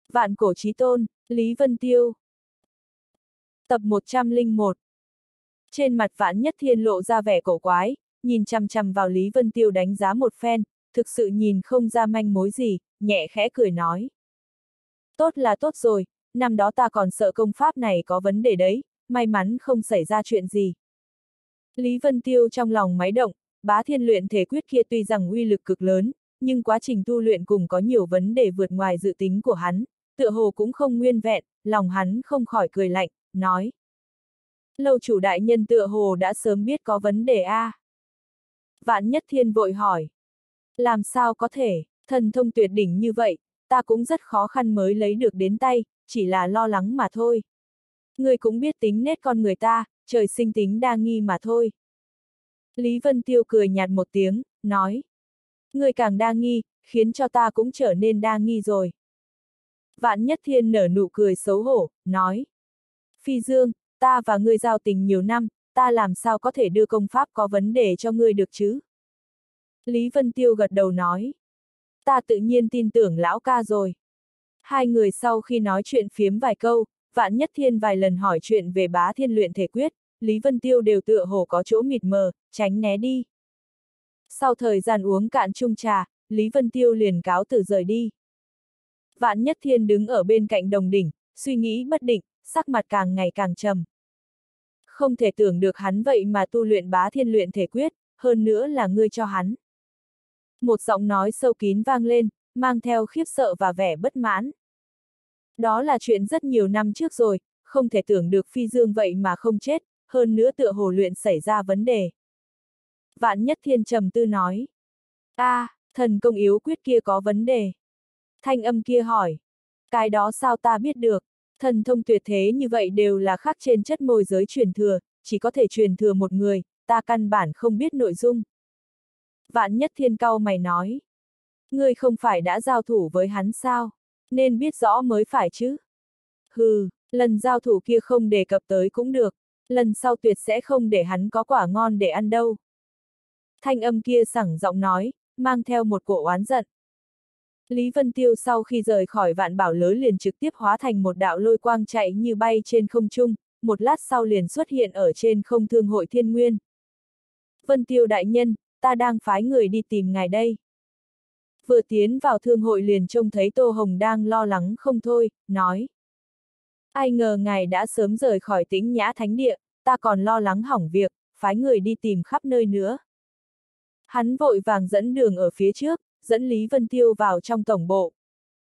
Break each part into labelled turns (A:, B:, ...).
A: Vạn cổ chí tôn, Lý Vân Tiêu. Tập 101. Trên mặt Vạn Nhất Thiên lộ ra vẻ cổ quái, nhìn chằm chằm vào Lý Vân Tiêu đánh giá một phen, thực sự nhìn không ra manh mối gì, nhẹ khẽ cười nói. Tốt là tốt rồi, năm đó ta còn sợ công pháp này có vấn đề đấy, may mắn không xảy ra chuyện gì. Lý Vân Tiêu trong lòng máy động, Bá Thiên luyện thể quyết kia tuy rằng uy lực cực lớn, nhưng quá trình tu luyện cùng có nhiều vấn đề vượt ngoài dự tính của hắn, tựa hồ cũng không nguyên vẹn, lòng hắn không khỏi cười lạnh, nói. Lâu chủ đại nhân tựa hồ đã sớm biết có vấn đề a. Vạn Nhất Thiên vội hỏi. Làm sao có thể, thần thông tuyệt đỉnh như vậy, ta cũng rất khó khăn mới lấy được đến tay, chỉ là lo lắng mà thôi. Người cũng biết tính nết con người ta, trời sinh tính đa nghi mà thôi. Lý Vân Tiêu cười nhạt một tiếng, nói. Người càng đa nghi, khiến cho ta cũng trở nên đa nghi rồi. Vạn Nhất Thiên nở nụ cười xấu hổ, nói. Phi Dương, ta và ngươi giao tình nhiều năm, ta làm sao có thể đưa công pháp có vấn đề cho ngươi được chứ? Lý Vân Tiêu gật đầu nói. Ta tự nhiên tin tưởng lão ca rồi. Hai người sau khi nói chuyện phiếm vài câu, Vạn Nhất Thiên vài lần hỏi chuyện về Bá Thiên luyện thể quyết, Lý Vân Tiêu đều tựa hồ có chỗ mịt mờ, tránh né đi. Sau thời gian uống cạn chung trà, Lý Vân Tiêu liền cáo từ rời đi. Vạn Nhất Thiên đứng ở bên cạnh đồng đỉnh, suy nghĩ bất định, sắc mặt càng ngày càng trầm. Không thể tưởng được hắn vậy mà tu luyện Bá Thiên luyện thể quyết, hơn nữa là ngươi cho hắn. Một giọng nói sâu kín vang lên, mang theo khiếp sợ và vẻ bất mãn. Đó là chuyện rất nhiều năm trước rồi, không thể tưởng được Phi Dương vậy mà không chết, hơn nữa tựa hồ luyện xảy ra vấn đề. Vạn Nhất Thiên trầm tư nói. Thần công yếu quyết kia có vấn đề. Thanh âm kia hỏi. Cái đó sao ta biết được, thần thông tuyệt thế như vậy đều là khắc trên chất môi giới truyền thừa, chỉ có thể truyền thừa một người, ta căn bản không biết nội dung. Vạn Nhất Thiên cau mày nói. Ngươi không phải đã giao thủ với hắn sao? Nên biết rõ mới phải chứ. Hừ, lần giao thủ kia không đề cập tới cũng được, lần sau tuyệt sẽ không để hắn có quả ngon để ăn đâu. Thanh âm kia sẳng giọng nói, mang theo một cổ oán giận. Lý Vân Tiêu sau khi rời khỏi Vạn Bảo Lớ liền trực tiếp hóa thành một đạo lôi quang chạy như bay trên không trung, một lát sau liền xuất hiện ở trên không Thương hội Thiên Nguyên. Vân Tiêu đại nhân, ta đang phái người đi tìm ngài đây. Vừa tiến vào thương hội liền trông thấy Tô Hồng đang lo lắng không thôi, nói. Ai ngờ ngài đã sớm rời khỏi Tĩnh Nhã Thánh Địa, ta còn lo lắng hỏng việc, phái người đi tìm khắp nơi nữa. Hắn vội vàng dẫn đường ở phía trước, dẫn Lý Vân Tiêu vào trong tổng bộ.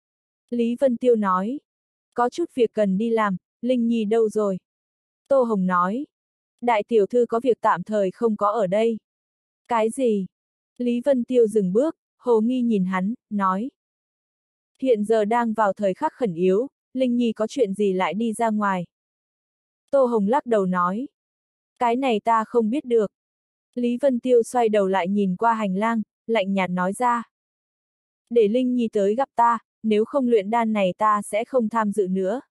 A: Lý Vân Tiêu nói. Có chút việc cần đi làm, Linh Nhi đâu rồi? Tô Hồng nói. Đại tiểu thư có việc tạm thời không có ở đây. Cái gì? Lý Vân Tiêu dừng bước, hồ nghi nhìn hắn, nói. Hiện giờ đang vào thời khắc khẩn yếu, Linh Nhi có chuyện gì lại đi ra ngoài? Tô Hồng lắc đầu nói. Cái này ta không biết được. Lý Vân Tiêu xoay đầu lại nhìn qua hành lang, lạnh nhạt nói ra. Để Linh Nhi tới gặp ta, nếu không luyện đan này ta sẽ không tham dự nữa.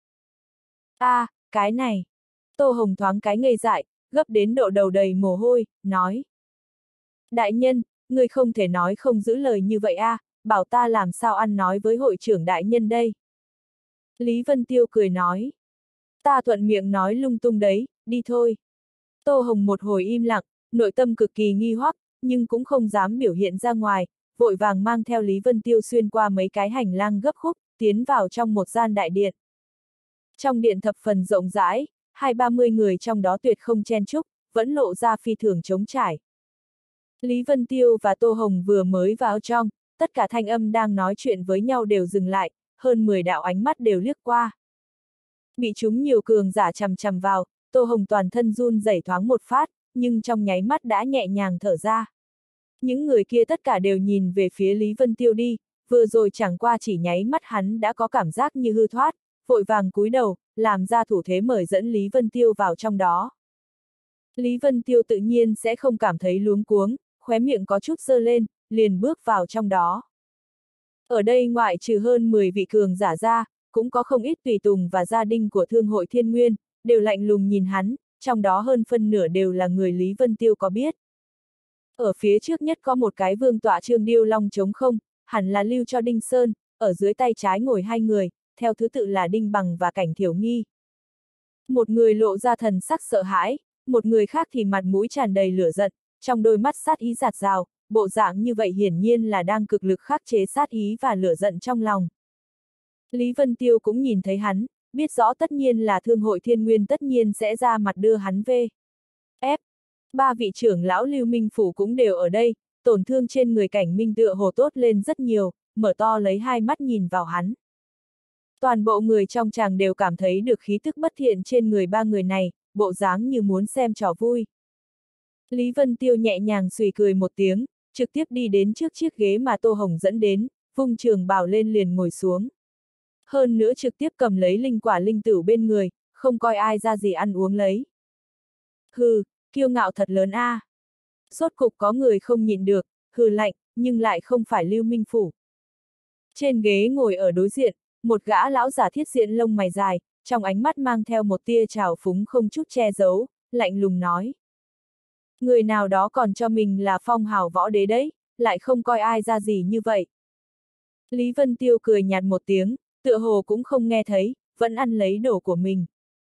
A: Cái này. Tô Hồng thoáng cái ngây dại, gấp đến độ đầu đầy mồ hôi, nói. Đại nhân, ngươi không thể nói không giữ lời như vậy bảo ta làm sao ăn nói với hội trưởng đại nhân đây. Lý Vân Tiêu cười nói. Ta thuận miệng nói lung tung đấy, đi thôi. Tô Hồng một hồi im lặng, nội tâm cực kỳ nghi hoặc, nhưng cũng không dám biểu hiện ra ngoài, vội vàng mang theo Lý Vân Tiêu xuyên qua mấy cái hành lang gấp khúc, tiến vào trong một gian đại điện. Trong điện thập phần rộng rãi, 20-30 người trong đó tuyệt không chen chúc, vẫn lộ ra phi thường trống trải. Lý Vân Tiêu và Tô Hồng vừa mới vào trong, tất cả thanh âm đang nói chuyện với nhau đều dừng lại, hơn 10 đạo ánh mắt đều liếc qua. Bị chúng nhiều cường giả chằm chằm vào, Tô Hồng toàn thân run rẩy thoáng một phát, nhưng trong nháy mắt đã nhẹ nhàng thở ra. Những người kia tất cả đều nhìn về phía Lý Vân Tiêu đi, vừa rồi chẳng qua chỉ nháy mắt hắn đã có cảm giác như hư thoát, vội vàng cúi đầu, làm ra thủ thế mời dẫn Lý Vân Tiêu vào trong đó. Lý Vân Tiêu tự nhiên sẽ không cảm thấy luống cuống, khóe miệng có chút giơ lên, liền bước vào trong đó. Ở đây ngoại trừ hơn 10 vị cường giả ra, cũng có không ít tùy tùng và gia đình của Thương hội Thiên Nguyên, đều lạnh lùng nhìn hắn, trong đó hơn phân nửa đều là người Lý Vân Tiêu có biết. Ở phía trước nhất có một cái vương tọa Trương Điêu Long trống không, hẳn là lưu cho Đinh Sơn, ở dưới tay trái ngồi hai người, theo thứ tự là Đinh Bằng và Cảnh Thiểu Nghi. Một người lộ ra thần sắc sợ hãi, một người khác thì mặt mũi tràn đầy lửa giận, trong đôi mắt sát ý rạt rào, bộ dạng như vậy hiển nhiên là đang cực lực khắc chế sát ý và lửa giận trong lòng. Lý Vân Tiêu cũng nhìn thấy hắn, biết rõ tất nhiên là Thương hội Thiên Nguyên tất nhiên sẽ ra mặt đưa hắn về. Ba vị trưởng lão Lưu Minh Phủ cũng đều ở đây, tổn thương trên người Cảnh Minh tựa hồ tốt lên rất nhiều, mở to lấy hai mắt nhìn vào hắn. Toàn bộ người trong tràng đều cảm thấy được khí tức bất thiện trên người ba người này, bộ dáng như muốn xem trò vui. Lý Vân Tiêu nhẹ nhàng xùy cười một tiếng, trực tiếp đi đến trước chiếc ghế mà Tô Hồng dẫn đến, vung trường bào lên liền ngồi xuống. Hơn nữa trực tiếp cầm lấy linh quả linh tửu bên người, không coi ai ra gì ăn uống lấy. Hừ, kiêu ngạo thật lớn a. Rốt cục có người không nhịn được, hừ lạnh, nhưng lại không phải Lưu Minh Phủ. Trên ghế ngồi ở đối diện, một gã lão giả thiết diện lông mày dài, trong ánh mắt mang theo một tia trào phúng không chút che giấu, lạnh lùng nói. Người nào đó còn cho mình là phong hào võ đế đấy, lại không coi ai ra gì như vậy. Lý Vân Tiêu cười nhạt một tiếng, tựa hồ cũng không nghe thấy, vẫn ăn lấy đồ của mình.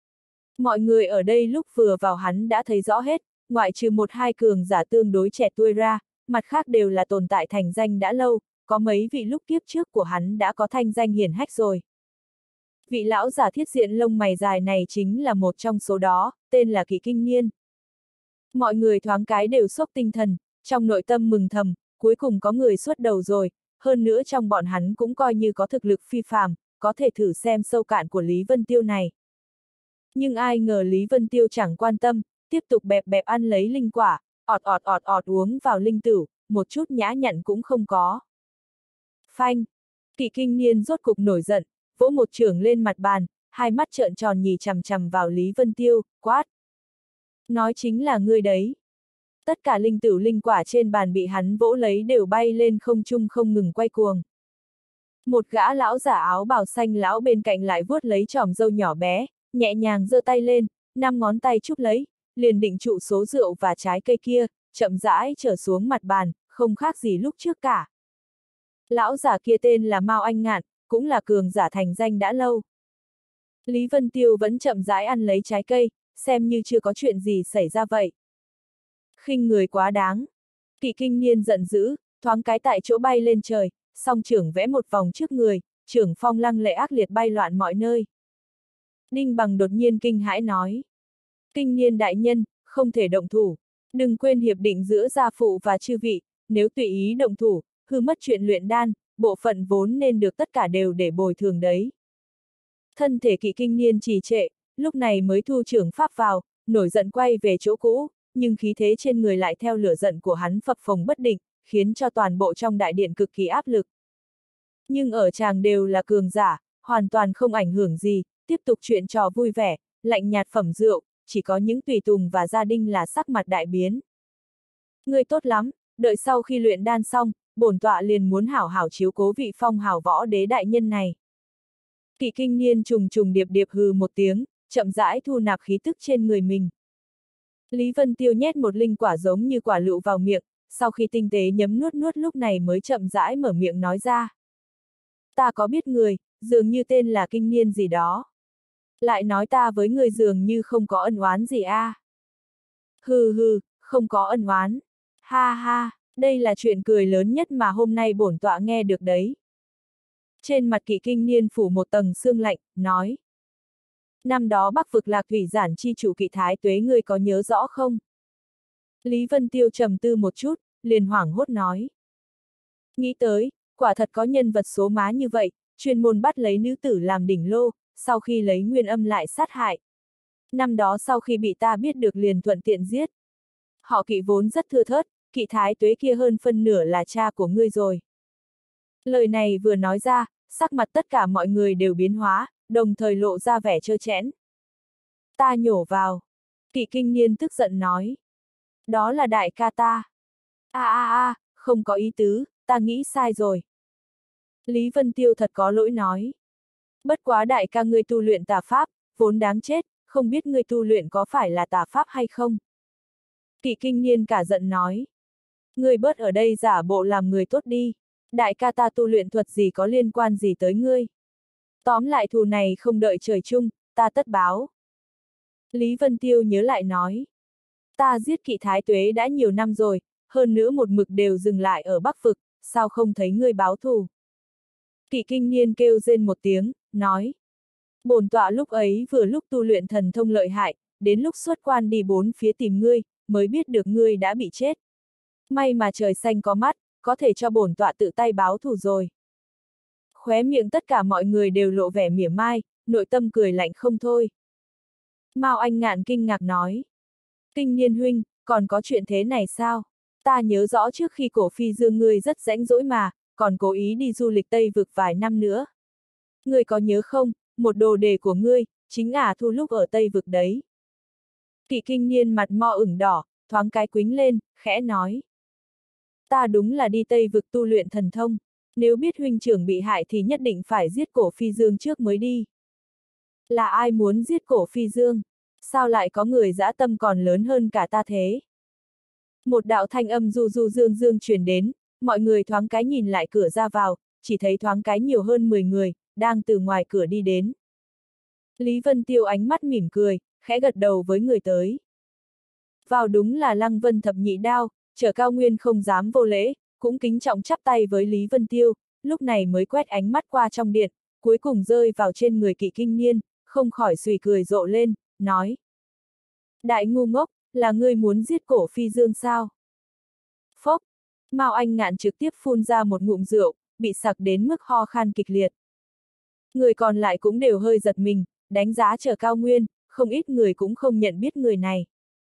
A: Mọi người ở đây lúc vừa vào hắn đã thấy rõ hết, ngoại trừ một hai cường giả tương đối trẻ tuổi ra, mặt khác đều là tồn tại thành danh đã lâu, có mấy vị lúc kiếp trước của hắn đã có thanh danh hiển hách rồi. Vị lão giả thiết diện lông mày dài này chính là một trong số đó, tên là Kỷ Kinh Niên. Mọi người thoáng cái đều sốc tinh thần, trong nội tâm mừng thầm, cuối cùng có người xuất đầu rồi, hơn nữa trong bọn hắn cũng coi như có thực lực phi phàm, có thể thử xem sâu cạn của Lý Vân Tiêu này. Nhưng ai ngờ Lý Vân Tiêu chẳng quan tâm, tiếp tục bẹp bẹp ăn lấy linh quả, ọt uống vào linh tửu, một chút nhã nhặn cũng không có. Phanh! Kỷ Kinh Niên rốt cục nổi giận, vỗ một chưởng lên mặt bàn, hai mắt trợn tròn nhì chằm chằm vào Lý Vân Tiêu, quát. Nói chính là ngươi đấy. Tất cả linh tửu linh quả trên bàn bị hắn vỗ lấy đều bay lên không trung không ngừng quay cuồng. Một gã lão giả áo bào xanh lão bên cạnh lại vuốt lấy chòm râu nhỏ bé, nhẹ nhàng giơ tay lên, 5 ngón tay chúc lấy, liền định trụ số rượu và trái cây kia, chậm rãi trở xuống mặt bàn, không khác gì lúc trước cả. Lão giả kia tên là Mao Anh Ngạn, cũng là cường giả thành danh đã lâu. Lý Vân Tiêu vẫn chậm rãi ăn lấy trái cây, xem như chưa có chuyện gì xảy ra vậy. Khinh người quá đáng. Kỷ Kinh Niên giận dữ, thoáng cái tại chỗ bay lên trời, song trưởng vẽ một vòng trước người, trưởng phong lăng lệ ác liệt bay loạn mọi nơi. Đinh Bằng đột nhiên kinh hãi nói. Kinh Niên đại nhân, không thể động thủ. Đừng quên hiệp định giữa gia phụ và chư vị, nếu tùy ý động thủ, hư mất chuyện luyện đan, bộ phận vốn nên được tất cả đều để bồi thường đấy. Thân thể Kỷ Kinh Niên trì trệ, lúc này mới thu trưởng pháp vào, nổi giận quay về chỗ cũ, nhưng khí thế trên người lại theo lửa giận của hắn phập phồng bất định, khiến cho toàn bộ trong đại điện cực kỳ áp lực. Nhưng ở tràng đều là cường giả, hoàn toàn không ảnh hưởng gì, tiếp tục chuyện trò vui vẻ, lạnh nhạt phẩm rượu, chỉ có những tùy tùng và gia đình là sắc mặt đại biến. Ngươi tốt lắm, đợi sau khi luyện đan xong, bổn tọa liền muốn hảo hảo chiếu cố vị phong hào võ đế đại nhân này. Kỷ Kinh Niên trùng trùng điệp điệp hừ một tiếng, chậm rãi thu nạp khí tức trên người mình. Lý Vân Tiêu nhét một linh quả giống như quả lựu vào miệng, sau khi tinh tế nhấm nuốt nuốt lúc này mới chậm rãi mở miệng nói ra. Ta có biết người, dường như tên là Kinh Niên gì đó. Lại nói ta với người dường như không có ân oán gì a. Hừ hừ, không có ân oán. Ha ha, đây là chuyện cười lớn nhất mà hôm nay bổn tọa nghe được đấy. Trên mặt Kỷ Kinh Niên phủ một tầng sương lạnh, nói. Năm đó Bắc vực Lạc Thủy Giản chi chủ Kỷ Thái Tuế ngươi có nhớ rõ không? Lý Vân Tiêu trầm tư một chút, liền hoảng hốt nói. Nghĩ tới, quả thật có nhân vật số má như vậy, chuyên môn bắt lấy nữ tử làm đỉnh lô, sau khi lấy nguyên âm lại sát hại. Năm đó sau khi bị ta biết được liền thuận tiện giết. Họ Kỷ vốn rất thưa thớt, Kỷ Thái Tuế kia hơn phân nửa là cha của ngươi rồi. Lời này vừa nói ra, sắc mặt tất cả mọi người đều biến hóa, đồng thời lộ ra vẻ trơ trẽn. Ta nhổ vào. Kỷ Kinh Niên tức giận nói. Đó là đại ca ta. Không có ý tứ, ta nghĩ sai rồi. Lý Vân Tiêu thật có lỗi nói. Bất quá đại ca ngươi tu luyện tà pháp, vốn đáng chết, không biết ngươi tu luyện có phải là tà pháp hay không? Kỷ Kinh Niên cả giận nói. Ngươi bớt ở đây giả bộ làm người tốt đi. Đại ca ta tu luyện thuật gì có liên quan gì tới ngươi? Tóm lại thù này không đợi trời chung, ta tất báo. Lý Vân Tiêu nhớ lại nói. Ta giết Kỵ Thái Tuế đã nhiều năm rồi, hơn nữa một mực đều dừng lại ở Bắc Vực, sao không thấy ngươi báo thù? Kỵ Kinh Niên kêu rên một tiếng, nói. Bổn tọa lúc ấy vừa lúc tu luyện thần thông lợi hại, đến lúc xuất quan đi bốn phía tìm ngươi, mới biết được ngươi đã bị chết. May mà trời xanh có mắt, có thể cho bổn tọa tự tay báo thù rồi. Khóe miệng tất cả mọi người đều lộ vẻ mỉa mai, nội tâm cười lạnh không thôi. Mao Anh Ngạn kinh ngạc nói. Kinh Niên huynh, còn có chuyện thế này sao? Ta nhớ rõ trước khi Cổ Phi Dương ngươi rất rãnh rỗi mà, còn cố ý đi du lịch Tây Vực vài năm nữa. Ngươi có nhớ không, một đồ đề của ngươi, chính thu lúc ở Tây Vực đấy. Kỵ Kinh Niên mặt mo ửng đỏ, thoáng cái quính lên, khẽ nói. Ta đúng là đi Tây Vực tu luyện thần thông, nếu biết huynh trưởng bị hại thì nhất định phải giết Cổ Phi Dương trước mới đi. Là ai muốn giết Cổ Phi Dương? Sao lại có người dã tâm còn lớn hơn cả ta thế? Một đạo thanh âm du du dương dương truyền đến, mọi người thoáng cái nhìn lại cửa ra vào, chỉ thấy thoáng cái nhiều hơn 10 người, đang từ ngoài cửa đi đến. Lý Vân Tiêu ánh mắt mỉm cười, khẽ gật đầu với người tới. Vào đúng là Lăng Vân Thập Nhị Đao, Trở Cao Nguyên không dám vô lễ, cũng kính trọng chắp tay với Lý Vân Tiêu, lúc này mới quét ánh mắt qua trong điện, cuối cùng rơi vào trên người Kỵ Kinh Niên, không khỏi sùi cười rộ lên, nói. Đại ngu ngốc, là ngươi muốn giết Cổ Phi Dương sao? Phốc, Mao Anh Ngạn trực tiếp phun ra một ngụm rượu, bị sặc đến mức ho khan kịch liệt. Người còn lại cũng đều hơi giật mình, đánh giá Trở Cao Nguyên, không ít người cũng không nhận biết người này.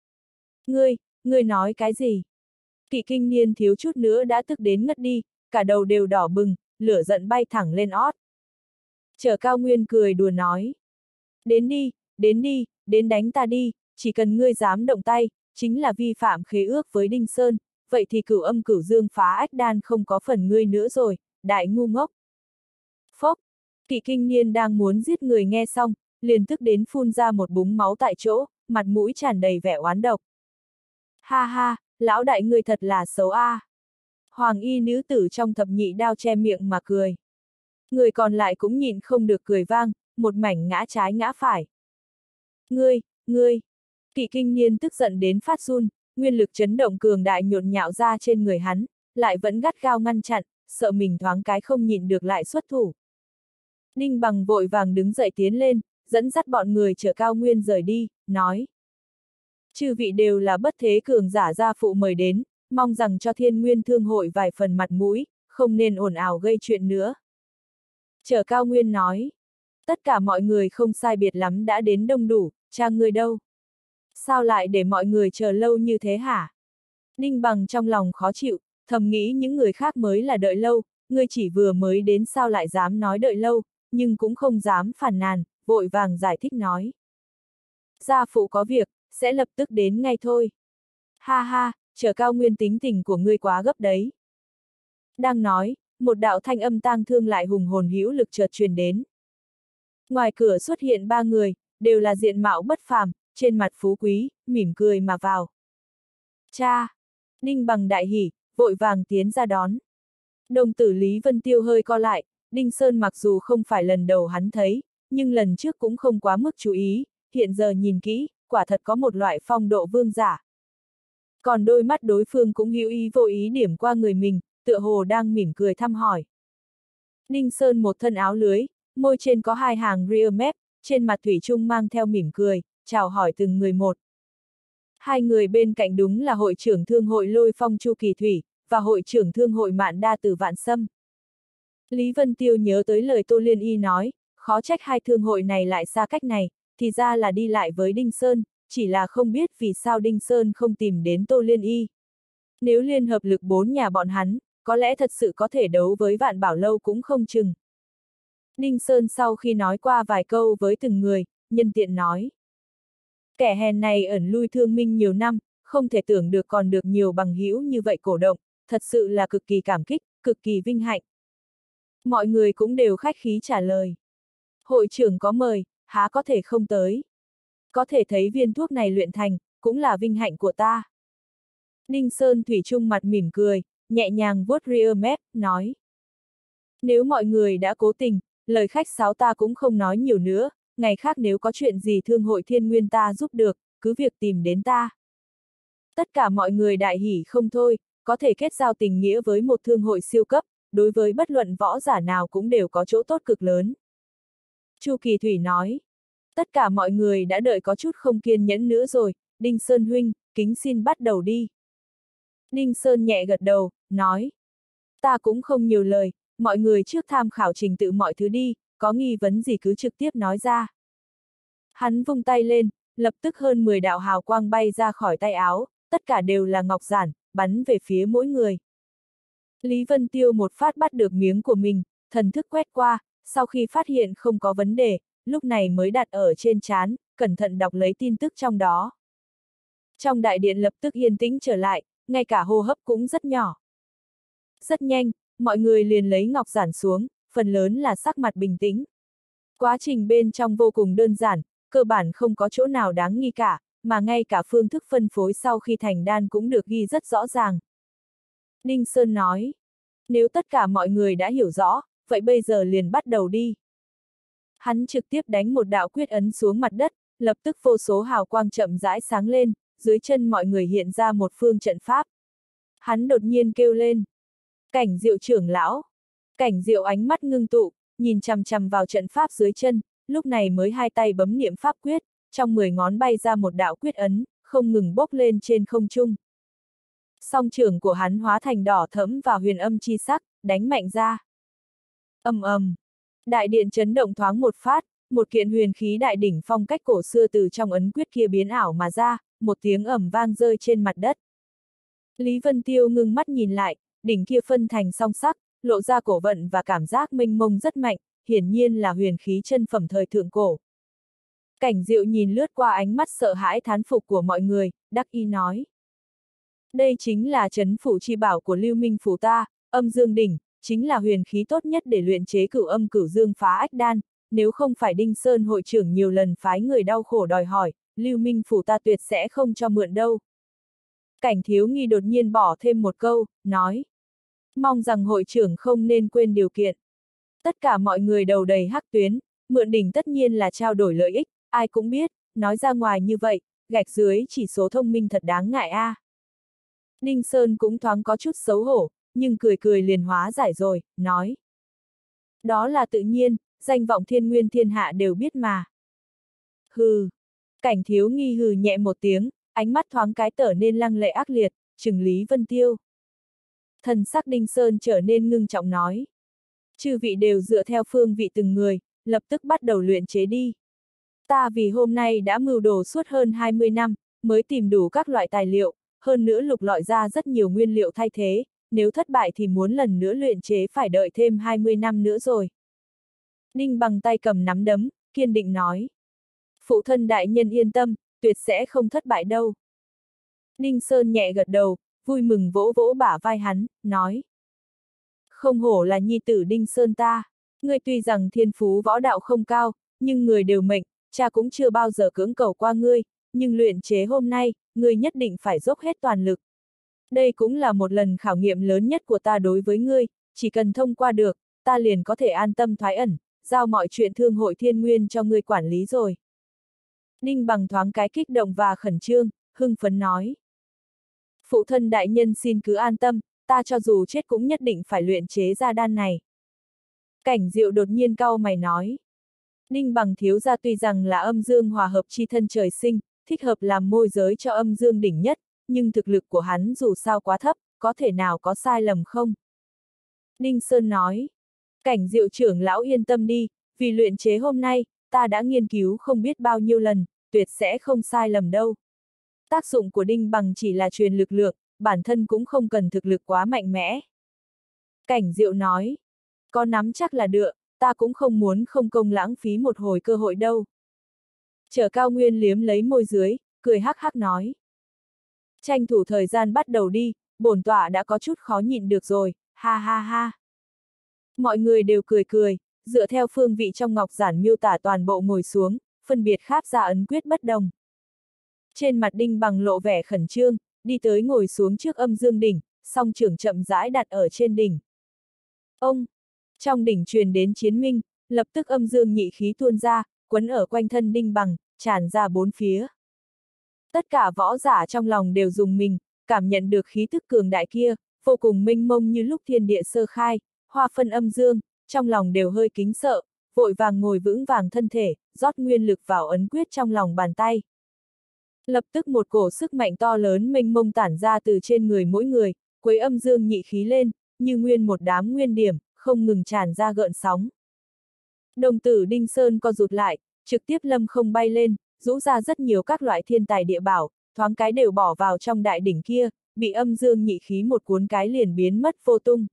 A: Ngươi nói cái gì? Kỵ Kinh Niên thiếu chút nữa đã tức đến ngất đi, cả đầu đều đỏ bừng, lửa giận bay thẳng lên ót. Trở Cao Nguyên cười đùa nói. Đến đi, đến đánh ta đi, chỉ cần ngươi dám động tay, chính là vi phạm khế ước với Đinh Sơn, vậy thì Cửu Âm Cửu Dương Phá Ách Đan không có phần ngươi nữa rồi, đại ngu ngốc. Phốc, Kỵ Kinh Niên đang muốn giết người nghe xong, liền tức đến phun ra một búng máu tại chỗ, mặt mũi tràn đầy vẻ oán độc. Ha ha, lão đại ngươi thật là xấu a. Hoàng y nữ tử trong Thập Nhị Đao che miệng mà cười. Người còn lại cũng nhịn không được cười vang, một mảnh ngã trái ngã phải. Ngươi, Kỵ Kinh Niên tức giận đến phát run, nguyên lực chấn động cường đại nhộn nhạo ra trên người hắn, lại vẫn gắt gao ngăn chặn, sợ mình thoáng cái không nhịn được lại xuất thủ. Ninh Bằng vội vàng đứng dậy tiến lên, dẫn dắt bọn người Trở Cao Nguyên rời đi, nói. Chư vị đều là bất thế cường giả gia phụ mời đến, mong rằng cho Thiên Nguyên Thương hội vài phần mặt mũi, không nên ồn ào gây chuyện nữa. Trở Cao Nguyên nói. Tất cả mọi người không sai biệt lắm đã đến đông đủ, cha ngươi đâu? Sao lại để mọi người chờ lâu như thế hả? Ninh Bằng trong lòng khó chịu, thầm nghĩ những người khác mới là đợi lâu, ngươi chỉ vừa mới đến sao lại dám nói đợi lâu, nhưng cũng không dám phàn nàn, vội vàng giải thích nói. Gia phụ có việc, sẽ lập tức đến ngay thôi. Ha ha, Trở Cao Nguyên tính tình của ngươi quá gấp đấy. Đang nói, một đạo thanh âm tang thương lại hùng hồn hữu lực chợt truyền đến. Ngoài cửa xuất hiện ba người, đều là diện mạo bất phàm, trên mặt phú quý, mỉm cười mà vào. Cha! Ninh Bằng đại hỉ, vội vàng tiến ra đón. Đồng tử Lý Vân Tiêu hơi co lại, Đinh Sơn mặc dù không phải lần đầu hắn thấy, nhưng lần trước cũng không quá mức chú ý, hiện giờ nhìn kỹ, quả thật có một loại phong độ vương giả. Còn đôi mắt đối phương cũng hữu ý vô ý điểm qua người mình, tựa hồ đang mỉm cười thăm hỏi. Đinh Sơn một thân áo lưới, môi trên có hai hàng ria mép, trên mặt thủy chung mang theo mỉm cười, chào hỏi từng người một. Hai người bên cạnh đúng là hội trưởng thương hội Lôi Phong Chu Kỳ Thủy, và hội trưởng thương hội Mạn Đa Từ Vạn Sâm. Lý Vân Tiêu nhớ tới lời Tô Liên Y nói, khó trách hai thương hội này lại xa cách này, thì ra là đi lại với Đinh Sơn, chỉ là không biết vì sao Đinh Sơn không tìm đến Tô Liên Y. Nếu liên hợp lực bốn nhà bọn hắn, có lẽ thật sự có thể đấu với Vạn Bảo Lâu cũng không chừng. Đinh Sơn sau khi nói qua vài câu với từng người, nhân tiện nói. Kẻ hèn này ẩn lui Thương Minh nhiều năm, không thể tưởng được còn được nhiều bằng hữu như vậy cổ động, thật sự là cực kỳ cảm kích, cực kỳ vinh hạnh. Mọi người cũng đều khách khí trả lời. Hội trưởng có mời, há có thể không tới. Có thể thấy viên thuốc này luyện thành, cũng là vinh hạnh của ta. Đinh Sơn thủy chung mặt mỉm cười, nhẹ nhàng vuốt ria mép, nói. Nếu mọi người đã cố tình, lời khách sáo ta cũng không nói nhiều nữa, ngày khác nếu có chuyện gì thương hội thiên nguyên ta giúp được, cứ việc tìm đến ta. Tất cả mọi người đại hỉ không thôi, có thể kết giao tình nghĩa với một thương hội siêu cấp, đối với bất luận võ giả nào cũng đều có chỗ tốt cực lớn. Chu Kỳ Thủy nói, tất cả mọi người đã đợi có chút không kiên nhẫn nữa rồi, Đinh Sơn huynh, kính xin bắt đầu đi. Đinh Sơn nhẹ gật đầu, nói, ta cũng không nhiều lời, mọi người trước tham khảo trình tự mọi thứ đi, có nghi vấn gì cứ trực tiếp nói ra. Hắn vung tay lên, lập tức hơn 10 đạo hào quang bay ra khỏi tay áo, tất cả đều là ngọc giản, bắn về phía mỗi người. Lý Vân Tiêu một phát bắt được miếng của mình, thần thức quét qua, sau khi phát hiện không có vấn đề, lúc này mới đặt ở trên trán, cẩn thận đọc lấy tin tức trong đó. Trong đại điện lập tức yên tĩnh trở lại, ngay cả hô hấp cũng rất nhỏ. Rất nhanh, mọi người liền lấy ngọc giản xuống, phần lớn là sắc mặt bình tĩnh. Quá trình bên trong vô cùng đơn giản, cơ bản không có chỗ nào đáng nghi cả, mà ngay cả phương thức phân phối sau khi thành đan cũng được ghi rất rõ ràng. Đinh Sơn nói, nếu tất cả mọi người đã hiểu rõ, vậy bây giờ liền bắt đầu đi. Hắn trực tiếp đánh một đạo quyết ấn xuống mặt đất, lập tức vô số hào quang chậm rãi sáng lên, dưới chân mọi người hiện ra một phương trận pháp. Hắn đột nhiên kêu lên, Cảnh Diệu trưởng lão. Cảnh Diệu ánh mắt ngưng tụ, nhìn chằm chằm vào trận pháp dưới chân, lúc này mới hai tay bấm niệm pháp quyết, trong 10 ngón bay ra một đạo quyết ấn, không ngừng bốc lên trên không trung. Song trưởng của hắn hóa thành đỏ thẫm và huyền âm chi sắc, đánh mạnh ra. Ầm ầm, đại điện chấn động thoáng một phát, một kiện huyền khí đại đỉnh phong cách cổ xưa từ trong ấn quyết kia biến ảo mà ra, một tiếng ầm vang rơi trên mặt đất. Lý Vân Tiêu ngưng mắt nhìn lại, đỉnh kia phân thành song sắc, lộ ra cổ vận và cảm giác mênh mông rất mạnh, hiển nhiên là huyền khí chân phẩm thời thượng cổ. Cảnh Diệu nhìn lướt qua ánh mắt sợ hãi thán phục của mọi người, đắc ý nói. Đây chính là trấn phủ chi bảo của Lưu Minh phủ ta, âm dương đỉnh, chính là huyền khí tốt nhất để luyện chế cửu âm cửu dương phá ách đan, nếu không phải Đinh Sơn hội trưởng nhiều lần phái người đau khổ đòi hỏi, Lưu Minh phủ ta tuyệt sẽ không cho mượn đâu. Cảnh Thiếu Nghi đột nhiên bỏ thêm một câu, nói. Mong rằng hội trưởng không nên quên điều kiện. Tất cả mọi người đầu đầy hắc tuyến, mượn đỉnh tất nhiên là trao đổi lợi ích, ai cũng biết, nói ra ngoài như vậy, gạch dưới chỉ số thông minh thật đáng ngại a. Đinh Sơn cũng thoáng có chút xấu hổ, nhưng cười cười liền hóa giải rồi, nói. Đó là tự nhiên, danh vọng thiên nguyên thiên hạ đều biết mà. Hừ. Cảnh Thiếu Nghi hừ nhẹ một tiếng, ánh mắt thoáng cái trở nên lăng lệ ác liệt, trừng Lý Vân Tiêu. Thần sắc Đinh Sơn trở nên ngưng trọng nói. Chư vị đều dựa theo phương vị từng người, lập tức bắt đầu luyện chế đi. Ta vì hôm nay đã mưu đồ suốt hơn 20 năm, mới tìm đủ các loại tài liệu, hơn nữa lục lọi ra rất nhiều nguyên liệu thay thế, nếu thất bại thì muốn lần nữa luyện chế phải đợi thêm 20 năm nữa rồi. Ninh Bằng tay cầm nắm đấm, kiên định nói. Phụ thân đại nhân yên tâm, tuyệt sẽ không thất bại đâu. Ninh Sơn nhẹ gật đầu, vui mừng vỗ vỗ bả vai hắn, nói. Không hổ là nhi tử Đinh Sơn ta, ngươi tuy rằng thiên phú võ đạo không cao, nhưng người đều mệnh, cha cũng chưa bao giờ cưỡng cầu qua ngươi, nhưng luyện chế hôm nay, ngươi nhất định phải dốc hết toàn lực. Đây cũng là một lần khảo nghiệm lớn nhất của ta đối với ngươi, chỉ cần thông qua được, ta liền có thể an tâm thoái ẩn, giao mọi chuyện thương hội thiên nguyên cho ngươi quản lý rồi. Ninh Bằng thoáng cái kích động và khẩn trương, hưng phấn nói. Phụ thân đại nhân xin cứ an tâm, ta cho dù chết cũng nhất định phải luyện chế ra đan này. Cảnh Diệu đột nhiên cau mày nói. Ninh Bằng thiếu gia tuy rằng là âm dương hòa hợp chi thân trời sinh, thích hợp làm môi giới cho âm dương đỉnh nhất, nhưng thực lực của hắn dù sao quá thấp, có thể nào có sai lầm không? Đinh Sơn nói. Cảnh Diệu trưởng lão yên tâm đi, vì luyện chế hôm nay, ta đã nghiên cứu không biết bao nhiêu lần, tuyệt sẽ không sai lầm đâu. Tác dụng của Đinh Bằng chỉ là truyền lực lượng, bản thân cũng không cần thực lực quá mạnh mẽ. Cảnh Diệu nói, có nắm chắc là được, ta cũng không muốn không công lãng phí một hồi cơ hội đâu. Trở Cao Nguyên liếm lấy môi dưới, cười hắc hắc nói. Tranh thủ thời gian bắt đầu đi, bổn tọa đã có chút khó nhịn được rồi, ha ha ha. Mọi người đều cười cười, dựa theo phương vị trong ngọc giản miêu tả toàn bộ ngồi xuống, phân biệt kháp ra ấn quyết bất đồng. Trên mặt Đinh Bằng lộ vẻ khẩn trương, đi tới ngồi xuống trước âm dương đỉnh, song trưởng chậm rãi đặt ở trên đỉnh. Ông! Trong đỉnh truyền đến chiến minh, lập tức âm dương nhị khí tuôn ra, quấn ở quanh thân Đinh Bằng, tràn ra bốn phía. Tất cả võ giả trong lòng đều rùng mình, cảm nhận được khí tức cường đại kia, vô cùng mênh mông như lúc thiên địa sơ khai, hoa phân âm dương, trong lòng đều hơi kính sợ, vội vàng ngồi vững vàng thân thể, rót nguyên lực vào ấn quyết trong lòng bàn tay. Lập tức một cổ sức mạnh to lớn mênh mông tản ra từ trên người mỗi người, quấy âm dương nhị khí lên, như nguyên một đám nguyên điểm, không ngừng tràn ra gợn sóng. Đồng tử Đinh Sơn co rụt lại, trực tiếp lâm không bay lên, rũ ra rất nhiều các loại thiên tài địa bảo, thoáng cái đều bỏ vào trong đại đỉnh kia, bị âm dương nhị khí một cuốn cái liền biến mất vô tung.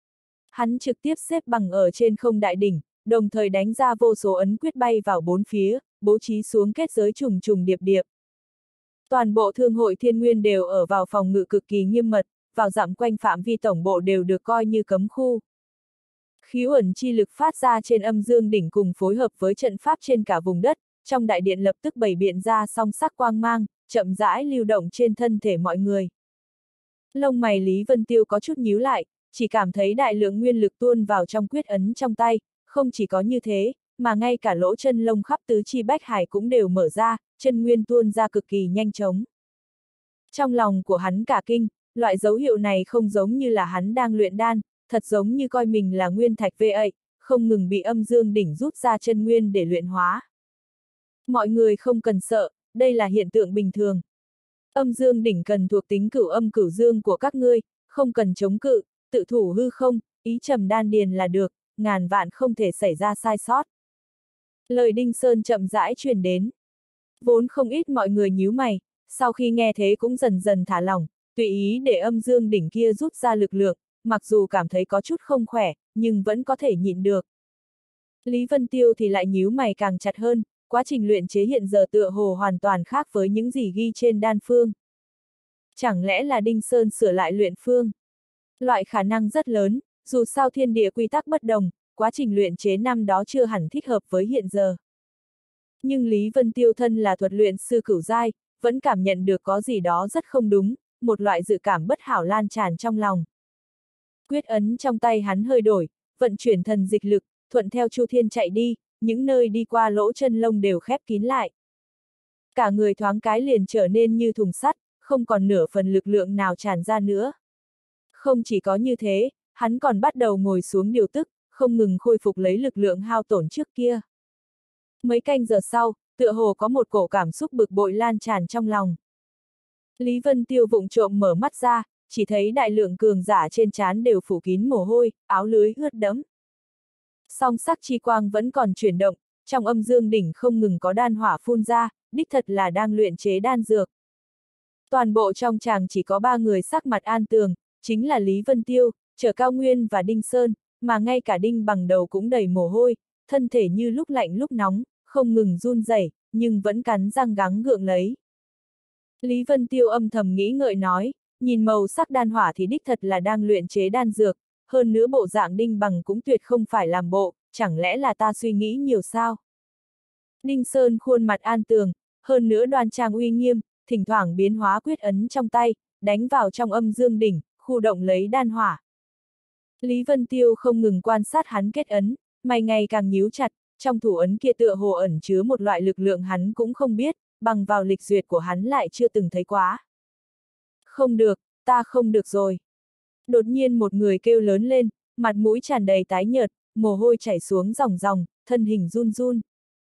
A: Hắn trực tiếp xếp bằng ở trên không đại đỉnh, đồng thời đánh ra vô số ấn quyết bay vào bốn phía, bố trí xuống kết giới trùng trùng điệp điệp. Toàn bộ thương hội Thiên Nguyên đều ở vào phòng ngự cực kỳ nghiêm mật, vào dặm quanh phạm vi tổng bộ đều được coi như cấm khu. Khí uẩn chi lực phát ra trên âm dương đỉnh cùng phối hợp với trận pháp trên cả vùng đất, trong đại điện lập tức bày biện ra song sắc quang mang, chậm rãi lưu động trên thân thể mọi người. Lông mày Lý Vân Tiêu có chút nhíu lại, chỉ cảm thấy đại lượng nguyên lực tuôn vào trong quyết ấn trong tay, không chỉ có như thế, mà ngay cả lỗ chân lông khắp tứ chi bách hải cũng đều mở ra, chân nguyên tuôn ra cực kỳ nhanh chóng. Trong lòng của hắn cả kinh, loại dấu hiệu này không giống như là hắn đang luyện đan, thật giống như coi mình là nguyên thạch vậy, không ngừng bị âm dương đỉnh rút ra chân nguyên để luyện hóa. Mọi người không cần sợ, đây là hiện tượng bình thường. Âm dương đỉnh cần thuộc tính cửu âm cửu dương của các ngươi, không cần chống cự, tự thủ hư không, ý trầm đan điền là được, ngàn vạn không thể xảy ra sai sót. Lời Đinh Sơn chậm rãi truyền đến. Vốn không ít mọi người nhíu mày, sau khi nghe thế cũng dần dần thả lỏng, tùy ý để âm dương đỉnh kia rút ra lực lượng, mặc dù cảm thấy có chút không khỏe, nhưng vẫn có thể nhịn được. Lý Vân Tiêu thì lại nhíu mày càng chặt hơn, quá trình luyện chế hiện giờ tựa hồ hoàn toàn khác với những gì ghi trên đan phương. Chẳng lẽ là Đinh Sơn sửa lại luyện phương? Loại khả năng rất lớn, dù sao thiên địa quy tắc bất đồng, quá trình luyện chế năm đó chưa hẳn thích hợp với hiện giờ. Nhưng Lý Vân Tiêu thân là thuật luyện sư cửu giai, vẫn cảm nhận được có gì đó rất không đúng, một loại dự cảm bất hảo lan tràn trong lòng. Quyết ấn trong tay hắn hơi đổi, vận chuyển thần dịch lực, thuận theo Chu Thiên chạy đi, những nơi đi qua lỗ chân lông đều khép kín lại. Cả người thoáng cái liền trở nên như thùng sắt, không còn nửa phần lực lượng nào tràn ra nữa. Không chỉ có như thế, hắn còn bắt đầu ngồi xuống điều tức, không ngừng khôi phục lấy lực lượng hao tổn trước kia. Mấy canh giờ sau, tựa hồ có một cổ cảm xúc bực bội lan tràn trong lòng. Lý Vân Tiêu vụng trộm mở mắt ra, chỉ thấy đại lượng cường giả trên trán đều phủ kín mồ hôi, áo lưới ướt đẫm. Song sắc chi quang vẫn còn chuyển động, trong âm dương đỉnh không ngừng có đan hỏa phun ra, đích thật là đang luyện chế đan dược. Toàn bộ trong tràng chỉ có 3 người sắc mặt an tường, chính là Lý Vân Tiêu, Trở Cao Nguyên và Đinh Sơn, mà ngay cả Đinh Bằng đầu cũng đầy mồ hôi, thân thể như lúc lạnh lúc nóng, không ngừng run rẩy, nhưng vẫn cắn răng gắng gượng lấy. Lý Vân Tiêu âm thầm nghĩ ngợi nói, nhìn màu sắc đan hỏa thì đích thật là đang luyện chế đan dược, hơn nữa bộ dạng Đinh Bằng cũng tuyệt không phải làm bộ, chẳng lẽ là ta suy nghĩ nhiều sao? Đinh Sơn khuôn mặt an tường, hơn nữa đoan trang uy nghiêm, thỉnh thoảng biến hóa quyết ấn trong tay, đánh vào trong âm dương đỉnh, khu động lấy đan hỏa. Lý Vân Tiêu không ngừng quan sát hắn kết ấn, mày ngày càng nhíu chặt, trong thủ ấn kia tựa hồ ẩn chứa một loại lực lượng hắn cũng không biết, bằng vào lịch duyệt của hắn lại chưa từng thấy quá. Không được, ta không được rồi. Đột nhiên một người kêu lớn lên, mặt mũi tràn đầy tái nhợt, mồ hôi chảy xuống ròng ròng, thân hình run run.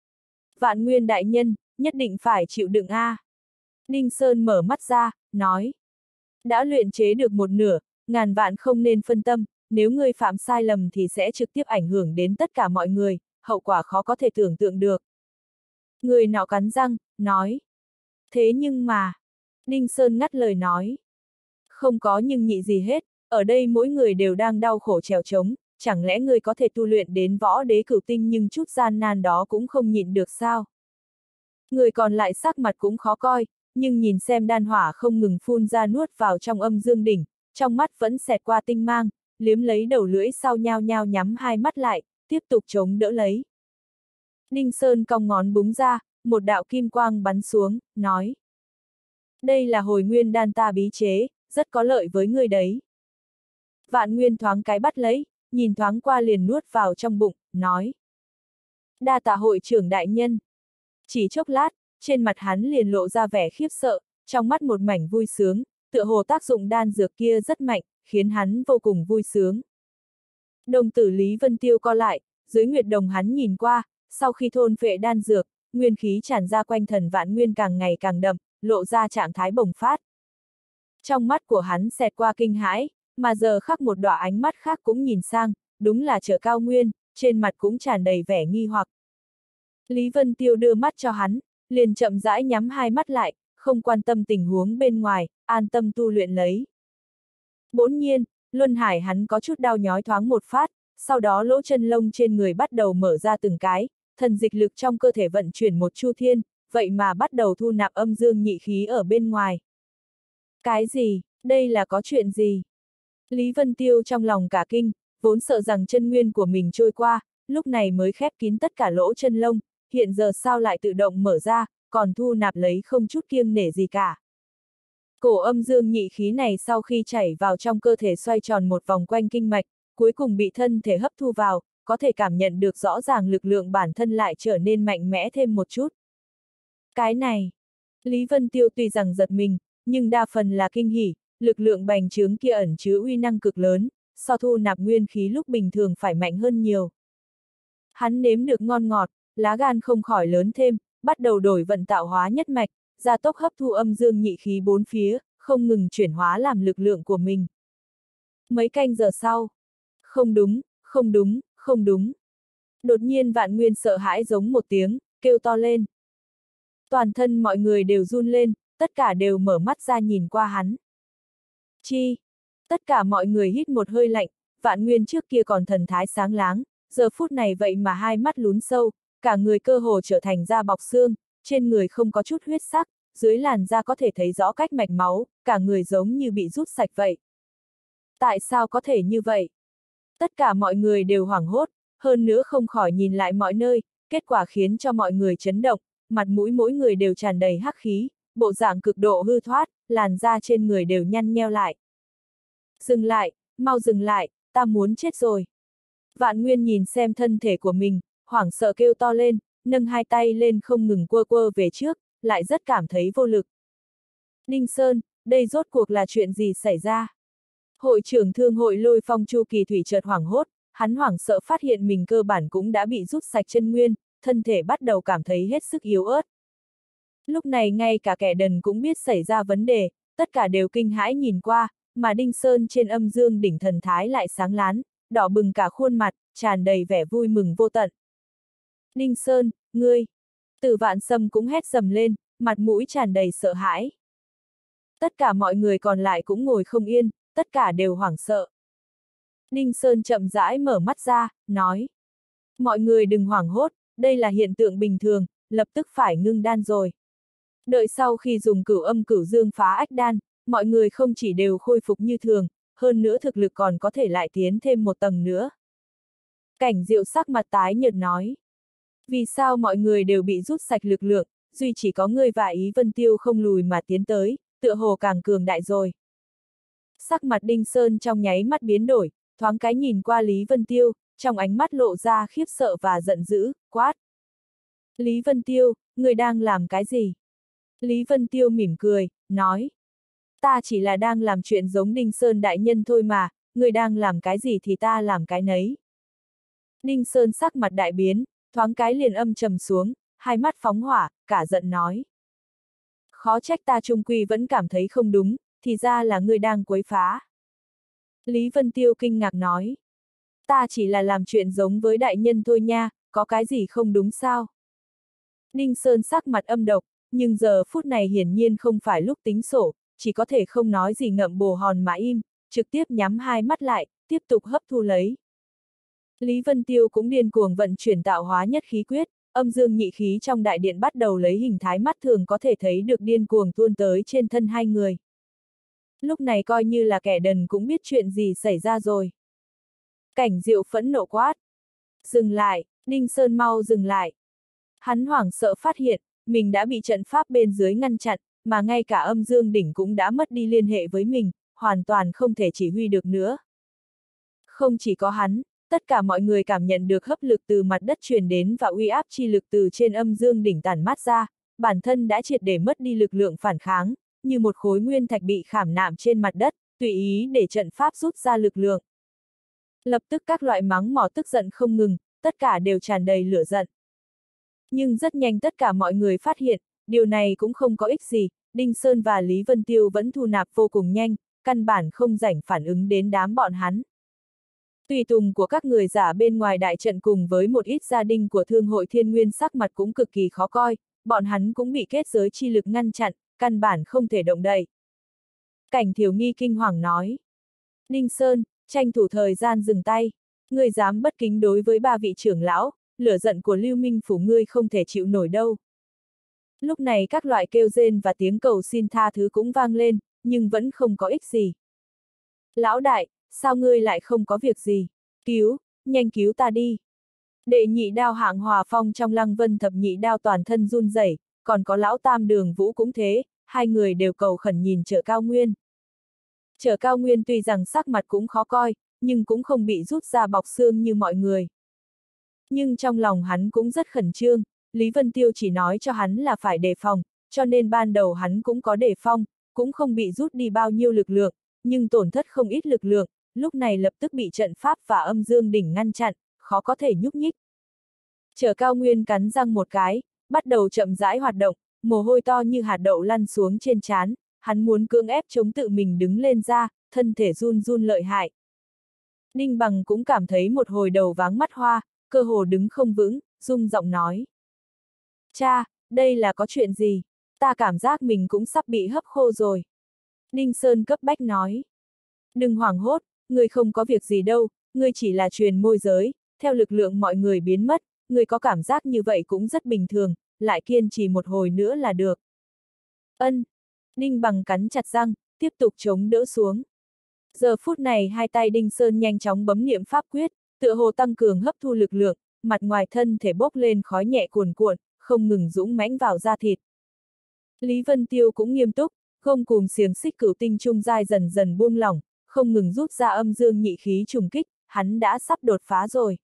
A: Vạn Nguyên đại nhân, nhất định phải chịu đựng a. Đinh Sơn mở mắt ra, nói. Đã luyện chế được một nửa, ngàn vạn không nên phân tâm, nếu ngươi phạm sai lầm thì sẽ trực tiếp ảnh hưởng đến tất cả mọi người, hậu quả khó có thể tưởng tượng được. Người nọ cắn răng, nói. Thế nhưng mà, Đinh Sơn ngắt lời nói. Không có nhưng nhị gì hết, ở đây mỗi người đều đang đau khổ trèo trống, chẳng lẽ ngươi có thể tu luyện đến võ đế cửu tinh nhưng chút gian nan đó cũng không nhịn được sao? Người còn lại sắc mặt cũng khó coi, nhưng nhìn xem đan hỏa không ngừng phun ra nuốt vào trong âm dương đỉnh, trong mắt vẫn xẹt qua tinh mang, liếm lấy đầu lưỡi sau nhao nhao nhắm hai mắt lại, tiếp tục chống đỡ lấy. Đinh Sơn cong ngón búng ra, một đạo kim quang bắn xuống, nói. Đây là hồi nguyên đan ta bí chế, rất có lợi với ngươi đấy. Vạn Nguyên thoáng cái bắt lấy, nhìn thoáng qua liền nuốt vào trong bụng, nói. Đa tạ hội trưởng đại nhân. Chỉ chốc lát, trên mặt hắn liền lộ ra vẻ khiếp sợ, trong mắt một mảnh vui sướng, tựa hồ tác dụng đan dược kia rất mạnh, khiến hắn vô cùng vui sướng. Đồng tử Lý Vân Tiêu co lại, dưới nguyệt đồng hắn nhìn qua, sau khi thôn phệ đan dược, nguyên khí tràn ra quanh thần vạn nguyên càng ngày càng đậm, lộ ra trạng thái bùng phát. Trong mắt của hắn xẹt qua kinh hãi, mà giờ khắc một đọa ánh mắt khác cũng nhìn sang, đúng là Trở Cao Nguyên, trên mặt cũng tràn đầy vẻ nghi hoặc. Lý Vân Tiêu đưa mắt cho hắn, liền chậm rãi nhắm hai mắt lại, không quan tâm tình huống bên ngoài, an tâm tu luyện lấy. Bỗng nhiên, luân hải hắn có chút đau nhói thoáng một phát, sau đó lỗ chân lông trên người bắt đầu mở ra từng cái, thần dịch lực trong cơ thể vận chuyển một chu thiên, vậy mà bắt đầu thu nạp âm dương nhị khí ở bên ngoài. Cái gì? Đây là có chuyện gì? Lý Vân Tiêu trong lòng cả kinh, vốn sợ rằng chân nguyên của mình trôi qua, lúc này mới khép kín tất cả lỗ chân lông, hiện giờ sao lại tự động mở ra, còn thu nạp lấy không chút kiêng nể gì cả. Cổ âm dương nhị khí này sau khi chảy vào trong cơ thể xoay tròn một vòng quanh kinh mạch, cuối cùng bị thân thể hấp thu vào, có thể cảm nhận được rõ ràng lực lượng bản thân lại trở nên mạnh mẽ thêm một chút. Cái này, Lý Vân Tiêu tuy rằng giật mình, nhưng đa phần là kinh hỉ, lực lượng bành trướng kia ẩn chứa uy năng cực lớn, so thu nạp nguyên khí lúc bình thường phải mạnh hơn nhiều. Hắn nếm được ngon ngọt, lá gan không khỏi lớn thêm, bắt đầu đổi vận tạo hóa nhất mạch, gia tốc hấp thu âm dương nhị khí bốn phía, không ngừng chuyển hóa làm lực lượng của mình. Mấy canh giờ sau, không đúng, không đúng, không đúng. Đột nhiên Vạn Nguyên sợ hãi giống một tiếng, kêu to lên. Toàn thân mọi người đều run lên, tất cả đều mở mắt ra nhìn qua hắn. Chi? Tất cả mọi người hít một hơi lạnh, Vạn Nguyên trước kia còn thần thái sáng láng, giờ phút này vậy mà hai mắt lún sâu, cả người cơ hồ trở thành da bọc xương, trên người không có chút huyết sắc, dưới làn da có thể thấy rõ cách mạch máu, cả người giống như bị rút sạch vậy. Tại sao có thể như vậy? Tất cả mọi người đều hoảng hốt, hơn nữa không khỏi nhìn lại mọi nơi, kết quả khiến cho mọi người chấn động, mặt mũi mỗi người đều tràn đầy hắc khí, bộ dạng cực độ hư thoát, làn da trên người đều nhăn nheo lại. Dừng lại, mau dừng lại, ta muốn chết rồi. Vạn Nguyên nhìn xem thân thể của mình, hoảng sợ kêu to lên, nâng hai tay lên không ngừng quơ quơ về trước, lại rất cảm thấy vô lực. Ninh Sơn, đây rốt cuộc là chuyện gì xảy ra? Hội trưởng thương hội Lôi Phong Chu Kỳ Thủy chợt hoảng hốt, hắn hoảng sợ phát hiện mình cơ bản cũng đã bị rút sạch chân nguyên, thân thể bắt đầu cảm thấy hết sức yếu ớt. Lúc này ngay cả kẻ đần cũng biết xảy ra vấn đề, tất cả đều kinh hãi nhìn qua, mà Đinh Sơn trên âm dương đỉnh thần thái lại sáng lán, đỏ bừng cả khuôn mặt, tràn đầy vẻ vui mừng vô tận. Đinh Sơn, ngươi! Từ Vạn Sâm cũng hét sầm lên, mặt mũi tràn đầy sợ hãi. Tất cả mọi người còn lại cũng ngồi không yên, tất cả đều hoảng sợ. Đinh Sơn chậm rãi mở mắt ra, nói. Mọi người đừng hoảng hốt, đây là hiện tượng bình thường, lập tức phải ngưng đan rồi. Đợi sau khi dùng cửu âm cửu dương phá ách đan, mọi người không chỉ đều khôi phục như thường, hơn nữa thực lực còn có thể lại tiến thêm một tầng nữa. Cảnh Diệu sắc mặt tái nhợt nói. Vì sao mọi người đều bị rút sạch lực lượng, duy chỉ có ngươi và Ý Vân Tiêu không lùi mà tiến tới, tựa hồ càng cường đại rồi. Sắc mặt Đinh Sơn trong nháy mắt biến đổi, thoáng cái nhìn qua Lý Vân Tiêu, trong ánh mắt lộ ra khiếp sợ và giận dữ, quát. Lý Vân Tiêu, người đang làm cái gì? Lý Vân Tiêu mỉm cười, nói. Ta chỉ là đang làm chuyện giống Đinh Sơn đại nhân thôi mà, người đang làm cái gì thì ta làm cái nấy. Đinh Sơn sắc mặt đại biến, thoáng cái liền âm trầm xuống, hai mắt phóng hỏa, cả giận nói. Khó trách ta trung quy vẫn cảm thấy không đúng, thì ra là ngươi đang quấy phá. Lý Vân Tiêu kinh ngạc nói. Ta chỉ là làm chuyện giống với đại nhân thôi nha, có cái gì không đúng sao? Đinh Sơn sắc mặt âm độc, nhưng giờ phút này hiển nhiên không phải lúc tính sổ, chỉ có thể không nói gì ngậm bồ hòn mà im, trực tiếp nhắm hai mắt lại, tiếp tục hấp thu lấy. Lý Vân Tiêu cũng điên cuồng vận chuyển tạo hóa nhất khí quyết, âm dương nhị khí trong đại điện bắt đầu lấy hình thái mắt thường có thể thấy được điên cuồng tuôn tới trên thân hai người. Lúc này coi như là kẻ đần cũng biết chuyện gì xảy ra rồi. Cảnh Diệu phẫn nộ quát. Dừng lại, Ninh Sơn mau dừng lại. Hắn hoảng sợ phát hiện, mình đã bị trận pháp bên dưới ngăn chặn, mà ngay cả âm dương đỉnh cũng đã mất đi liên hệ với mình, hoàn toàn không thể chỉ huy được nữa. Không chỉ có hắn, tất cả mọi người cảm nhận được hấp lực từ mặt đất truyền đến và uy áp chi lực từ trên âm dương đỉnh tản mát ra, bản thân đã triệt để mất đi lực lượng phản kháng, như một khối nguyên thạch bị khảm nạm trên mặt đất, tùy ý để trận pháp rút ra lực lượng. Lập tức các loại mắng mỏ tức giận không ngừng, tất cả đều tràn đầy lửa giận. Nhưng rất nhanh tất cả mọi người phát hiện, điều này cũng không có ích gì, Đinh Sơn và Lý Vân Tiêu vẫn thu nạp vô cùng nhanh, căn bản không rảnh phản ứng đến đám bọn hắn. Tùy tùng của các người giả bên ngoài đại trận cùng với một ít gia đình của thương hội Thiên Nguyên sắc mặt cũng cực kỳ khó coi, bọn hắn cũng bị kết giới chi lực ngăn chặn, căn bản không thể động đậy. Cảnh Thiếu Nghi kinh hoàng nói. Đinh Sơn, tranh thủ thời gian dừng tay, ngươi dám bất kính đối với ba vị trưởng lão, lửa giận của Lưu Minh phủ ngươi không thể chịu nổi đâu. Lúc này các loại kêu rên và tiếng cầu xin tha thứ cũng vang lên, nhưng vẫn không có ích gì. Lão đại, sao ngươi lại không có việc gì? Nhanh cứu ta đi. Đệ nhị đao Hạng Hòa Phong trong Lăng Vân thập nhị đao toàn thân run rẩy, còn có lão tam Đường Vũ cũng thế, hai người đều cầu khẩn nhìn Chợ Cao Nguyên. Chợ Cao Nguyên tuy rằng sắc mặt cũng khó coi, nhưng cũng không bị rút ra bọc xương như mọi người. Nhưng trong lòng hắn cũng rất khẩn trương, Lý Vân Tiêu chỉ nói cho hắn là phải đề phòng, cho nên ban đầu hắn cũng có đề phòng, cũng không bị rút đi bao nhiêu lực lượng, nhưng tổn thất không ít lực lượng, lúc này lập tức bị trận pháp và âm dương đỉnh ngăn chặn, khó có thể nhúc nhích. Chợ Cao Nguyên cắn răng một cái, bắt đầu chậm rãi hoạt động, mồ hôi to như hạt đậu lăn xuống trên trán, hắn muốn cưỡng ép chống tự mình đứng lên ra, thân thể run run lợi hại. Ninh Bằng cũng cảm thấy một hồi đầu váng mắt hoa, cơ hồ đứng không vững, rung giọng nói. Cha, đây là có chuyện gì? Ta cảm giác mình cũng sắp bị hấp khô rồi. Ninh Sơn cấp bách nói. Đừng hoảng hốt, ngươi không có việc gì đâu, ngươi chỉ là truyền môi giới, theo lực lượng mọi người biến mất, ngươi có cảm giác như vậy cũng rất bình thường, lại kiên trì một hồi nữa là được. Ân. Ninh Bằng cắn chặt răng, tiếp tục chống đỡ xuống. Giờ phút này hai tay Đinh Sơn nhanh chóng bấm niệm pháp quyết, tựa hồ tăng cường hấp thu lực lượng, mặt ngoài thân thể bốc lên khói nhẹ cuồn cuộn, không ngừng dũng mãnh vào da thịt. Lý Vân Tiêu cũng nghiêm túc, gông cùm xiềng xích cửu tinh trung giai dần dần buông lỏng, không ngừng rút ra âm dương nhị khí trùng kích, hắn đã sắp đột phá rồi.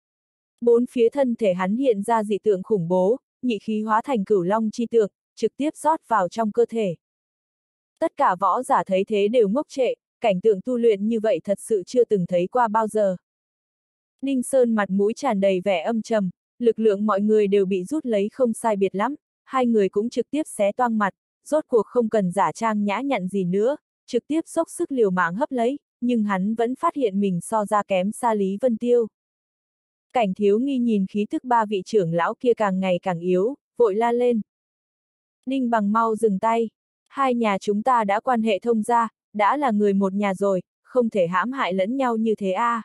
A: Bốn phía thân thể hắn hiện ra dị tượng khủng bố, nhị khí hóa thành cửu long chi tượng, trực tiếp rót vào trong cơ thể. Tất cả võ giả thấy thế đều ngốc trệ, cảnh tượng tu luyện như vậy thật sự chưa từng thấy qua bao giờ. Ninh Sơn mặt mũi tràn đầy vẻ âm trầm, lực lượng mọi người đều bị rút lấy không sai biệt lắm, hai người cũng trực tiếp xé toang mặt, rốt cuộc không cần giả trang nhã nhặn gì nữa, trực tiếp dốc sức liều mạng hấp lấy, nhưng hắn vẫn phát hiện mình so ra kém xa Lý Vân Tiêu. Cảnh Thiếu Nghi nhìn khí thức ba vị trưởng lão kia càng ngày càng yếu, vội la lên. Ninh Bằng mau dừng tay, hai nhà chúng ta đã quan hệ thông gia, đã là người một nhà rồi, không thể hãm hại lẫn nhau như thế a.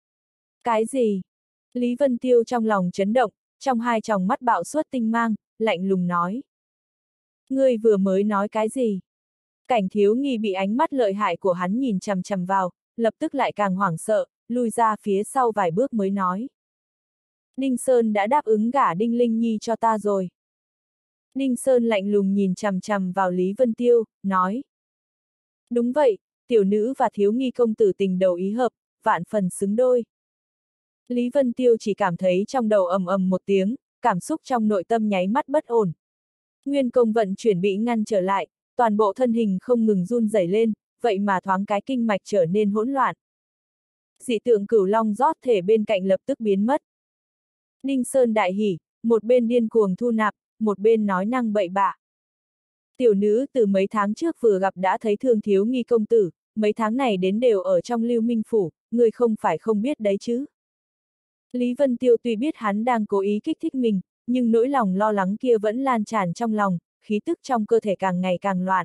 A: Cái gì? Lý Vân Tiêu trong lòng chấn động, trong hai tròng mắt bạo xuất tinh mang, lạnh lùng nói. Ngươi vừa mới nói cái gì? Cảnh Thiếu Nghi bị ánh mắt lợi hại của hắn nhìn chằm chằm vào, lập tức lại càng hoảng sợ, lui ra phía sau vài bước mới nói. Ninh Sơn đã đáp ứng gả Đinh Linh Nhi cho ta rồi. Ninh Sơn lạnh lùng nhìn chằm chằm vào Lý Vân Tiêu, nói. Đúng vậy, tiểu nữ và Thiếu Nghi công tử tình đầu ý hợp, vạn phần xứng đôi. Lý Vân Tiêu chỉ cảm thấy trong đầu ầm ầm một tiếng, cảm xúc trong nội tâm nháy mắt bất ổn. Nguyên công vận chuyển bị ngăn trở lại, toàn bộ thân hình không ngừng run rẩy lên, vậy mà thoáng cái kinh mạch trở nên hỗn loạn. Dị tượng cửu long rót thể bên cạnh lập tức biến mất. Ninh Sơn đại hỉ, một bên điên cuồng thu nạp, một bên nói năng bậy bạ. Tiểu nữ từ mấy tháng trước vừa gặp đã thấy Thương Thiếu Nghi công tử, mấy tháng này đến đều ở trong Lưu Minh phủ, người không phải không biết đấy chứ. Lý Vân Tiêu tuy biết hắn đang cố ý kích thích mình, nhưng nỗi lòng lo lắng kia vẫn lan tràn trong lòng, khí tức trong cơ thể càng ngày càng loạn.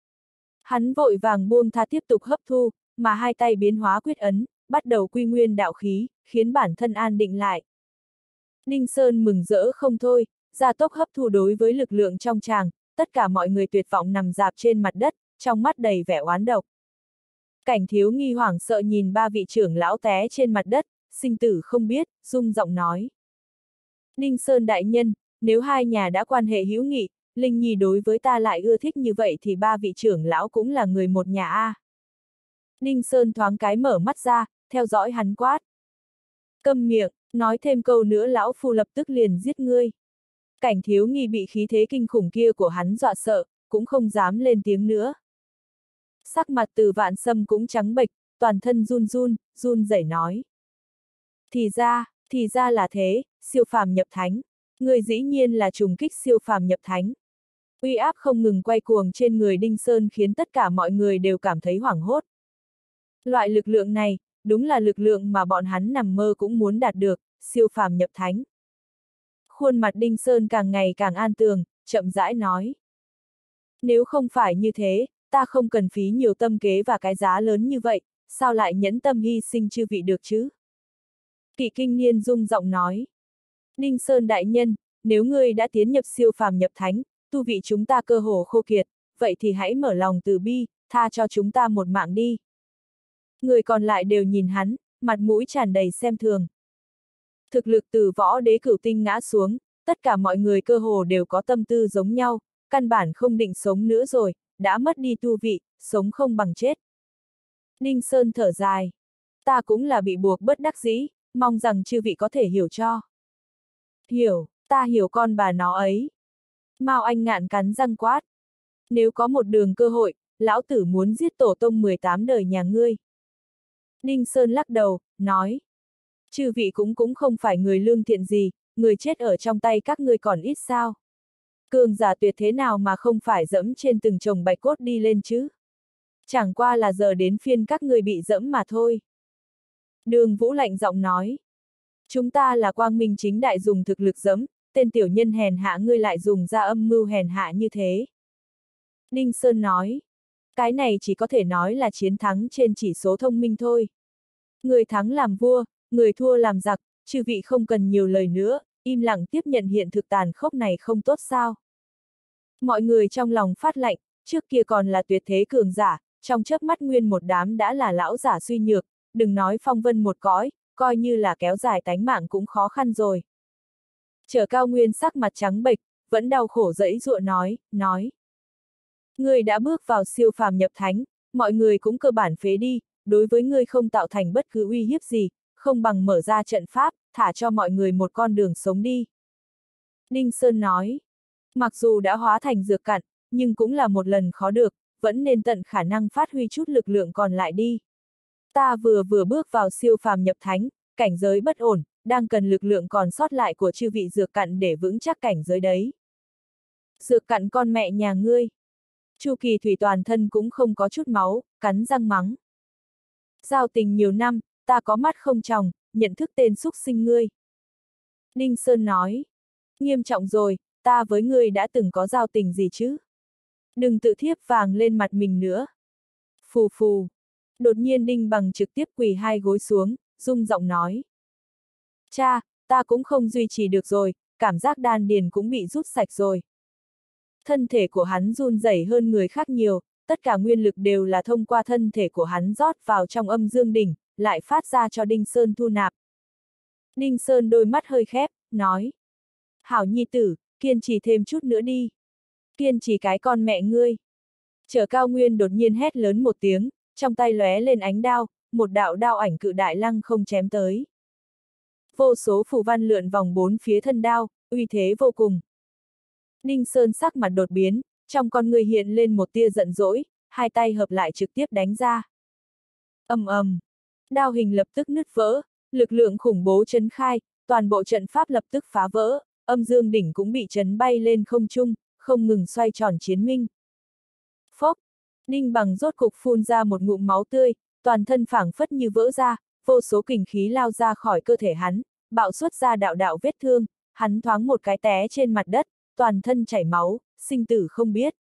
A: Hắn vội vàng buông tha tiếp tục hấp thu, mà hai tay biến hóa quyết ấn, bắt đầu quy nguyên đạo khí, khiến bản thân an định lại. Ninh Sơn mừng rỡ không thôi, gia tốc hấp thu đối với lực lượng trong tràng, tất cả mọi người tuyệt vọng nằm rạp trên mặt đất, trong mắt đầy vẻ oán độc. Cảnh Thiếu Nghi hoảng sợ nhìn ba vị trưởng lão té trên mặt đất, sinh tử không biết, rung giọng nói. Ninh Sơn đại nhân, nếu hai nhà đã quan hệ hữu nghị, Linh Nhi đối với ta lại ưa thích như vậy thì ba vị trưởng lão cũng là người một nhà a. Ninh Sơn thoáng cái mở mắt ra, theo dõi hắn quát. Câm miệng, nói thêm câu nữa lão phu lập tức liền giết ngươi. Cảnh Thiếu Nghi bị khí thế kinh khủng kia của hắn dọa sợ, cũng không dám lên tiếng nữa. Sắc mặt Từ Vạn Sâm cũng trắng bệch, toàn thân run rẩy nói. Thì ra là thế, siêu phàm nhập thánh. Người dĩ nhiên là trùng kích siêu phàm nhập thánh. Uy áp không ngừng quay cuồng trên người Đinh Sơn khiến tất cả mọi người đều cảm thấy hoảng hốt. Loại lực lượng này, đúng là lực lượng mà bọn hắn nằm mơ cũng muốn đạt được, siêu phàm nhập thánh. Khuôn mặt Đinh Sơn càng ngày càng an tường, chậm rãi nói. Nếu không phải như thế, ta không cần phí nhiều tâm kế và cái giá lớn như vậy, sao lại nhẫn tâm hy sinh chư vị được chứ? Kỵ Kinh Niên rung giọng nói. Đinh Sơn đại nhân, nếu ngươi đã tiến nhập siêu phàm nhập thánh, tu vị chúng ta cơ hồ khô kiệt, vậy thì hãy mở lòng từ bi, tha cho chúng ta một mạng đi. Người còn lại đều nhìn hắn, mặt mũi tràn đầy xem thường. Thực lực từ võ đế cửu tinh ngã xuống, tất cả mọi người cơ hồ đều có tâm tư giống nhau, căn bản không định sống nữa rồi, đã mất đi tu vị, sống không bằng chết. Đinh Sơn thở dài. Ta cũng là bị buộc bất đắc dĩ, mong rằng chư vị có thể hiểu cho. Hiểu, ta hiểu con bà nó ấy. Mao Anh Ngạn cắn răng quát. Nếu có một đường cơ hội, lão tử muốn giết tổ tông 18 đời nhà ngươi. Đinh Sơn lắc đầu, nói. Chư vị cũng không phải người lương thiện gì, người chết ở trong tay các ngươi còn ít sao. Cường giả tuyệt thế nào mà không phải dẫm trên từng chồng bạch cốt đi lên chứ. Chẳng qua là giờ đến phiên các ngươi bị dẫm mà thôi. Đường Vũ lạnh giọng nói. Chúng ta là quang minh chính đại dùng thực lực dẫm, tên tiểu nhân hèn hạ ngươi lại dùng ra âm mưu hèn hạ như thế. Đinh Sơn nói. Cái này chỉ có thể nói là chiến thắng trên chỉ số thông minh thôi. Người thắng làm vua, người thua làm giặc, chư vị không cần nhiều lời nữa, im lặng tiếp nhận hiện thực tàn khốc này không tốt sao. Mọi người trong lòng phát lạnh, trước kia còn là tuyệt thế cường giả, trong chớp mắt nguyên một đám đã là lão giả suy nhược, đừng nói phong vân một cõi, coi như là kéo dài tánh mạng cũng khó khăn rồi. Trở Cao Nguyên sắc mặt trắng bệch, vẫn đau khổ giãy giụa nói. Ngươi đã bước vào siêu phàm nhập thánh, mọi người cũng cơ bản phế đi, đối với ngươi không tạo thành bất cứ uy hiếp gì, không bằng mở ra trận pháp, thả cho mọi người một con đường sống đi. Đinh Sơn nói, mặc dù đã hóa thành dược cặn, nhưng cũng là một lần khó được, vẫn nên tận khả năng phát huy chút lực lượng còn lại đi. Ta vừa bước vào siêu phàm nhập thánh, cảnh giới bất ổn, đang cần lực lượng còn sót lại của chư vị dược cặn để vững chắc cảnh giới đấy. Dược cặn con mẹ nhà ngươi. Chu Kỳ Thủy toàn thân cũng không có chút máu, cắn răng mắng. Giao tình nhiều năm, ta có mắt không tròng, nhận thức tên xúc sinh ngươi. Đinh Sơn nói. Nghiêm trọng rồi, ta với ngươi đã từng có giao tình gì chứ? Đừng tự thiếp vàng lên mặt mình nữa. Phù phù. Đột nhiên Đinh Bằng trực tiếp quỳ hai gối xuống, rung giọng nói. Cha, ta cũng không duy trì được rồi, cảm giác đan điền cũng bị rút sạch rồi. Thân thể của hắn run rẩy hơn người khác nhiều, tất cả nguyên lực đều là thông qua thân thể của hắn rót vào trong âm dương đỉnh, lại phát ra cho Đinh Sơn thu nạp. Đinh Sơn đôi mắt hơi khép, nói. Hảo nhi tử, kiên trì thêm chút nữa đi. Kiên trì cái con mẹ ngươi. Trở Cao Nguyên đột nhiên hét lớn một tiếng, trong tay lóe lên ánh đao, một đạo đao ảnh cự đại lăng không chém tới. Vô số phù văn lượn vòng bốn phía thân đao, uy thế vô cùng. Đinh Sơn sắc mặt đột biến, trong con người hiện lên một tia giận dỗi, hai tay hợp lại trực tiếp đánh ra. Ầm ầm, đao hình lập tức nứt vỡ, lực lượng khủng bố chấn khai, toàn bộ trận pháp lập tức phá vỡ, âm dương đỉnh cũng bị chấn bay lên không trung, không ngừng xoay tròn chiến minh. Phốc, Đinh Bằng rốt cục phun ra một ngụm máu tươi, toàn thân phảng phất như vỡ ra, vô số kình khí lao ra khỏi cơ thể hắn, bạo xuất ra đạo đạo vết thương, hắn thoáng một cái té trên mặt đất, toàn thân chảy máu, sinh tử không biết.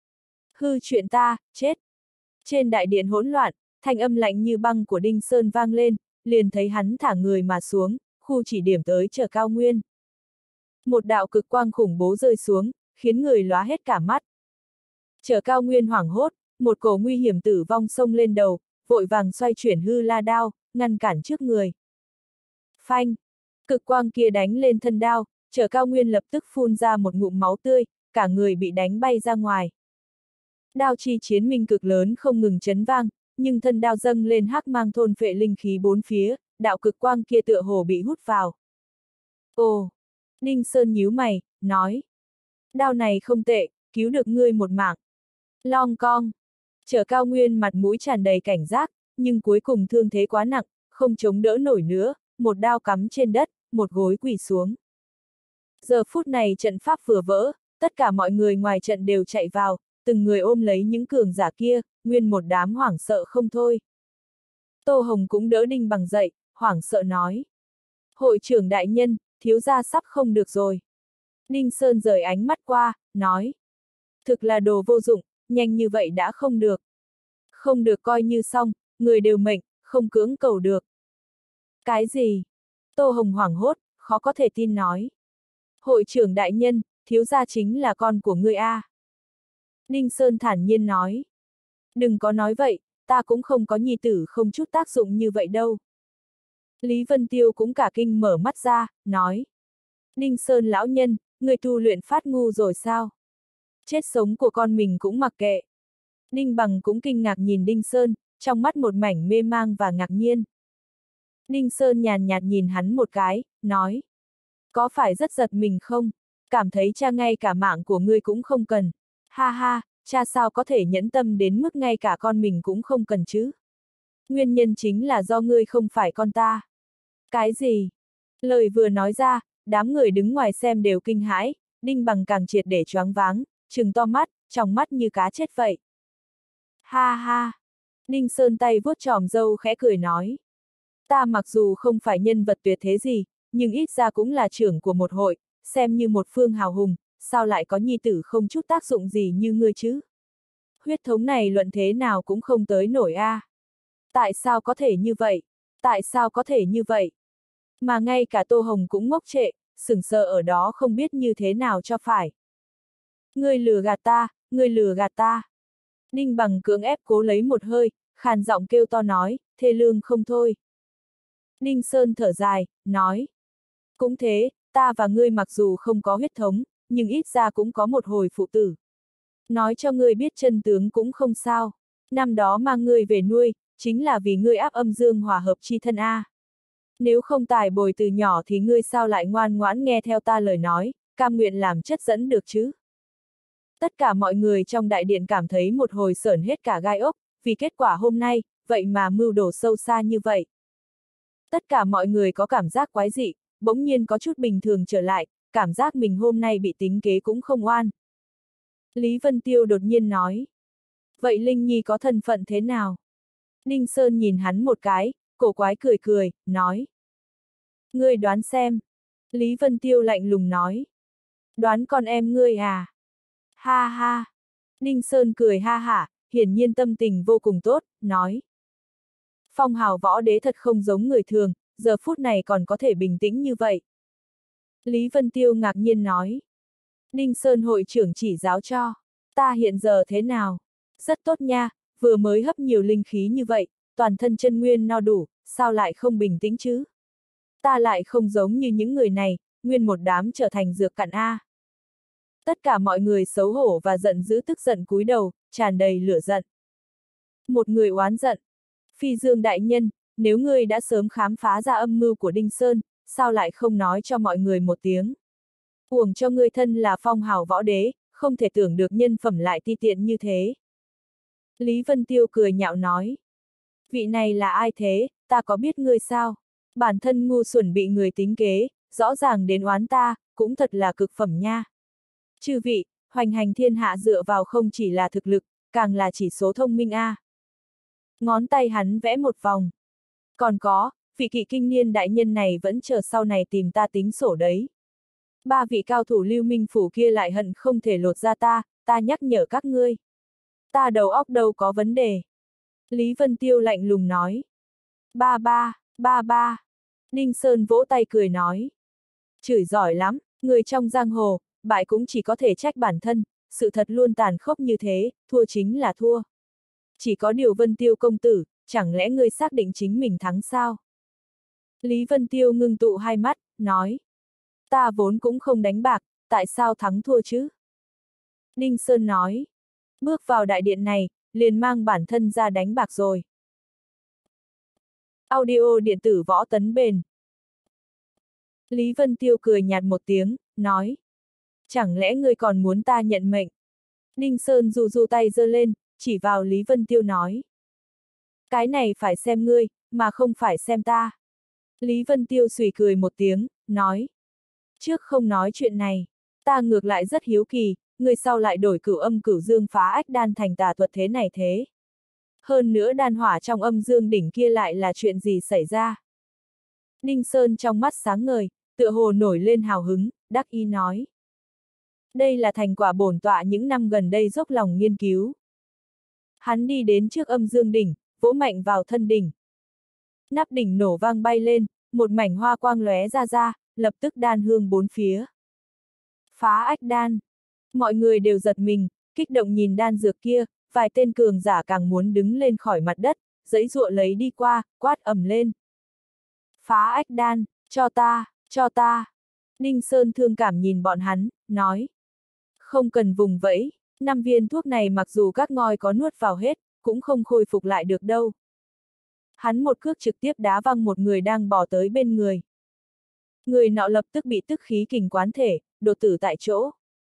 A: Hư chuyện ta, chết. Trên đại điện hỗn loạn, thanh âm lạnh như băng của Đinh Sơn vang lên, liền thấy hắn thả người mà xuống, khu chỉ điểm tới Trở Cao Nguyên. Một đạo cực quang khủng bố rơi xuống, khiến người lóa hết cả mắt. Trở Cao Nguyên hoảng hốt, một cổ nguy hiểm tử vong xông lên đầu, vội vàng xoay chuyển hư la đao, ngăn cản trước người. Phanh! Cực quang kia đánh lên thân đao, Trở Cao Nguyên lập tức phun ra một ngụm máu tươi, cả người bị đánh bay ra ngoài. Đao chi chiến minh cực lớn không ngừng chấn vang, nhưng thân đao dâng lên hắc mang thôn phệ linh khí bốn phía, đạo cực quang kia tựa hồ bị hút vào. Ồ! Ninh Sơn nhíu mày, nói. Đao này không tệ, cứu được ngươi một mạng. Long cong! Trở Cao Nguyên mặt mũi tràn đầy cảnh giác, nhưng cuối cùng thương thế quá nặng, không chống đỡ nổi nữa, một đao cắm trên đất, một gối quỳ xuống. Giờ phút này trận pháp vừa vỡ, tất cả mọi người ngoài trận đều chạy vào, từng người ôm lấy những cường giả kia, nguyên một đám hoảng sợ không thôi. Tô Hồng cũng đỡ Đinh Bằng dậy, hoảng sợ nói. Hội trưởng đại nhân, thiếu gia sắp không được rồi. Ninh Sơn rời ánh mắt qua, nói. Thực là đồ vô dụng, nhanh như vậy đã không được. Không được coi như xong, người đều mệnh, không cưỡng cầu được. Cái gì? Tô Hồng hoảng hốt, khó có thể tin nói. Hội trưởng đại nhân, thiếu gia chính là con của ngươi a. Ninh Sơn thản nhiên nói. Đừng có nói vậy, ta cũng không có nhi tử không chút tác dụng như vậy đâu. Lý Vân Tiêu cũng cả kinh mở mắt ra, nói. Ninh Sơn lão nhân, người tu luyện phát ngu rồi sao? Chết sống của con mình cũng mặc kệ. Ninh Bằng cũng kinh ngạc nhìn Đinh Sơn, trong mắt một mảnh mê mang và ngạc nhiên. Ninh Sơn nhàn nhạt nhìn hắn một cái, nói. Có phải rất giật mình không? Cảm thấy cha ngay cả mạng của ngươi cũng không cần. Ha ha, cha sao có thể nhẫn tâm đến mức ngay cả con mình cũng không cần chứ? Nguyên nhân chính là do ngươi không phải con ta. Cái gì? Lời vừa nói ra, đám người đứng ngoài xem đều kinh hãi, Đinh Bằng càng triệt để choáng váng, trừng to mắt, trong mắt như cá chết vậy. Ha ha! Ninh Sơn tay vuốt chòm râu khẽ cười nói. Ta mặc dù không phải nhân vật tuyệt thế gì, nhưng ít ra cũng là trưởng của một hội, xem như một phương hào hùng, sao lại có nhi tử không chút tác dụng gì như ngươi chứ? Huyết thống này luận thế nào cũng không tới nổi a. Tại sao có thể như vậy? Tại sao có thể như vậy? Mà ngay cả Tô Hồng cũng ngốc trệ, sững sờ ở đó không biết như thế nào cho phải. Ngươi lừa gạt ta, ngươi lừa gạt ta. Ninh Bằng cưỡng ép cố lấy một hơi, khàn giọng kêu to nói, thê lương không thôi. Ninh Sơn thở dài, nói. Cũng thế, ta và ngươi mặc dù không có huyết thống, nhưng ít ra cũng có một hồi phụ tử. Nói cho ngươi biết chân tướng cũng không sao. Năm đó mang ngươi về nuôi, chính là vì ngươi áp âm dương hòa hợp chi thân a. Nếu không tài bồi từ nhỏ thì ngươi sao lại ngoan ngoãn nghe theo ta lời nói, cam nguyện làm chất dẫn được chứ? Tất cả mọi người trong đại điện cảm thấy một hồi sởn hết cả gai ốc, vì kết quả hôm nay, vậy mà mưu đồ sâu xa như vậy. Tất cả mọi người có cảm giác quái dị, bỗng nhiên có chút bình thường trở lại, cảm giác mình hôm nay bị tính kế cũng không oan. Lý Vân Tiêu đột nhiên nói. Vậy Linh Nhi có thân phận thế nào? Ninh Sơn nhìn hắn một cái, cổ quái cười cười, nói. Ngươi đoán xem. Lý Vân Tiêu lạnh lùng nói. Đoán con em ngươi à? Ha ha. Ninh Sơn cười ha hả, hiển nhiên tâm tình vô cùng tốt, nói. Phong hào võ đế thật không giống người thường, giờ phút này còn có thể bình tĩnh như vậy. Lý Vân Tiêu ngạc nhiên nói. Ninh Sơn hội trưởng chỉ giáo cho. Ta hiện giờ thế nào? Rất tốt nha, vừa mới hấp nhiều linh khí như vậy, toàn thân chân nguyên no đủ, sao lại không bình tĩnh chứ? Ta lại không giống như những người này, nguyên một đám trở thành dược cặn A. Tất cả mọi người xấu hổ và giận dữ tức giận cúi đầu, tràn đầy lửa giận. Một người oán giận. Phi Dương đại nhân, nếu ngươi đã sớm khám phá ra âm mưu của Đinh Sơn, sao lại không nói cho mọi người một tiếng? Uổng cho ngươi thân là phong hào võ đế, không thể tưởng được nhân phẩm lại ti tiện như thế. Lý Vân Tiêu cười nhạo nói. Vị này là ai thế, ta có biết ngươi sao? Bản thân ngu xuẩn bị người tính kế, rõ ràng đến oán ta, cũng thật là cực phẩm nha. Chư vị, hoành hành thiên hạ dựa vào không chỉ là thực lực, càng là chỉ số thông minh a. Ngón tay hắn vẽ một vòng. Còn có, vị kỵ kinh niên đại nhân này vẫn chờ sau này tìm ta tính sổ đấy. Ba vị cao thủ Lưu Minh Phủ kia lại hận không thể lột ra ta nhắc nhở các ngươi. Ta đầu óc đâu có vấn đề. Lý Vân Tiêu lạnh lùng nói. Ba. Ninh Sơn vỗ tay cười nói. Chửi giỏi lắm, người trong giang hồ, bại cũng chỉ có thể trách bản thân, sự thật luôn tàn khốc như thế, thua chính là thua. Chỉ có điều Vân Tiêu công tử, chẳng lẽ ngươi xác định chính mình thắng sao? Lý Vân Tiêu ngưng tụ hai mắt, nói. Ta vốn cũng không đánh bạc, tại sao thắng thua chứ? Ninh Sơn nói. Bước vào đại điện này, liền mang bản thân ra đánh bạc rồi. Audio điện tử võ tấn bền. Lý Vân Tiêu cười nhạt một tiếng, nói. Chẳng lẽ ngươi còn muốn ta nhận mệnh? Đinh Sơn du du tay giơ lên, chỉ vào Lý Vân Tiêu nói. Cái này phải xem ngươi, mà không phải xem ta. Lý Vân Tiêu xùy cười một tiếng, nói. Trước không nói chuyện này, ta ngược lại rất hiếu kỳ, ngươi sau lại đổi cửu âm cửu dương phá ách đan thành tà thuật thế này thế. Hơn nữa đan hỏa trong âm dương đỉnh kia lại là chuyện gì xảy ra? Đinh Sơn trong mắt sáng ngời, tựa hồ nổi lên hào hứng, đắc ý nói. Đây là thành quả bổn tọa những năm gần đây dốc lòng nghiên cứu. Hắn đi đến trước âm dương đỉnh, vỗ mạnh vào thân đỉnh. Nắp đỉnh nổ vang bay lên, một mảnh hoa quang lóe ra, lập tức đan hương bốn phía. Phá ách đan. Mọi người đều giật mình, kích động nhìn đan dược kia, vài tên cường giả càng muốn đứng lên khỏi mặt đất, giãy giụa lấy đi qua, quát ầm lên. Phá ách đan, cho ta, cho ta. Ninh Sơn thương cảm nhìn bọn hắn, nói. Không cần vùng vẫy, 5 viên thuốc này mặc dù các ngoi có nuốt vào hết, cũng không khôi phục lại được đâu. Hắn một cước trực tiếp đá văng một người đang bò tới bên người. Người nọ lập tức bị tức khí kình quán thể, đột tử tại chỗ.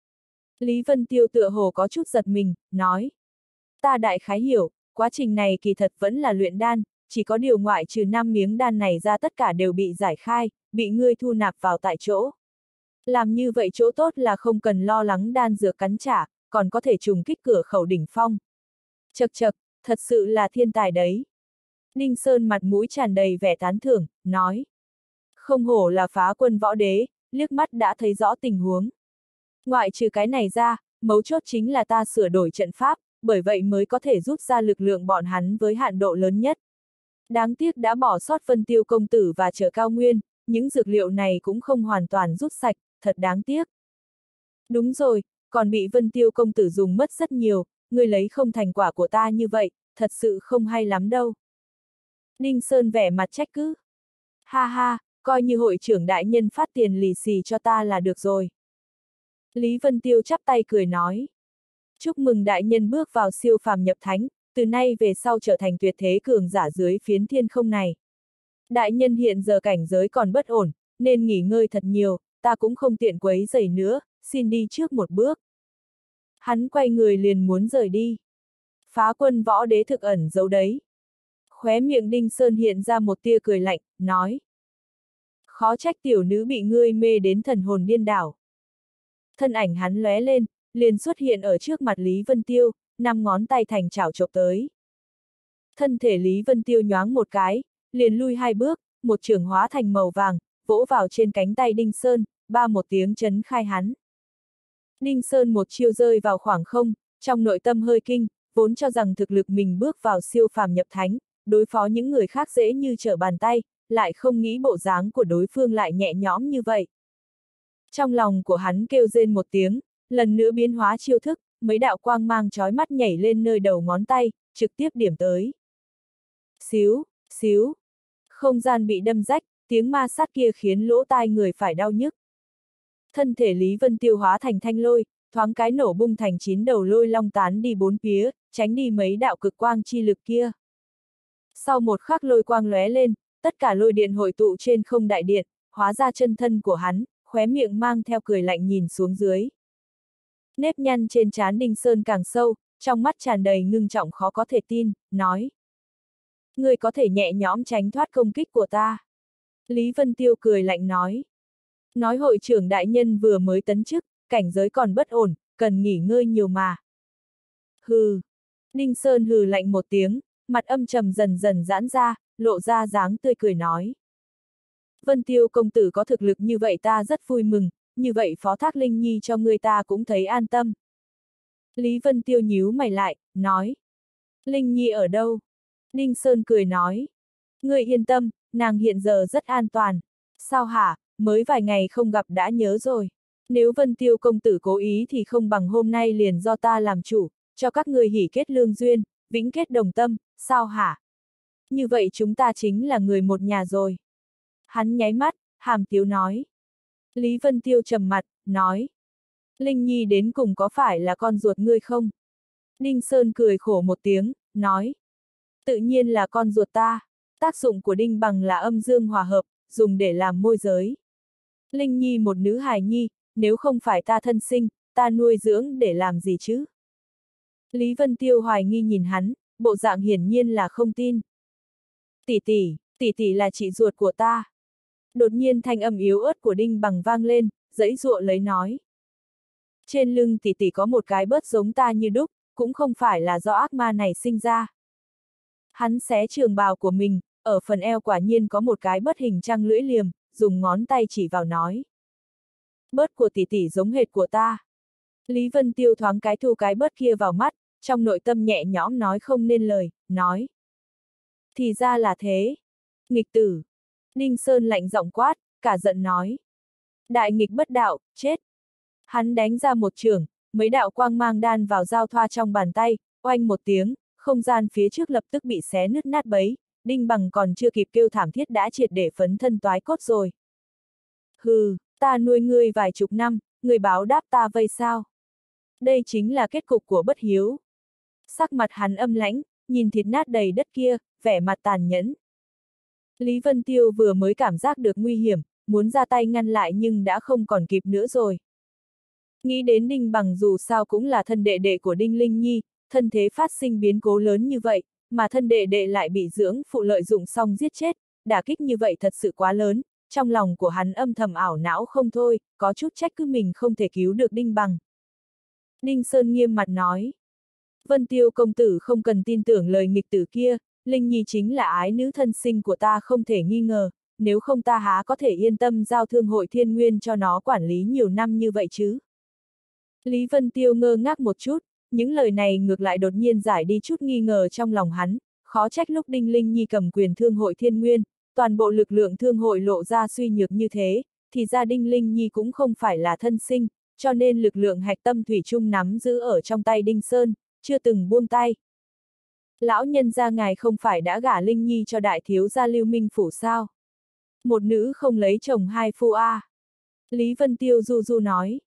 A: Lý Vân Tiêu tựa hồ có chút giật mình, nói. Ta đại khái hiểu, quá trình này kỳ thật vẫn là luyện đan, chỉ có điều ngoại trừ 5 miếng đan này ra tất cả đều bị giải khai, bị ngươi thu nạp vào tại chỗ. Làm như vậy chỗ tốt là không cần lo lắng đan dược cắn trả, còn có thể trùng kích cửa khẩu đỉnh phong. Chậc chậc, thật sự là thiên tài đấy. Ninh Sơn mặt mũi tràn đầy vẻ tán thưởng, nói. Không hổ là phá quân võ đế, liếc mắt đã thấy rõ tình huống. Ngoại trừ cái này ra, mấu chốt chính là ta sửa đổi trận pháp, bởi vậy mới có thể rút ra lực lượng bọn hắn với hạn độ lớn nhất. Đáng tiếc đã bỏ sót Vân Tiêu công tử và Trở Cao Nguyên, những dược liệu này cũng không hoàn toàn rút sạch, thật đáng tiếc. Đúng rồi, còn bị Vân Tiêu công tử dùng mất rất nhiều, ngươi lấy không thành quả của ta như vậy, thật sự không hay lắm đâu. Ninh Sơn vẻ mặt trách cứ. Ha ha, coi như hội trưởng đại nhân phát tiền lì xì cho ta là được rồi. Lý Vân Tiêu chắp tay cười nói. Chúc mừng đại nhân bước vào siêu phàm nhập thánh, từ nay về sau trở thành tuyệt thế cường giả dưới phiến thiên không này. Đại nhân hiện giờ cảnh giới còn bất ổn, nên nghỉ ngơi thật nhiều, ta cũng không tiện quấy rầy nữa, xin đi trước một bước. Hắn quay người liền muốn rời đi. Phá quân võ đế thực ẩn giấu đấy. Khóe miệng Đinh Sơn hiện ra một tia cười lạnh, nói. Khó trách tiểu nữ bị ngươi mê đến thần hồn điên đảo. Thân ảnh hắn lóe lên, liền xuất hiện ở trước mặt Lý Vân Tiêu, 5 ngón tay thành chảo chộp tới. Thân thể Lý Vân Tiêu nhoáng một cái, liền lui 2 bước, một chưởng hóa thành màu vàng, vỗ vào trên cánh tay Đinh Sơn, ba một tiếng chấn khai hắn. Đinh Sơn một chiêu rơi vào khoảng không, trong nội tâm hơi kinh, vốn cho rằng thực lực mình bước vào siêu phàm nhập thánh, đối phó những người khác dễ như trở bàn tay, lại không nghĩ bộ dáng của đối phương lại nhẹ nhõm như vậy. Trong lòng của hắn kêu rên một tiếng, lần nữa biến hóa chiêu thức, mấy đạo quang mang chói mắt nhảy lên nơi đầu ngón tay, trực tiếp điểm tới. Xíu, xíu, không gian bị đâm rách, tiếng ma sát kia khiến lỗ tai người phải đau nhức. Thân thể Lý Vân Tiêu hóa thành thanh lôi, thoáng cái nổ bung thành 9 đầu lôi long tán đi 4 phía, tránh đi mấy đạo cực quang chi lực kia. Sau một khắc lôi quang lóe lên, tất cả lôi điện hội tụ trên không đại điện, hóa ra chân thân của hắn, khóe miệng mang theo cười lạnh nhìn xuống dưới. Nếp nhăn trên trán Đinh Sơn càng sâu, trong mắt tràn đầy ngưng trọng khó có thể tin, nói. Ngươi có thể nhẹ nhõm tránh thoát công kích của ta. Lý Vân Tiêu cười lạnh nói. Nói hội trưởng đại nhân vừa mới tấn chức, cảnh giới còn bất ổn, cần nghỉ ngơi nhiều mà. Hừ. Đinh Sơn hừ lạnh một tiếng, mặt âm trầm dần dần giãn ra, lộ ra dáng tươi cười nói. Vân Tiêu công tử có thực lực như vậy ta rất vui mừng, như vậy phó thác Linh Nhi cho người ta cũng thấy an tâm. Lý Vân Tiêu nhíu mày lại, nói. Linh Nhi ở đâu? Đinh Sơn cười nói. Ngươi yên tâm, nàng hiện giờ rất an toàn. Sao hả, mới vài ngày không gặp đã nhớ rồi. Nếu Vân Tiêu công tử cố ý thì không bằng hôm nay liền do ta làm chủ, cho các ngươi hỉ kết lương duyên, vĩnh kết đồng tâm, sao hả? Như vậy chúng ta chính là người một nhà rồi. Hắn nháy mắt, hàm tiếu nói. Lý Vân Tiêu trầm mặt, nói. Linh Nhi đến cùng có phải là con ruột ngươi không? Đinh Sơn cười khổ một tiếng, nói. Tự nhiên là con ruột ta. Tác dụng của đinh bằng là âm dương hòa hợp, dùng để làm môi giới. Linh Nhi một nữ hài nhi, nếu không phải ta thân sinh, ta nuôi dưỡng để làm gì chứ? Lý Vân Tiêu hoài nghi nhìn hắn, bộ dạng hiển nhiên là không tin. Tỷ tỷ là chị ruột của ta. Đột nhiên thanh âm yếu ớt của đinh bằng vang lên, giãy giụa lấy nói. Trên lưng tỷ tỷ có một cái bớt giống ta như đúc, cũng không phải là do ác ma này sinh ra. Hắn xé trường bào của mình, ở phần eo quả nhiên có một cái bớt hình trăng lưỡi liềm, dùng ngón tay chỉ vào nói. Bớt của tỷ tỷ giống hệt của ta. Lý Vân Tiêu thoáng cái thu cái bớt kia vào mắt, trong nội tâm nhẹ nhõm nói không nên lời, nói. Thì ra là thế. Nghịch tử. Ninh Sơn lạnh giọng quát, cả giận nói. Đại nghịch bất đạo, chết. Hắn đánh ra một chưởng, mấy đạo quang mang đan vào giao thoa trong bàn tay, oanh một tiếng, không gian phía trước lập tức bị xé nứt nát bấy, đinh bằng còn chưa kịp kêu thảm thiết đã triệt để phấn thân toái cốt rồi. Hừ, ta nuôi ngươi vài chục năm, ngươi báo đáp ta vây sao? Đây chính là kết cục của bất hiếu. Sắc mặt hắn âm lãnh, nhìn thịt nát đầy đất kia, vẻ mặt tàn nhẫn. Lý Vân Tiêu vừa mới cảm giác được nguy hiểm, muốn ra tay ngăn lại nhưng đã không còn kịp nữa rồi. Nghĩ đến Đinh Bằng dù sao cũng là thân đệ đệ của Đinh Linh Nhi, thân thế phát sinh biến cố lớn như vậy, mà thân đệ đệ lại bị dưỡng phụ lợi dụng xong giết chết, đả kích như vậy thật sự quá lớn, trong lòng của hắn âm thầm ảo não không thôi, có chút trách cứ mình không thể cứu được Đinh Bằng. Ninh Sơn nghiêm mặt nói. Vân Tiêu công tử không cần tin tưởng lời nghịch tử kia, Linh Nhi chính là ái nữ thân sinh của ta không thể nghi ngờ, nếu không ta há có thể yên tâm giao Thương hội Thiên Nguyên cho nó quản lý nhiều năm như vậy chứ. Lý Vân Tiêu ngơ ngác một chút, những lời này ngược lại đột nhiên giải đi chút nghi ngờ trong lòng hắn, khó trách lúc Đinh Linh Nhi cầm quyền Thương hội Thiên Nguyên, toàn bộ lực lượng Thương hội lộ ra suy nhược như thế, thì ra Đinh Linh Nhi cũng không phải là thân sinh, cho nên lực lượng hạch tâm thủy chung nắm giữ ở trong tay Đinh Sơn, chưa từng buông tay. Lão nhân gia ngài không phải đã gả Linh Nhi cho đại thiếu gia Lưu Minh Phủ sao? Một nữ không lấy chồng hai phu a. Lý Vân Tiêu du du nói.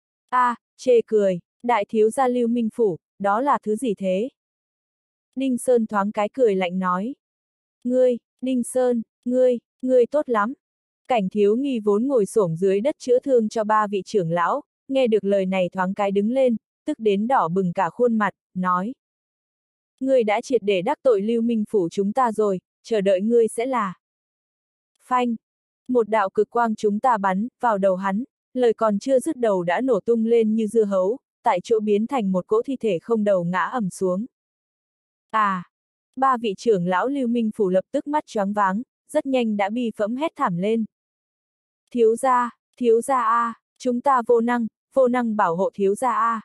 A: Chê cười, đại thiếu gia Lưu Minh Phủ, đó là thứ gì thế? Đinh Sơn thoáng cái cười lạnh nói. Ngươi, Đinh Sơn, ngươi tốt lắm. Cảnh Thiếu Nghi vốn ngồi xổm dưới đất chữa thương cho ba vị trưởng lão, nghe được lời này thoáng cái đứng lên, tức đến đỏ bừng cả khuôn mặt, nói. Ngươi đã triệt để đắc tội Lưu Minh Phủ chúng ta rồi, chờ đợi ngươi sẽ là. Phanh! Một đạo cực quang chúng ta bắn vào đầu hắn, lời còn chưa dứt đầu đã nổ tung lên như dưa hấu, tại chỗ biến thành một cỗ thi thể không đầu ngã ầm xuống. Ba vị trưởng lão Lưu Minh Phủ lập tức mắt choáng váng, rất nhanh đã bi phẫm hét thảm lên. Thiếu gia a, chúng ta vô năng bảo hộ thiếu gia a.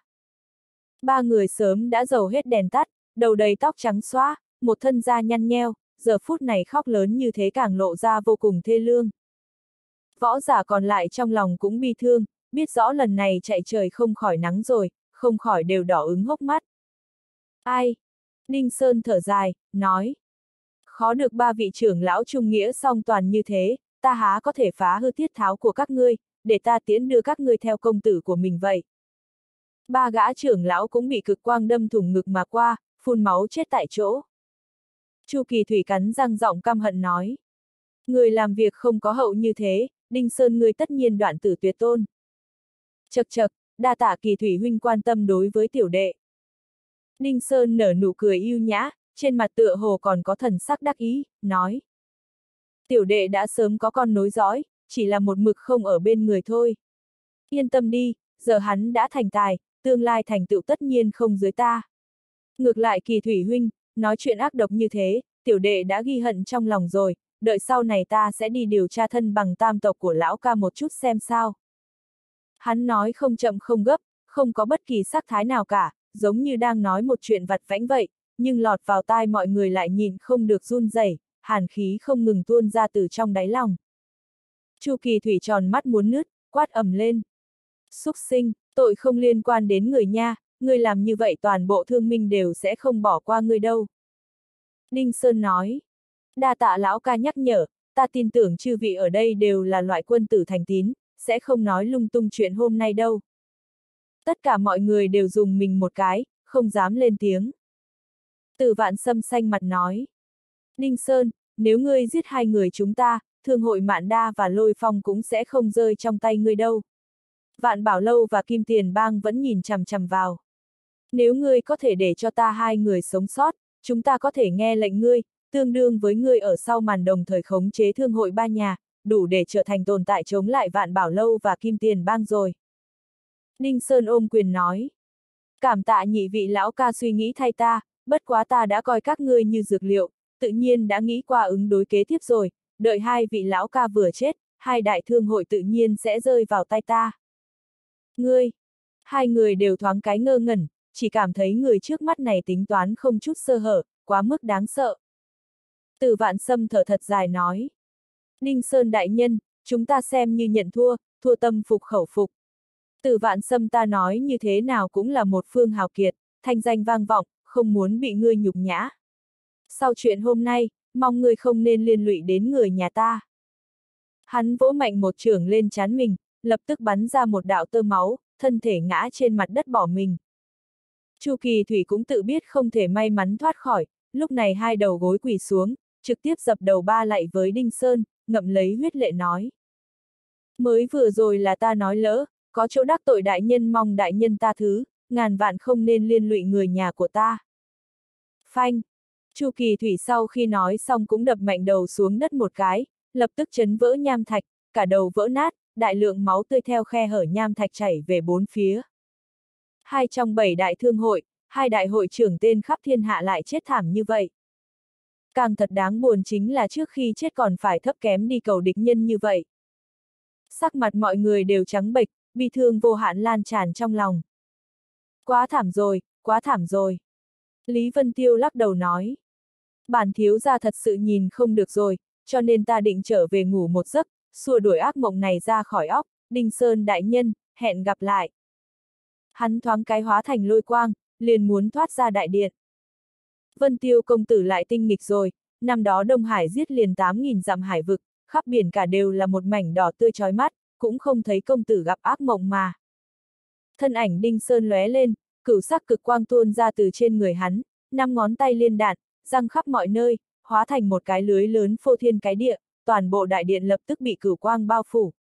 A: Ba người sớm đã dầu hết đèn tắt, đầu đầy tóc trắng xóa, một thân da nhăn nheo, giờ phút này khóc lớn như thế càng lộ ra vô cùng thê lương. Võ giả còn lại trong lòng cũng bi thương, biết rõ lần này chạy trời không khỏi nắng rồi, không khỏi đều đỏ ửng hốc mắt. Ai? Ninh Sơn thở dài, nói. Khó được ba vị trưởng lão trung nghĩa song toàn như thế, ta há có thể phá hư tiết tháo của các ngươi, để ta tiễn đưa các ngươi theo công tử của mình vậy. Ba gã trưởng lão cũng bị cực quang đâm thủng ngực mà qua, phun máu chết tại chỗ. Chu Kỳ Thủy cắn răng giọng căm hận nói. Người làm việc không có hậu như thế, Đinh Sơn ngươi tất nhiên đoạn tử tuyệt tôn. Chậc chậc, đa tạ Kỳ Thủy huynh quan tâm đối với tiểu đệ. Đinh Sơn nở nụ cười yêu nhã, trên mặt tựa hồ còn có thần sắc đắc ý, nói. Tiểu đệ đã sớm có con nối dõi, chỉ là một mực không ở bên người thôi. Yên tâm đi, giờ hắn đã thành tài, tương lai thành tựu tất nhiên không dưới ta. Ngược lại Kỳ Thủy huynh, nói chuyện ác độc như thế, tiểu đệ đã ghi hận trong lòng rồi, đợi sau này ta sẽ đi điều tra thân bằng tam tộc của lão ca một chút xem sao. Hắn nói không chậm không gấp, không có bất kỳ sắc thái nào cả, giống như đang nói một chuyện vặt vãnh vậy, nhưng lọt vào tai mọi người lại nhìn không được run rẩy, hàn khí không ngừng tuôn ra từ trong đáy lòng. Chu Kỳ Thủy tròn mắt muốn nứt, quát ầm lên. Xúc sinh, tội không liên quan đến người nha, ngươi làm như vậy toàn bộ Thương Minh đều sẽ không bỏ qua ngươi đâu. Ninh Sơn nói. Đa tạ lão ca nhắc nhở, ta tin tưởng chư vị ở đây đều là loại quân tử thành tín, sẽ không nói lung tung chuyện hôm nay đâu. Tất cả mọi người đều dùng mình một cái, không dám lên tiếng. Từ Vạn Sâm xanh mặt nói. Ninh Sơn, nếu ngươi giết hai người chúng ta, Thương hội Mạn Đa và Lôi Phong cũng sẽ không rơi trong tay ngươi đâu. Vạn Bảo Lâu và Kim Tiền Bang vẫn nhìn chằm chằm vào. Nếu ngươi có thể để cho ta hai người sống sót, chúng ta có thể nghe lệnh ngươi, tương đương với ngươi ở sau màn đồng thời khống chế Thương hội ba nhà, đủ để trở thành tồn tại chống lại Vạn Bảo Lâu và Kim Tiền Bang rồi. Ninh Sơn ôm quyền nói. Cảm tạ nhị vị lão ca suy nghĩ thay ta, bất quá ta đã coi các ngươi như dược liệu, tự nhiên đã nghĩ qua ứng đối kế tiếp rồi, đợi hai vị lão ca vừa chết, hai đại thương hội tự nhiên sẽ rơi vào tay ta. Ngươi! Hai người đều thoáng cái ngơ ngẩn, chỉ cảm thấy người trước mắt này tính toán không chút sơ hở, quá mức đáng sợ. Từ Vạn Sâm thở thật dài nói. Ninh Sơn đại nhân, chúng ta xem như nhận thua, thua tâm phục khẩu phục. Từ Vạn Sâm ta nói như thế nào cũng là một phương hào kiệt, thanh danh vang vọng, không muốn bị ngươi nhục nhã. Sau chuyện hôm nay, mong ngươi không nên liên lụy đến người nhà ta. Hắn vỗ mạnh một chưởng lên trán mình, lập tức bắn ra một đạo tơ máu, thân thể ngã trên mặt đất bỏ mình. Chu Kỳ Thủy cũng tự biết không thể may mắn thoát khỏi, lúc này hai đầu gối quỳ xuống, trực tiếp dập đầu ba lạy với Đinh Sơn, ngậm lấy huyết lệ nói. Mới vừa rồi là ta nói lỡ, có chỗ đắc tội đại nhân, mong đại nhân ta thứ, ngàn vạn không nên liên lụy người nhà của ta. Phanh! Chu Kỳ Thủy sau khi nói xong cũng đập mạnh đầu xuống đất một cái, lập tức chấn vỡ nham thạch, cả đầu vỡ nát, đại lượng máu tươi theo khe hở nham thạch chảy về bốn phía. Hai trong 7 đại thương hội, hai đại hội trưởng tên khắp thiên hạ lại chết thảm như vậy. Càng thật đáng buồn chính là trước khi chết còn phải thấp kém đi cầu địch nhân như vậy. Sắc mặt mọi người đều trắng bệch, bi thương vô hạn lan tràn trong lòng. Quá thảm rồi, quá thảm rồi. Lý Vân Tiêu lắc đầu nói. Bản thiếu gia thật sự nhìn không được rồi, cho nên ta định trở về ngủ một giấc, xua đuổi ác mộng này ra khỏi óc. Đinh Sơn đại nhân, hẹn gặp lại. Hắn thoáng cái hóa thành lôi quang, liền muốn thoát ra đại điện. Vân Tiêu công tử lại tinh nghịch rồi, năm đó Đông Hải giết liền 8.000 dặm hải vực, khắp biển cả đều là một mảnh đỏ tươi chói mắt, cũng không thấy công tử gặp ác mộng mà. Thân ảnh Đinh Sơn lóe lên, cửu sắc cực quang tuôn ra từ trên người hắn, 5 ngón tay liên đạn, răng khắp mọi nơi, hóa thành một cái lưới lớn phô thiên cái địa, toàn bộ đại điện lập tức bị cửu quang bao phủ.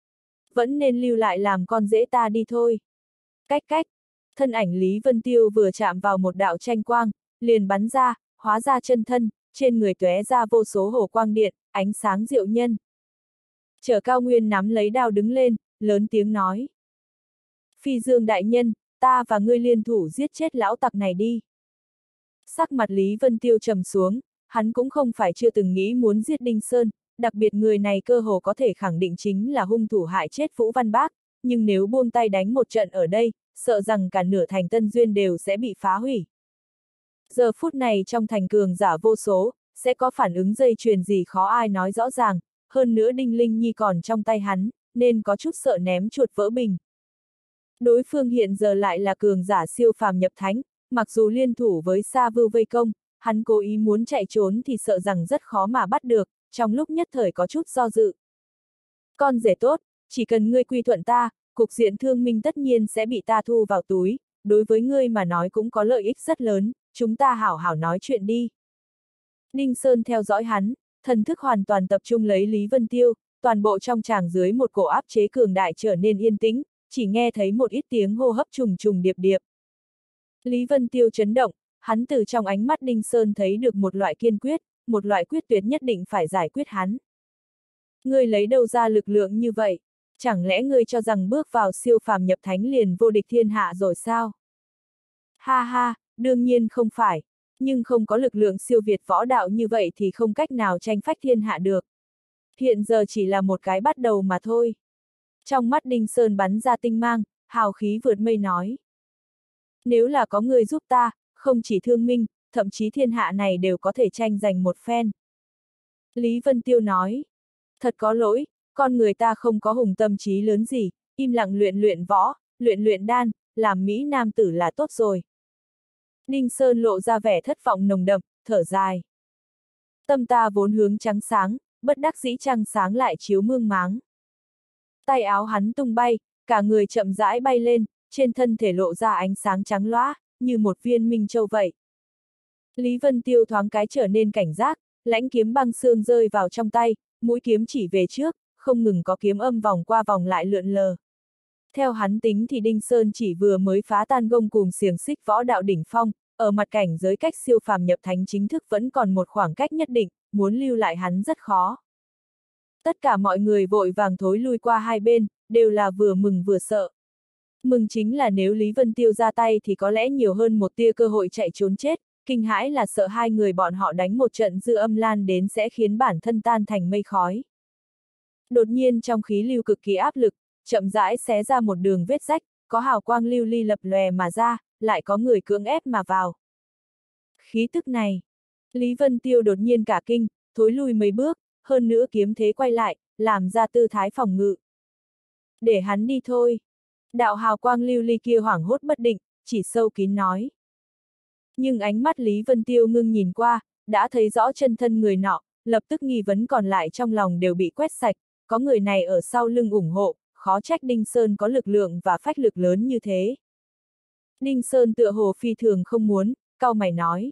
A: Vẫn nên lưu lại làm con dễ ta đi thôi. Cách cách, thân ảnh Lý Vân Tiêu vừa chạm vào một đạo tranh quang, liền bắn ra, hóa ra chân thân, trên người tóe ra vô số hồ quang điện, ánh sáng diệu nhân. Trở Cao Nguyên nắm lấy đao đứng lên, lớn tiếng nói. Phi Dương đại nhân, ta và ngươi liên thủ giết chết lão tặc này đi. Sắc mặt Lý Vân Tiêu trầm xuống, hắn cũng không phải chưa từng nghĩ muốn giết Đinh Sơn, đặc biệt người này cơ hồ có thể khẳng định chính là hung thủ hại chết Vũ Văn Bác, nhưng nếu buông tay đánh một trận ở đây, sợ rằng cả nửa thành Tân Duyên đều sẽ bị phá hủy. Giờ phút này trong thành cường giả vô số, sẽ có phản ứng dây chuyền gì khó ai nói rõ ràng, hơn nữa Đinh Linh Nhi còn trong tay hắn, nên có chút sợ ném chuột vỡ bình. Đối phương hiện giờ lại là cường giả siêu phàm nhập thánh, mặc dù liên thủ với Sa Vưu vây công, hắn cố ý muốn chạy trốn thì sợ rằng rất khó mà bắt được, trong lúc nhất thời có chút do dự. Con rể tốt, chỉ cần ngươi quy thuận ta, cục diện Thương Minh tất nhiên sẽ bị ta thu vào túi, đối với ngươi mà nói cũng có lợi ích rất lớn, chúng ta hảo hảo nói chuyện đi. Ninh Sơn theo dõi hắn, thần thức hoàn toàn tập trung lấy Lý Vân Tiêu, toàn bộ trong tràng dưới một cổ áp chế cường đại trở nên yên tĩnh, chỉ nghe thấy một ít tiếng hô hấp trùng trùng điệp điệp. Lý Vân Tiêu chấn động, hắn từ trong ánh mắt Ninh Sơn thấy được một loại kiên quyết, một loại quyết tuyệt nhất định phải giải quyết hắn. Ngươi lấy đâu ra lực lượng như vậy? Chẳng lẽ ngươi cho rằng bước vào siêu phàm nhập thánh liền vô địch thiên hạ rồi sao? Ha ha, đương nhiên không phải, nhưng không có lực lượng siêu việt võ đạo như vậy thì không cách nào tranh phách thiên hạ được. Hiện giờ chỉ là một cái bắt đầu mà thôi. Trong mắt Đinh Sơn bắn ra tinh mang, hào khí vượt mây nói. Nếu là có người giúp ta, không chỉ Thương Minh, thậm chí thiên hạ này đều có thể tranh giành một phen. Lý Vân Tiêu nói. Thật có lỗi, con người ta không có hùng tâm trí lớn gì, im lặng luyện luyện võ, luyện luyện đan, làm mỹ nam tử là tốt rồi. Ninh Sơn lộ ra vẻ thất vọng nồng đậm, thở dài. Tâm ta vốn hướng trắng sáng, bất đắc dĩ trăng sáng lại chiếu mương máng. Tay áo hắn tung bay, cả người chậm rãi bay lên, trên thân thể lộ ra ánh sáng trắng loá, như một viên minh châu vậy. Lý Vân Tiêu thoáng cái trở nên cảnh giác, lãnh kiếm băng xương rơi vào trong tay, mũi kiếm chỉ về trước, không ngừng có kiếm âm vòng qua vòng lại lượn lờ. Theo hắn tính thì Đinh Sơn chỉ vừa mới phá tan gông cùm xiềng xích võ đạo đỉnh phong, ở mặt cảnh giới cách siêu phàm nhập thánh chính thức vẫn còn một khoảng cách nhất định, muốn lưu lại hắn rất khó. Tất cả mọi người vội vàng thối lui qua hai bên, đều là vừa mừng vừa sợ. Mừng chính là nếu Lý Vân Tiêu ra tay thì có lẽ nhiều hơn một tia cơ hội chạy trốn chết, kinh hãi là sợ hai người bọn họ đánh một trận dư âm lan đến sẽ khiến bản thân tan thành mây khói. Đột nhiên trong khí lưu cực kỳ áp lực, chậm rãi xé ra một đường vết rách, có hào quang lưu ly lập lòe mà ra, lại có người cưỡng ép mà vào. Khí tức này, Lý Vân Tiêu đột nhiên cả kinh, thối lui mấy bước, hơn nữa kiếm thế quay lại, làm ra tư thái phòng ngự. Để hắn đi thôi. Đạo hào quang lưu ly kia hoảng hốt bất định, chỉ sâu kín nói. Nhưng ánh mắt Lý Vân Tiêu ngưng nhìn qua, đã thấy rõ chân thân người nọ, lập tức nghi vấn còn lại trong lòng đều bị quét sạch, có người này ở sau lưng ủng hộ, khó trách Đinh Sơn có lực lượng và phách lực lớn như thế. Đinh Sơn tựa hồ phi thường không muốn, cau mày nói.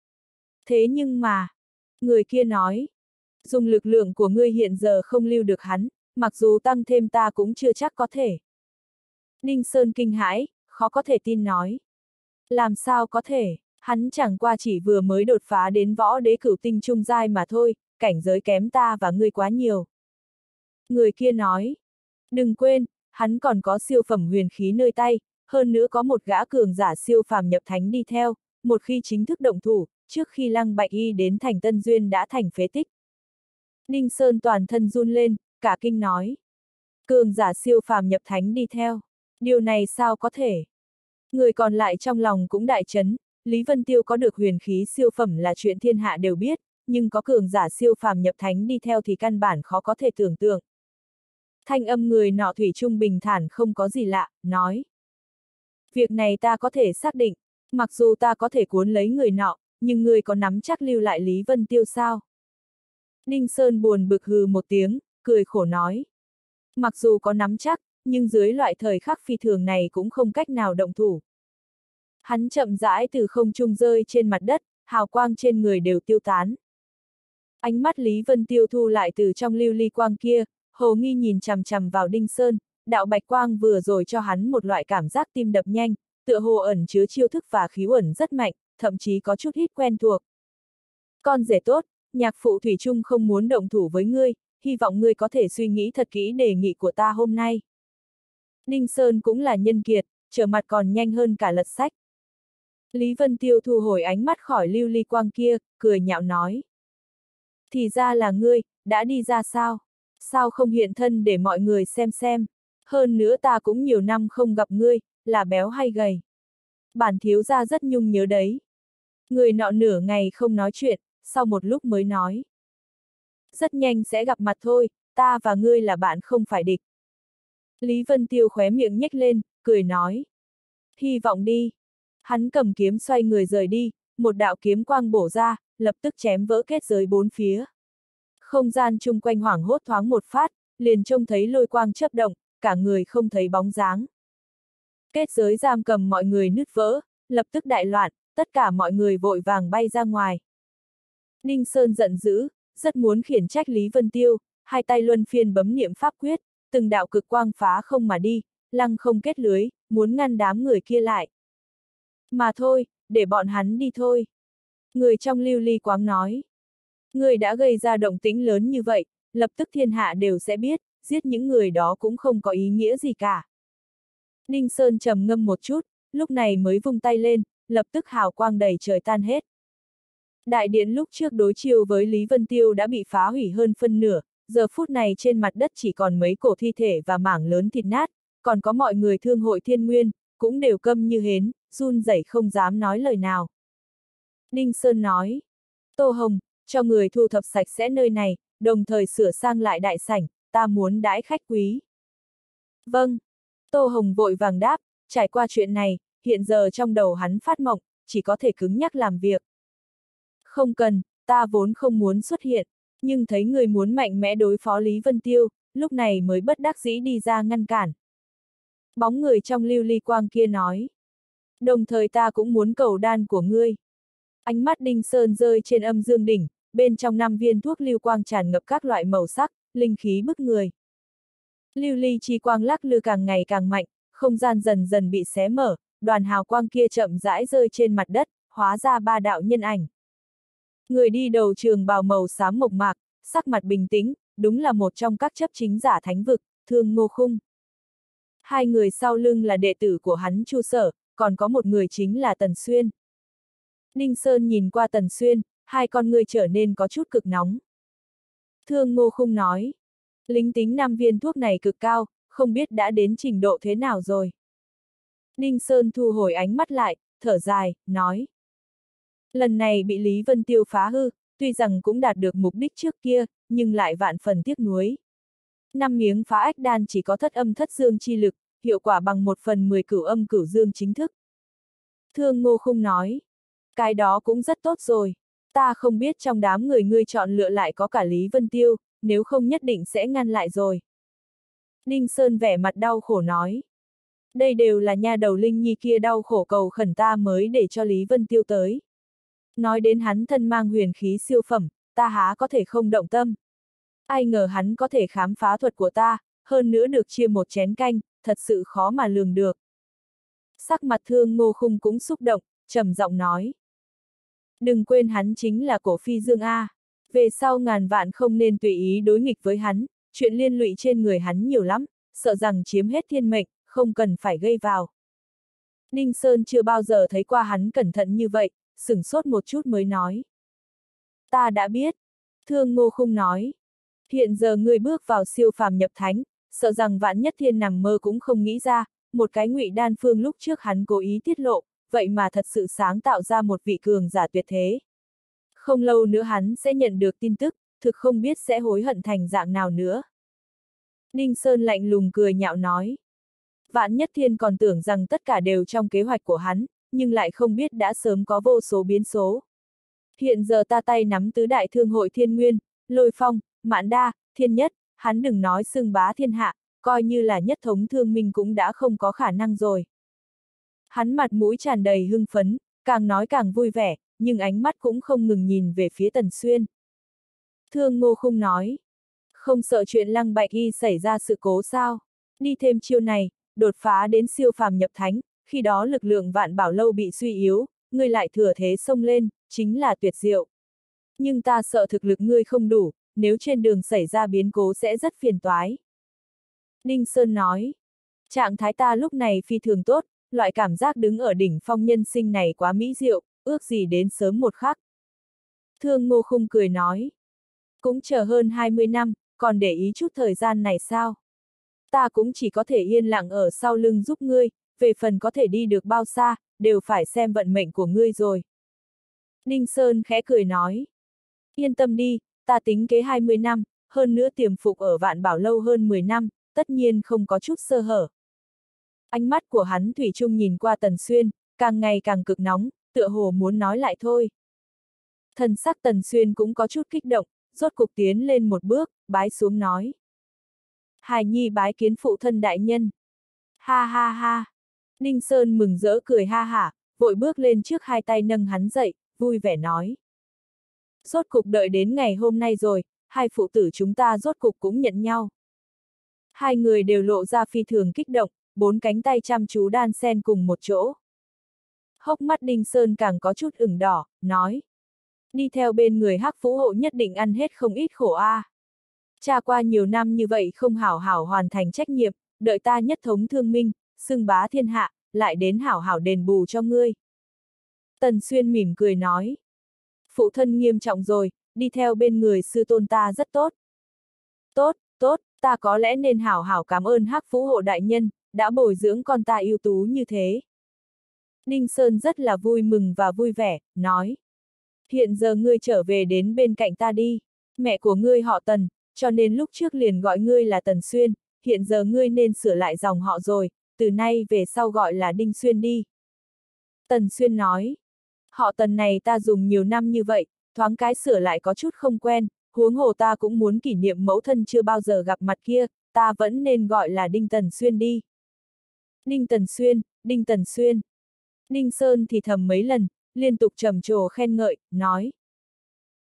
A: Thế nhưng mà, người kia nói, dùng lực lượng của ngươi hiện giờ không lưu được hắn, mặc dù tăng thêm ta cũng chưa chắc có thể. Đinh Sơn kinh hãi, khó có thể tin nói. Làm sao có thể, hắn chẳng qua chỉ vừa mới đột phá đến võ đế cửu tinh trung giai mà thôi, cảnh giới kém ta và ngươi quá nhiều. Người kia nói, đừng quên, hắn còn có siêu phẩm huyền khí nơi tay, hơn nữa có một gã cường giả siêu phàm nhập thánh đi theo, một khi chính thức động thủ, trước khi Lăng Bạch Y đến thành Tân Duyên đã thành phế tích. Đinh Sơn toàn thân run lên, cả kinh nói. Cường giả siêu phàm nhập thánh đi theo, điều này sao có thể? Người còn lại trong lòng cũng đại chấn, Lý Vân Tiêu có được huyền khí siêu phẩm là chuyện thiên hạ đều biết, nhưng có cường giả siêu phàm nhập thánh đi theo thì căn bản khó có thể tưởng tượng. Thanh âm người nọ thủy chung bình thản không có gì lạ, nói. Việc này ta có thể xác định, mặc dù ta có thể cuốn lấy người nọ, nhưng người có nắm chắc lưu lại Lý Vân Tiêu sao? Đinh Sơn buồn bực hừ một tiếng, cười khổ nói. Mặc dù có nắm chắc, nhưng dưới loại thời khắc phi thường này cũng không cách nào động thủ. Hắn chậm rãi từ không trung rơi trên mặt đất, hào quang trên người đều tiêu tán. Ánh mắt Lý Vân Tiêu thu lại từ trong lưu ly quang kia, hồ nghi nhìn chằm chằm vào Đinh Sơn, đạo bạch quang vừa rồi cho hắn một loại cảm giác tim đập nhanh, tựa hồ ẩn chứa chiêu thức và khí ẩn rất mạnh, thậm chí có chút hít quen thuộc. Con rể tốt, nhạc phụ thủy chung không muốn động thủ với ngươi, hy vọng ngươi có thể suy nghĩ thật kỹ đề nghị của ta hôm nay. Đinh Sơn cũng là nhân kiệt, trở mặt còn nhanh hơn cả lật sách. Lý Vân Tiêu thu hồi ánh mắt khỏi lưu ly quang kia, cười nhạo nói. Thì ra là ngươi, đã đi ra sao? Sao không hiện thân để mọi người xem? Hơn nữa ta cũng nhiều năm không gặp ngươi, là béo hay gầy? Bản thiếu gia rất nhung nhớ đấy. Người nọ nửa ngày không nói chuyện, sau một lúc mới nói. Rất nhanh sẽ gặp mặt thôi, ta và ngươi là bạn không phải địch. Lý Vân Tiêu khóe miệng nhếch lên, cười nói. Hy vọng đi. Hắn cầm kiếm xoay người rời đi, một đạo kiếm quang bổ ra, lập tức chém vỡ kết giới bốn phía. Không gian chung quanh hoảng hốt thoáng một phát, liền trông thấy lôi quang chớp động, cả người không thấy bóng dáng. Kết giới giam cầm mọi người nứt vỡ, lập tức đại loạn, tất cả mọi người vội vàng bay ra ngoài. Đinh Sơn giận dữ, rất muốn khiển trách Lý Vân Tiêu, hai tay luân phiên bấm niệm pháp quyết, từng đạo cực quang phá không mà đi, lăng không kết lưới, muốn ngăn đám người kia lại. Mà thôi, để bọn hắn đi thôi. Người trong lưu ly quáng nói. Người đã gây ra động tĩnh lớn như vậy, lập tức thiên hạ đều sẽ biết, giết những người đó cũng không có ý nghĩa gì cả. Đinh Sơn trầm ngâm một chút, lúc này mới vung tay lên, lập tức hào quang đầy trời tan hết. Đại điện lúc trước đối chiêu với Lý Vân Tiêu đã bị phá hủy hơn phân nửa, giờ phút này trên mặt đất chỉ còn mấy cổ thi thể và mảng lớn thịt nát, còn có mọi người thương hội thiên nguyên, cũng đều câm như hến, run rẩy không dám nói lời nào. Đinh Sơn nói, Tô Hồng, cho người thu thập sạch sẽ nơi này, đồng thời sửa sang lại đại sảnh, ta muốn đãi khách quý. Vâng. Tô Hồng vội vàng đáp, trải qua chuyện này, hiện giờ trong đầu hắn phát mộng, chỉ có thể cứng nhắc làm việc. Không cần, ta vốn không muốn xuất hiện, nhưng thấy người muốn mạnh mẽ đối phó Lý Vân Tiêu, lúc này mới bất đắc dĩ đi ra ngăn cản. Bóng người trong lưu ly quang kia nói. Đồng thời ta cũng muốn cầu đan của ngươi. Ánh mắt Đinh Sơn rơi trên âm dương đỉnh, bên trong 5 viên thuốc lưu quang tràn ngập các loại màu sắc, linh khí bức người. Lưu ly chi quang lắc lư càng ngày càng mạnh, không gian dần dần bị xé mở, đoàn hào quang kia chậm rãi rơi trên mặt đất, hóa ra 3 đạo nhân ảnh. Người đi đầu trường bào màu xám mộc mạc, sắc mặt bình tĩnh, đúng là một trong các chấp chính giả thánh vực, Thương Ngô Khung. 2 người sau lưng là đệ tử của hắn Chu Sở, còn có một người chính là Tần Xuyên. Ninh Sơn nhìn qua Tần Xuyên, 2 con ngươi trở nên có chút cực nóng. Thương Ngô Khung nói, linh tính 5 viên thuốc này cực cao, không biết đã đến trình độ thế nào rồi. Ninh Sơn thu hồi ánh mắt lại, thở dài, nói. Lần này bị Lý Vân Tiêu phá hư, tuy rằng cũng đạt được mục đích trước kia, nhưng lại vạn phần tiếc nuối. 5 miếng phá ách đan chỉ có thất âm thất dương chi lực, hiệu quả bằng 1/10 cửu âm cửu dương chính thức. Thương Ngô Khung nói, cái đó cũng rất tốt rồi. Ta không biết trong đám người ngươi chọn lựa lại có cả Lý Vân Tiêu, nếu không nhất định sẽ ngăn lại rồi. Ninh Sơn vẻ mặt đau khổ nói. Đây đều là nha đầu Linh Nhi kia đau khổ cầu khẩn ta mới để cho Lý Vân Tiêu tới. Nói đến hắn thân mang huyền khí siêu phẩm, ta há có thể không động tâm. Ai ngờ hắn có thể khám phá thuật của ta, hơn nữa được chia một chén canh, thật sự khó mà lường được. Sắc mặt Thương Ngô Khung cũng xúc động, trầm giọng nói. Đừng quên hắn chính là Cổ Phi Dương A. Về sau ngàn vạn không nên tùy ý đối nghịch với hắn, chuyện liên lụy trên người hắn nhiều lắm, sợ rằng chiếm hết thiên mệnh, không cần phải gây vào. Ninh Sơn chưa bao giờ thấy qua hắn cẩn thận như vậy, sửng sốt một chút mới nói. Ta đã biết. Thương Ngô Khung nói. Hiện giờ ngươi bước vào siêu phàm nhập thánh, sợ rằng Vạn Nhất Thiên nằm mơ cũng không nghĩ ra, một cái ngụy đan phương lúc trước hắn cố ý tiết lộ, vậy mà thật sự sáng tạo ra một vị cường giả tuyệt thế. Không lâu nữa hắn sẽ nhận được tin tức, thực không biết sẽ hối hận thành dạng nào nữa. Ninh Sơn lạnh lùng cười nhạo nói. Vạn Nhất Thiên còn tưởng rằng tất cả đều trong kế hoạch của hắn, nhưng lại không biết đã sớm có vô số biến số. Hiện giờ ta tay nắm tứ đại thương hội Thiên Nguyên, Lôi Phong, Mãn Đa, Thiên Nhất, hắn đừng nói xưng bá thiên hạ, coi như là nhất thống thương minh cũng đã không có khả năng rồi. Hắn mặt mũi tràn đầy hưng phấn, càng nói càng vui vẻ, nhưng ánh mắt cũng không ngừng nhìn về phía Tần Xuyên. Thương Ngô Khung nói, không sợ chuyện Lăng Bạch Y xảy ra sự cố sao, đi thêm chiêu này, đột phá đến siêu phàm nhập thánh, khi đó lực lượng Vạn Bảo Lâu bị suy yếu, ngươi lại thừa thế xông lên, chính là tuyệt diệu. Nhưng ta sợ thực lực ngươi không đủ, nếu trên đường xảy ra biến cố sẽ rất phiền toái. Ninh Sơn nói, trạng thái ta lúc này phi thường tốt, loại cảm giác đứng ở đỉnh phong nhân sinh này quá mỹ diệu, ước gì đến sớm một khắc. Thương Ngô Khung cười nói, cũng chờ hơn 20 năm, còn để ý chút thời gian này sao? Ta cũng chỉ có thể yên lặng ở sau lưng giúp ngươi, về phần có thể đi được bao xa, đều phải xem vận mệnh của ngươi rồi. Ninh Sơn khẽ cười nói, yên tâm đi, ta tính kế 20 năm, hơn nữa tiềm phục ở Vạn Bảo Lâu hơn 10 năm, tất nhiên không có chút sơ hở. Ánh mắt của hắn thủy chung nhìn qua Tần Xuyên, càng ngày càng cực nóng, tựa hồ muốn nói lại thôi. Thần sắc Tần Xuyên cũng có chút kích động, rốt cục tiến lên một bước, bái xuống nói. Hài nhi bái kiến phụ thân đại nhân. Ha ha ha. Ninh Sơn mừng rỡ cười ha hả, vội bước lên trước 2 tay nâng hắn dậy, vui vẻ nói. Rốt cục đợi đến ngày hôm nay rồi, 2 phụ tử chúng ta rốt cục cũng nhận nhau. 2 người đều lộ ra phi thường kích động, 4 cánh tay chăm chú đan xen cùng một chỗ. Hốc mắt Ninh Sơn càng có chút ửng đỏ, nói. Đi theo bên người Hắc Phú Hộ nhất định ăn hết không ít khổ a. Cha qua nhiều năm như vậy không hảo hảo hoàn thành trách nhiệm, đợi ta nhất thống thương minh, xưng bá thiên hạ, lại đến hảo hảo đền bù cho ngươi. Tần Xuyên mỉm cười nói. Phụ thân nghiêm trọng rồi, đi theo bên người sư tôn ta rất tốt. Tốt, tốt, ta có lẽ nên hảo hảo cảm ơn Hắc Phú Hộ đại nhân, đã bồi dưỡng con ta ưu tú như thế. Ninh Sơn rất là vui mừng và vui vẻ, nói. Hiện giờ ngươi trở về đến bên cạnh ta đi, mẹ của ngươi họ Tần, cho nên lúc trước liền gọi ngươi là Tần Xuyên, hiện giờ ngươi nên sửa lại dòng họ rồi, từ nay về sau gọi là Đinh Xuyên đi. Tần Xuyên nói, họ Tần này ta dùng nhiều năm như vậy, thoáng cái sửa lại có chút không quen, huống hồ ta cũng muốn kỷ niệm mẫu thân chưa bao giờ gặp mặt kia, ta vẫn nên gọi là Đinh Tần Xuyên đi. Đinh Tần Xuyên, Đinh Tần Xuyên. Ninh Sơn thì thầm mấy lần, liên tục trầm trồ khen ngợi, nói.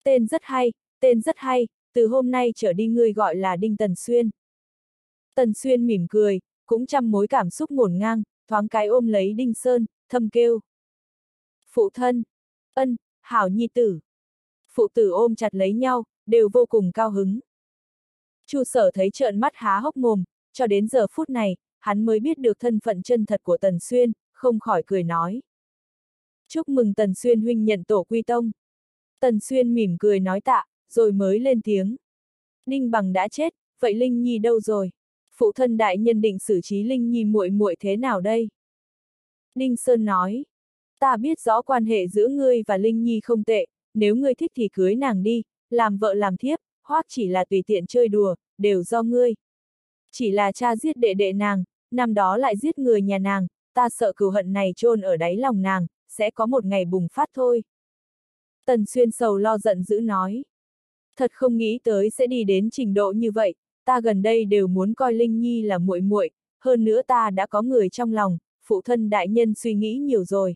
A: tên rất hay, từ hôm nay trở đi ngươi gọi là Đinh Tần Xuyên. Tần Xuyên mỉm cười, cũng trăm mối cảm xúc ngổn ngang, thoáng cái ôm lấy Đinh Sơn, thầm kêu. Phụ thân, ân, hảo nhi tử. Phụ tử ôm chặt lấy nhau, đều vô cùng cao hứng. Chu Sở thấy trợn mắt há hốc mồm, cho đến giờ phút này, hắn mới biết được thân phận chân thật của Tần Xuyên, không khỏi cười nói. Chúc mừng Tần Xuyên huynh nhận tổ quy tông. Tần Xuyên mỉm cười nói tạ, rồi mới lên tiếng. Ninh Bằng đã chết, vậy Linh Nhi đâu rồi? Phụ thân đại nhân định xử trí Linh Nhi muội muội thế nào đây? Ninh Sơn nói. Ta biết rõ quan hệ giữa ngươi và Linh Nhi không tệ, nếu ngươi thích thì cưới nàng đi, làm vợ làm thiếp, hoặc chỉ là tùy tiện chơi đùa, đều do ngươi. Chỉ là cha giết đệ đệ nàng, năm đó lại giết người nhà nàng, ta sợ cừu hận này chôn ở đáy lòng nàng, sẽ có một ngày bùng phát thôi. Tần Xuyên sầu lo giận dữ nói. Thật không nghĩ tới sẽ đi đến trình độ như vậy, ta gần đây đều muốn coi Linh Nhi là muội muội, hơn nữa ta đã có người trong lòng, phụ thân đại nhân suy nghĩ nhiều rồi.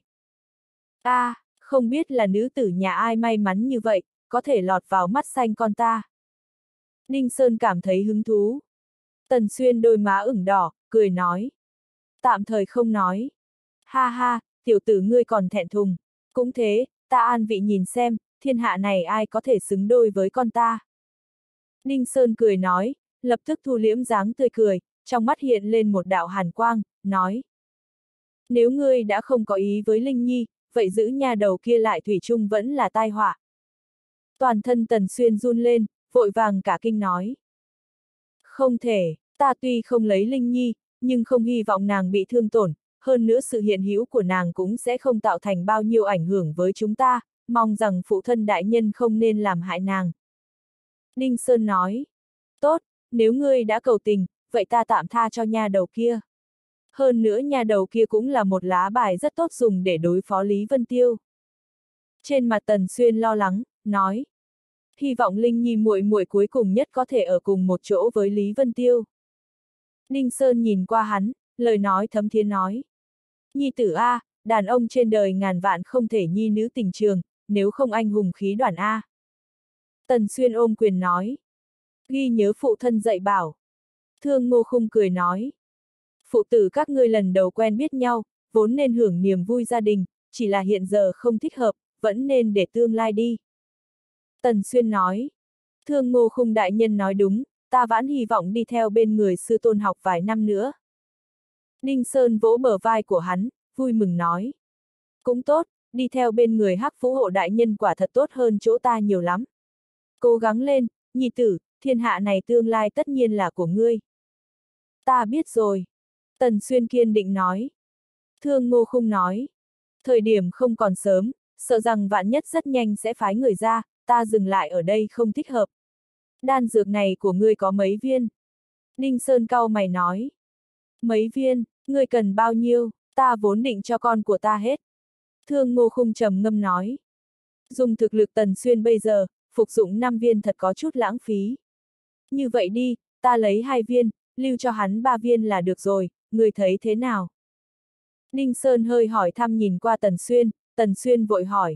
A: Không biết là nữ tử nhà ai may mắn như vậy, có thể lọt vào mắt xanh con ta. Ninh Sơn cảm thấy hứng thú. Tần Xuyên đôi má ửng đỏ, cười nói. Tạm thời không nói. Ha ha, tiểu tử ngươi còn thẹn thùng. Cũng thế, ta an vị nhìn xem, thiên hạ này ai có thể xứng đôi với con ta. Ninh Sơn cười nói, lập tức thu liễm dáng tươi cười, trong mắt hiện lên một đạo hàn quang, nói. Nếu ngươi đã không có ý với Linh Nhi, vậy giữ nha đầu kia lại thủy chung vẫn là tai họa. Toàn thân Tần Xuyên run lên, vội vàng cả kinh nói. Không thể, ta tuy không lấy Linh Nhi, nhưng không hy vọng nàng bị thương tổn, hơn nữa sự hiện hữu của nàng cũng sẽ không tạo thành bao nhiêu ảnh hưởng với chúng ta, mong rằng phụ thân đại nhân không nên làm hại nàng. Ninh Sơn nói. Tốt, nếu ngươi đã cầu tình, vậy ta tạm tha cho nha đầu kia. Hơn nữa nha đầu kia cũng là một lá bài rất tốt dùng để đối phó Lý Vân Tiêu. Trên mặt Tần Xuyên lo lắng, nói. Hy vọng Linh Nhi muội muội cuối cùng nhất có thể ở cùng một chỗ với Lý Vân Tiêu. Ninh Sơn nhìn qua hắn, lời nói thấm thiế nói. Nhi tử A, đàn ông trên đời ngàn vạn không thể nhi nữ tình trường, nếu không anh hùng khí đoàn A. Tần Xuyên ôm quyền nói. Ghi nhớ phụ thân dạy bảo. Thương Ngô Khung cười nói. Phụ tử các ngươi lần đầu quen biết nhau, vốn nên hưởng niềm vui gia đình, chỉ là hiện giờ không thích hợp, vẫn nên để tương lai đi. Tần Xuyên nói. Thương Ngô Khung đại nhân nói đúng, ta vẫn hy vọng đi theo bên người sư tôn học vài năm nữa. Ninh Sơn vỗ bờ vai của hắn, vui mừng nói. Cũng tốt, đi theo bên người Hắc Phú Hộ đại nhân quả thật tốt hơn chỗ ta nhiều lắm. Cố gắng lên, nhi tử, thiên hạ này tương lai tất nhiên là của ngươi. Ta biết rồi. Tần Xuyên kiên định nói. Thương Ngô Khung nói. Thời điểm không còn sớm, sợ rằng vạn nhất rất nhanh sẽ phái người ra, ta dừng lại ở đây không thích hợp. Đan dược này của ngươi có mấy viên? Ninh Sơn cau mày nói. Mấy viên, ngươi cần bao nhiêu, ta vốn định cho con của ta hết. Thương Ngô Khung trầm ngâm nói. Dùng thực lực Tần Xuyên bây giờ, phục dụng 5 viên thật có chút lãng phí. Như vậy đi, ta lấy 2 viên, lưu cho hắn 3 viên là được rồi, ngươi thấy thế nào? Ninh Sơn hơi hỏi thăm nhìn qua Tần Xuyên vội hỏi.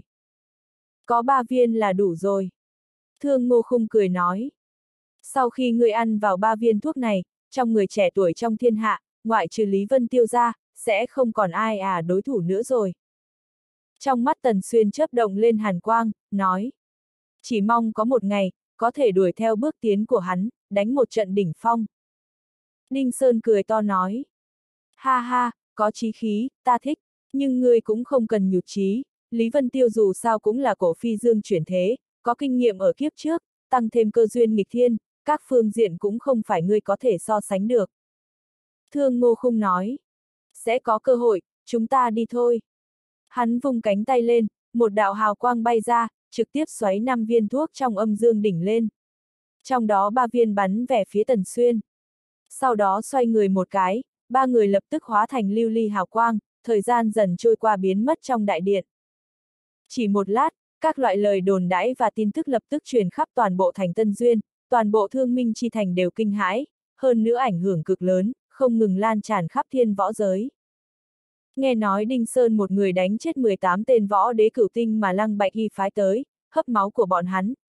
A: Có 3 viên là đủ rồi. Thương Ngô Khung cười nói. Sau khi ngươi ăn vào 3 viên thuốc này, trong người trẻ tuổi trong thiên hạ, ngoại trừ Lý Vân Tiêu ra, sẽ không còn ai đối thủ nữa rồi. Trong mắt Tần Xuyên chớp động lên hàn quang, nói. Chỉ mong có một ngày, có thể đuổi theo bước tiến của hắn, đánh một trận đỉnh phong. Ninh Sơn cười to nói. Ha ha, có chí khí, ta thích, nhưng ngươi cũng không cần nhụt chí. Lý Vân Tiêu dù sao cũng là cổ phi dương chuyển thế, có kinh nghiệm ở kiếp trước, tăng thêm cơ duyên nghịch thiên, các phương diện cũng không phải ngươi có thể so sánh được. Thương Ngô Khung nói. Sẽ có cơ hội, chúng ta đi thôi. Hắn vung cánh tay lên, một đạo hào quang bay ra, trực tiếp xoáy 5 viên thuốc trong âm dương đỉnh lên. Trong đó 3 viên bắn về phía Tần Xuyên. Sau đó xoay người một cái, 3 người lập tức hóa thành lưu ly hào quang, thời gian dần trôi qua biến mất trong đại điện. Chỉ một lát, các loại lời đồn đãi và tin tức lập tức truyền khắp toàn bộ thành Tân Duyên, toàn bộ Thương Minh chi thành đều kinh hãi, hơn nữa ảnh hưởng cực lớn, không ngừng lan tràn khắp thiên võ giới. Nghe nói Đinh Sơn một người đánh chết 18 tên võ đế cửu tinh mà Lăng Bạch Y phái tới, hấp máu của bọn hắn,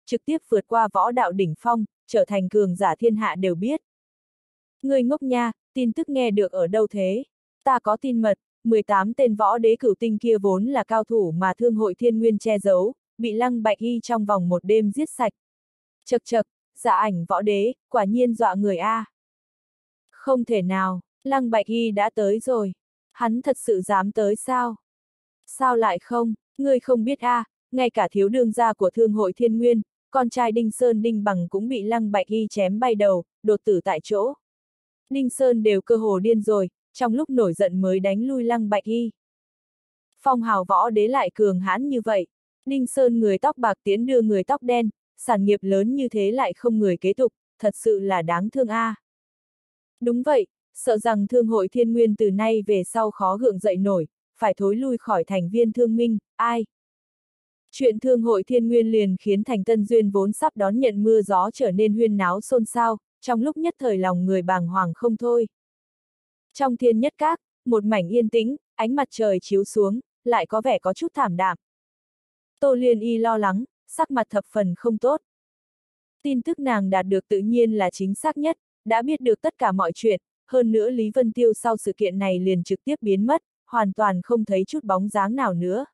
A: trực tiếp vượt qua võ đạo đỉnh phong, trở thành cường giả thiên hạ đều biết. Người ngốc nha, tin tức nghe được ở đâu thế? Ta có tin mật, 18 tên võ đế cửu tinh kia vốn là cao thủ mà Thương hội Thiên Nguyên che giấu, bị Lăng Bạch Y trong vòng một đêm giết sạch. Chậc chậc, Dạ Ảnh võ đế, quả nhiên dọa người a. Không thể nào, Lăng Bạch Y đã tới rồi. Hắn thật sự dám tới sao? Sao lại không, ngươi không biết a, ngay cả thiếu đương gia của Thương hội Thiên Nguyên, con trai Đinh Sơn Đinh Bằng cũng bị Lăng Bạch Y chém bay đầu, đột tử tại chỗ. Đinh Sơn đều cơ hồ điên rồi, trong lúc nổi giận mới đánh lui Lăng Bạch Y. Phong hào võ đế lại cường hãn như vậy, Đinh Sơn người tóc bạc tiến đưa người tóc đen, sản nghiệp lớn như thế lại không người kế tục, thật sự là đáng thương a. Đúng vậy, sợ rằng Thương hội Thiên Nguyên từ nay về sau khó gượng dậy nổi, phải thối lui khỏi thành viên thương minh, ai? Chuyện Thương hội Thiên Nguyên liền khiến thành Tân Duyên vốn sắp đón nhận mưa gió trở nên huyên náo xôn xao, trong lúc nhất thời lòng người bàng hoàng không thôi. Trong Thiên Nhất Các, một mảnh yên tĩnh, ánh mặt trời chiếu xuống, lại có vẻ có chút thảm đạm. Tô Liên Y lo lắng, sắc mặt thập phần không tốt. Tin tức nàng đạt được tự nhiên là chính xác nhất, đã biết được tất cả mọi chuyện, hơn nữa Lý Vân Tiêu sau sự kiện này liền trực tiếp biến mất, hoàn toàn không thấy chút bóng dáng nào nữa.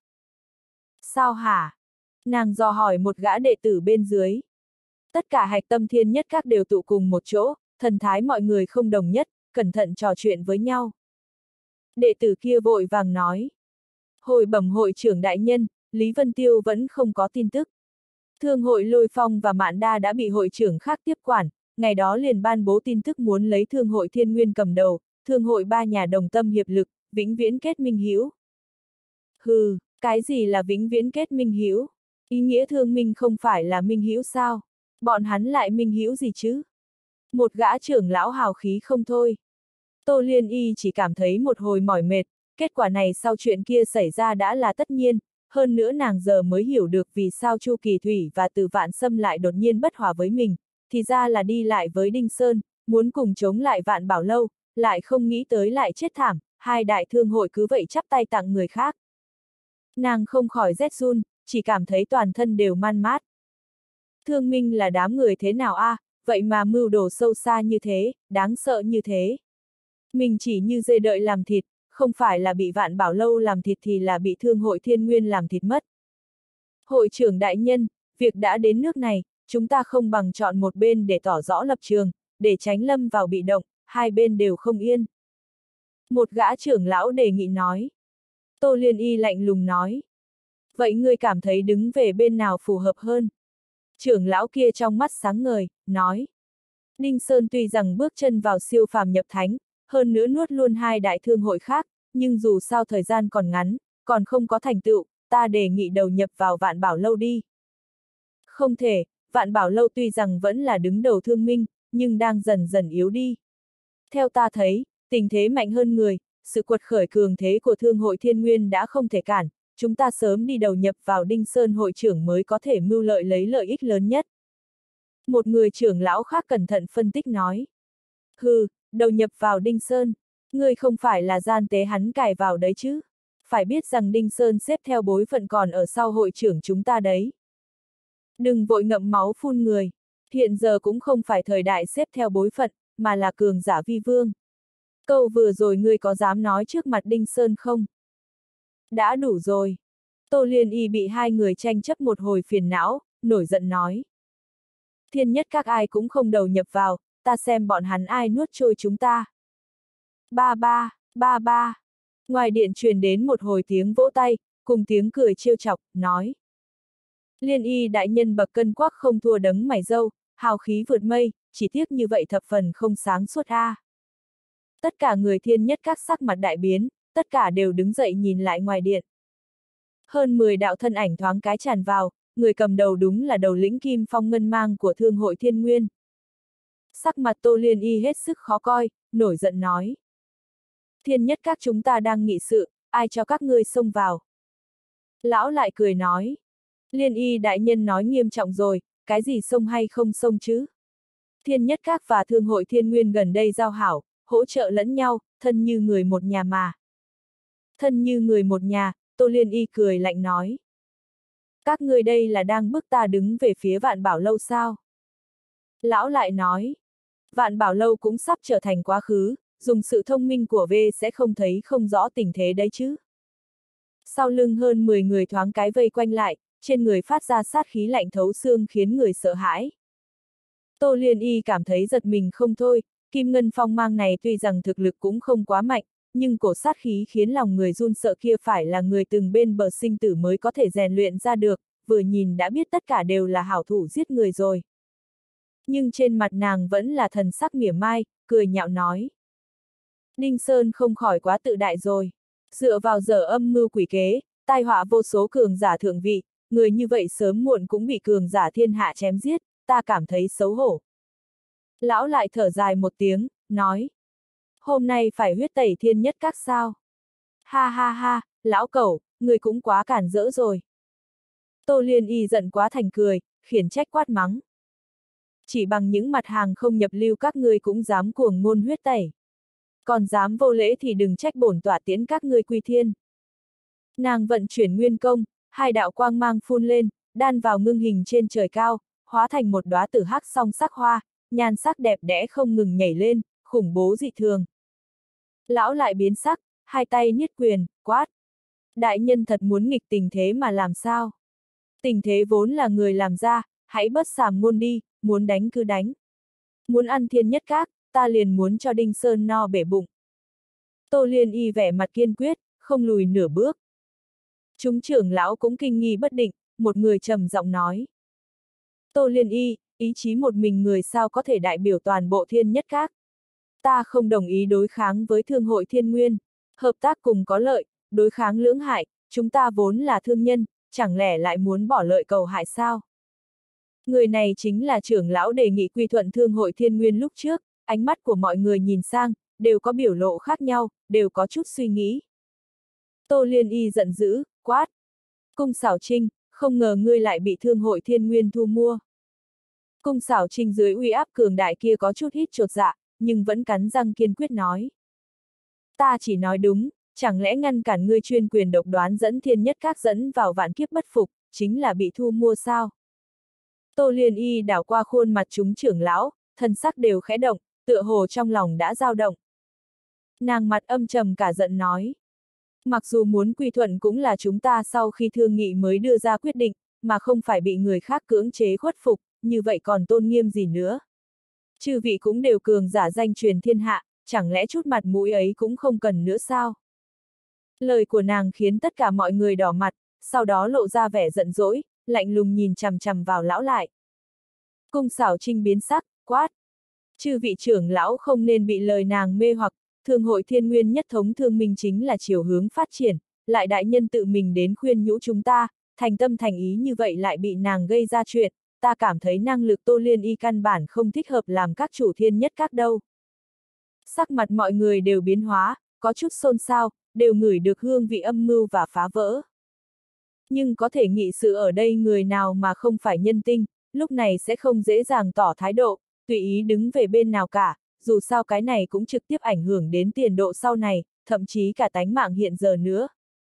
A: Sao hả? Nàng dò hỏi một gã đệ tử bên dưới. Tất cả hạch tâm Thiên Nhất Các đều tụ cùng một chỗ, thần thái mọi người không đồng nhất, cẩn thận trò chuyện với nhau. Đệ tử kia vội vàng nói. Hồi bẩm hội trưởng đại nhân, Lý Vân Tiêu vẫn không có tin tức. Thương hội Lôi Phong và Mạn Đa đã bị hội trưởng khác tiếp quản, ngày đó liền ban bố tin tức muốn lấy Thương hội Thiên Nguyên cầm đầu, Thương hội ba nhà đồng tâm hiệp lực, vĩnh viễn kết minh hữu. Hừ, cái gì là vĩnh viễn kết minh hữu? Ý nghĩa thương minh không phải là minh hữu sao? Bọn hắn lại minh hữu gì chứ? Một gã trưởng lão hào khí không thôi. Tô Liên Y chỉ cảm thấy một hồi mỏi mệt, kết quả này sau chuyện kia xảy ra đã là tất nhiên, hơn nữa nàng giờ mới hiểu được vì sao Chu Kỳ Thủy và Từ Vạn Sâm lại đột nhiên bất hòa với mình, thì ra là đi lại với Đinh Sơn, muốn cùng chống lại Vạn Bảo Lâu, lại không nghĩ tới lại chết thảm, hai đại thương hội cứ vậy chắp tay tặng người khác. Nàng không khỏi rét run, chỉ cảm thấy toàn thân đều man mát. Thương minh là đám người thế nào a, vậy mà mưu đồ sâu xa như thế, đáng sợ như thế. Mình chỉ như dê đợi làm thịt, không phải là bị Vạn Bảo Lâu làm thịt thì là bị Thương hội Thiên Nguyên làm thịt mất. Hội trưởng đại nhân, việc đã đến nước này, chúng ta không bằng chọn một bên để tỏ rõ lập trường, để tránh lâm vào bị động, hai bên đều không yên. Một gã trưởng lão đề nghị nói. Tô Liên Y lạnh lùng nói. Vậy ngươi cảm thấy đứng về bên nào phù hợp hơn? Trưởng lão kia trong mắt sáng ngời, nói. Đinh Sơn tuy rằng bước chân vào siêu phàm nhập thánh, hơn nữa nuốt luôn hai đại thương hội khác, nhưng dù sao thời gian còn ngắn, còn không có thành tựu, ta đề nghị đầu nhập vào Vạn Bảo Lâu đi. Không thể, Vạn Bảo Lâu tuy rằng vẫn là đứng đầu thương minh, nhưng đang dần dần yếu đi. Theo ta thấy, tình thế mạnh hơn người, sự quật khởi cường thế của Thương hội Thiên Nguyên đã không thể cản, chúng ta sớm đi đầu nhập vào Đinh Sơn hội trưởng mới có thể mưu lợi lấy lợi ích lớn nhất. Một người trưởng lão khác cẩn thận phân tích nói. Hừ, đầu nhập vào Đinh Sơn, ngươi không phải là gian tế hắn cài vào đấy chứ. Phải biết rằng Đinh Sơn xếp theo bối phận còn ở sau hội trưởng chúng ta đấy. Đừng vội ngậm máu phun người, hiện giờ cũng không phải thời đại xếp theo bối phận, mà là cường giả vi vương. Câu vừa rồi ngươi có dám nói trước mặt Đinh Sơn không? Đã đủ rồi. Tô Liên Y bị hai người tranh chấp một hồi phiền não, nổi giận nói. Thiên Nhất Các ai cũng không đầu nhập vào, ta xem bọn hắn ai nuốt trôi chúng ta. Ba ba, ba ba. Ngoài điện truyền đến một hồi tiếng vỗ tay, cùng tiếng cười trêu chọc, nói. Liên Y đại nhân bậc cân quắc không thua đấng mày râu, hào khí vượt mây, chỉ tiếc như vậy thập phần không sáng suốt a. Tất cả người Thiên Nhất Các sắc mặt đại biến, tất cả đều đứng dậy nhìn lại ngoài điện. Hơn 10 đạo thân ảnh thoáng cái tràn vào, người cầm đầu đúng là đầu lĩnh Kim Phong Ngân Mang của Thương hội Thiên Nguyên. Sắc mặt Tô Liên Y hết sức khó coi, nổi giận nói. Thiên Nhất Các chúng ta đang nghị sự, ai cho các ngươi xông vào? Lão lại cười nói. Liên Y đại nhân nói nghiêm trọng rồi, cái gì xông hay không xông chứ? Thiên Nhất Các và Thương hội Thiên Nguyên gần đây giao hảo, hỗ trợ lẫn nhau, thân như người một nhà mà. Thân như người một nhà, Tô Liên Y cười lạnh nói. Các ngươi đây là đang bức ta đứng về phía Vạn Bảo Lâu sao? Lão lại nói, Vạn Bảo Lâu cũng sắp trở thành quá khứ, dùng sự thông minh của V sẽ không thấy không rõ tình thế đấy chứ. Sau lưng hơn 10 người thoáng cái vây quanh lại, trên người phát ra sát khí lạnh thấu xương khiến người sợ hãi. Tô Liên Y cảm thấy giật mình không thôi, Kim Ngân Phong mang này tuy rằng thực lực cũng không quá mạnh, nhưng cổ sát khí khiến lòng người run sợ kia phải là người từng bên bờ sinh tử mới có thể rèn luyện ra được, vừa nhìn đã biết tất cả đều là hảo thủ giết người rồi. Nhưng trên mặt nàng vẫn là thần sắc mỉa mai, cười nhạo nói. Đinh Sơn không khỏi quá tự đại rồi. Dựa vào dở âm mưu quỷ kế, tai họa vô số cường giả thượng vị, người như vậy sớm muộn cũng bị cường giả thiên hạ chém giết, ta cảm thấy xấu hổ. Lão lại thở dài một tiếng, nói. Hôm nay phải huyết tẩy thiên nhất các sao? Ha ha ha, lão cẩu, người cũng quá cản rỡ rồi. Tô Liên Y giận quá thành cười, khiển trách quát mắng. Chỉ bằng những mặt hàng không nhập lưu các ngươi cũng dám cuồng ngôn huyết tẩy. Còn dám vô lễ thì đừng trách bổn tọa tiễn các ngươi quy thiên. Nàng vận chuyển nguyên công, hai đạo quang mang phun lên, đan vào ngưng hình trên trời cao, hóa thành một đóa tử hắc song sắc hoa, nhan sắc đẹp đẽ không ngừng nhảy lên, khủng bố dị thường. Lão lại biến sắc, hai tay niết quyền, quát. Đại nhân thật muốn nghịch tình thế mà làm sao? Tình thế vốn là người làm ra, hãy bớt sàm ngôn đi, muốn đánh cứ đánh. Muốn ăn thiên nhất các, ta liền muốn cho Đinh Sơn no bể bụng. Tô Liên Y vẻ mặt kiên quyết, không lùi nửa bước. Chúng trưởng lão cũng kinh nghi bất định, một người trầm giọng nói. Tô Liên Y, ý chí một mình người sao có thể đại biểu toàn bộ thiên nhất các. Ta không đồng ý đối kháng với thương hội thiên nguyên, hợp tác cùng có lợi, đối kháng lưỡng hại, chúng ta vốn là thương nhân, chẳng lẽ lại muốn bỏ lợi cầu hại sao? Người này chính là trưởng lão đề nghị quy thuận thương hội thiên nguyên lúc trước, ánh mắt của mọi người nhìn sang, đều có biểu lộ khác nhau, đều có chút suy nghĩ. Tô Liên Y giận dữ, quát. Cung Xảo Trinh, không ngờ ngươi lại bị thương hội thiên nguyên thu mua. Cung Xảo Trinh dưới uy áp cường đại kia có chút ít chột dạ, nhưng vẫn cắn răng kiên quyết nói. Ta chỉ nói đúng, chẳng lẽ ngăn cản ngươi chuyên quyền độc đoán dẫn thiên nhất các dẫn vào vạn kiếp bất phục, chính là bị thu mua sao? Tô Liên Y đảo qua khuôn mặt chúng trưởng lão, thân sắc đều khẽ động, tựa hồ trong lòng đã dao động. Nàng mặt âm trầm cả giận nói. Mặc dù muốn quy thuận cũng là chúng ta sau khi thương nghị mới đưa ra quyết định, mà không phải bị người khác cưỡng chế khuất phục, như vậy còn tôn nghiêm gì nữa. Chư vị cũng đều cường giả danh truyền thiên hạ, chẳng lẽ chút mặt mũi ấy cũng không cần nữa sao? Lời của nàng khiến tất cả mọi người đỏ mặt, sau đó lộ ra vẻ giận dỗi, lạnh lùng nhìn chằm chằm vào lão lại. Cung Xảo Trinh biến sắc, quát. Chư vị trưởng lão không nên bị lời nàng mê hoặc, thương hội thiên nguyên nhất thống thương minh chính là chiều hướng phát triển, lại đại nhân tự mình đến khuyên nhủ chúng ta, thành tâm thành ý như vậy lại bị nàng gây ra chuyện, ta cảm thấy năng lực Tô Liên Y căn bản không thích hợp làm các chủ thiên nhất các đâu. Sắc mặt mọi người đều biến hóa, có chút xôn xao, đều ngửi được hương vị âm mưu và phá vỡ. Nhưng có thể nghị sự ở đây người nào mà không phải nhân tinh, lúc này sẽ không dễ dàng tỏ thái độ, tùy ý đứng về bên nào cả, dù sao cái này cũng trực tiếp ảnh hưởng đến tiền độ sau này, thậm chí cả tánh mạng hiện giờ nữa.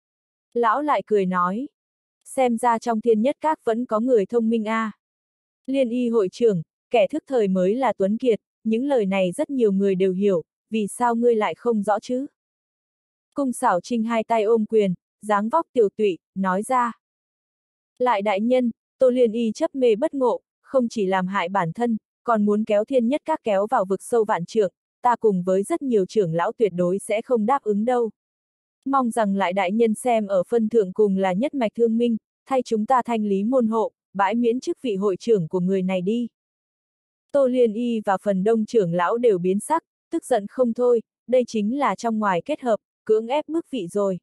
A: Lão lại cười nói, xem ra trong thiên nhất các vẫn có người thông minh a. Liên Y hội trưởng, kẻ thức thời mới là Tuấn Kiệt, những lời này rất nhiều người đều hiểu, vì sao ngươi lại không rõ chứ? Cung Xảo Trinh hai tay ôm quyền, dáng vóc tiểu tụy, nói ra. Lại đại nhân, Tô Liên Y chấp mê bất ngộ, không chỉ làm hại bản thân, còn muốn kéo thiên nhất các kéo vào vực sâu vạn trượng, ta cùng với rất nhiều trưởng lão tuyệt đối sẽ không đáp ứng đâu. Mong rằng lại đại nhân xem ở phân thượng cùng là nhất mạch thương minh, thay chúng ta thanh lý môn hộ, bãi miễn chức vị hội trưởng của người này đi. Tô Liên Y và phần đông trưởng lão đều biến sắc, tức giận không thôi, đây chính là trong ngoài kết hợp, cưỡng ép bức vị rồi.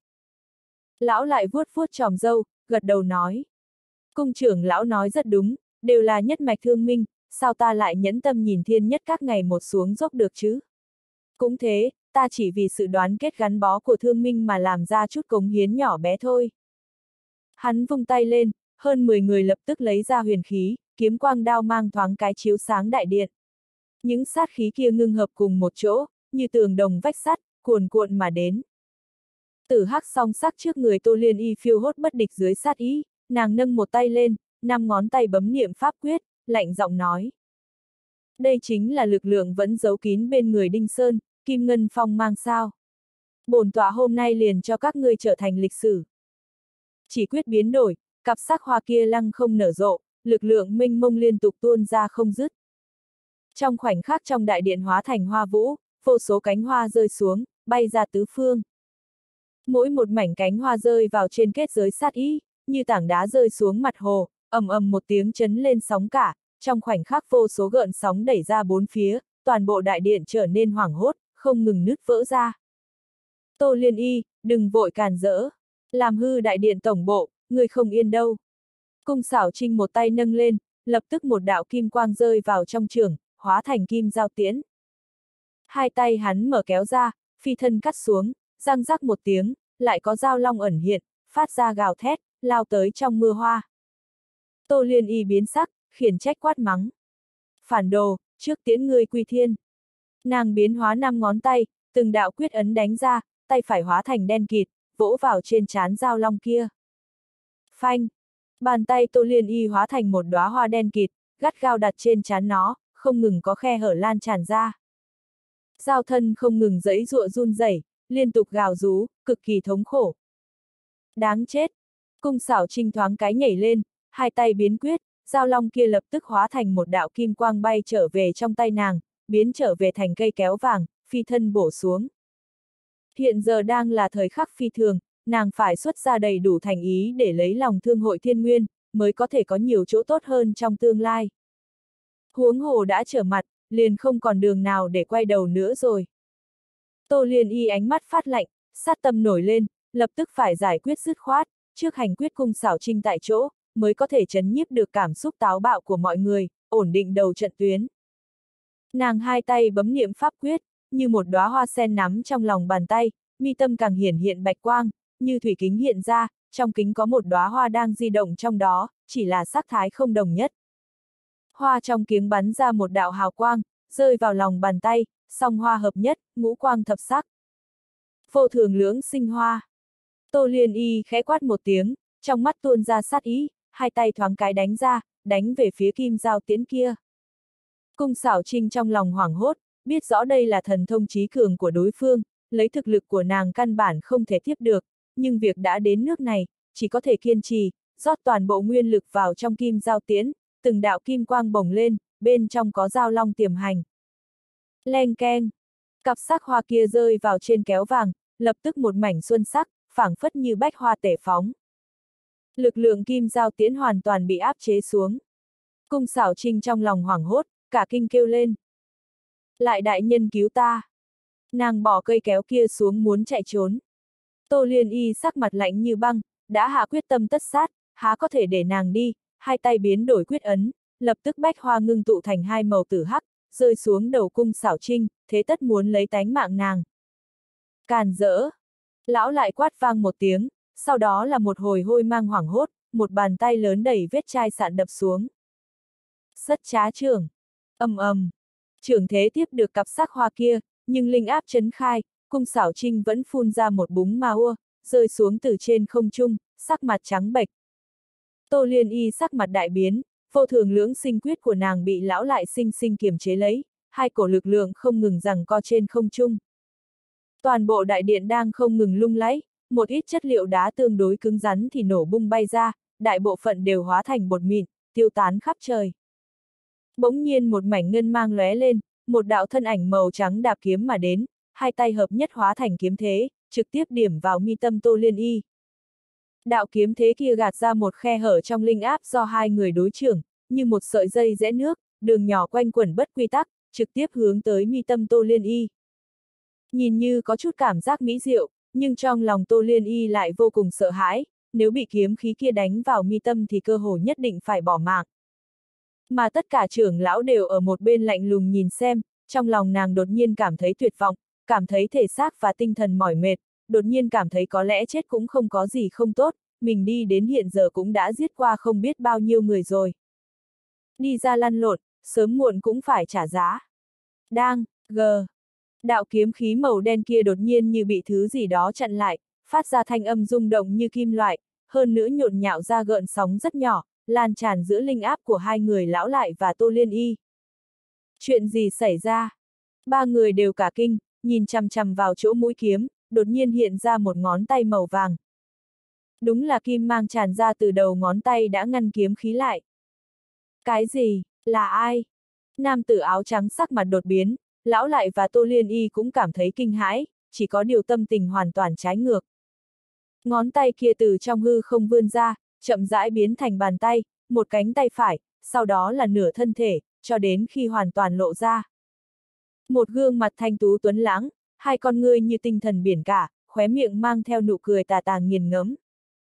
A: Lão lại vuốt vuốt chòm râu, gật đầu nói. Cung trưởng lão nói rất đúng, đều là nhất mạch thương minh, sao ta lại nhẫn tâm nhìn thiên nhất các ngày một xuống dốc được chứ? Cũng thế, ta chỉ vì sự đoán kết gắn bó của thương minh mà làm ra chút cống hiến nhỏ bé thôi. Hắn vung tay lên, hơn 10 người lập tức lấy ra huyền khí, kiếm quang đao mang thoáng cái chiếu sáng đại điện. Những sát khí kia ngưng hợp cùng một chỗ, như tường đồng vách sắt, cuồn cuộn mà đến. Tử hắc song sắc trước người Tô Liên Y phiêu hốt bất địch dưới sát ý, nàng nâng một tay lên, 5 ngón tay bấm niệm pháp quyết, lạnh giọng nói. Đây chính là lực lượng vẫn giấu kín bên người Đinh Sơn, Kim Ngân Phong mang sao. Bổn tọa hôm nay liền cho các ngươi trở thành lịch sử. Chỉ quyết biến đổi, cặp sắc hoa kia lăng không nở rộ, lực lượng mênh mông liên tục tuôn ra không dứt. Trong khoảnh khắc trong đại điện hóa thành hoa vũ, vô số cánh hoa rơi xuống, bay ra tứ phương. Mỗi một mảnh cánh hoa rơi vào trên kết giới sát ý, như tảng đá rơi xuống mặt hồ, ầm ầm một tiếng chấn lên sóng cả, trong khoảnh khắc vô số gợn sóng đẩy ra bốn phía, toàn bộ đại điện trở nên hoảng hốt, không ngừng nứt vỡ ra. Tô Liên Y, đừng vội càn rỡ, làm hư đại điện tổng bộ, người không yên đâu. Cung Xảo Trinh một tay nâng lên, lập tức một đạo kim quang rơi vào trong trường, hóa thành kim giao tiễn. Hai tay hắn mở kéo ra, phi thân cắt xuống, răng rắc một tiếng, lại có dao long ẩn hiện, phát ra gào thét, lao tới trong mưa hoa. Tô Liên Y biến sắc, khiển trách quát mắng. Phản đồ, trước tiễn ngươi quy thiên. Nàng biến hóa 5 ngón tay, từng đạo quyết ấn đánh ra, tay phải hóa thành đen kịt, vỗ vào trên trán dao long kia. Phanh! Bàn tay Tô Liên Y hóa thành một đóa hoa đen kịt, gắt gao đặt trên trán nó, không ngừng có khe hở lan tràn ra. Dao thân không ngừng giãy giụa run rẩy, liên tục gào rú, cực kỳ thống khổ. Đáng chết! Cung Xảo Trinh thoáng cái nhảy lên, hai tay biến quyết, dao long kia lập tức hóa thành một đạo kim quang bay trở về trong tay nàng, biến trở về thành cây kéo vàng, phi thân bổ xuống. Hiện giờ đang là thời khắc phi thường, nàng phải xuất ra đầy đủ thành ý để lấy lòng Thương hội Thiên Nguyên, mới có thể có nhiều chỗ tốt hơn trong tương lai. Huống hồ đã trở mặt, liền không còn đường nào để quay đầu nữa rồi. Tô Liên Y ánh mắt phát lạnh, sát tâm nổi lên, lập tức phải giải quyết dứt khoát, trước hành quyết Cung Xảo Trinh tại chỗ, mới có thể trấn nhiếp được cảm xúc táo bạo của mọi người, ổn định đầu trận tuyến. Nàng hai tay bấm niệm pháp quyết, như một đóa hoa sen nắm trong lòng bàn tay, mi tâm càng hiển hiện bạch quang, như thủy kính hiện ra, trong kính có một đóa hoa đang di động trong đó, chỉ là sắc thái không đồng nhất. Hoa trong kiếng bắn ra một đạo hào quang, rơi vào lòng bàn tay, song hoa hợp nhất, ngũ quang thập sắc. Vô thường lưỡng sinh hoa. Tô Liên Y khẽ quát một tiếng, trong mắt tuôn ra sát ý, hai tay thoáng cái đánh ra, đánh về phía kim giao tiễn kia. Cung Xảo Trinh trong lòng hoảng hốt, biết rõ đây là thần thông trí cường của đối phương, lấy thực lực của nàng căn bản không thể tiếp được, nhưng việc đã đến nước này, chỉ có thể kiên trì, rót toàn bộ nguyên lực vào trong kim giao tiễn, từng đạo kim quang bồng lên, bên trong có dao long tiềm hành. Leng keng, cặp sắc hoa kia rơi vào trên kéo vàng, lập tức một mảnh xuân sắc, phảng phất như bách hoa tể phóng. Lực lượng kim giao tiễn hoàn toàn bị áp chế xuống. Cung Xảo Trinh trong lòng hoảng hốt, cả kinh kêu lên. Lại đại nhân cứu ta! Nàng bỏ cây kéo kia xuống muốn chạy trốn. Tô Liên Y sắc mặt lạnh như băng, đã hạ quyết tâm tất sát, há có thể để nàng đi, hai tay biến đổi quyết ấn, lập tức bách hoa ngưng tụ thành hai màu tử hắc, rơi xuống đầu Cung Xảo Trinh, thế tất muốn lấy tánh mạng nàng. Càn rỡ! Lão lại quát vang một tiếng, sau đó là một hồi hôi mang hoảng hốt, một bàn tay lớn đẩy vết chai sạn đập xuống. Sất trá trưởng! Ầm ầm! Trưởng thế tiếp được cặp sắc hoa kia, nhưng linh áp chấn khai, Cung Xảo Trinh vẫn phun ra một búng ma ua, rơi xuống từ trên không trung, sắc mặt trắng bệch. Tô Liên Y sắc mặt đại biến, vô thường lưỡng sinh quyết của nàng bị lão lại sinh sinh kiềm chế lấy, hai cổ lực lượng không ngừng giằng co trên không trung. Toàn bộ đại điện đang không ngừng lung lay, một ít chất liệu đá tương đối cứng rắn thì nổ bung bay ra, đại bộ phận đều hóa thành bột mịn, tiêu tán khắp trời. Bỗng nhiên một mảnh ngân mang lóe lên, một đạo thân ảnh màu trắng đạp kiếm mà đến, hai tay hợp nhất hóa thành kiếm thế, trực tiếp điểm vào mi tâm Tô Liên Y. Đạo kiếm thế kia gạt ra một khe hở trong linh áp do hai người đối chưởng, như một sợi dây rẽ nước, đường nhỏ quanh quẩn bất quy tắc, trực tiếp hướng tới mi tâm Tô Liên Y. Nhìn như có chút cảm giác mỹ diệu, nhưng trong lòng Tô Liên Y lại vô cùng sợ hãi, nếu bị kiếm khí kia đánh vào mi tâm thì cơ hồ nhất định phải bỏ mạng. Mà tất cả trưởng lão đều ở một bên lạnh lùng nhìn xem, trong lòng nàng đột nhiên cảm thấy tuyệt vọng, cảm thấy thể xác và tinh thần mỏi mệt, đột nhiên cảm thấy có lẽ chết cũng không có gì không tốt, mình đi đến hiện giờ cũng đã giết qua không biết bao nhiêu người rồi. Đi ra lăn lộn, sớm muộn cũng phải trả giá. Đang, đạo kiếm khí màu đen kia đột nhiên như bị thứ gì đó chặn lại, phát ra thanh âm rung động như kim loại, hơn nữa nhộn nhạo ra gợn sóng rất nhỏ, lan tràn giữa linh áp của hai người Lão Lại và Tô Liên Y. Chuyện gì xảy ra? Ba người đều cả kinh, nhìn chằm chằm vào chỗ mũi kiếm, đột nhiên hiện ra một ngón tay màu vàng. Đúng là kim mang tràn ra từ đầu ngón tay đã ngăn kiếm khí lại. Cái gì? Là ai? Nam tử áo trắng sắc mặt đột biến, Lão Lại và Tô Liên Y cũng cảm thấy kinh hãi, chỉ có điều tâm tình hoàn toàn trái ngược. Ngón tay kia từ trong hư không vươn ra, chậm rãi biến thành bàn tay, một cánh tay phải, sau đó là nửa thân thể, cho đến khi hoàn toàn lộ ra. Một gương mặt thanh tú tuấn lãng, hai con ngươi như tinh thần biển cả, khóe miệng mang theo nụ cười tà tà nghiền ngẫm.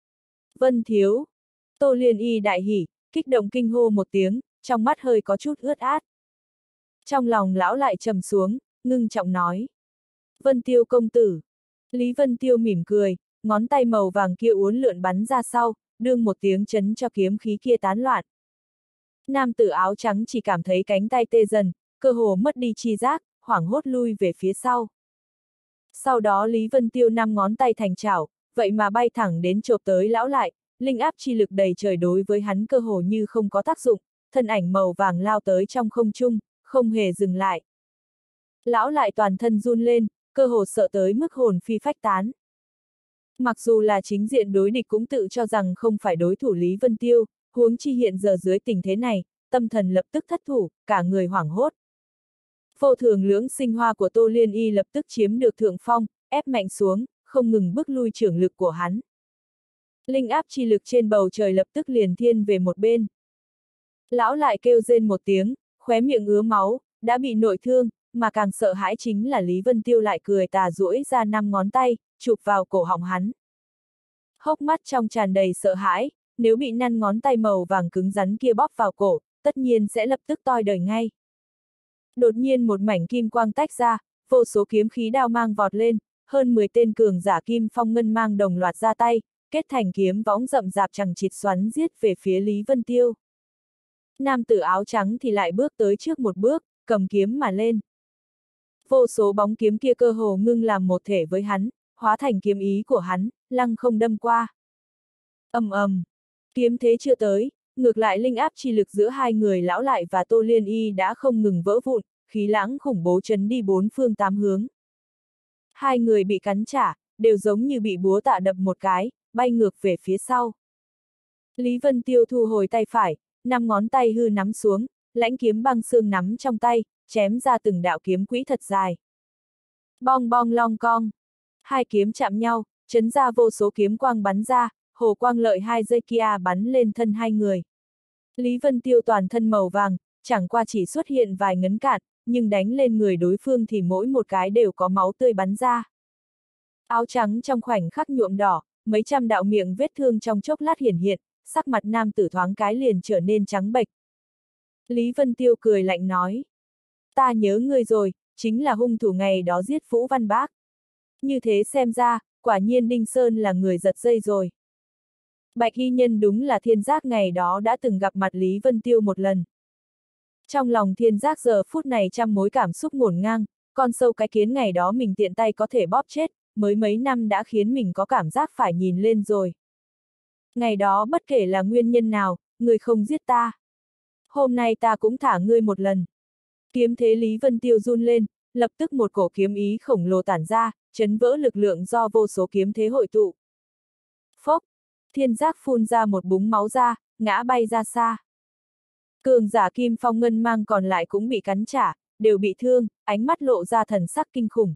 A: Vân thiếu! Tô Liên Y đại hỉ, kích động kinh hô một tiếng, trong mắt hơi có chút ướt át. Trong lòng lão lại trầm xuống, ngưng trọng nói. Vân Tiêu công tử! Lý Vân Tiêu mỉm cười, ngón tay màu vàng kia uốn lượn bắn ra sau, đương một tiếng chấn cho kiếm khí kia tán loạn. Nam tử áo trắng chỉ cảm thấy cánh tay tê dần, cơ hồ mất đi chi giác, hoảng hốt lui về phía sau. Sau đó Lý Vân Tiêu năm ngón tay thành chảo, vậy mà bay thẳng đến chộp tới lão lại, linh áp chi lực đầy trời đối với hắn cơ hồ như không có tác dụng, thân ảnh màu vàng lao tới trong không trung, không hề dừng lại. Lão lại toàn thân run lên, cơ hồ sợ tới mức hồn phi phách tán. Mặc dù là chính diện đối địch cũng tự cho rằng không phải đối thủ Lý Vân Tiêu, huống chi hiện giờ dưới tình thế này, tâm thần lập tức thất thủ, cả người hoảng hốt. Vô thường lưỡng sinh hoa của Tô Liên Y lập tức chiếm được thượng phong, ép mạnh xuống, không ngừng bức lui trưởng lực của hắn. Linh áp chi lực trên bầu trời lập tức liền thiên về một bên. Lão lại kêu rên một tiếng, khóe miệng ứa máu, đã bị nội thương, mà càng sợ hãi chính là Lý Vân Tiêu lại cười tà duỗi ra năm ngón tay, chụp vào cổ họng hắn. Hốc mắt trong tràn đầy sợ hãi, nếu bị năm ngón tay màu vàng cứng rắn kia bóp vào cổ, tất nhiên sẽ lập tức toi đời ngay. Đột nhiên một mảnh kim quang tách ra, vô số kiếm khí đao mang vọt lên, hơn 10 tên cường giả kim phong ngân mang đồng loạt ra tay, kết thành kiếm võng rậm rạp chằng chịt xoắn giết về phía Lý Vân Tiêu. Nam tử áo trắng thì lại bước tới trước một bước, cầm kiếm mà lên. Vô số bóng kiếm kia cơ hồ ngưng làm một thể với hắn, hóa thành kiếm ý của hắn, lăng không đâm qua. Ầm ầm, kiếm thế chưa tới, ngược lại linh áp chi lực giữa hai người lão lại và Tô Liên Y đã không ngừng vỡ vụn, khí lãng khủng bố chấn đi bốn phương tám hướng. Hai người bị cắn trả, đều giống như bị búa tạ đập một cái, bay ngược về phía sau. Lý Vân Tiêu thu hồi tay phải, năm ngón tay hư nắm xuống, lãnh kiếm băng xương nắm trong tay, chém ra từng đạo kiếm quỹ thật dài. Bong bong long cong. Hai kiếm chạm nhau, chấn ra vô số kiếm quang bắn ra, hồ quang lợi hai dây kia bắn lên thân hai người. Lý Vân Tiêu toàn thân màu vàng, chẳng qua chỉ xuất hiện vài ngấn cạn, nhưng đánh lên người đối phương thì mỗi một cái đều có máu tươi bắn ra. Áo trắng trong khoảnh khắc nhuộm đỏ, mấy trăm đạo miệng vết thương trong chốc lát hiển hiện, sắc mặt nam tử thoáng cái liền trở nên trắng bệch. Lý Vân Tiêu cười lạnh nói. Ta nhớ ngươi rồi, chính là hung thủ ngày đó giết Vũ Văn Bác. Như thế xem ra, quả nhiên Đinh Sơn là người giật dây rồi. Bạch Y Nhân đúng là Thiên Giác ngày đó đã từng gặp mặt Lý Vân Tiêu một lần. Trong lòng Thiên Giác giờ phút này trăm mối cảm xúc ngổn ngang, con sâu cái kiến ngày đó mình tiện tay có thể bóp chết, mới mấy năm đã khiến mình có cảm giác phải nhìn lên rồi. Ngày đó bất kể là nguyên nhân nào, người không giết ta. Hôm nay ta cũng thả ngươi một lần. Kiếm thế Lý Vân Tiêu run lên, lập tức một cổ kiếm ý khổng lồ tản ra, chấn vỡ lực lượng do vô số kiếm thế hội tụ. Phốc! Thiên Giác phun ra một búng máu ra, ngã bay ra xa. Cường giả kim phong ngân mang còn lại cũng bị cắn trả, đều bị thương, ánh mắt lộ ra thần sắc kinh khủng.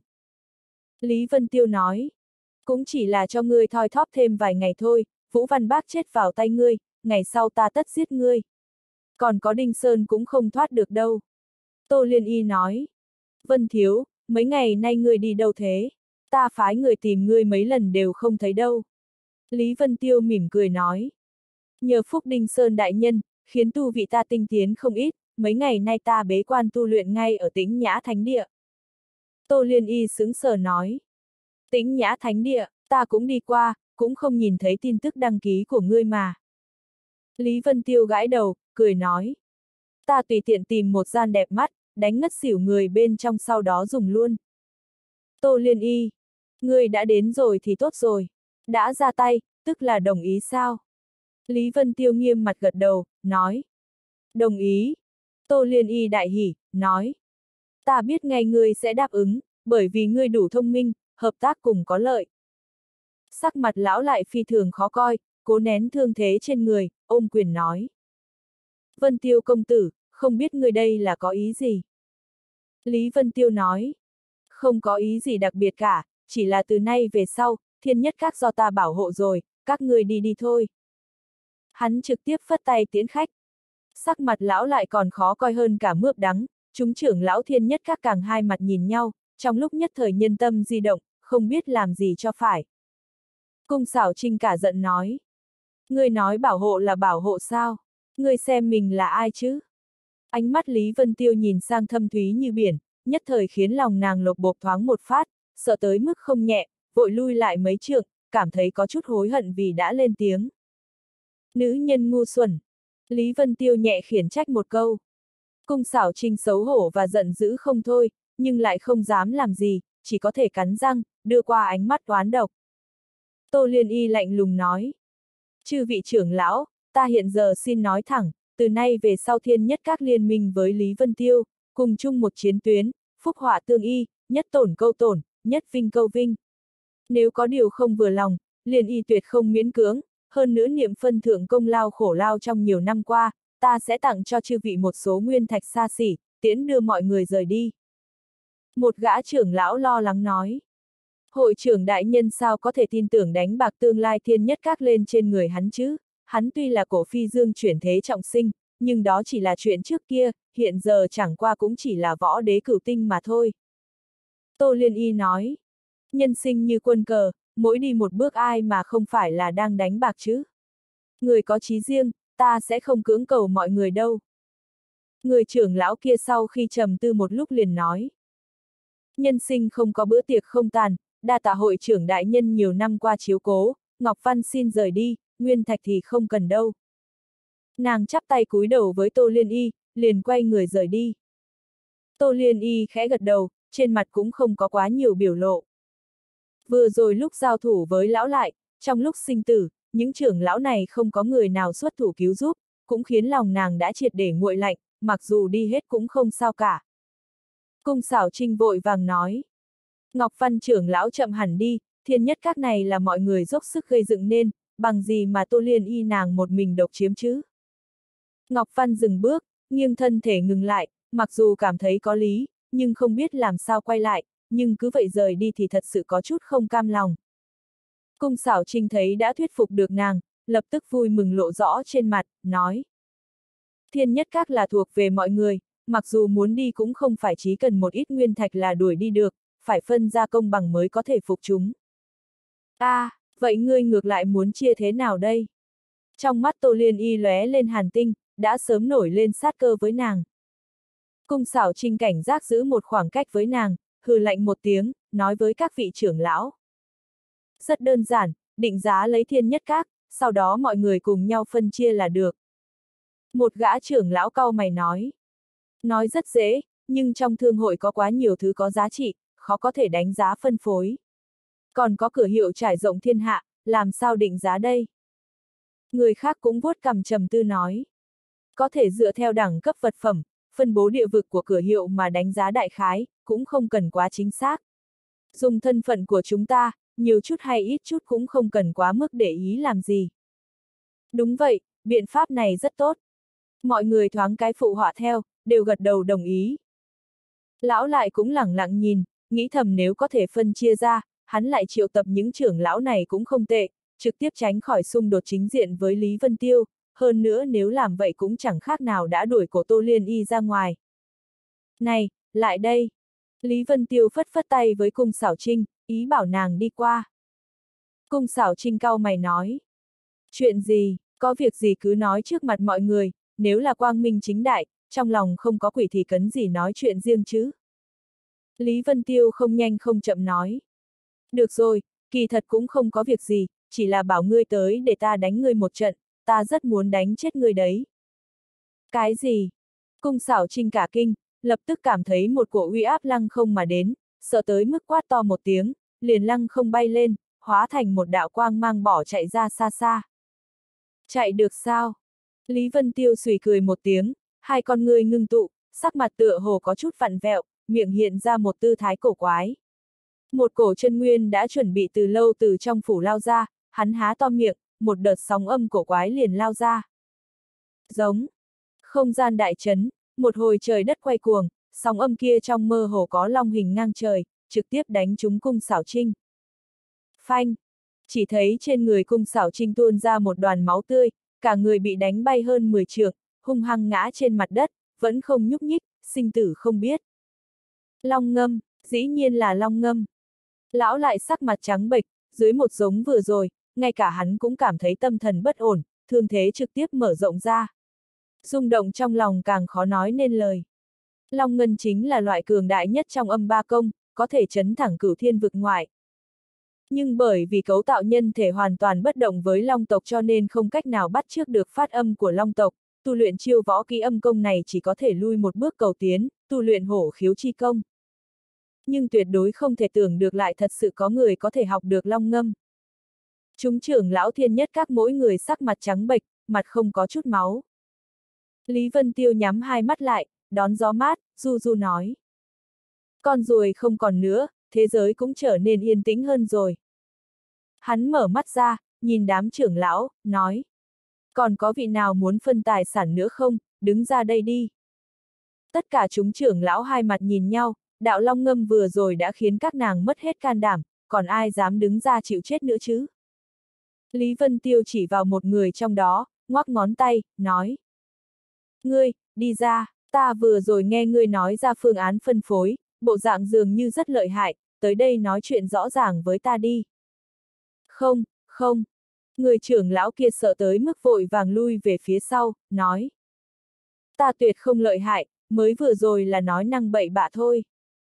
A: Lý Vân Tiêu nói, cũng chỉ là cho ngươi thoi thóp thêm vài ngày thôi, Vũ Văn Bác chết vào tay ngươi, ngày sau ta tất giết ngươi. Còn có Đinh Sơn cũng không thoát được đâu. Tô Liên Y nói, Vân thiếu, mấy ngày nay ngươi đi đâu thế? Ta phái người tìm ngươi mấy lần đều không thấy đâu. Lý Vân Tiêu mỉm cười nói, nhờ phúc Đinh Sơn đại nhân, khiến tu vị ta tinh tiến không ít, mấy ngày nay ta bế quan tu luyện ngay ở Tĩnh Nhã Thánh Địa. Tô Liên Y sững sờ nói, Tĩnh Nhã Thánh Địa, ta cũng đi qua, cũng không nhìn thấy tin tức đăng ký của ngươi mà. Lý Vân Tiêu gãi đầu, cười nói, ta tùy tiện tìm một gian đẹp mắt, đánh ngất xỉu người bên trong sau đó dùng luôn. Tô Liên Y, ngươi đã đến rồi thì tốt rồi, đã ra tay, tức là đồng ý sao? Lý Vân Tiêu nghiêm mặt gật đầu, nói. Đồng ý. Tô Liên Y đại hỉ, nói. Ta biết ngay ngươi sẽ đáp ứng, bởi vì ngươi đủ thông minh, hợp tác cùng có lợi. Sắc mặt lão lại phi thường khó coi, cố nén thương thế trên người, ôm quyền nói. Vân Tiêu công tử, không biết ngươi đây là có ý gì? Lý Vân Tiêu nói. Không có ý gì đặc biệt cả, chỉ là từ nay về sau, Thiên Nhất Các do ta bảo hộ rồi, các ngươi đi đi thôi. Hắn trực tiếp phất tay tiễn khách. Sắc mặt lão lại còn khó coi hơn cả mướp đắng, chúng trưởng lão Thiên Nhất Các càng hai mặt nhìn nhau, trong lúc nhất thời nhân tâm di động, không biết làm gì cho phải. Cung Xảo Trinh cả giận nói. Ngươi nói bảo hộ là bảo hộ sao? Ngươi xem mình là ai chứ? Ánh mắt Lý Vân Tiêu nhìn sang thâm thúy như biển, nhất thời khiến lòng nàng lột bột thoáng một phát, sợ tới mức không nhẹ, vội lui lại mấy trượng, cảm thấy có chút hối hận vì đã lên tiếng. Nữ nhân ngu xuẩn. Lý Vân Tiêu nhẹ khiển trách một câu. Cung Xảo Trinh xấu hổ và giận dữ không thôi, nhưng lại không dám làm gì, chỉ có thể cắn răng, đưa qua ánh mắt oán độc. Tô Liên Y lạnh lùng nói. Chư vị trưởng lão, ta hiện giờ xin nói thẳng, từ nay về sau Thiên Nhất Các liên minh với Lý Vân Tiêu, cùng chung một chiến tuyến, phúc họa tương y, nhất tổn câu tổn, nhất vinh câu vinh. Nếu có điều không vừa lòng, Liên Y tuyệt không miễn cưỡng, hơn nữa niệm phân thưởng công lao khổ lao trong nhiều năm qua, ta sẽ tặng cho chư vị một số nguyên thạch xa xỉ, tiễn đưa mọi người rời đi. Một gã trưởng lão lo lắng nói. Hội trưởng đại nhân sao có thể tin tưởng đánh bạc tương lai Thiên Nhất Các lên trên người hắn chứ? Hắn tuy là cổ phi dương chuyển thế trọng sinh, nhưng đó chỉ là chuyện trước kia, hiện giờ chẳng qua cũng chỉ là võ đế cửu tinh mà thôi. Tô Liên Y nói. Nhân sinh như quân cờ, mỗi đi một bước ai mà không phải là đang đánh bạc chứ? Người có chí riêng, ta sẽ không cưỡng cầu mọi người đâu. Người trưởng lão kia sau khi trầm tư một lúc liền nói. Nhân sinh không có bữa tiệc không tàn, đa tạ hội trưởng đại nhân nhiều năm qua chiếu cố, Ngọc Văn xin rời đi, nguyên thạch thì không cần đâu. Nàng chắp tay cúi đầu với Tô Liên Y, liền quay người rời đi. Tô Liên Y khẽ gật đầu, trên mặt cũng không có quá nhiều biểu lộ. Vừa rồi lúc giao thủ với lão lại, trong lúc sinh tử, những trưởng lão này không có người nào xuất thủ cứu giúp, cũng khiến lòng nàng đã triệt để nguội lạnh, mặc dù đi hết cũng không sao cả. Cung Xảo Trinh vội vàng nói. Ngọc Văn trưởng lão chậm hẳn đi, Thiên Nhất Các này là mọi người dốc sức gây dựng nên, bằng gì mà Tô Liên Y nàng một mình độc chiếm chứ? Ngọc Văn dừng bước, nghiêng thân thể ngừng lại, mặc dù cảm thấy có lý, nhưng không biết làm sao quay lại, nhưng cứ vậy rời đi thì thật sự có chút không cam lòng. Cung Xảo Trinh thấy đã thuyết phục được nàng, lập tức vui mừng lộ rõ trên mặt, nói. Thiên Nhất Các là thuộc về mọi người, mặc dù muốn đi cũng không phải chỉ cần một ít nguyên thạch là đuổi đi được, phải phân ra công bằng mới có thể phục chúng. Vậy ngươi ngược lại muốn chia thế nào đây? Trong mắt Tô Liên Y lóe lên hàn tinh, đã sớm nổi lên sát cơ với nàng. Cung Xảo Trinh cảnh giác giữ một khoảng cách với nàng, hừ lạnh một tiếng, nói với các vị trưởng lão. Rất đơn giản, định giá lấy Thiên Nhất Các, sau đó mọi người cùng nhau phân chia là được. Một gã trưởng lão cau mày nói. Nói rất dễ, nhưng trong thương hội có quá nhiều thứ có giá trị, khó có thể đánh giá phân phối. Còn có cửa hiệu trải rộng thiên hạ, làm sao định giá đây? Người khác cũng vuốt cằm trầm tư nói. Có thể dựa theo đẳng cấp vật phẩm, phân bố địa vực của cửa hiệu mà đánh giá đại khái, cũng không cần quá chính xác. Dùng thân phận của chúng ta, nhiều chút hay ít chút cũng không cần quá mức để ý làm gì. Đúng vậy, biện pháp này rất tốt. Mọi người thoáng cái phụ họa theo, đều gật đầu đồng ý. Lão lại cũng lẳng lặng nhìn, nghĩ thầm nếu có thể phân chia ra, hắn lại triệu tập những trưởng lão này cũng không tệ, trực tiếp tránh khỏi xung đột chính diện với Lý Vân Tiêu, hơn nữa nếu làm vậy cũng chẳng khác nào đã đuổi cổ Tô Liên Y ra ngoài. Này, lại đây! Lý Vân Tiêu phất phất tay với Cung Xảo Trinh, ý bảo nàng đi qua. Cung Xảo Trinh cau mày nói. Chuyện gì, có việc gì cứ nói trước mặt mọi người, nếu là quang minh chính đại, trong lòng không có quỷ thì cấn gì nói chuyện riêng chứ. Lý Vân Tiêu không nhanh không chậm nói. Được rồi, kỳ thật cũng không có việc gì, chỉ là bảo ngươi tới để ta đánh ngươi một trận, ta rất muốn đánh chết ngươi đấy. Cái gì? Cung Xảo Trinh cả kinh, lập tức cảm thấy một cổ uy áp lăng không mà đến, sợ tới mức quát to một tiếng, liền lăng không bay lên, hóa thành một đạo quang mang bỏ chạy ra xa xa. Chạy được sao? Lý Vân Tiêu xùy cười một tiếng, hai con ngươi ngưng tụ, sắc mặt tựa hồ có chút vặn vẹo, miệng hiện ra một tư thái cổ quái. Một cổ chân nguyên đã chuẩn bị từ lâu từ trong phủ lao ra, hắn há to miệng, một đợt sóng âm cổ quái liền lao ra. Giống. Không gian đại chấn, một hồi trời đất quay cuồng, sóng âm kia trong mơ hồ có long hình ngang trời, trực tiếp đánh trúng Cung Xảo Trinh. Phanh! Chỉ thấy trên người Cung Xảo Trinh tuôn ra một đoàn máu tươi, cả người bị đánh bay hơn 10 trượng, hung hăng ngã trên mặt đất, vẫn không nhúc nhích, sinh tử không biết. Long ngâm, dĩ nhiên là long ngâm. Lão lại sắc mặt trắng bệch, dưới một giống vừa rồi, ngay cả hắn cũng cảm thấy tâm thần bất ổn, thương thế trực tiếp mở rộng ra. Rung động trong lòng càng khó nói nên lời. Long ngân chính là loại cường đại nhất trong âm ba công, có thể chấn thẳng cửu thiên vực ngoại. Nhưng bởi vì cấu tạo nhân thể hoàn toàn bất động với long tộc cho nên không cách nào bắt chước được phát âm của long tộc, tu luyện chiêu võ kỹ âm công này chỉ có thể lui một bước cầu tiến, tu luyện hổ khiếu chi công. Nhưng tuyệt đối không thể tưởng được lại thật sự có người có thể học được long ngâm. Chúng trưởng lão thiên nhất các mỗi người sắc mặt trắng bệch, mặt không có chút máu. Lý Vân Tiêu nhắm hai mắt lại, đón gió mát, du du nói. Con ruồi không còn nữa, thế giới cũng trở nên yên tĩnh hơn rồi. Hắn mở mắt ra, nhìn đám trưởng lão, nói. Còn có vị nào muốn phân tài sản nữa không, đứng ra đây đi. Tất cả chúng trưởng lão hai mặt nhìn nhau, đạo long ngâm vừa rồi đã khiến các nàng mất hết can đảm, còn ai dám đứng ra chịu chết nữa chứ. Lý Vân Tiêu chỉ vào một người trong đó, ngoắc ngón tay, nói. Ngươi, đi ra, ta vừa rồi nghe ngươi nói ra phương án phân phối, bộ dạng dường như rất lợi hại, tới đây nói chuyện rõ ràng với ta đi. Không, không. Người trưởng lão kia sợ tới mức vội vàng lui về phía sau, nói. Ta tuyệt không lợi hại, mới vừa rồi là nói năng bậy bạ thôi.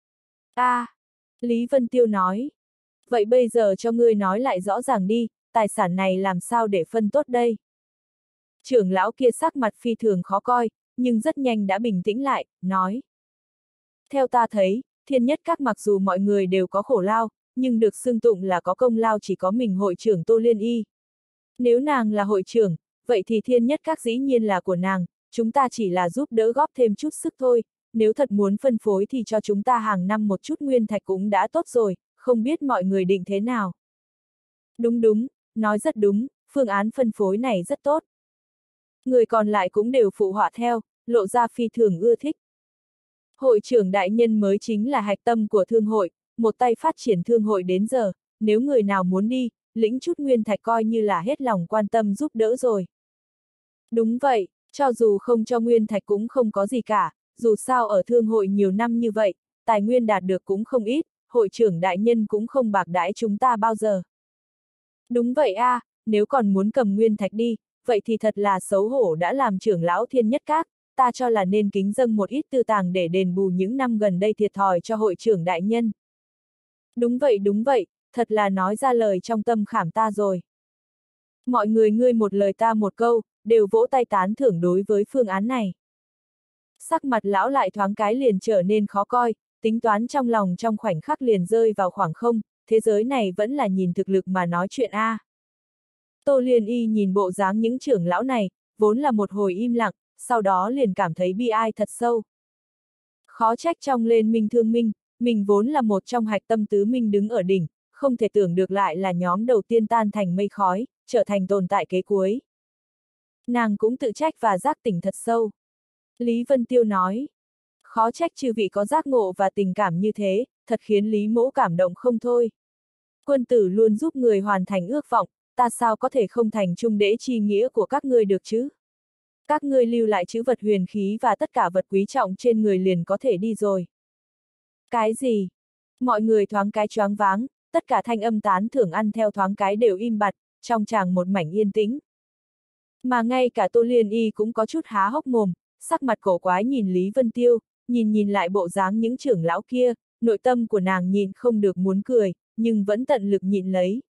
A: Lý Vân Tiêu nói. Vậy bây giờ cho ngươi nói lại rõ ràng đi, tài sản này làm sao để phân tốt đây? Trưởng lão kia sắc mặt phi thường khó coi, nhưng rất nhanh đã bình tĩnh lại, nói. Theo ta thấy, thiên nhất các mặc dù mọi người đều có khổ lao, nhưng được xưng tụng là có công lao chỉ có mình hội trưởng Tô Liên Y. Nếu nàng là hội trưởng, vậy thì thiên nhất các dĩ nhiên là của nàng, chúng ta chỉ là giúp đỡ góp thêm chút sức thôi, nếu thật muốn phân phối thì cho chúng ta hàng năm một chút nguyên thạch cũng đã tốt rồi, không biết mọi người định thế nào. Đúng đúng, nói rất đúng, phương án phân phối này rất tốt. Người còn lại cũng đều phụ họa theo, lộ ra phi thường ưa thích. Hội trưởng đại nhân mới chính là hạch tâm của thương hội, một tay phát triển thương hội đến giờ, nếu người nào muốn đi, lĩnh chút nguyên thạch coi như là hết lòng quan tâm giúp đỡ rồi. Đúng vậy, cho dù không cho nguyên thạch cũng không có gì cả, dù sao ở thương hội nhiều năm như vậy, tài nguyên đạt được cũng không ít, hội trưởng đại nhân cũng không bạc đãi chúng ta bao giờ. Đúng vậy a, nếu còn muốn cầm nguyên thạch đi, vậy thì thật là xấu hổ đã làm trưởng lão thiên nhất các, ta cho là nên kính dâng một ít tư tàng để đền bù những năm gần đây thiệt thòi cho hội trưởng đại nhân. Đúng vậy, thật là nói ra lời trong tâm khảm ta rồi. Mọi người ngươi một lời ta một câu, đều vỗ tay tán thưởng đối với phương án này. Sắc mặt lão lại thoáng cái liền trở nên khó coi, tính toán trong lòng trong khoảnh khắc liền rơi vào khoảng không, thế giới này vẫn là nhìn thực lực mà nói chuyện a. Tô Liên Y nhìn bộ dáng những trưởng lão này, vốn là một hồi im lặng, sau đó liền cảm thấy bi ai thật sâu. Khó trách trong lên minh thương minh, mình vốn là một trong hạch tâm tứ minh đứng ở đỉnh, không thể tưởng được lại là nhóm đầu tiên tan thành mây khói, trở thành tồn tại kế cuối. Nàng cũng tự trách và giác tỉnh thật sâu. Lý Vân Tiêu nói, khó trách chư vị có giác ngộ và tình cảm như thế, thật khiến Lý Mỗ cảm động không thôi. Quân tử luôn giúp người hoàn thành ước vọng, ta sao có thể không thành trung đễ chi nghĩa của các ngươi được chứ? Các ngươi lưu lại chữ vật huyền khí và tất cả vật quý trọng trên người liền có thể đi rồi. Cái gì? Mọi người thoáng cái choáng váng, tất cả thanh âm tán thưởng ăn theo thoáng cái đều im bặt, trong tràng một mảnh yên tĩnh. Mà ngay cả Tô Liên Y cũng có chút há hốc mồm, sắc mặt cổ quái nhìn Lý Vân Tiêu, nhìn lại bộ dáng những trưởng lão kia, nội tâm của nàng nhìn không được muốn cười, nhưng vẫn tận lực nhịn lấy.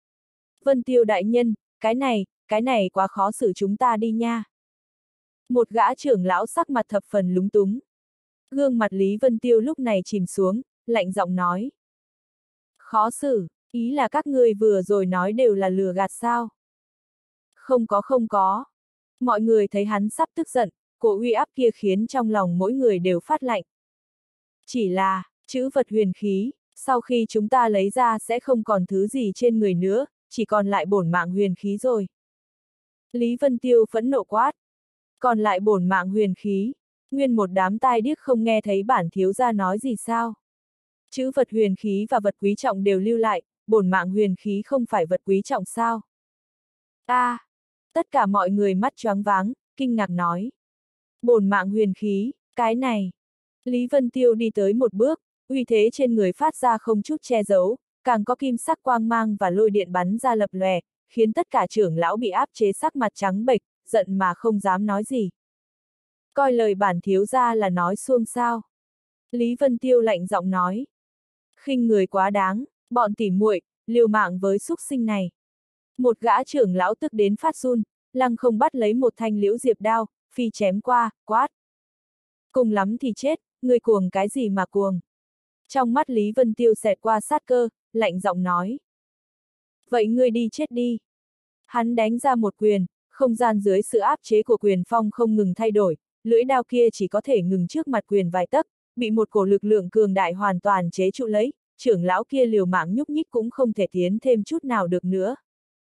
A: Vân Tiêu đại nhân, cái này quá khó xử chúng ta đi nha. Một gã trưởng lão sắc mặt thập phần lúng túng. Gương mặt Lý Vân Tiêu lúc này chìm xuống, lạnh giọng nói. Khó xử, Ý là các ngươi vừa rồi nói đều là lừa gạt sao? Không có. Mọi người thấy hắn sắp tức giận, cổ uy áp kia khiến trong lòng mỗi người đều phát lạnh. Chỉ là, chữ vật huyền khí, sau khi chúng ta lấy ra sẽ không còn thứ gì trên người nữa, chỉ còn lại bổn mạng huyền khí rồi. Lý Vân Tiêu phẫn nộ quát. Còn lại bổn mạng huyền khí, nguyên một đám tai điếc không nghe thấy bản thiếu gia nói gì sao. Chữ vật huyền khí và vật quý trọng đều lưu lại, bổn mạng huyền khí không phải vật quý trọng sao? Tất cả mọi người mắt choáng váng, kinh ngạc nói. Bổn mạng huyền khí, cái này. Lý Vân Tiêu đi tới một bước, uy thế trên người phát ra không chút che giấu, càng có kim sắc quang mang và lôi điện bắn ra lập lòe, khiến tất cả trưởng lão bị áp chế sắc mặt trắng bệch, giận mà không dám nói gì. Coi lời bản thiếu gia là nói suông sao? Lý Vân Tiêu lạnh giọng nói. Khinh người quá đáng, bọn tỉ muội, liều mạng với xúc sinh này. Một gã trưởng lão tức đến phát run, lăng không bắt lấy một thanh liễu diệp đao, phi chém qua, quát. Cùng lắm thì chết, người cuồng cái gì mà cuồng. Trong mắt Lý Vân Tiêu xẹt qua sát cơ, lạnh giọng nói. Vậy ngươi đi chết đi. Hắn đánh ra một quyền, không gian dưới sự áp chế của quyền phong không ngừng thay đổi, lưỡi đao kia chỉ có thể ngừng trước mặt quyền vài tấc, bị một cổ lực lượng cường đại hoàn toàn chế trụ lấy, trưởng lão kia liều mạng nhúc nhích cũng không thể tiến thêm chút nào được nữa.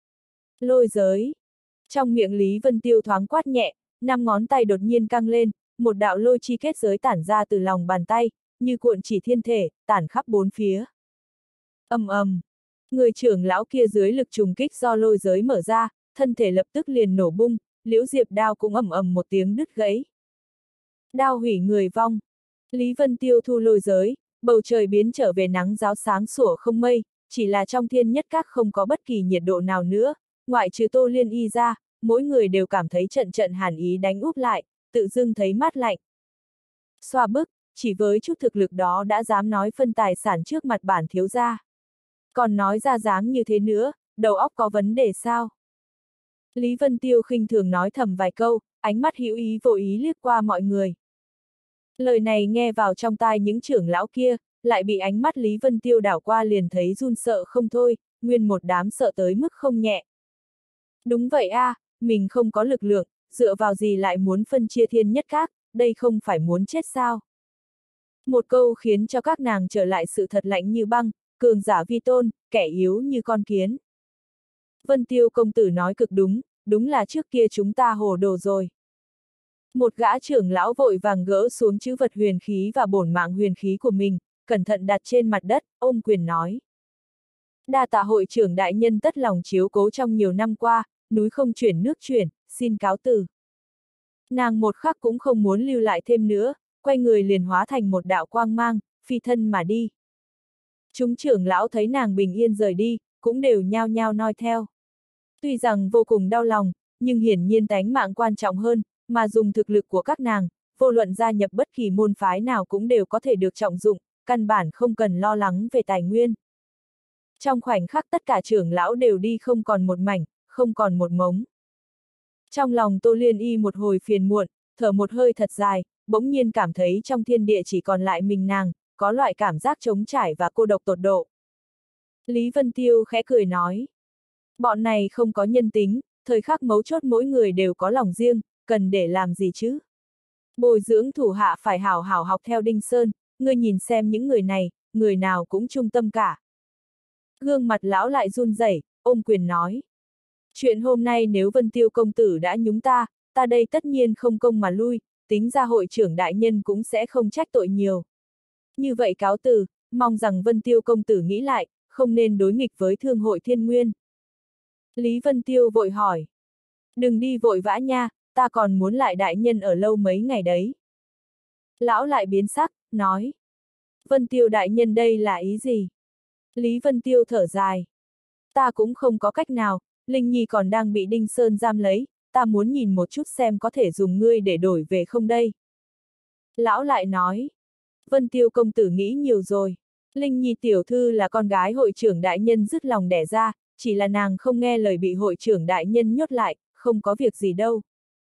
A: Lôi giới. Trong miệng Lý Vân Tiêu thoáng quát nhẹ, 5 ngón tay đột nhiên căng lên, một đạo lôi chi kết giới tản ra từ lòng bàn tay, như cuộn chỉ thiên thể, tản khắp bốn phía. Ầm ầm. Người trưởng lão kia dưới lực trùng kích do lôi giới mở ra, thân thể lập tức liền nổ bung, liễu diệp đao cũng ầm ầm một tiếng đứt gãy. Đao hủy người vong. Lý Vân Tiêu thu lôi giới, bầu trời biến trở về nắng ráo sáng sủa không mây, chỉ là trong thiên nhất các không có bất kỳ nhiệt độ nào nữa, ngoại trừ Tô Liên Y ra, mỗi người đều cảm thấy trận trận hàn ý đánh úp lại, tự dưng thấy mát lạnh. Xoa bức, chỉ với chút thực lực đó đã dám nói phân tài sản trước mặt bản thiếu gia. Còn nói ra dáng như thế nữa, đầu óc có vấn đề sao? Lý Vân Tiêu khinh thường nói thầm vài câu, ánh mắt hữu ý vô ý liếc qua mọi người. Lời này nghe vào trong tai những trưởng lão kia, lại bị ánh mắt Lý Vân Tiêu đảo qua liền thấy run sợ không thôi, nguyên một đám sợ tới mức không nhẹ. Đúng vậy mình không có lực lượng, dựa vào gì lại muốn phân chia thiên nhất các, đây không phải muốn chết sao? Một câu khiến cho các nàng trở lại sự thật lạnh như băng, cường giả vi tôn, kẻ yếu như con kiến. Vân Tiêu công tử nói cực đúng, đúng là trước kia chúng ta hồ đồ rồi. Một gã trưởng lão vội vàng gỡ xuống chữ vật huyền khí và bổn mạng huyền khí của mình, cẩn thận đặt trên mặt đất, ôm quyền nói. Đa tạ hội trưởng đại nhân tất lòng chiếu cố trong nhiều năm qua, núi không chuyển nước chuyển, xin cáo từ. Nàng một khắc cũng không muốn lưu lại thêm nữa, quay người liền hóa thành một đạo quang mang, phi thân mà đi. Chúng trưởng lão thấy nàng bình yên rời đi, cũng đều nhao nhao noi theo. Tuy rằng vô cùng đau lòng, nhưng hiển nhiên tánh mạng quan trọng hơn, mà dùng thực lực của các nàng, vô luận gia nhập bất kỳ môn phái nào cũng đều có thể được trọng dụng, căn bản không cần lo lắng về tài nguyên. Trong khoảnh khắc tất cả trưởng lão đều đi không còn một mảnh, không còn một mống. Trong lòng Tô Liên Y một hồi phiền muộn, thở một hơi thật dài, bỗng nhiên cảm thấy trong thiên địa chỉ còn lại mình nàng, có loại cảm giác trống trải và cô độc tột độ. Lý Vân Tiêu khẽ cười nói. Bọn này không có nhân tính, thời khắc mấu chốt mỗi người đều có lòng riêng, cần để làm gì chứ? Bồi dưỡng thủ hạ phải hảo hảo học theo Đinh Sơn, ngươi nhìn xem những người này, người nào cũng trung tâm cả. Gương mặt lão lại run rẩy, ôm quyền nói. Chuyện hôm nay nếu Vân Tiêu công tử đã nhúng ta đây tất nhiên không công mà lui, tính ra hội trưởng đại nhân cũng sẽ không trách tội nhiều. Như vậy cáo từ, mong rằng Vân Tiêu công tử nghĩ lại, không nên đối nghịch với Thương hội Thiên Nguyên. Lý Vân Tiêu vội hỏi. Đừng đi vội vã nha, ta còn muốn lại đại nhân ở lâu mấy ngày đấy. Lão lại biến sắc, nói. Vân Tiêu đại nhân đây là ý gì? Lý Vân Tiêu thở dài. Ta cũng không có cách nào, Linh Nhi còn đang bị Đinh Sơn giam lấy, ta muốn nhìn một chút xem có thể dùng ngươi để đổi về không đây. Lão lại nói. Vân Tiêu công tử nghĩ nhiều rồi. Linh Nhi tiểu thư là con gái hội trưởng đại nhân dứt lòng đẻ ra, chỉ là nàng không nghe lời bị hội trưởng đại nhân nhốt lại, không có việc gì đâu.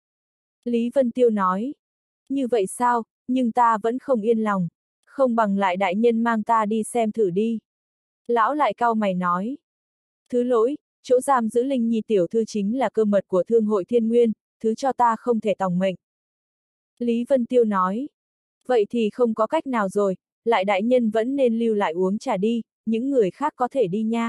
A: Lý Vân Tiêu nói. Như vậy sao, nhưng ta vẫn không yên lòng. Không bằng lại đại nhân mang ta đi xem thử đi. Lão lại cau mày nói. Thứ lỗi, chỗ giam giữ Linh Nhi tiểu thư chính là cơ mật của thương hội Thiên Nguyên, thứ cho ta không thể tòng mệnh. Lý Vân Tiêu nói. Vậy thì không có cách nào rồi, lại đại nhân vẫn nên lưu lại uống trà đi, những người khác có thể đi nha.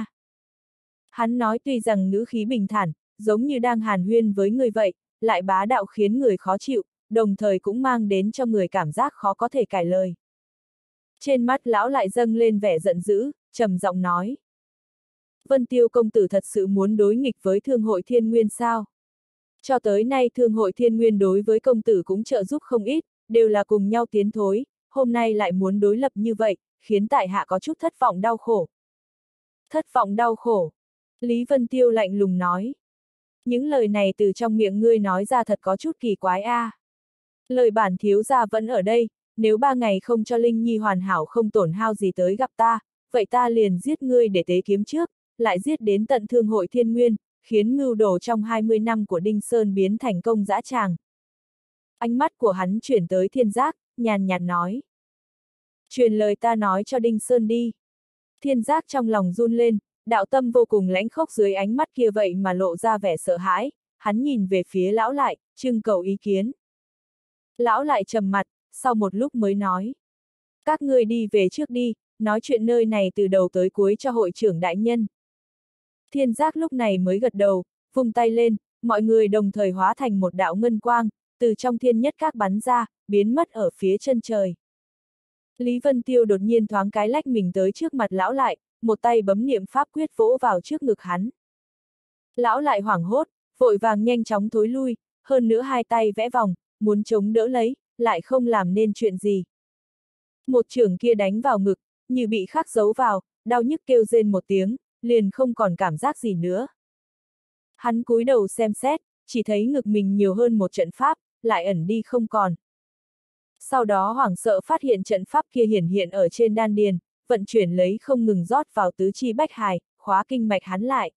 A: Hắn nói tuy rằng ngữ khí bình thản, giống như đang hàn huyên với người vậy, lại bá đạo khiến người khó chịu, đồng thời cũng mang đến cho người cảm giác khó có thể cải lời. Trên mắt lão lại dâng lên vẻ giận dữ, trầm giọng nói. Vân Tiêu công tử thật sự muốn đối nghịch với Thương hội Thiên Nguyên sao? Cho tới nay Thương hội Thiên Nguyên đối với công tử cũng trợ giúp không ít, đều là cùng nhau tiến thối, hôm nay lại muốn đối lập như vậy, khiến tại hạ có chút thất vọng đau khổ. Thất vọng đau khổ. Lý Vân Tiêu lạnh lùng nói. Những lời này từ trong miệng ngươi nói ra thật có chút kỳ quái a. Lời bản thiếu gia vẫn ở đây, nếu 3 ngày không cho Linh Nhi hoàn hảo không tổn hao gì tới gặp ta, vậy ta liền giết ngươi để tế kiếm trước, lại giết đến tận Thương hội Thiên Nguyên, khiến mưu đồ trong 20 năm của Đinh Sơn biến thành công dã tràng. Ánh mắt của hắn chuyển tới Thiên Giác, nhàn nhạt nói. Truyền lời ta nói cho Đinh Sơn đi. Thiên Giác trong lòng run lên, đạo tâm vô cùng lãnh khốc dưới ánh mắt kia vậy mà lộ ra vẻ sợ hãi, hắn nhìn về phía lão lại, trưng cầu ý kiến. Lão lại trầm mặt, sau một lúc mới nói. Các ngươi đi về trước đi, nói chuyện nơi này từ đầu tới cuối cho hội trưởng đại nhân. Thiên Giác lúc này mới gật đầu, vung tay lên, mọi người đồng thời hóa thành một đạo ngân quang, từ trong thiên nhất các bắn ra, biến mất ở phía chân trời. Lý Vân Tiêu đột nhiên thoáng cái lách mình tới trước mặt lão lại, một tay bấm niệm pháp quyết vỗ vào trước ngực hắn. Lão lại hoảng hốt, vội vàng nhanh chóng thối lui, hơn nữa hai tay vẽ vòng, muốn chống đỡ lấy, lại không làm nên chuyện gì. Một chưởng kia đánh vào ngực, như bị khắc dấu vào, đau nhức kêu rên một tiếng, liền không còn cảm giác gì nữa. Hắn cúi đầu xem xét, chỉ thấy ngực mình nhiều hơn một trận pháp, lại ẩn đi không còn. Sau đó hoảng sợ phát hiện trận pháp kia hiển hiện ở trên đan điền, vận chuyển lấy không ngừng rót vào tứ chi bách hài, khóa kinh mạch hắn lại.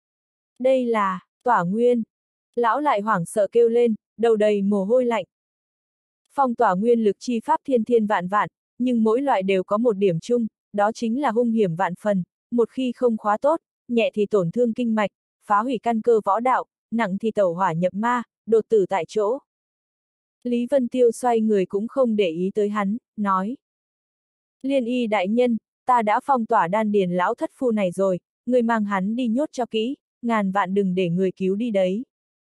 A: Đây là tỏa nguyên. Lão lại hoảng sợ kêu lên, đầu đầy mồ hôi lạnh. Phong tỏa nguyên lực chi pháp thiên thiên vạn vạn, nhưng mỗi loại đều có một điểm chung, đó chính là hung hiểm vạn phần, một khi không khóa tốt, nhẹ thì tổn thương kinh mạch, phá hủy căn cơ võ đạo, nặng thì tẩu hỏa nhập ma, đột tử tại chỗ. Lý Vân Tiêu xoay người cũng không để ý tới hắn, nói. Liên y đại nhân, ta đã phong tỏa đan điền lão thất phu này rồi, người mang hắn đi nhốt cho kỹ, ngàn vạn đừng để người cứu đi đấy.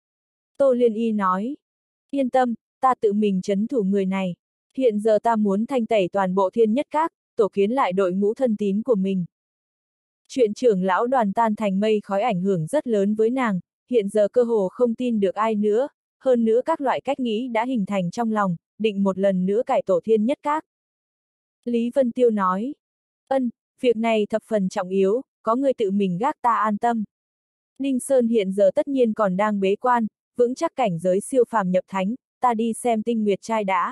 A: Tô Liên y nói. Yên tâm, ta tự mình trấn thủ người này. Hiện giờ ta muốn thanh tẩy toàn bộ thiên nhất các, tổ kiến lại đội ngũ thân tín của mình. Chuyện trưởng lão đoàn tan thành mây khói ảnh hưởng rất lớn với nàng, hiện giờ cơ hồ không tin được ai nữa, hơn nữa các loại cách nghĩ đã hình thành trong lòng, định một lần nữa cải tổ thiên nhất các. Lý Vân Tiêu nói, việc này thập phần trọng yếu, có người tự mình gác ta an tâm. Ninh Sơn hiện giờ tất nhiên còn đang bế quan, vững chắc cảnh giới siêu phàm nhập thánh, ta đi xem Tinh Nguyệt trai đã.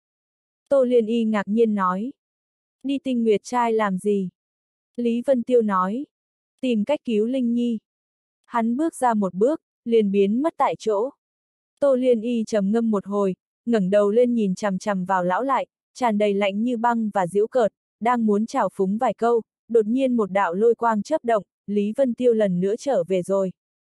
A: Tô Liên y ngạc nhiên nói, đi Tinh Nguyệt trai làm gì? Lý Vân Tiêu nói, tìm cách cứu Linh Nhi. Hắn bước ra một bước, liền biến mất tại chỗ. Tô Liên y trầm ngâm một hồi, ngẩng đầu lên nhìn chằm chằm vào lão lại, tràn đầy lạnh như băng và giễu cợt, đang muốn chào phúng vài câu, đột nhiên một đạo lôi quang chớp động, Lý Vân Tiêu lần nữa trở về rồi.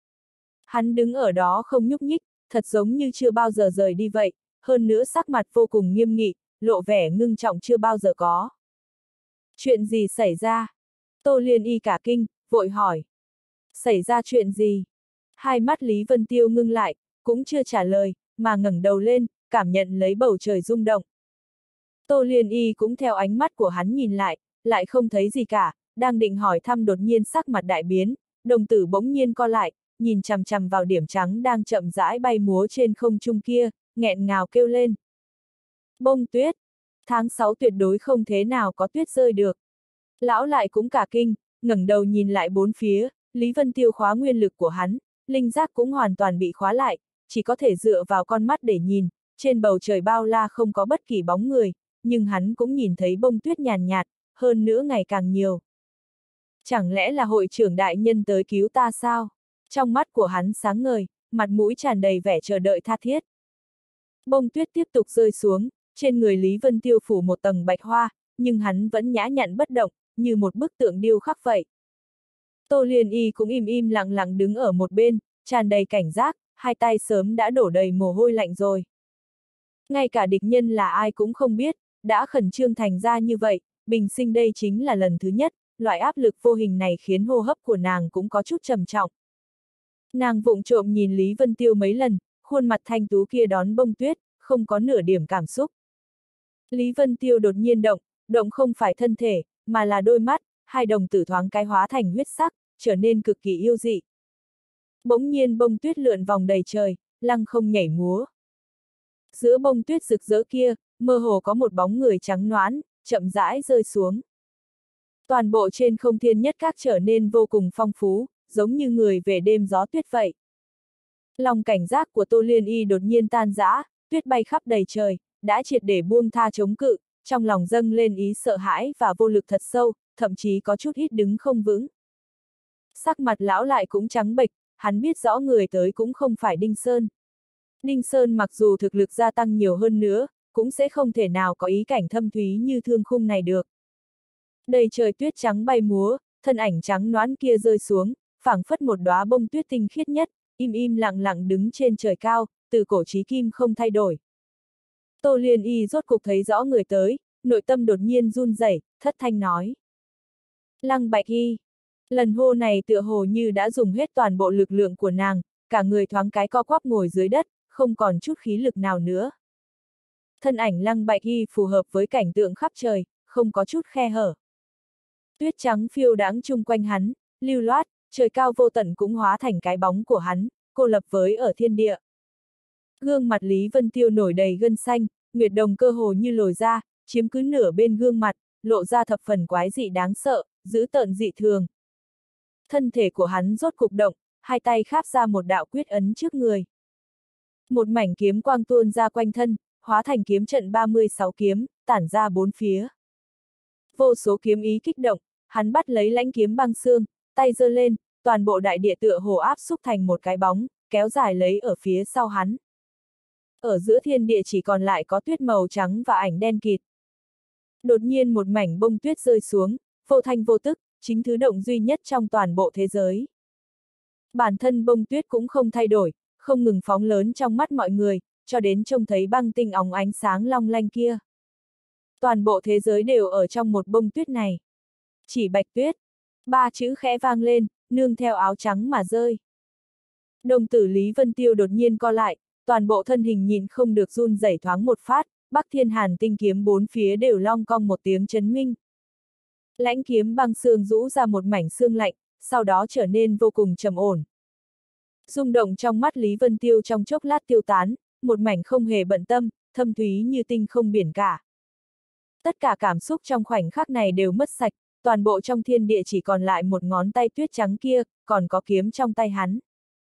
A: Hắn đứng ở đó không nhúc nhích, thật giống như chưa bao giờ rời đi vậy, hơn nữa sắc mặt vô cùng nghiêm nghị, lộ vẻ ngưng trọng chưa bao giờ có. Chuyện gì xảy ra? Tô Liên y cả kinh, vội hỏi. Xảy ra chuyện gì? Hai mắt Lý Vân Tiêu ngưng lại, cũng chưa trả lời, mà ngẩng đầu lên, cảm nhận lấy bầu trời rung động. Tô Liên y cũng theo ánh mắt của hắn nhìn lại không thấy gì cả, đang định hỏi thăm đột nhiên sắc mặt đại biến, đồng tử bỗng nhiên co lại, nhìn chằm chằm vào điểm trắng đang chậm rãi bay múa trên không trung kia, nghẹn ngào kêu lên. Bông tuyết! Tháng 6 tuyệt đối không thế nào có tuyết rơi được. Lão lại cũng cả kinh, ngẩng đầu nhìn lại bốn phía, Lý Vân Tiêu khóa nguyên lực của hắn, linh giác cũng hoàn toàn bị khóa lại, chỉ có thể dựa vào con mắt để nhìn, trên bầu trời bao la không có bất kỳ bóng người, nhưng hắn cũng nhìn thấy bông tuyết nhàn nhạt, hơn nữa ngày càng nhiều. Chẳng lẽ là hội trưởng đại nhân tới cứu ta sao? Trong mắt của hắn sáng ngời, mặt mũi tràn đầy vẻ chờ đợi tha thiết. Bông tuyết tiếp tục rơi xuống, trên người Lý Vân Tiêu phủ một tầng bạch hoa, nhưng hắn vẫn nhã nhặn bất động, như một bức tượng điêu khắc vậy. Tô Liên Y cũng im im lặng lặng đứng ở một bên, tràn đầy cảnh giác, hai tay sớm đã đổ đầy mồ hôi lạnh rồi. Ngay cả địch nhân là ai cũng không biết, đã khẩn trương thành ra như vậy, bình sinh đây chính là lần thứ nhất, loại áp lực vô hình này khiến hô hấp của nàng cũng có chút trầm trọng. Nàng vụng trộm nhìn Lý Vân Tiêu mấy lần, khuôn mặt thanh tú kia đón bông tuyết, không có nửa điểm cảm xúc. Lý Vân Tiêu đột nhiên động không phải thân thể, mà là đôi mắt, hai đồng tử thoáng cái hóa thành huyết sắc, trở nên cực kỳ yêu dị. Bỗng nhiên bông tuyết lượn vòng đầy trời, lăng không nhảy múa. Giữa bông tuyết rực rỡ kia, mơ hồ có một bóng người trắng nõn, chậm rãi rơi xuống. Toàn bộ trên không thiên nhất các trở nên vô cùng phong phú, giống như người về đêm gió tuyết vậy. Lòng cảnh giác của Tô Liên Y đột nhiên tan rã, tuyết bay khắp đầy trời, đã triệt để buông tha chống cự, trong lòng dâng lên ý sợ hãi và vô lực thật sâu, thậm chí có chút hít đứng không vững. Sắc mặt lão lại cũng trắng bệch, hắn biết rõ người tới cũng không phải Đinh Sơn. Đinh Sơn mặc dù thực lực gia tăng nhiều hơn nữa, cũng sẽ không thể nào có ý cảnh thâm thúy như Thương Khung này được. Đầy trời tuyết trắng bay múa, thân ảnh trắng nõn kia rơi xuống, phảng phất một đóa bông tuyết tinh khiết nhất, im im lặng lặng đứng trên trời cao, từ cổ chí kim không thay đổi. Tô Liên Y rốt cục thấy rõ người tới, nội tâm đột nhiên run rẩy, thất thanh nói. Lăng Bạch Y. Lần hô này tựa hồ như đã dùng hết toàn bộ lực lượng của nàng, cả người thoáng cái co quắp ngồi dưới đất, không còn chút khí lực nào nữa. Thân ảnh Lăng Bạch Y phù hợp với cảnh tượng khắp trời, không có chút khe hở. Tuyết trắng phiêu đáng chung quanh hắn, lưu loát, trời cao vô tận cũng hóa thành cái bóng của hắn, cô lập với ở thiên địa. Gương mặt Lý Vân Tiêu nổi đầy gân xanh, nguyệt đồng cơ hồ như lồi ra, chiếm cứ nửa bên gương mặt, lộ ra thập phần quái dị đáng sợ, dữ tợn dị thường. Thân thể của hắn rốt cục động, hai tay kháp ra một đạo quyết ấn trước người. Một mảnh kiếm quang tuôn ra quanh thân, hóa thành kiếm trận 36 kiếm, tản ra bốn phía. Vô số kiếm ý kích động, hắn bắt lấy lãnh kiếm băng xương, tay giơ lên, toàn bộ đại địa tựa hồ áp xúc thành một cái bóng, kéo dài lấy ở phía sau hắn. Ở giữa thiên địa chỉ còn lại có tuyết màu trắng và ảnh đen kịt. Đột nhiên một mảnh bông tuyết rơi xuống, vô thanh vô tức, chính thứ động duy nhất trong toàn bộ thế giới. Bản thân bông tuyết cũng không thay đổi, không ngừng phóng lớn trong mắt mọi người, cho đến trông thấy băng tinh óng ánh sáng long lanh kia. Toàn bộ thế giới đều ở trong một bông tuyết này. Chỉ Bạch Tuyết. Ba chữ khẽ vang lên, nương theo áo trắng mà rơi. Đồng tử Lý Vân Tiêu đột nhiên co lại, toàn bộ thân hình nhìn không được run rẩy thoáng một phát, Bắc Thiên Hàn tinh kiếm bốn phía đều long cong một tiếng chấn minh. Lãnh kiếm băng xương rũ ra một mảnh xương lạnh, sau đó trở nên vô cùng trầm ổn. Rung động trong mắt Lý Vân Tiêu trong chốc lát tiêu tán, một mảnh không hề bận tâm, thâm thúy như tinh không biển cả. Tất cả cảm xúc trong khoảnh khắc này đều mất sạch, toàn bộ trong thiên địa chỉ còn lại một ngón tay tuyết trắng kia, còn có kiếm trong tay hắn.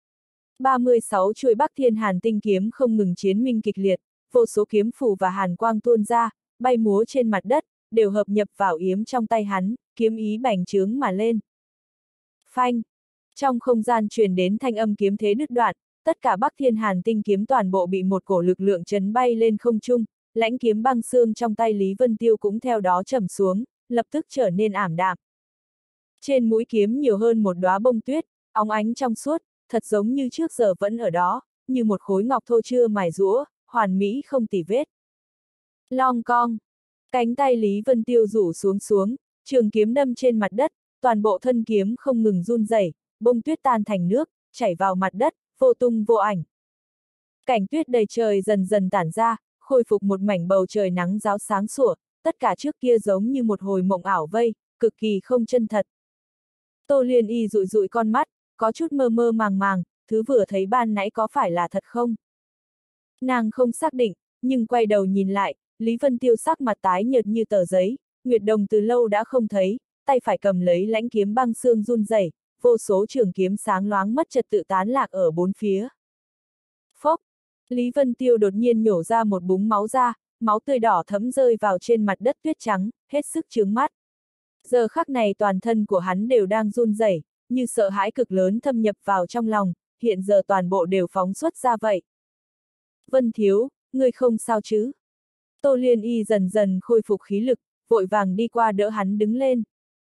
A: 36 chuôi Bắc Thiên Hàn tinh kiếm không ngừng chiến minh kịch liệt, vô số kiếm phù và hàn quang tuôn ra, bay múa trên mặt đất, đều hợp nhập vào yếm trong tay hắn, kiếm ý bành trướng mà lên. Phanh! Trong không gian truyền đến thanh âm kiếm thế đứt đoạn, tất cả Bắc Thiên Hàn tinh kiếm toàn bộ bị một cổ lực lượng chấn bay lên không trung, lãnh kiếm băng xương trong tay Lý Vân Tiêu cũng theo đó trầm xuống, lập tức trở nên ảm đạm. Trên mũi kiếm nhiều hơn một đóa bông tuyết, óng ánh trong suốt, thật giống như trước giờ vẫn ở đó, như một khối ngọc thô chưa mài rũa, hoàn mỹ không tì vết. Long cong! Cánh tay Lý Vân Tiêu rủ xuống, trường kiếm đâm trên mặt đất, toàn bộ thân kiếm không ngừng run rẩy, bông tuyết tan thành nước, chảy vào mặt đất, vô tung vô ảnh. Cảnh tuyết đầy trời dần dần tản ra, khôi phục một mảnh bầu trời nắng ráo sáng sủa, tất cả trước kia giống như một hồi mộng ảo vây, cực kỳ không chân thật. Tô Liên Y dụi dụi con mắt, có chút mơ mơ màng màng, thứ vừa thấy ban nãy có phải là thật không? Nàng không xác định, nhưng quay đầu nhìn lại, Lý Vân Tiêu sắc mặt tái nhợt như tờ giấy, Nguyệt Đồng từ lâu đã không thấy, tay phải cầm lấy lãnh kiếm băng xương run rẩy, vô số trường kiếm sáng loáng mất trật tự tán lạc ở bốn phía. Phốc! Lý Vân Tiêu đột nhiên nhổ ra một búng máu ra, máu tươi đỏ thẫm rơi vào trên mặt đất tuyết trắng, hết sức chướng mắt. Giờ khắc này toàn thân của hắn đều đang run rẩy, như sợ hãi cực lớn thâm nhập vào trong lòng, hiện giờ toàn bộ đều phóng xuất ra vậy. Vân Thiếu, ngươi không sao chứ? Tô Liên Y dần dần khôi phục khí lực, vội vàng đi qua đỡ hắn đứng lên.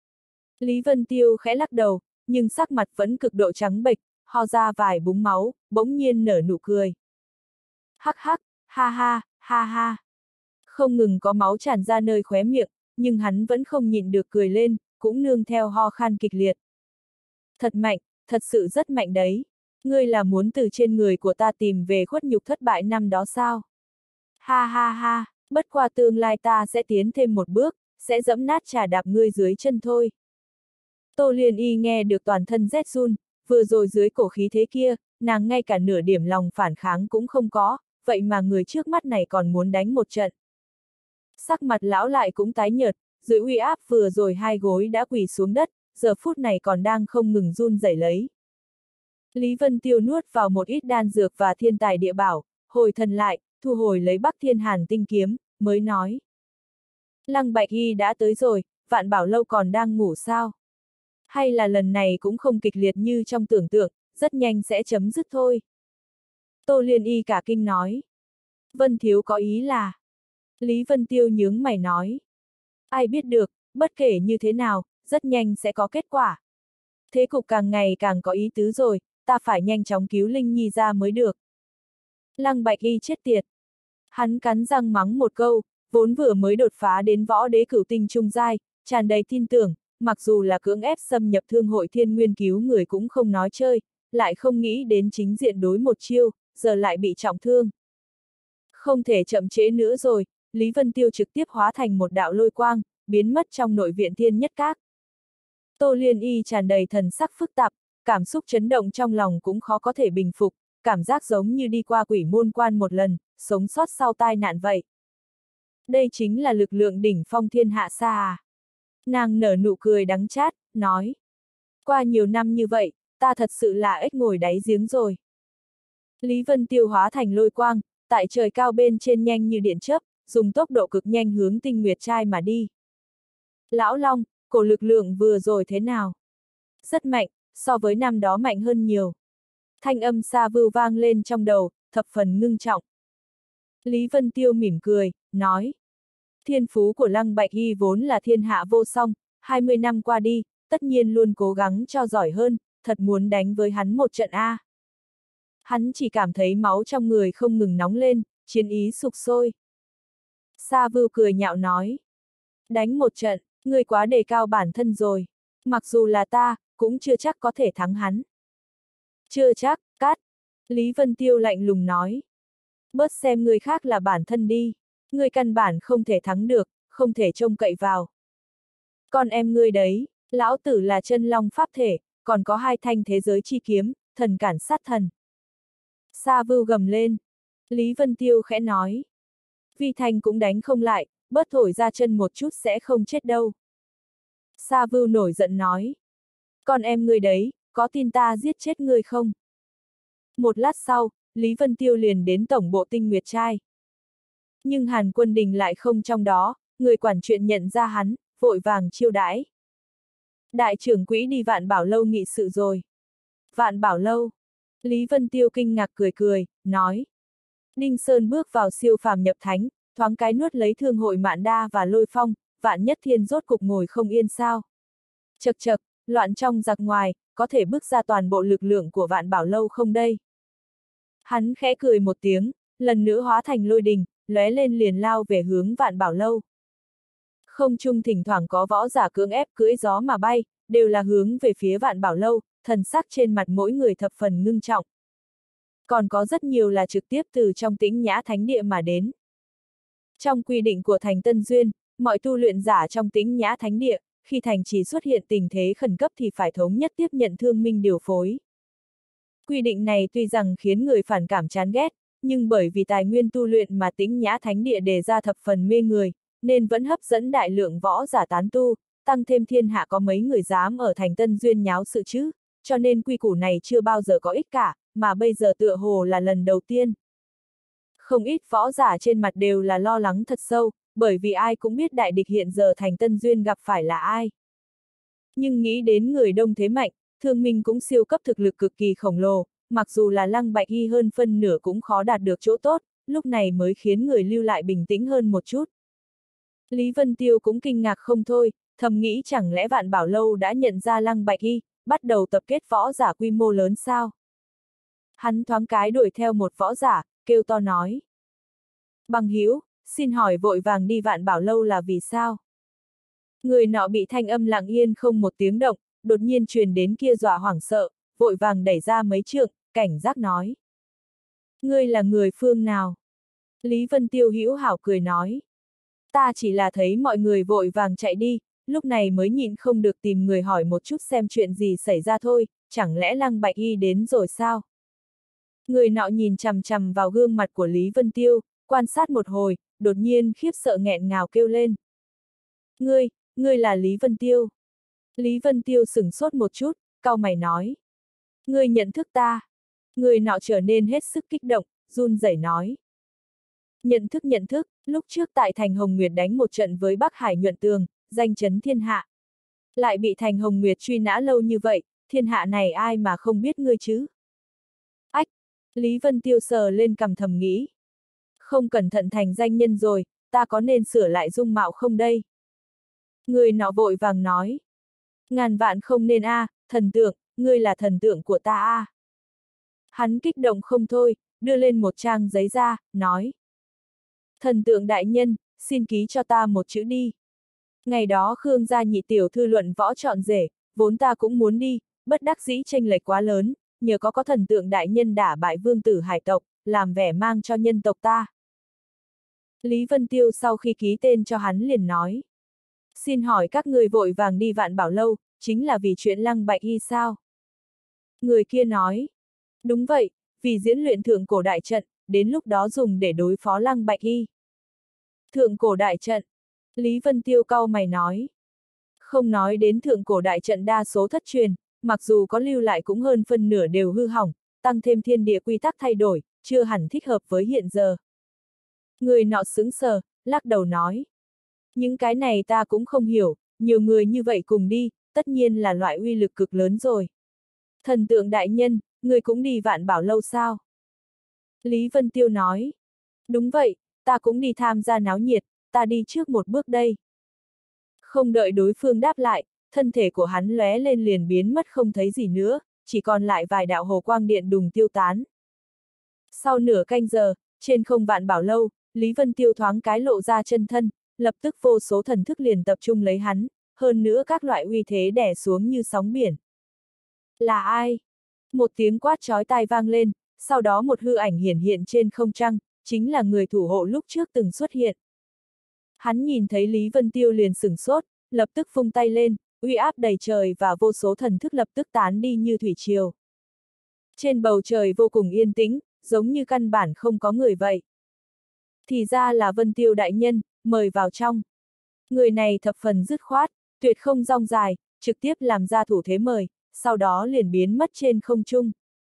A: Lý Vân Tiêu khẽ lắc đầu, nhưng sắc mặt vẫn cực độ trắng bệch, ho ra vài búng máu, bỗng nhiên nở nụ cười. Hắc hắc, ha ha, ha ha. Không ngừng có máu tràn ra nơi khóe miệng, nhưng hắn vẫn không nhịn được cười lên, cũng nương theo ho khan kịch liệt. Thật mạnh, thật sự rất mạnh đấy. Ngươi là muốn từ trên người của ta tìm về khuất nhục thất bại năm đó sao? Ha ha ha, bất qua tương lai ta sẽ tiến thêm một bước, sẽ giẫm nát trà đạp ngươi dưới chân thôi. Tô Liên Y nghe được toàn thân rét run, vừa rồi dưới cổ khí thế kia, nàng ngay cả nửa điểm lòng phản kháng cũng không có, vậy mà người trước mắt này còn muốn đánh một trận. Sắc mặt lão lại cũng tái nhợt, dưới uy áp vừa rồi hai gối đã quỳ xuống đất, giờ phút này còn đang không ngừng run rẩy lấy. Lý Vân Tiêu nuốt vào một ít đan dược và thiên tài địa bảo, hồi thần lại, thu hồi lấy Bắc Thiên Hàn tinh kiếm, mới nói. Lăng Bạch Y đã tới rồi, Vạn Bảo Lâu còn đang ngủ sao? Hay là lần này cũng không kịch liệt như trong tưởng tượng, rất nhanh sẽ chấm dứt thôi. Tô Liên Y cả kinh nói. Vân Thiếu có ý là. Lý Vân Tiêu nhướng mày nói. Ai biết được, bất kể như thế nào, rất nhanh sẽ có kết quả. Thế cục càng ngày càng có ý tứ rồi, ta phải nhanh chóng cứu Linh Nhi ra mới được. Lăng Bạch Y chết tiệt. Hắn cắn răng mắng một câu, vốn vừa mới đột phá đến võ đế cửu tinh trung giai, tràn đầy tin tưởng, mặc dù là cưỡng ép xâm nhập thương hội thiên nguyên cứu người cũng không nói chơi, lại không nghĩ đến chính diện đối một chiêu, giờ lại bị trọng thương. Không thể chậm trễ nữa rồi, Lý Vân Tiêu trực tiếp hóa thành một đạo lôi quang, biến mất trong nội viện Thiên Nhất Các. Tô Liên Y tràn đầy thần sắc phức tạp, cảm xúc chấn động trong lòng cũng khó có thể bình phục, cảm giác giống như đi qua quỷ môn quan một lần, sống sót sau tai nạn vậy. Đây chính là lực lượng đỉnh phong thiên hạ xa à? Nàng nở nụ cười đắng chát, nói. Qua nhiều năm như vậy, ta thật sự là ếch ngồi đáy giếng rồi. Lý Vân Tiêu hóa thành lôi quang, tại trời cao bên trên nhanh như điện chớp, dùng tốc độ cực nhanh hướng Tinh Nguyệt Trai mà đi. Lão Long, cổ lực lượng vừa rồi thế nào? Rất mạnh, so với năm đó mạnh hơn nhiều. Thanh âm xa vưu vang lên trong đầu, thập phần ngưng trọng. Lý Vân Tiêu mỉm cười, nói. Thiên phú của Lăng Bạch Y vốn là thiên hạ vô song, 20 năm qua đi, tất nhiên luôn cố gắng cho giỏi hơn, thật muốn đánh với hắn một trận A. Hắn chỉ cảm thấy máu trong người không ngừng nóng lên, chiến ý sục sôi. Sa Vưu cười nhạo nói. Đánh một trận, ngươi quá đề cao bản thân rồi. Mặc dù là ta, cũng chưa chắc có thể thắng hắn. Chưa chắc, cắt. Lý Vân Tiêu lạnh lùng nói. Bớt xem người khác là bản thân đi. Ngươi căn bản không thể thắng được, không thể trông cậy vào. Còn em ngươi đấy, lão tử là chân long pháp thể, còn có hai thanh thế giới chi kiếm, thần cản sát thần. Sa Vưu gầm lên. Lý Vân Tiêu khẽ nói. Vi Thanh cũng đánh không lại, bớt thổi ra chân một chút sẽ không chết đâu. Sa Vưu nổi giận nói. Còn em ngươi đấy, có tin ta giết chết ngươi không? Một lát sau, Lý Vân Tiêu liền đến tổng bộ Tinh Nguyệt Trai. Nhưng Hàn Quân Đình lại không trong đó, người quản chuyện nhận ra hắn, vội vàng chiêu đãi. Đại trưởng quỹ đi Vạn Bảo Lâu nghị sự rồi. Vạn Bảo Lâu. Lý Vân Tiêu kinh ngạc cười cười, nói. Đinh Sơn bước vào siêu phàm nhập thánh, thoáng cái nuốt lấy thương hội Mạn Đa và Lôi Phong, Vạn Nhất Thiên rốt cục ngồi không yên sao. Chậc chậc, loạn trong giặc ngoài, có thể bước ra toàn bộ lực lượng của Vạn Bảo Lâu không đây? Hắn khẽ cười một tiếng, lần nữa hóa thành lôi đình, lóe lên liền lao về hướng Vạn Bảo Lâu. Không trung thỉnh thoảng có võ giả cưỡng ép cưỡi gió mà bay, đều là hướng về phía Vạn Bảo Lâu, thần sắc trên mặt mỗi người thập phần ngưng trọng. Còn có rất nhiều là trực tiếp từ trong Tĩnh Nhã Thánh Địa mà đến. Trong quy định của thành Tân Duyên, mọi tu luyện giả trong Tĩnh Nhã Thánh Địa, khi thành trì xuất hiện tình thế khẩn cấp thì phải thống nhất tiếp nhận thương minh điều phối. Quy định này tuy rằng khiến người phản cảm chán ghét, nhưng bởi vì tài nguyên tu luyện mà Tĩnh Nhã Thánh Địa đề ra thập phần mê người, nên vẫn hấp dẫn đại lượng võ giả tán tu, tăng thêm thiên hạ có mấy người dám ở thành Tân Duyên nháo sự chứ, cho nên quy củ này chưa bao giờ có ích cả, mà bây giờ tựa hồ là lần đầu tiên. Không ít võ giả trên mặt đều là lo lắng thật sâu, bởi vì ai cũng biết đại địch hiện giờ thành Tân Duyên gặp phải là ai. Nhưng nghĩ đến người đông thế mạnh, Thương Minh cũng siêu cấp thực lực cực kỳ khổng lồ, mặc dù là Lăng Bạch Y hơn phân nửa cũng khó đạt được chỗ tốt, lúc này mới khiến người lưu lại bình tĩnh hơn một chút. Lý Vân Tiêu cũng kinh ngạc không thôi, thầm nghĩ chẳng lẽ Vạn Bảo Lâu đã nhận ra Lăng Bạch Y, bắt đầu tập kết võ giả quy mô lớn sao? Hắn thoáng cái đuổi theo một võ giả, kêu to nói. Bằng hữu, xin hỏi vội vàng đi Vạn Bảo Lâu là vì sao? Người nọ bị thanh âm lặng yên không một tiếng động, đột nhiên truyền đến kia dọa hoảng sợ, vội vàng đẩy ra mấy trượng, cảnh giác nói. Ngươi là người phương nào? Lý Vân Tiêu hữu hảo cười nói. Ta chỉ là thấy mọi người vội vàng chạy đi, lúc này mới nhịn không được tìm người hỏi một chút xem chuyện gì xảy ra thôi, chẳng lẽ Lăng Bạch Y đến rồi sao? Người nọ nhìn chằm chằm vào gương mặt của Lý Vân Tiêu, quan sát một hồi, đột nhiên khiếp sợ nghẹn ngào kêu lên. Ngươi là Lý Vân Tiêu. Lý Vân Tiêu sửng sốt một chút, cau mày nói. Ngươi nhận thức ta. Người nọ trở nên hết sức kích động, run rẩy nói. Nhận thức, lúc trước tại Thành Hồng Nguyệt đánh một trận với Bắc Hải Nhuận Tường, danh chấn thiên hạ. Lại bị Thành Hồng Nguyệt truy nã lâu như vậy, thiên hạ này ai mà không biết ngươi chứ? Ách! Lý Vân Tiêu sờ lên cằm thầm nghĩ. Không cẩn thận thành danh nhân rồi, ta có nên sửa lại dung mạo không đây? Người nọ vội vàng nói. Ngàn vạn không nên a, thần tượng, ngươi là thần tượng của ta a. Hắn kích động không thôi, đưa lên một trang giấy ra, nói. Thần tượng đại nhân, xin ký cho ta một chữ đi. Ngày đó Khương gia nhị tiểu thư luận võ chọn rể, vốn ta cũng muốn đi, bất đắc dĩ chênh lệch quá lớn, nhờ có thần tượng đại nhân đả bại vương tử hải tộc, làm vẻ mang cho nhân tộc ta. Lý Vân Tiêu sau khi ký tên cho hắn liền nói. Xin hỏi các người vội vàng đi Vạn Bảo Lâu, chính là vì chuyện Lăng Bạch Y sao? Người kia nói. Đúng vậy, vì diễn luyện thượng cổ đại trận, đến lúc đó dùng để đối phó Lăng Bạch Y. Thượng cổ đại trận. Lý Vân Tiêu cau mày nói. Không nói đến thượng cổ đại trận đa số thất truyền, mặc dù có lưu lại cũng hơn phân nửa đều hư hỏng, tăng thêm thiên địa quy tắc thay đổi, chưa hẳn thích hợp với hiện giờ. Người nọ sững sờ, lắc đầu nói. Những cái này ta cũng không hiểu, nhiều người như vậy cùng đi, tất nhiên là loại uy lực cực lớn rồi. Thần tượng đại nhân, người cũng đi Vạn Bảo Lâu sao? Lý Vân Tiêu nói. Đúng vậy, ta cũng đi tham gia náo nhiệt, ta đi trước một bước đây. Không đợi đối phương đáp lại, thân thể của hắn lóe lên liền biến mất không thấy gì nữa, chỉ còn lại vài đạo hồ quang điện đùng tiêu tán. Sau nửa canh giờ, trên không Vạn Bảo Lâu, Lý Vân Tiêu thoáng cái lộ ra chân thân, lập tức vô số thần thức liền tập trung lấy hắn, hơn nữa các loại uy thế đè xuống như sóng biển. Là ai? Một tiếng quát chói tai vang lên, sau đó một hư ảnh hiển hiện trên không trung, chính là người thủ hộ lúc trước từng xuất hiện. Hắn nhìn thấy Lý Vân Tiêu liền sửng sốt, lập tức vung tay lên, uy áp đầy trời và vô số thần thức lập tức tán đi như thủy triều. Trên bầu trời vô cùng yên tĩnh, giống như căn bản không có người vậy. Thì ra là Vân Tiêu đại nhân, mời vào trong. Người này thập phần dứt khoát, tuyệt không rong dài, trực tiếp làm ra thủ thế mời, sau đó liền biến mất trên không trung.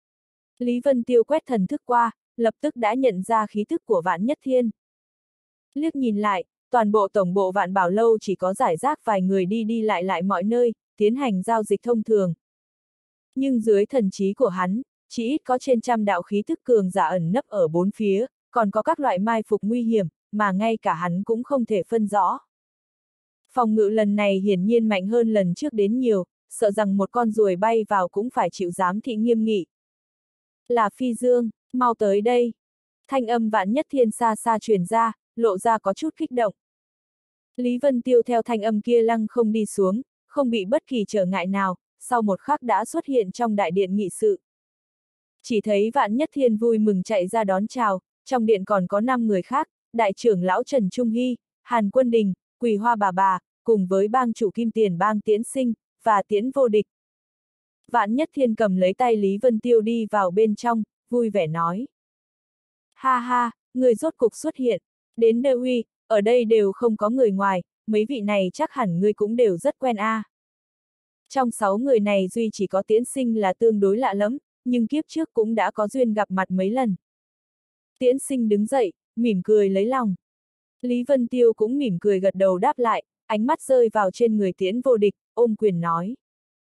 A: Lý Vân Tiêu quét thần thức qua, lập tức đã nhận ra khí thức của Vạn Nhất Thiên. Liếc nhìn lại, toàn bộ tổng bộ Vạn Bảo Lâu chỉ có rải rác vài người đi đi lại mọi nơi, tiến hành giao dịch thông thường. Nhưng dưới thần trí của hắn, chỉ ít có trên trăm đạo khí thức cường giả ẩn nấp ở bốn phía, còn có các loại mai phục nguy hiểm, mà ngay cả hắn cũng không thể phân rõ. Phòng ngự lần này hiển nhiên mạnh hơn lần trước đến nhiều, sợ rằng một con ruồi bay vào cũng phải chịu giám thị nghiêm nghị. Là Phi Dương, mau tới đây. Thanh âm Vạn Nhất Thiên xa xa truyền ra, lộ ra có chút kích động. Lý Vân Tiêu theo thanh âm kia lăng không đi xuống, không bị bất kỳ trở ngại nào, sau một khắc đã xuất hiện trong đại điện nghị sự. Chỉ thấy Vạn Nhất Thiên vui mừng chạy ra đón chào, trong điện còn có 5 người khác, đại trưởng lão Trần Trung Hy, Hàn Quân Đình, Quỳ Hoa bà, cùng với bang chủ Kim Tiền bang Tiễn Sinh, và Tiễn Vô Địch. Vạn Nhất Thiên cầm lấy tay Lý Vân Tiêu đi vào bên trong, vui vẻ nói. Ha ha, người rốt cục xuất hiện, đến nơi Huy, ở đây đều không có người ngoài, mấy vị này chắc hẳn ngươi cũng đều rất quen a. Trong 6 người này duy chỉ có Tiễn Sinh là tương đối lạ lắm, nhưng kiếp trước cũng đã có duyên gặp mặt mấy lần. Tiễn Sinh đứng dậy, mỉm cười lấy lòng. Lý Vân Tiêu cũng mỉm cười gật đầu đáp lại, ánh mắt rơi vào trên người Tiễn Vô Địch, ôm quyền nói.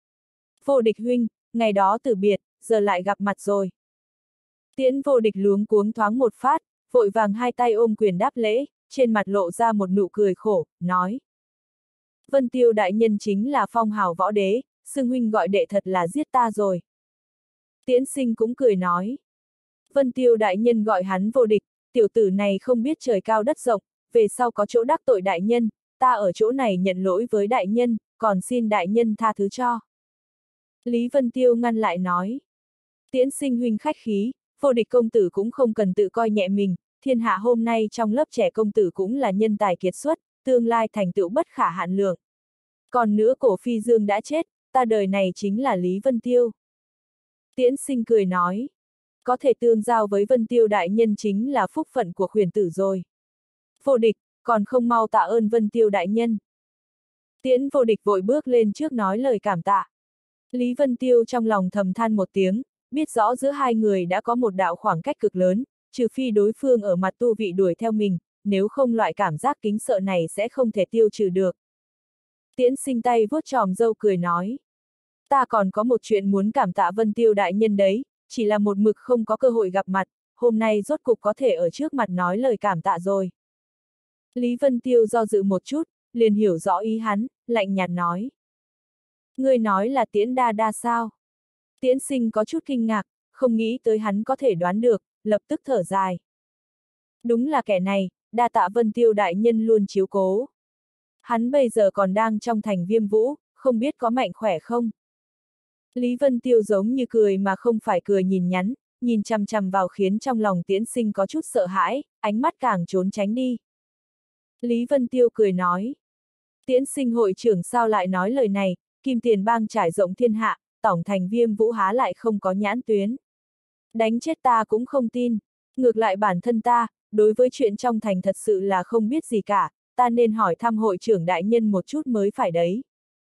A: Vô Địch huynh, ngày đó từ biệt, giờ lại gặp mặt rồi. Tiễn Vô Địch luống cuống thoáng một phát, vội vàng hai tay ôm quyền đáp lễ, trên mặt lộ ra một nụ cười khổ, nói. Vân Tiêu đại nhân chính là phong hào võ đế, xưng huynh gọi đệ thật là giết ta rồi. Tiễn Sinh cũng cười nói. Vân Tiêu đại nhân gọi hắn vô địch, tiểu tử này không biết trời cao đất rộng, về sau có chỗ đắc tội đại nhân, ta ở chỗ này nhận lỗi với đại nhân, còn xin đại nhân tha thứ cho. Lý Vân Tiêu ngăn lại nói. Tiễn Sinh huynh khách khí, vô địch công tử cũng không cần tự coi nhẹ mình, thiên hạ hôm nay trong lớp trẻ công tử cũng là nhân tài kiệt xuất, tương lai thành tựu bất khả hạn lượng. Còn nữa Cổ Phi Dương đã chết, ta đời này chính là Lý Vân Tiêu. Tiễn Sinh cười nói. Có thể tương giao với Vân Tiêu đại nhân chính là phúc phận của khuyển tử rồi. Vô địch, còn không mau tạ ơn Vân Tiêu đại nhân. Tiễn vô địch vội bước lên trước nói lời cảm tạ. Lý Vân Tiêu trong lòng thầm than một tiếng, biết rõ giữa hai người đã có một đạo khoảng cách cực lớn, trừ phi đối phương ở mặt tu vị đuổi theo mình, nếu không loại cảm giác kính sợ này sẽ không thể tiêu trừ được. Tiễn Sinh tay vuốt tròm râu cười nói. Ta còn có một chuyện muốn cảm tạ Vân Tiêu đại nhân đấy, chỉ là một mực không có cơ hội gặp mặt, hôm nay rốt cục có thể ở trước mặt nói lời cảm tạ rồi. Lý Vân Tiêu do dự một chút, liền hiểu rõ ý hắn, lạnh nhạt nói. Ngươi nói là Tiễn đa đa sao? Tiễn Sinh có chút kinh ngạc, không nghĩ tới hắn có thể đoán được, lập tức thở dài. Đúng là kẻ này, đa tạ Vân Tiêu đại nhân luôn chiếu cố. Hắn bây giờ còn đang trong thành Viêm Vũ, không biết có mạnh khỏe không? Lý Vân Tiêu giống như cười mà không phải cười nhìn nhắn, nhìn chằm chằm vào khiến trong lòng Tiễn Sinh có chút sợ hãi, ánh mắt càng trốn tránh đi. Lý Vân Tiêu cười nói. Tiễn Sinh hội trưởng sao lại nói lời này, Kim Tiền Bang trải rộng thiên hạ, tổng thành Viêm Vũ há lại không có nhãn tuyến. Đánh chết ta cũng không tin, ngược lại bản thân ta, đối với chuyện trong thành thật sự là không biết gì cả, ta nên hỏi thăm hội trưởng đại nhân một chút mới phải đấy.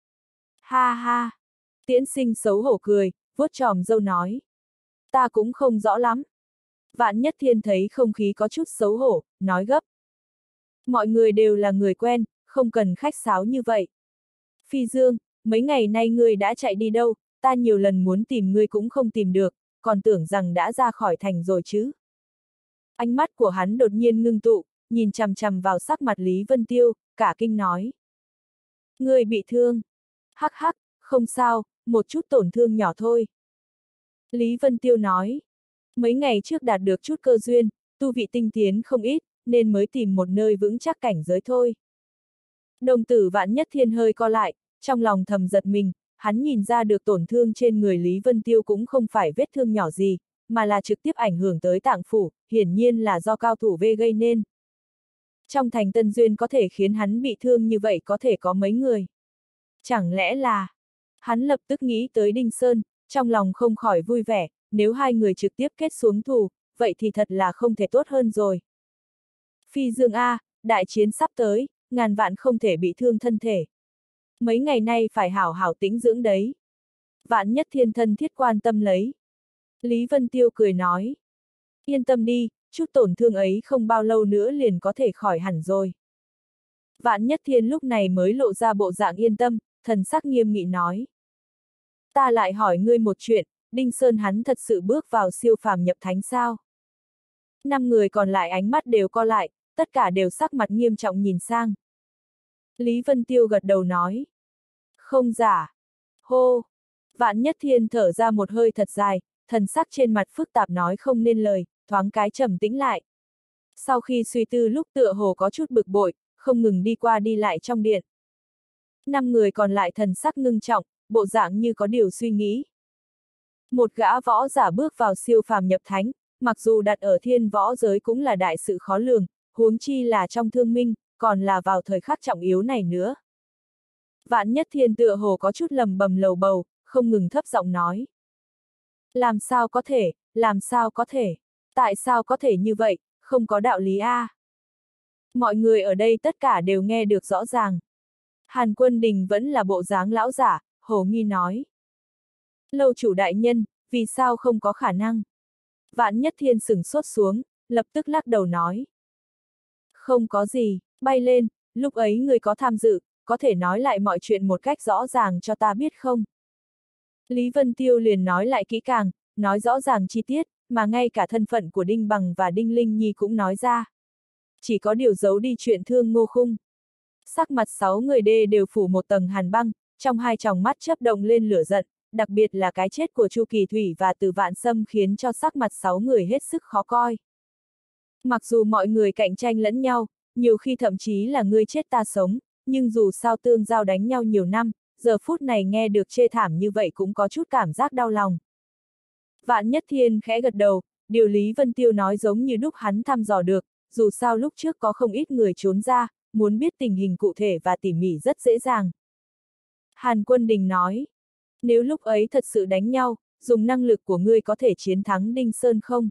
A: Ha ha! Tiễn Sinh xấu hổ cười, vuốt tròm râu nói. Ta cũng không rõ lắm. Vạn Nhất Thiên thấy không khí có chút xấu hổ, nói gấp. Mọi người đều là người quen, không cần khách sáo như vậy. Phi Dương, mấy ngày nay ngươi đã chạy đi đâu, ta nhiều lần muốn tìm ngươi cũng không tìm được, còn tưởng rằng đã ra khỏi thành rồi chứ. Ánh mắt của hắn đột nhiên ngưng tụ, nhìn chằm chằm vào sắc mặt Lý Vân Tiêu, cả kinh nói. Ngươi bị thương. Hắc hắc, không sao, một chút tổn thương nhỏ thôi. Lý Vân Tiêu nói. Mấy ngày trước đạt được chút cơ duyên, tu vị tinh tiến không ít, nên mới tìm một nơi vững chắc cảnh giới thôi. Đồng tử Vạn Nhất Thiên hơi co lại, trong lòng thầm giật mình, hắn nhìn ra được tổn thương trên người Lý Vân Tiêu cũng không phải vết thương nhỏ gì, mà là trực tiếp ảnh hưởng tới tạng phủ, hiển nhiên là do cao thủ V gây nên. Trong thành Tân Duyên có thể khiến hắn bị thương như vậy có thể có mấy người. Chẳng lẽ là... Hắn lập tức nghĩ tới Đinh Sơn, trong lòng không khỏi vui vẻ, nếu hai người trực tiếp kết xuống thù, vậy thì thật là không thể tốt hơn rồi. Phi Dương A, đại chiến sắp tới, ngàn vạn không thể bị thương thân thể. Mấy ngày nay phải hảo hảo tĩnh dưỡng đấy. Vạn Nhất Thiên thân thiết quan tâm lấy. Lý Vân Tiêu cười nói. Yên tâm đi, chút tổn thương ấy không bao lâu nữa liền có thể khỏi hẳn rồi. Vạn Nhất Thiên lúc này mới lộ ra bộ dạng yên tâm, thần sắc nghiêm nghị nói. Ta lại hỏi ngươi một chuyện, Đinh Sơn hắn thật sự bước vào siêu phàm nhập thánh sao? 5 người còn lại ánh mắt đều co lại, tất cả đều sắc mặt nghiêm trọng nhìn sang. Lý Vân Tiêu gật đầu nói. Không giả. Hô. Vạn Nhất Thiên thở ra một hơi thật dài, thần sắc trên mặt phức tạp nói không nên lời, thoáng cái trầm tĩnh lại. Sau khi suy tư lúc tựa hồ có chút bực bội, không ngừng đi qua đi lại trong điện. 5 người còn lại thần sắc ngưng trọng, bộ dạng như có điều suy nghĩ. Một gã võ giả bước vào siêu phàm nhập thánh, mặc dù đặt ở thiên võ giới cũng là đại sự khó lường, huống chi là trong thương minh, còn là vào thời khắc trọng yếu này nữa. Vạn Nhất Thiên tựa hồ có chút lầm bầm lầu bầu, không ngừng thấp giọng nói. Làm sao có thể, làm sao có thể, tại sao có thể như vậy, không có đạo lý a. Mọi người ở đây tất cả đều nghe được rõ ràng. Hàn Quân Đình vẫn là bộ dáng lão giả, hồ nghi nói. Lâu chủ đại nhân, vì sao không có khả năng? Vạn Nhất Thiên sửng sốt xuống, lập tức lắc đầu nói. Không có gì, bay lên, lúc ấy người có tham dự, có thể nói lại mọi chuyện một cách rõ ràng cho ta biết không? Lý Vân Tiêu liền nói lại kỹ càng, nói rõ ràng chi tiết, mà ngay cả thân phận của Đinh Bằng và Đinh Linh Nhi cũng nói ra. Chỉ có điều giấu đi chuyện thương Ngô Khung. Sắc mặt 6 người đều phủ một tầng hàn băng, trong hai tròng mắt chớp động lên lửa giận, đặc biệt là cái chết của Chu Kỳ Thủy và Từ Vạn Sâm khiến cho sắc mặt 6 người hết sức khó coi. Mặc dù mọi người cạnh tranh lẫn nhau, nhiều khi thậm chí là ngươi chết ta sống, nhưng dù sao tương giao đánh nhau nhiều năm, giờ phút này nghe được chê thảm như vậy cũng có chút cảm giác đau lòng. Vạn Nhất Thiên khẽ gật đầu, điều Lý Vân Tiêu nói giống như đúc hắn thăm dò được, dù sao lúc trước có không ít người trốn ra, muốn biết tình hình cụ thể và tỉ mỉ rất dễ dàng. Hàn Quân Đình nói, nếu lúc ấy thật sự đánh nhau, dùng năng lực của ngươi có thể chiến thắng Đinh Sơn không?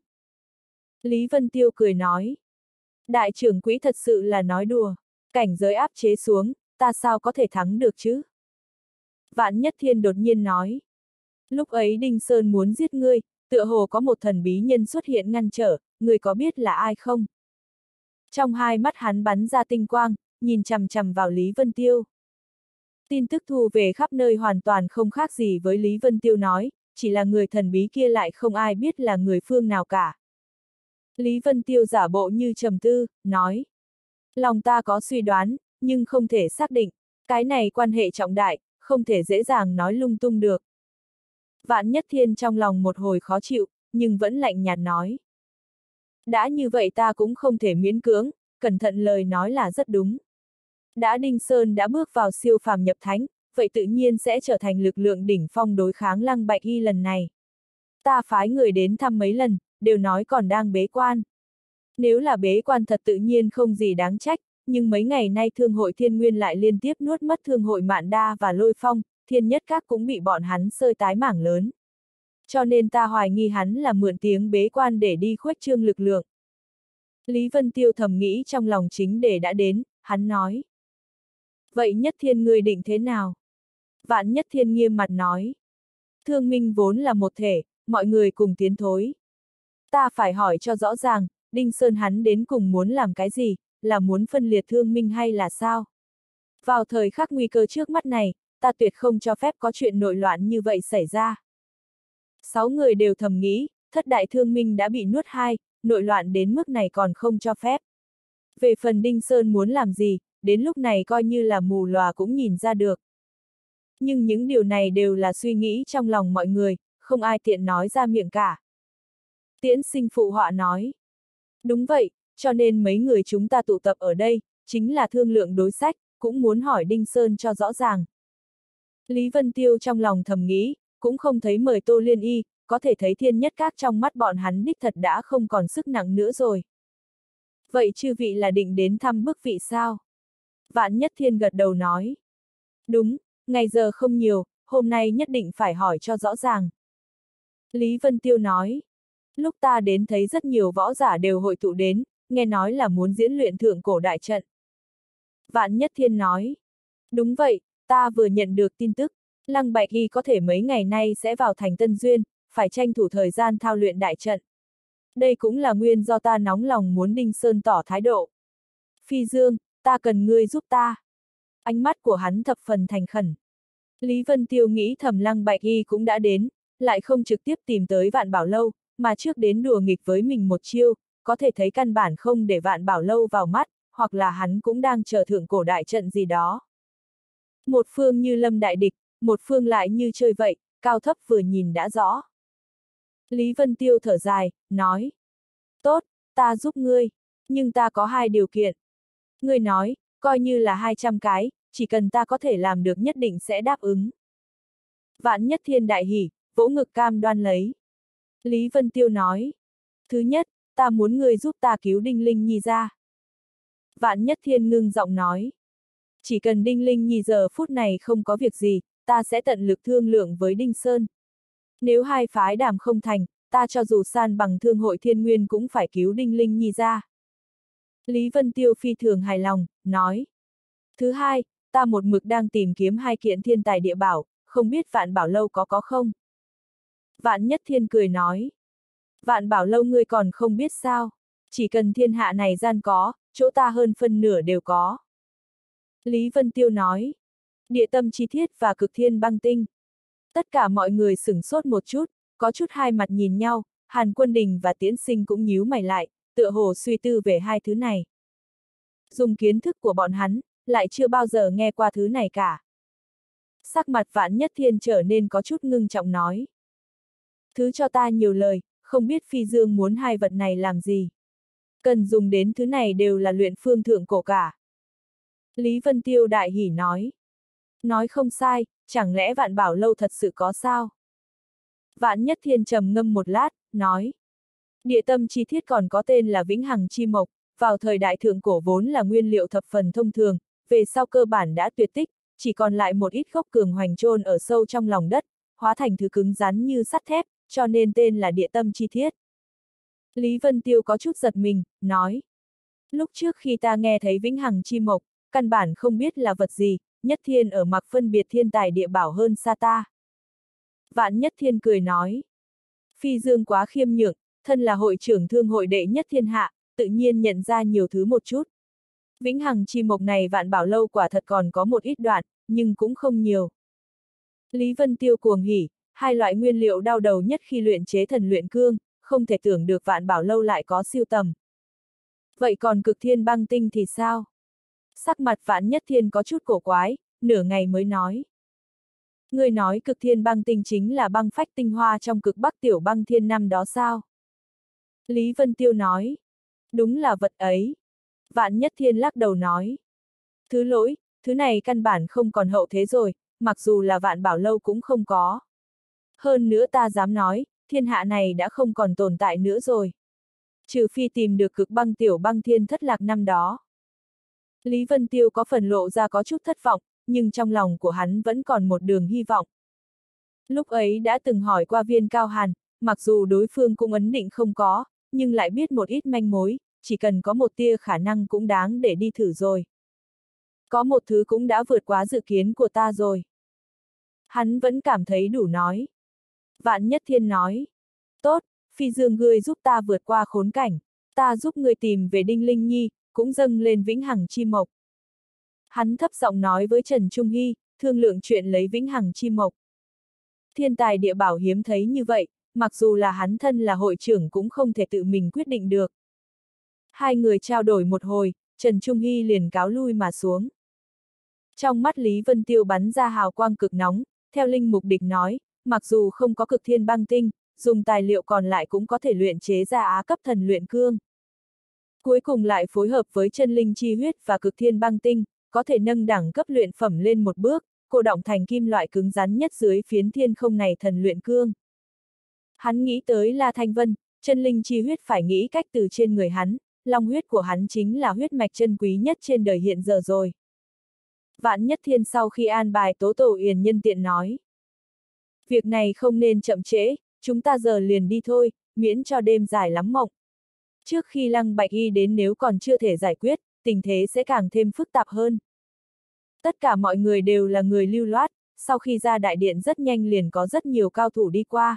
A: Lý Vân Tiêu cười nói, đại trưởng quỹ thật sự là nói đùa, cảnh giới áp chế xuống, ta sao có thể thắng được chứ? Vạn Nhất Thiên đột nhiên nói, lúc ấy Đinh Sơn muốn giết ngươi, tựa hồ có một thần bí nhân xuất hiện ngăn trở, ngươi có biết là ai không? Trong hai mắt hắn bắn ra tinh quang, nhìn chằm chằm vào Lý Vân Tiêu. Tin tức thu về khắp nơi hoàn toàn không khác gì với Lý Vân Tiêu nói, chỉ là người thần bí kia lại không ai biết là người phương nào cả. Lý Vân Tiêu giả bộ như trầm tư, nói. Lòng ta có suy đoán, nhưng không thể xác định, cái này quan hệ trọng đại, không thể dễ dàng nói lung tung được. Vạn Nhất Thiên trong lòng một hồi khó chịu, nhưng vẫn lạnh nhạt nói. Đã như vậy ta cũng không thể miễn cưỡng, cẩn thận lời nói là rất đúng. Đã Đinh Sơn đã bước vào siêu phàm nhập thánh, vậy tự nhiên sẽ trở thành lực lượng đỉnh phong đối kháng Lăng Bạch Y lần này. Ta phái người đến thăm mấy lần, đều nói còn đang bế quan. Nếu là bế quan thật tự nhiên không gì đáng trách, nhưng mấy ngày nay Thương hội Thiên Nguyên lại liên tiếp nuốt mất Thương hội Mạn Đa và Lôi Phong, Thiên Nhất Các cũng bị bọn hắn xơi tái mảng lớn. Cho nên ta hoài nghi hắn là mượn tiếng bế quan để đi khuếch trương lực lượng. Lý Vân Tiêu thầm nghĩ trong lòng chính để đã đến, hắn nói. Vậy Nhất Thiên ngươi định thế nào? Vạn Nhất Thiên nghiêm mặt nói. Thương minh vốn là một thể, mọi người cùng tiến thối. Ta phải hỏi cho rõ ràng, Đinh Sơn hắn đến cùng muốn làm cái gì, là muốn phân liệt thương minh hay là sao? Vào thời khắc nguy cơ trước mắt này, ta tuyệt không cho phép có chuyện nội loạn như vậy xảy ra. 6 người đều thầm nghĩ, thất đại thương minh đã bị nuốt hai, nội loạn đến mức này còn không cho phép. Về phần Đinh Sơn muốn làm gì, đến lúc này coi như là mù lòa cũng nhìn ra được. Nhưng những điều này đều là suy nghĩ trong lòng mọi người, không ai tiện nói ra miệng cả. Tiễn Sinh phụ họa nói. Đúng vậy, cho nên mấy người chúng ta tụ tập ở đây, chính là thương lượng đối sách, cũng muốn hỏi Đinh Sơn cho rõ ràng. Lý Vân Tiêu trong lòng thầm nghĩ, cũng không thấy mời Tô Liên Y, có thể thấy Thiên Nhất Các trong mắt bọn hắn đích thật đã không còn sức nặng nữa rồi. Vậy chư vị là định đến thăm bức vị sao? Vạn Nhất Thiên gật đầu nói. Đúng, ngày giờ không nhiều, hôm nay nhất định phải hỏi cho rõ ràng. Lý Vân Tiêu nói. Lúc ta đến thấy rất nhiều võ giả đều hội tụ đến, nghe nói là muốn diễn luyện thượng cổ đại trận. Vạn Nhất Thiên nói. Đúng vậy, ta vừa nhận được tin tức, Lăng Bạch Y có thể mấy ngày nay sẽ vào thành Tân Duyên, phải tranh thủ thời gian thao luyện đại trận. Đây cũng là nguyên do ta nóng lòng muốn Đinh Sơn tỏ thái độ. Phi Dương, ta cần ngươi giúp ta. Ánh mắt của hắn thập phần thành khẩn. Lý Vân Tiêu nghĩ thầm Lăng Bạch Y cũng đã đến, lại không trực tiếp tìm tới Vạn Bảo Lâu, mà trước đến đùa nghịch với mình một chiêu, có thể thấy căn bản không để Vạn Bảo Lâu vào mắt, hoặc là hắn cũng đang chờ thượng cổ đại trận gì đó. Một phương như lâm đại địch, một phương lại như chơi vậy, cao thấp vừa nhìn đã rõ. Lý Vân Tiêu thở dài, nói. Tốt, ta giúp ngươi, nhưng ta có 2 điều kiện. Ngươi nói, coi như là 200 cái, chỉ cần ta có thể làm được nhất định sẽ đáp ứng. Vạn Nhất Thiên đại hỉ, vỗ ngực cam đoan lấy. Lý Vân Tiêu nói. Thứ nhất, ta muốn ngươi giúp ta cứu Đinh Linh Nhi ra. Vạn Nhất Thiên ngưng giọng nói. Chỉ cần Đinh Linh Nhi giờ phút này không có việc gì, ta sẽ tận lực thương lượng với Đinh Sơn. Nếu hai phái đàm không thành, ta cho dù san bằng Thương hội Thiên Nguyên cũng phải cứu Đinh Linh Nhi ra. Lý Vân Tiêu phi thường hài lòng, nói. Thứ hai, ta một mực đang tìm kiếm 2 kiện thiên tài địa bảo, không biết Vạn Bảo Lâu có không? Vạn Nhất Thiên cười nói. Vạn Bảo Lâu ngươi còn không biết sao? Chỉ cần thiên hạ này gian có, chỗ ta hơn phân nửa đều có. Lý Vân Tiêu nói. Địa tâm chi thiết và cực thiên băng tinh. Tất cả mọi người sửng sốt một chút, có chút hai mặt nhìn nhau, Hàn Quân Đình và Tiễn Sinh cũng nhíu mày lại, tựa hồ suy tư về 2 thứ này. Dùng kiến thức của bọn hắn, lại chưa bao giờ nghe qua thứ này cả. Sắc mặt Vạn Nhất Thiên trở nên có chút ngưng trọng nói. Thứ cho ta nhiều lời, không biết Phi Dương muốn hai vật này làm gì. Cần dùng đến thứ này đều là luyện phương thượng cổ cả. Lý Vân Tiêu đại hỉ nói. Nói không sai, chẳng lẽ Vạn Bảo Lâu thật sự có sao? Vạn Nhất Thiên trầm ngâm một lát, nói. Địa tâm chi thiết còn có tên là Vĩnh Hằng Chi Mộc, vào thời đại thượng cổ vốn là nguyên liệu thập phần thông thường, về sau cơ bản đã tuyệt tích, chỉ còn lại một ít gốc cường hoành chôn ở sâu trong lòng đất, hóa thành thứ cứng rắn như sắt thép, cho nên tên là địa tâm chi thiết. Lý Vân Tiêu có chút giật mình, nói. Lúc trước khi ta nghe thấy Vĩnh Hằng Chi Mộc, căn bản không biết là vật gì, Nhất Thiên ở mặc phân biệt thiên tài địa bảo hơn xa ta. Vạn Nhất Thiên cười nói. Phi Dương quá khiêm nhượng, thân là hội trưởng thương hội đệ nhất thiên hạ, tự nhiên nhận ra nhiều thứ một chút. Vĩnh Hằng Chi Mộc này Vạn Bảo Lâu quả thật còn có một ít đoạn, nhưng cũng không nhiều. Lý Vân Tiêu cuồng hỉ, hai loại nguyên liệu đau đầu nhất khi luyện chế thần luyện cương, không thể tưởng được Vạn Bảo Lâu lại có siêu tầm. Vậy còn Cực Thiên Băng Tinh thì sao? Sắc mặt Vạn Nhất Thiên có chút cổ quái, nửa ngày mới nói. Người nói Cực Thiên Băng Tinh chính là băng phách tinh hoa trong Cực Bắc Tiểu Băng Thiên năm đó sao? Lý Vân Tiêu nói. Đúng là vật ấy. Vạn Nhất Thiên lắc đầu nói. Thứ lỗi, thứ này căn bản không còn hậu thế rồi, mặc dù là Vạn Bảo Lâu cũng không có. Hơn nữa ta dám nói, thiên hạ này đã không còn tồn tại nữa rồi. Trừ phi tìm được Cực Băng Tiểu Băng Thiên thất lạc năm đó. Lý Vân Tiêu có phần lộ ra có chút thất vọng, nhưng trong lòng của hắn vẫn còn một đường hy vọng. Lúc ấy đã từng hỏi qua Viên Cao Hàn, mặc dù đối phương cũng ấn định không có, nhưng lại biết một ít manh mối, chỉ cần có một tia khả năng cũng đáng để đi thử rồi. Có một thứ cũng đã vượt quá dự kiến của ta rồi. Hắn vẫn cảm thấy đủ nói. Vạn Nhất Thiên nói. Tốt, Phi Dương ngươi giúp ta vượt qua khốn cảnh, ta giúp ngươi tìm về Đinh Linh Nhi, cũng dâng lên Vĩnh Hằng Chi Mộc. Hắn thấp giọng nói với Trần Trung Hy, thương lượng chuyện lấy Vĩnh Hằng Chi Mộc. Thiên tài địa bảo hiếm thấy như vậy, mặc dù là hắn thân là hội trưởng cũng không thể tự mình quyết định được. Hai người trao đổi một hồi, Trần Trung Hy liền cáo lui mà xuống. Trong mắt Lý Vân Tiêu bắn ra hào quang cực nóng, theo Linh Mục Địch nói, mặc dù không có Cực Thiên Băng Tinh, dùng tài liệu còn lại cũng có thể luyện chế ra Á cấp thần luyện cương. Cuối cùng lại phối hợp với chân linh chi huyết và Cực Thiên Băng Tinh, có thể nâng đẳng cấp luyện phẩm lên một bước, cô động thành kim loại cứng rắn nhất dưới phiến thiên không này thần luyện cương. Hắn nghĩ tới La Thanh Vân, chân linh chi huyết phải nghĩ cách từ trên người hắn, long huyết của hắn chính là huyết mạch chân quý nhất trên đời hiện giờ rồi. Vạn Nhất Thiên sau khi an bài Tố Tổ Uyển nhân tiện nói. Việc này không nên chậm trễ, chúng ta giờ liền đi thôi, miễn cho đêm dài lắm mộng. Trước khi Lăng Bạch Y đến nếu còn chưa thể giải quyết, tình thế sẽ càng thêm phức tạp hơn. Tất cả mọi người đều là người lưu loát, sau khi ra đại điện rất nhanh liền có rất nhiều cao thủ đi qua.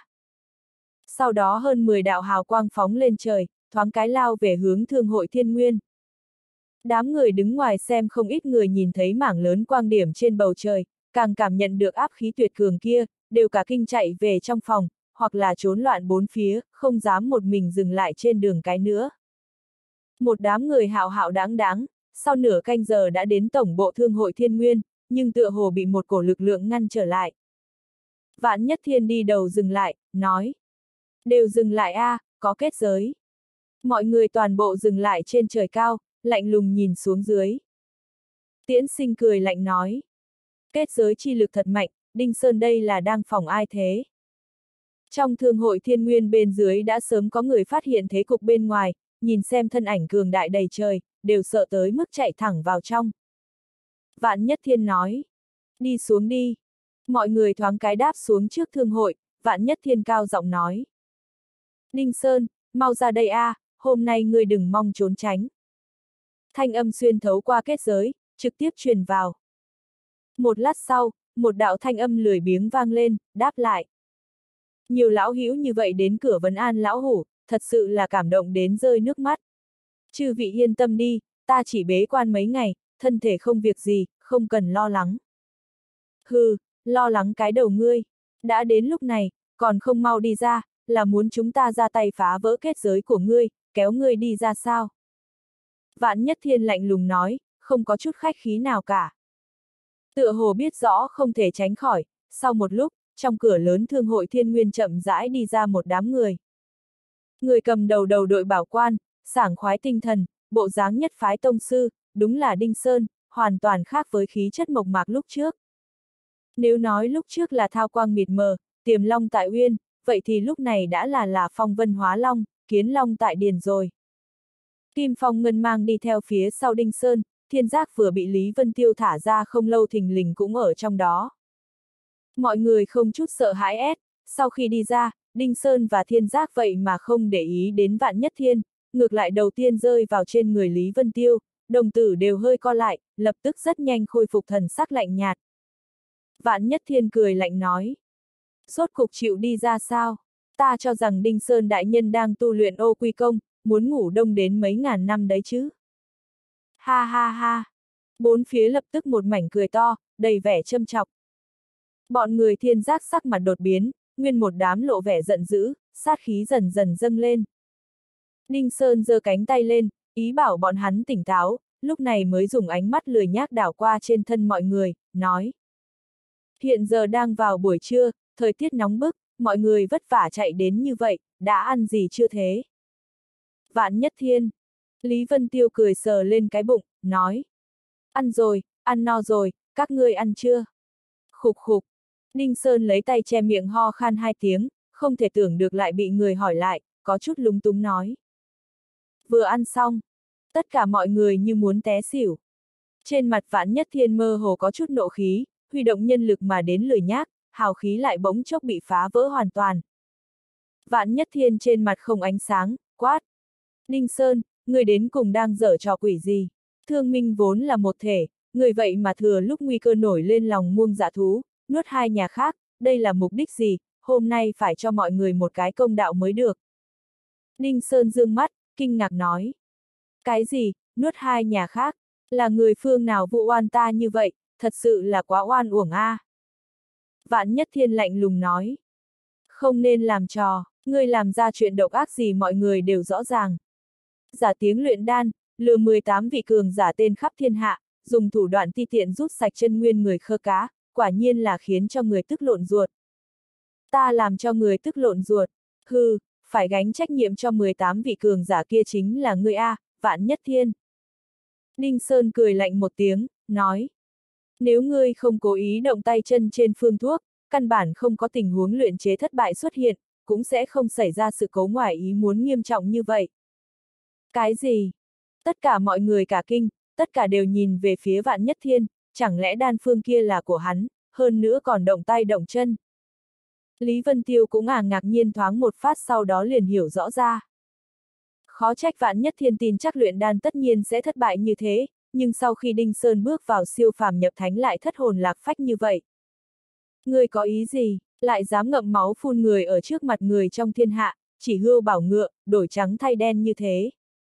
A: Sau đó hơn 10 đạo hào quang phóng lên trời, thoáng cái lao về hướng Thương hội Thiên Nguyên. Đám người đứng ngoài xem không ít người nhìn thấy mảng lớn quang điểm trên bầu trời, càng cảm nhận được áp khí tuyệt cường kia, đều cả kinh chạy về trong phòng, hoặc là trốn loạn bốn phía, không dám một mình dừng lại trên đường cái nữa. Một đám người hạo hạo đáng đáng, sau nửa canh giờ đã đến tổng bộ Thương hội Thiên Nguyên, nhưng tựa hồ bị một cổ lực lượng ngăn trở lại. Vạn Nhất Thiên đi đầu dừng lại, nói. Đều dừng lại a, có kết giới. Mọi người toàn bộ dừng lại trên trời cao, lạnh lùng nhìn xuống dưới. Tiễn Sinh cười lạnh nói. Kết giới chi lực thật mạnh, Đinh Sơn đây là đang phòng ai thế? Trong Thương hội Thiên Nguyên bên dưới đã sớm có người phát hiện thế cục bên ngoài, nhìn xem thân ảnh cường đại đầy trời, đều sợ tới mức chạy thẳng vào trong. Vạn Nhất Thiên nói. Đi xuống đi. Mọi người thoáng cái đáp xuống trước Thương hội, Vạn Nhất Thiên cao giọng nói. Đinh Sơn, mau ra đây a, hôm nay ngươi đừng mong trốn tránh. Thanh âm xuyên thấu qua kết giới, trực tiếp truyền vào. Một lát sau, một đạo thanh âm lười biếng vang lên, đáp lại. Nhiều lão hữu như vậy đến cửa vấn an lão hủ, thật sự là cảm động đến rơi nước mắt. Chư vị yên tâm đi, ta chỉ bế quan mấy ngày, thân thể không việc gì, không cần lo lắng. Hừ, lo lắng cái đầu ngươi. Đã đến lúc này, còn không mau đi ra, là muốn chúng ta ra tay phá vỡ kết giới của ngươi, kéo ngươi đi ra sao? Vạn Nhất Thiên lạnh lùng nói, không có chút khách khí nào cả. Tựa hồ biết rõ không thể tránh khỏi, sau một lúc, trong cửa lớn thương hội Thiên Nguyên chậm rãi đi ra một đám người. Người cầm đầu đội bảo quan, sảng khoái tinh thần, bộ dáng nhất phái tông sư, đúng là Đinh Sơn, hoàn toàn khác với khí chất mộc mạc lúc trước. Nếu nói lúc trước là thao quang mịt mờ, tiềm long tại uyên, vậy thì lúc này đã là phong vân hóa long, kiến long tại điền rồi. Kim Phong Ngân Mang đi theo phía sau Đinh Sơn, Thiên Giác vừa bị Lý Vân Tiêu thả ra không lâu thình lình cũng ở trong đó. Mọi người không chút sợ hãi sau khi đi ra, Đinh Sơn và Thiên Giác vậy mà không để ý đến Vạn Nhất Thiên, ngược lại đầu tiên rơi vào trên người Lý Vân Tiêu, đồng tử đều hơi co lại, lập tức rất nhanh khôi phục thần sắc lạnh nhạt. Vạn Nhất Thiên cười lạnh nói. Rốt cục chịu đi ra sao? Ta cho rằng Đinh Sơn đại nhân đang tu luyện ô quy công, muốn ngủ đông đến mấy ngàn năm đấy chứ. Ha ha ha. Bốn phía lập tức một mảnh cười to, đầy vẻ châm chọc. Bọn người Thiên Giác sắc mặt đột biến, nguyên một đám lộ vẻ giận dữ, sát khí dần dần dâng lên. Đinh Sơn giơ cánh tay lên, ý bảo bọn hắn tỉnh táo, lúc này mới dùng ánh mắt lười nhác đảo qua trên thân mọi người, nói. Hiện giờ đang vào buổi trưa, thời tiết nóng bức, mọi người vất vả chạy đến như vậy, đã ăn gì chưa thế? Vạn Nhất Thiên. Lý Vân Tiêu cười sờ lên cái bụng, nói. Ăn rồi, ăn no rồi, các ngươi ăn chưa? Khục khục. Đinh Sơn lấy tay che miệng ho khan 2 tiếng, không thể tưởng được lại bị người hỏi lại, có chút lúng túng nói. Vừa ăn xong, tất cả mọi người như muốn té xỉu. Trên mặt Vạn Nhất Thiên mơ hồ có chút nộ khí, huy động nhân lực mà đến lười nhác, hào khí lại bỗng chốc bị phá vỡ hoàn toàn. Vạn Nhất Thiên trên mặt không ánh sáng, quát. Đinh Sơn, người đến cùng đang giở trò quỷ gì? Thương minh vốn là một thể, người vậy mà thừa lúc nguy cơ nổi lên lòng muông dạ thú, nuốt 2 nhà khác, đây là mục đích gì, hôm nay phải cho mọi người một cái công đạo mới được. Đinh Sơn dương mắt, kinh ngạc nói. Cái gì, nuốt 2 nhà khác, là người phương nào vụ oan ta như vậy, thật sự là quá oan uổng a. Vạn Nhất Thiên lạnh lùng nói. Không nên làm trò, ngươi làm ra chuyện độc ác gì mọi người đều rõ ràng. Giả tiếng luyện đan, lừa 18 vị cường giả tên khắp thiên hạ, dùng thủ đoạn ti tiện rút sạch chân nguyên người khơ cá, quả nhiên là khiến cho người tức lộn ruột. Ta làm cho người tức lộn ruột, hừ, phải gánh trách nhiệm cho 18 vị cường giả kia chính là ngươi a, Vạn Nhất Thiên. Đinh Sơn cười lạnh một tiếng, nói. Nếu ngươi không cố ý động tay chân trên phương thuốc, căn bản không có tình huống luyện chế thất bại xuất hiện, cũng sẽ không xảy ra sự cố ngoài ý muốn nghiêm trọng như vậy. Cái gì? Tất cả mọi người cả kinh, tất cả đều nhìn về phía Vạn Nhất Thiên, chẳng lẽ đan phương kia là của hắn, hơn nữa còn động tay động chân. Lý Vân Tiêu cũng ngạc nhiên thoáng một phát sau đó liền hiểu rõ ra. Khó trách Vạn Nhất Thiên tin chắc luyện đan tất nhiên sẽ thất bại như thế, nhưng sau khi Đinh Sơn bước vào siêu phàm nhập thánh lại thất hồn lạc phách như vậy. Ngươi có ý gì, lại dám ngậm máu phun người ở trước mặt người trong thiên hạ, chỉ hươu bảo ngựa, đổi trắng thay đen như thế.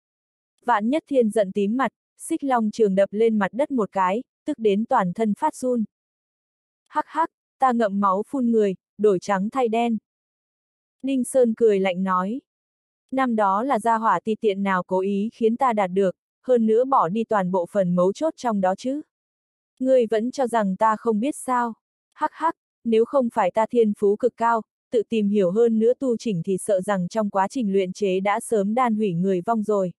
A: Vạn Nhất Thiên giận tím mặt, xích long trường đập lên mặt đất một cái, tức đến toàn thân phát run. Hắc hắc, ta ngậm máu phun người, đổi trắng thay đen. Đinh Sơn cười lạnh nói. Năm đó là gia hỏa ti tiện nào cố ý khiến ta đạt được, hơn nữa bỏ đi toàn bộ phần mấu chốt trong đó chứ. Ngươi vẫn cho rằng ta không biết sao. Hắc hắc, nếu không phải ta thiên phú cực cao, tự tìm hiểu hơn nữa tu chỉnh thì sợ rằng trong quá trình luyện chế đã sớm đan hủy người vong rồi.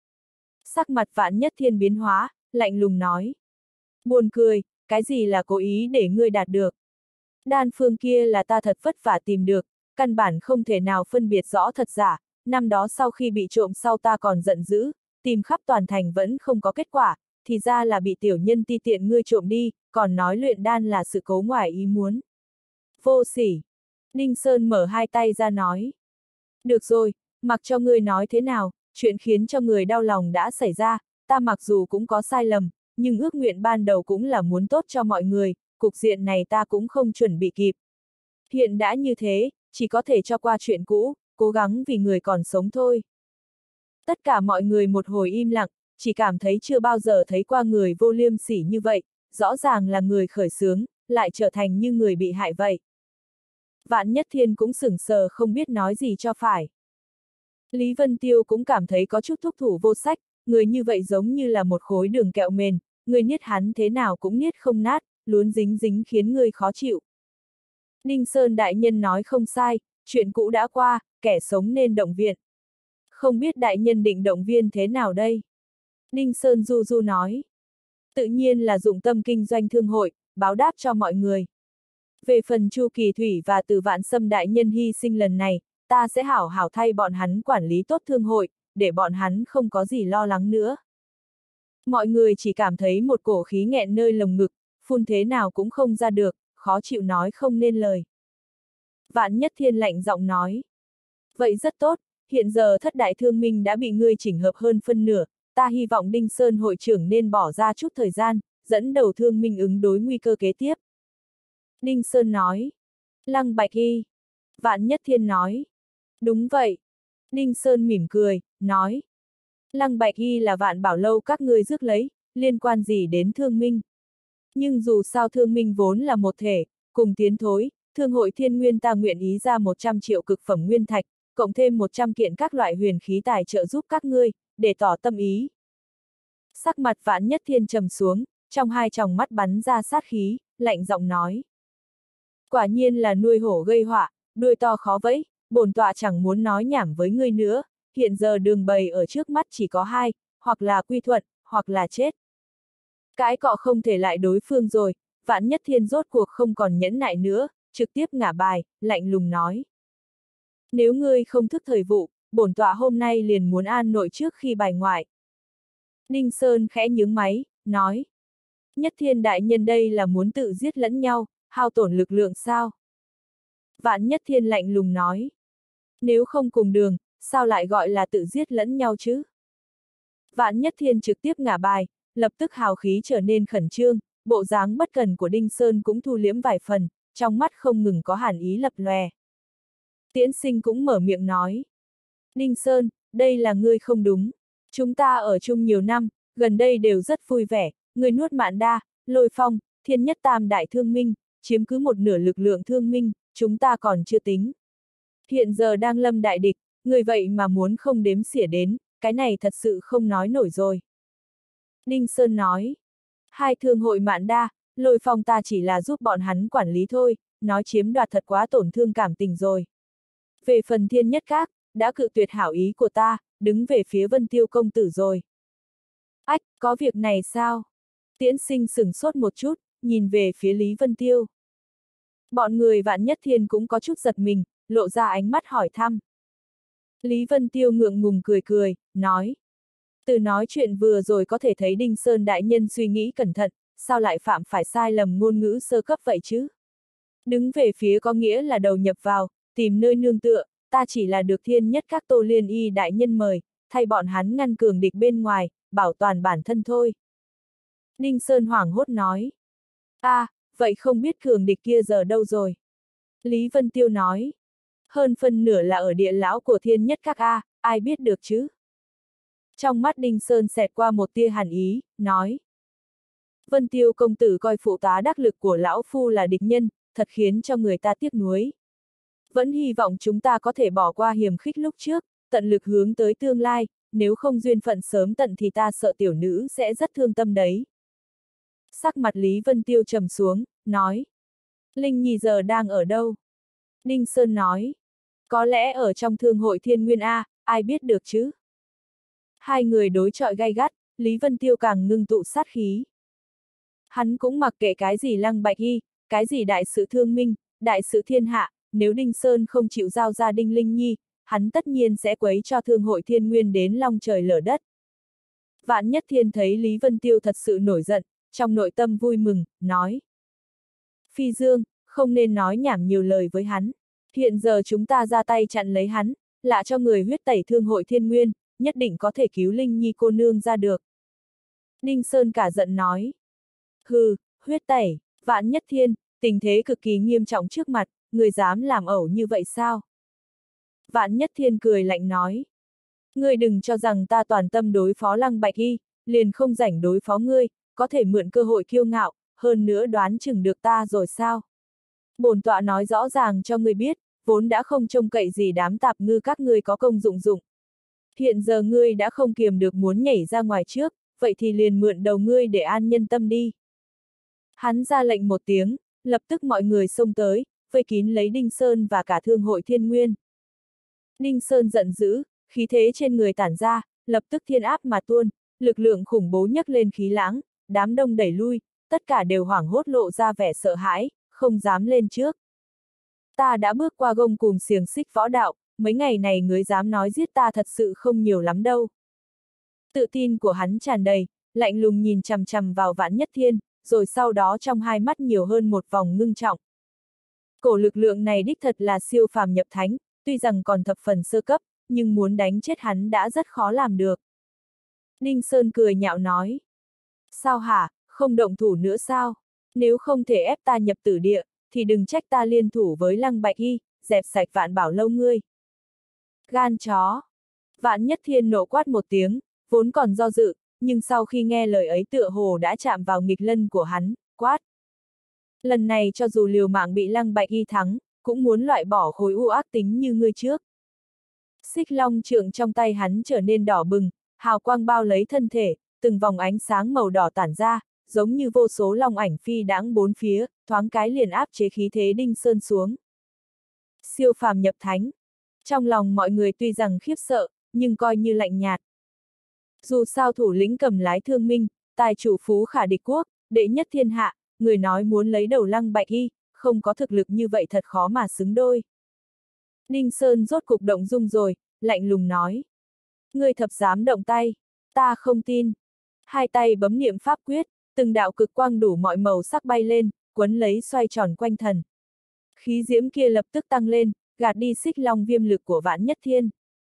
A: Sắc mặt Vạn Nhất Thiên biến hóa, lạnh lùng nói. Buồn cười, cái gì là cố ý để ngươi đạt được? Đan phương kia là ta thật vất vả tìm được, căn bản không thể nào phân biệt rõ thật giả, năm đó sau khi bị trộm sau ta còn giận dữ, tìm khắp toàn thành vẫn không có kết quả, thì ra là bị tiểu nhân ti tiện ngươi trộm đi, còn nói luyện đan là sự cố ngoài ý muốn. Vô sỉ! Đinh Sơn mở 2 tay ra nói. Được rồi, mặc cho ngươi nói thế nào, chuyện khiến cho người đau lòng đã xảy ra, ta mặc dù cũng có sai lầm, nhưng ước nguyện ban đầu cũng là muốn tốt cho mọi người, cục diện này ta cũng không chuẩn bị kịp. Hiện đã như thế, chỉ có thể cho qua chuyện cũ, cố gắng vì người còn sống thôi. Tất cả mọi người một hồi im lặng, chỉ cảm thấy chưa bao giờ thấy qua người vô liêm sỉ như vậy, rõ ràng là người khởi xướng, lại trở thành như người bị hại vậy. Vạn Nhất Thiên cũng sửng sờ không biết nói gì cho phải. Lý Vân Tiêu cũng cảm thấy có chút thúc thủ vô sách, người như vậy giống như là một khối đường kẹo mềm, người niết hắn thế nào cũng niết không nát, luôn dính dính khiến người khó chịu. Ninh Sơn đại nhân nói không sai, chuyện cũ đã qua, kẻ sống nên động viên. Không biết đại nhân định động viên thế nào đây? Ninh Sơn du du nói. Tự nhiên là dụng tâm kinh doanh thương hội, báo đáp cho mọi người. Về phần Chu Kỳ Thủy và Từ Vạn Sâm đại nhân hy sinh lần này, ta sẽ hảo hảo thay bọn hắn quản lý tốt thương hội, để bọn hắn không có gì lo lắng nữa. Mọi người chỉ cảm thấy một cổ khí nghẹn nơi lồng ngực, phun thế nào cũng không ra được, khó chịu nói không nên lời. Vạn Nhất Thiên lạnh giọng nói. Vậy rất tốt, hiện giờ thất đại thương minh đã bị ngươi chỉnh hợp hơn phân nửa, ta hy vọng Đinh Sơn hội trưởng nên bỏ ra chút thời gian, dẫn đầu thương minh ứng đối nguy cơ kế tiếp. Đinh Sơn nói. Lăng Bạch Y. Vạn Nhất Thiên nói. Đúng vậy. Đinh Sơn mỉm cười, nói. Lăng Bạch Y là Vạn Bảo Lâu các ngươi rước lấy, liên quan gì đến thương minh. Nhưng dù sao thương minh vốn là một thể, cùng tiến thối, thương hội thiên nguyên ta nguyện ý ra 100 triệu cực phẩm nguyên thạch, cộng thêm 100 kiện các loại huyền khí tài trợ giúp các ngươi, để tỏ tâm ý. Sắc mặt Vạn Nhất Thiên trầm xuống, trong hai tròng mắt bắn ra sát khí, lạnh giọng nói. Quả nhiên là nuôi hổ gây họa, đuôi to khó vẫy, bổn tọa chẳng muốn nói nhảm với ngươi nữa, hiện giờ đường bày ở trước mắt chỉ có hai, hoặc là quy thuận, hoặc là chết. Cãi cọ không thể lại đối phương rồi, Vạn Nhất Thiên rốt cuộc không còn nhẫn nại nữa, trực tiếp ngả bài, lạnh lùng nói. Nếu ngươi không thức thời vụ, bổn tọa hôm nay liền muốn an nội trước khi bài ngoại. Ninh Sơn khẽ nhướng máy, nói. Nhất Thiên đại nhân đây là muốn tự giết lẫn nhau, hao tổn lực lượng sao? Vạn Nhất Thiên lạnh lùng nói. Nếu không cùng đường, sao lại gọi là tự giết lẫn nhau chứ? Vạn Nhất Thiên trực tiếp ngả bài, lập tức hào khí trở nên khẩn trương, bộ dáng bất cần của Đinh Sơn cũng thu liễm vài phần, trong mắt không ngừng có hàn ý lập lòe. Tiễn Sinh cũng mở miệng nói. Đinh Sơn, đây là ngươi không đúng. Chúng ta ở chung nhiều năm, gần đây đều rất vui vẻ, ngươi nuốt Mạn Đa, Lôi Phong, Thiên Nhất Tam đại thương minh, chiếm cứ một nửa lực lượng thương minh, chúng ta còn chưa tính. Hiện giờ đang lâm đại địch, người vậy mà muốn không đếm xỉa đến, cái này thật sự không nói nổi rồi. Đinh Sơn nói. Hai thương hội Mạn Đa, Lôi Phong ta chỉ là giúp bọn hắn quản lý thôi, nói chiếm đoạt thật quá tổn thương cảm tình rồi. Về phần Thiên Nhất Các, đã cự tuyệt hảo ý của ta, đứng về phía Vân Tiêu công tử rồi. Ách, có việc này sao? Tiễn Sinh sửng sốt một chút, nhìn về phía Lý Vân Tiêu. Bọn người Vạn Nhất Thiên cũng có chút giật mình, lộ ra ánh mắt hỏi thăm. Lý Vân Tiêu ngượng ngùng cười cười, nói. Từ nói chuyện vừa rồi có thể thấy Đinh Sơn đại nhân suy nghĩ cẩn thận, sao lại phạm phải sai lầm ngôn ngữ sơ cấp vậy chứ? Đứng về phía có nghĩa là đầu nhập vào, tìm nơi nương tựa, ta chỉ là được Thiên Nhất Các Tô Liên Y đại nhân mời, thay bọn hắn ngăn cường địch bên ngoài, bảo toàn bản thân thôi. Đinh Sơn hoảng hốt nói. Vậy không biết cường địch kia giờ đâu rồi? Lý Vân Tiêu nói. Hơn phân nửa là ở địa lão của Thiên Nhất Các ai biết được chứ? Trong mắt Đinh Sơn xẹt qua một tia hàn ý, nói. Vân Tiêu công tử coi phụ tá đắc lực của lão phu là địch nhân, thật khiến cho người ta tiếc nuối. Vẫn hy vọng chúng ta có thể bỏ qua hiềm khích lúc trước, tận lực hướng tới tương lai, nếu không duyên phận sớm tận thì ta sợ tiểu nữ sẽ rất thương tâm đấy. Sắc mặt Lý Vân Tiêu trầm xuống, nói. Linh Nhi giờ đang ở đâu? Đinh Sơn nói. Có lẽ ở trong thương hội Thiên Nguyên ai biết được chứ? Hai người đối chọi gay gắt, Lý Vân Tiêu càng ngưng tụ sát khí. Hắn cũng mặc kệ cái gì Lăng Bạch Y, cái gì đại sự thương minh, đại sự thiên hạ, nếu Đinh Sơn không chịu giao ra Đinh Linh Nhi, hắn tất nhiên sẽ quấy cho thương hội Thiên Nguyên đến long trời lở đất. Vạn Nhất Thiên thấy Lý Vân Tiêu thật sự nổi giận, trong nội tâm vui mừng, nói. Phi Dương, không nên nói nhảm nhiều lời với hắn. Hiện giờ chúng ta ra tay chặn lấy hắn, lạ cho người huyết tẩy thương hội Thiên Nguyên, nhất định có thể cứu Linh Nhi cô nương ra được. Đinh Sơn cả giận nói. Hừ, huyết tẩy, Vạn Nhất Thiên, tình thế cực kỳ nghiêm trọng trước mặt, người dám làm ẩu như vậy sao? Vạn Nhất Thiên cười lạnh nói. Ngươi đừng cho rằng ta toàn tâm đối phó Lăng Bạch Y, liền không rảnh đối phó ngươi, có thể mượn cơ hội kiêu ngạo, hơn nữa đoán chừng được ta rồi sao? Bổn tọa nói rõ ràng cho ngươi biết, vốn đã không trông cậy gì đám tạp ngư các ngươi có công dụng. Hiện giờ ngươi đã không kiềm được muốn nhảy ra ngoài trước, vậy thì liền mượn đầu ngươi để an nhân tâm đi. Hắn ra lệnh một tiếng, lập tức mọi người xông tới, vây kín lấy Đinh Sơn và cả thương hội Thiên Nguyên. Đinh Sơn giận dữ, khí thế trên người tản ra, lập tức thiên áp mà tuôn, lực lượng khủng bố nhấc lên khí lãng, đám đông đẩy lui, tất cả đều hoảng hốt lộ ra vẻ sợ hãi, không dám lên trước. Ta đã bước qua gông cùm xiềng xích võ đạo, mấy ngày này ngươi dám nói giết ta thật sự không nhiều lắm đâu. Tự tin của hắn tràn đầy, lạnh lùng nhìn chằm chằm vào Vạn Nhất Thiên, rồi sau đó trong hai mắt nhiều hơn một vòng ngưng trọng. Cổ lực lượng này đích thật là siêu phàm nhập thánh, tuy rằng còn thập phần sơ cấp, nhưng muốn đánh chết hắn đã rất khó làm được. Đinh Sơn cười nhạo nói. Sao hả, không động thủ nữa sao? Nếu không thể ép ta nhập tử địa, thì đừng trách ta liên thủ với Lăng Bạch Y, dẹp sạch Vạn Bảo Lâu ngươi. Gan chó! Vạn Nhất Thiên nộ quát một tiếng, vốn còn do dự, nhưng sau khi nghe lời ấy tựa hồ đã chạm vào nghịch lân của hắn, quát. Lần này cho dù liều mạng bị Lăng Bạch Y thắng, cũng muốn loại bỏ khối u ác tính như ngươi trước. Xích long trượng trong tay hắn trở nên đỏ bừng, hào quang bao lấy thân thể, từng vòng ánh sáng màu đỏ tản ra, giống như vô số long ảnh phi đãng bốn phía, thoáng cái liền áp chế khí thế Đinh Sơn xuống. Siêu phàm nhập thánh. Trong lòng mọi người tuy rằng khiếp sợ, nhưng coi như lạnh nhạt. Dù sao thủ lĩnh cầm lái Thương Minh, tài chủ phú khả địch quốc, đệ nhất thiên hạ, người nói muốn lấy đầu Lăng Bạch Y, không có thực lực như vậy thật khó mà xứng đôi. Đinh Sơn rốt cục động dung rồi, lạnh lùng nói. Ngươi thật dám động tay, ta không tin. Hai tay bấm niệm pháp quyết, từng đạo cực quang đủ mọi màu sắc bay lên, quấn lấy xoay tròn quanh thần. Khí diễm kia lập tức tăng lên, gạt đi xích long viêm lực của Vạn Nhất Thiên.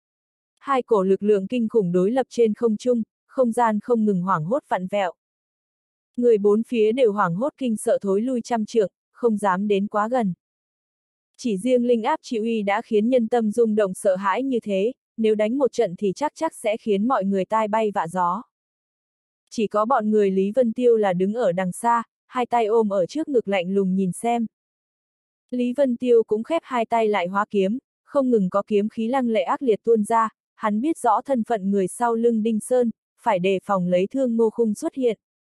A: Hai cổ lực lượng kinh khủng đối lập trên không trung, không gian không ngừng hoảng hốt vặn vẹo. Người bốn phía đều hoảng hốt kinh sợ thối lui trăm trượng, không dám đến quá gần. Chỉ riêng linh áp chỉ uy đã khiến nhân tâm rung động sợ hãi như thế, nếu đánh một trận thì chắc sẽ khiến mọi người tai bay vạ gió. Chỉ có bọn người Lý Vân Tiêu là đứng ở đằng xa, hai tay ôm ở trước ngực lạnh lùng nhìn xem. Lý Vân Tiêu cũng khép hai tay lại hóa kiếm, không ngừng có kiếm khí lăng lệ ác liệt tuôn ra, hắn biết rõ thân phận người sau lưng Đinh Sơn, phải đề phòng lấy Thương Ngô Khung xuất hiện.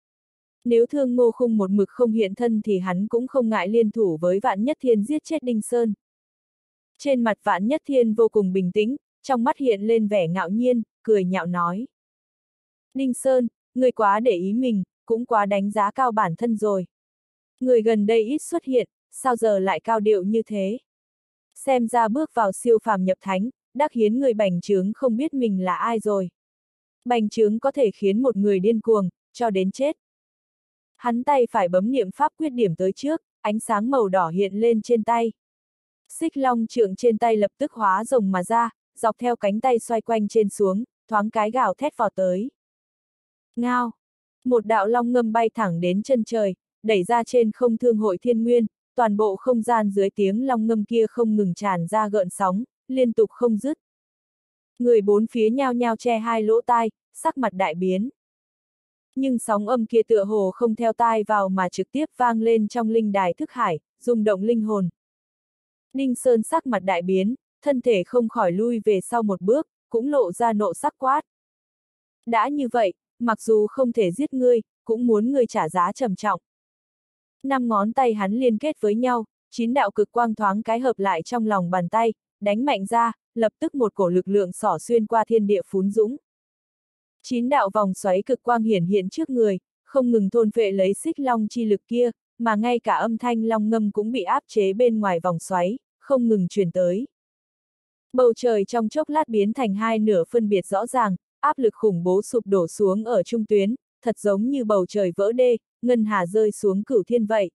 A: Nếu Thương Ngô Khung một mực không hiện thân thì hắn cũng không ngại liên thủ với Vạn Nhất Thiên giết chết Đinh Sơn. Trên mặt Vạn Nhất Thiên vô cùng bình tĩnh, trong mắt hiện lên vẻ ngạo nhiên, cười nhạo nói. Đinh Sơn, người quá để ý mình, cũng quá đánh giá cao bản thân rồi. Người gần đây ít xuất hiện, sao giờ lại cao điệu như thế? Xem ra bước vào siêu phàm nhập thánh, đắc hiến người bành trướng không biết mình là ai rồi. Bành trướng có thể khiến một người điên cuồng, cho đến chết. Hắn tay phải bấm niệm pháp quyết điểm tới trước, ánh sáng màu đỏ hiện lên trên tay. Xích long trượng trên tay lập tức hóa rồng mà ra, dọc theo cánh tay xoay quanh trên xuống, thoáng cái gào thét vào tới. Ngao! Một đạo long ngâm bay thẳng đến chân trời, đẩy ra trên không Thương hội Thiên Nguyên, toàn bộ không gian dưới tiếng long ngâm kia không ngừng tràn ra gợn sóng, liên tục không dứt. Người bốn phía nhao nhao che hai lỗ tai, sắc mặt đại biến. Nhưng sóng âm kia tựa hồ không theo tai vào mà trực tiếp vang lên trong linh đài thức hải, rung động linh hồn. Đinh Sơn sắc mặt đại biến, thân thể không khỏi lui về sau một bước, cũng lộ ra nộ sắc quát. Đã như vậy, mặc dù không thể giết ngươi, cũng muốn ngươi trả giá trầm trọng. Năm ngón tay hắn liên kết với nhau, 9 đạo cực quang thoáng cái hợp lại trong lòng bàn tay, đánh mạnh ra, lập tức một cổ lực lượng xỏ xuyên qua thiên địa phún dũng. 9 đạo vòng xoáy cực quang hiển hiện trước người, không ngừng thôn phệ lấy xích long chi lực kia, mà ngay cả âm thanh long ngâm cũng bị áp chế bên ngoài vòng xoáy, không ngừng truyền tới. Bầu trời trong chốc lát biến thành hai nửa phân biệt rõ ràng, áp lực khủng bố sụp đổ xuống ở trung tuyến, thật giống như bầu trời vỡ đê, ngân hà rơi xuống cửu thiên vậy.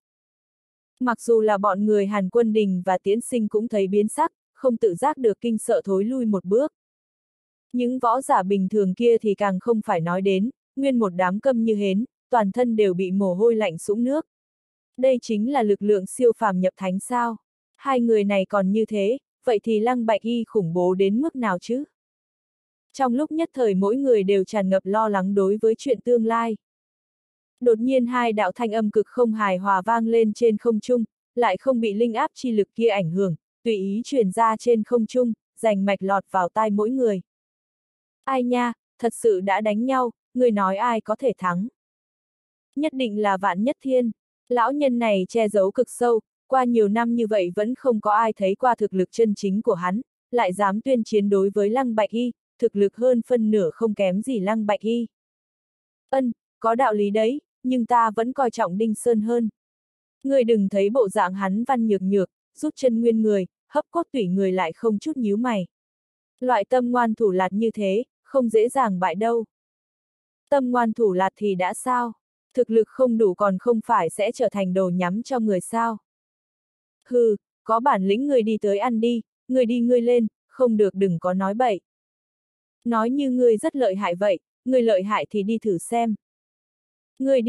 A: Mặc dù là bọn người Hàn Quân Đình và Tiễn Sinh cũng thấy biến sắc, không tự giác được kinh sợ thối lui một bước. Những võ giả bình thường kia thì càng không phải nói đến, nguyên một đám câm như hến, toàn thân đều bị mồ hôi lạnh sũng nước. Đây chính là lực lượng siêu phàm nhập thánh sao? Hai người này còn như thế, vậy thì Lăng Bạch Y khủng bố đến mức nào chứ? Trong lúc nhất thời mỗi người đều tràn ngập lo lắng đối với chuyện tương lai. Đột nhiên hai đạo thanh âm cực không hài hòa vang lên trên không trung, lại không bị linh áp chi lực kia ảnh hưởng, tùy ý truyền ra trên không trung, rành mạch lọt vào tai mỗi người. Ai nha, thật sự đã đánh nhau, người nói ai có thể thắng. Nhất định là Vạn Nhất Thiên. Lão nhân này che giấu cực sâu, qua nhiều năm như vậy vẫn không có ai thấy qua thực lực chân chính của hắn, lại dám tuyên chiến đối với Lăng Bạch Y, thực lực hơn phân nửa không kém gì Lăng Bạch Y. Có đạo lý đấy, nhưng ta vẫn coi trọng Đinh Sơn hơn. Người đừng thấy bộ dạng hắn văn nhược nhược, rút chân nguyên người, hấp cốt tủy người lại không chút nhíu mày. Loại tâm ngoan thủ lạt như thế, không dễ dàng bại đâu. Tâm ngoan thủ lạt thì đã sao? Thực lực không đủ còn không phải sẽ trở thành đồ nhắm cho người sao? Hừ, có bản lĩnh người đi tới ăn đi, người đi ngươi lên, không được đừng có nói bậy. Nói như ngươi rất lợi hại vậy, ngươi lợi hại thì đi thử xem. Ngươi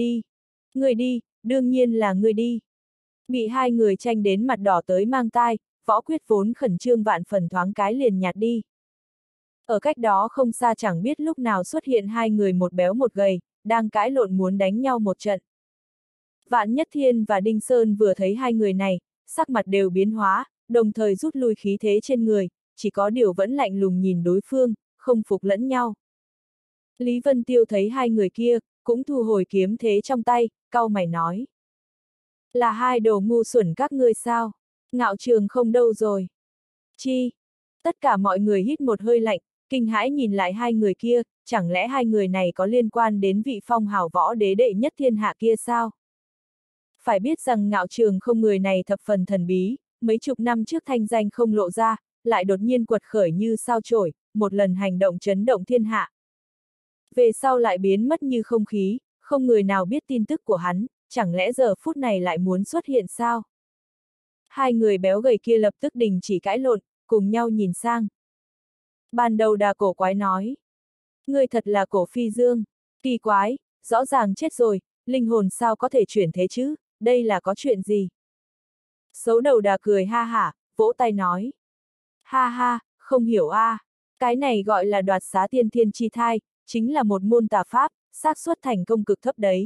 A: đi, đương nhiên là ngươi đi. Bị hai người tranh đến mặt đỏ tới mang tai, Võ Quyết vốn khẩn trương vạn phần thoáng cái liền nhạt đi. Ở cách đó không xa chẳng biết lúc nào xuất hiện hai người một béo một gầy, đang cãi lộn muốn đánh nhau một trận. Vạn Nhất Thiên và Đinh Sơn vừa thấy hai người này, sắc mặt đều biến hóa, đồng thời rút lui khí thế trên người, chỉ có điều vẫn lạnh lùng nhìn đối phương, không phục lẫn nhau. Lý Vân Tiêu thấy hai người kia, cũng thu hồi kiếm thế trong tay, cau mày nói. Là hai đồ ngu xuẩn các ngươi sao? Ngạo Trường không đâu rồi? Chi? Tất cả mọi người hít một hơi lạnh, kinh hãi nhìn lại hai người kia, chẳng lẽ hai người này có liên quan đến vị phong hào võ đế đệ nhất thiên hạ kia sao? Phải biết rằng Ngạo Trường không người này thập phần thần bí, mấy chục năm trước thanh danh không lộ ra, lại đột nhiên quật khởi như sao chổi, một lần hành động chấn động thiên hạ. Về sau lại biến mất như không khí, không người nào biết tin tức của hắn, chẳng lẽ giờ phút này lại muốn xuất hiện sao? Hai người béo gầy kia lập tức đình chỉ cãi lộn, cùng nhau nhìn sang. Ban đầu Đà cổ quái nói. Ngươi thật là cổ phi dương, kỳ quái, rõ ràng chết rồi, linh hồn sao có thể chuyển thế chứ, đây là có chuyện gì? Xấu đầu Đà cười ha hả, vỗ tay nói. Ha ha, không hiểu a, cái này gọi là đoạt xá tiên thiên chi thai, chính là một môn tà pháp, xác suất thành công cực thấp đấy.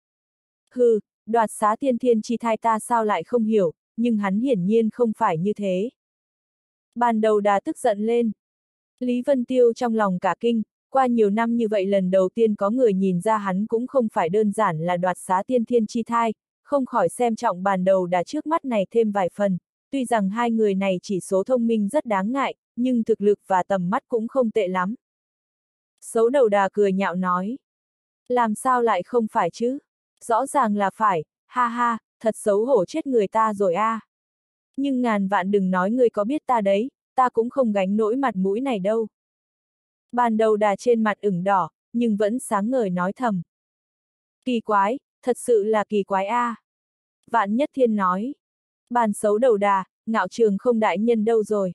A: Hừ, đoạt xá tiên thiên chi thai ta sao lại không hiểu, nhưng hắn hiển nhiên không phải như thế. Ban đầu Đà tức giận lên. Lý Vân Tiêu trong lòng cả kinh, qua nhiều năm như vậy lần đầu tiên có người nhìn ra hắn cũng không phải đơn giản là đoạt xá tiên thiên chi thai, không khỏi xem trọng Ban đầu Đà trước mắt này thêm vài phần, tuy rằng hai người này chỉ số thông minh rất đáng ngại, nhưng thực lực và tầm mắt cũng không tệ lắm. Xấu đầu Đà cười nhạo nói. Làm sao lại không phải chứ? Rõ ràng là phải, ha ha, thật xấu hổ chết người ta rồi a. Nhưng ngàn vạn đừng nói ngươi có biết ta đấy, ta cũng không gánh nổi mặt mũi này đâu. Ban đầu Đà trên mặt ửng đỏ, nhưng vẫn sáng ngời nói thầm. Kỳ quái, thật sự là kỳ quái a. Vạn Nhất Thiên nói. Ban xấu đầu Đà, Ngạo Trường không đại nhân đâu rồi.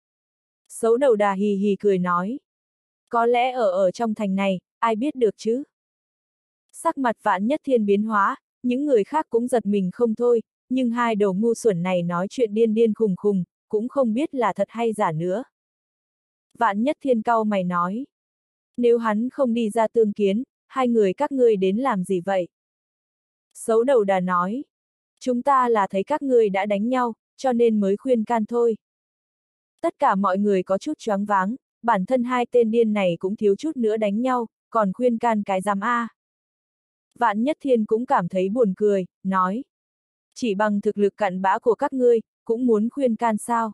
A: Xấu đầu Đà hì hì cười nói. Có lẽ ở trong thành này, ai biết được chứ? Sắc mặt Vạn Nhất Thiên biến hóa, những người khác cũng giật mình không thôi, nhưng hai đồ ngu xuẩn này nói chuyện điên điên khùng khùng, cũng không biết là thật hay giả nữa. Vạn Nhất Thiên cau mày nói. Nếu hắn không đi ra tương kiến, hai người các ngươi đến làm gì vậy? Xấu đầu Đà nói. Chúng ta là thấy các ngươi đã đánh nhau, cho nên mới khuyên can thôi. Tất cả mọi người có chút choáng váng, bản thân hai tên điên này cũng thiếu chút nữa đánh nhau, còn khuyên can cái giám a. Vạn Nhất Thiên cũng cảm thấy buồn cười, nói. Chỉ bằng thực lực cặn bã của các ngươi, cũng muốn khuyên can sao?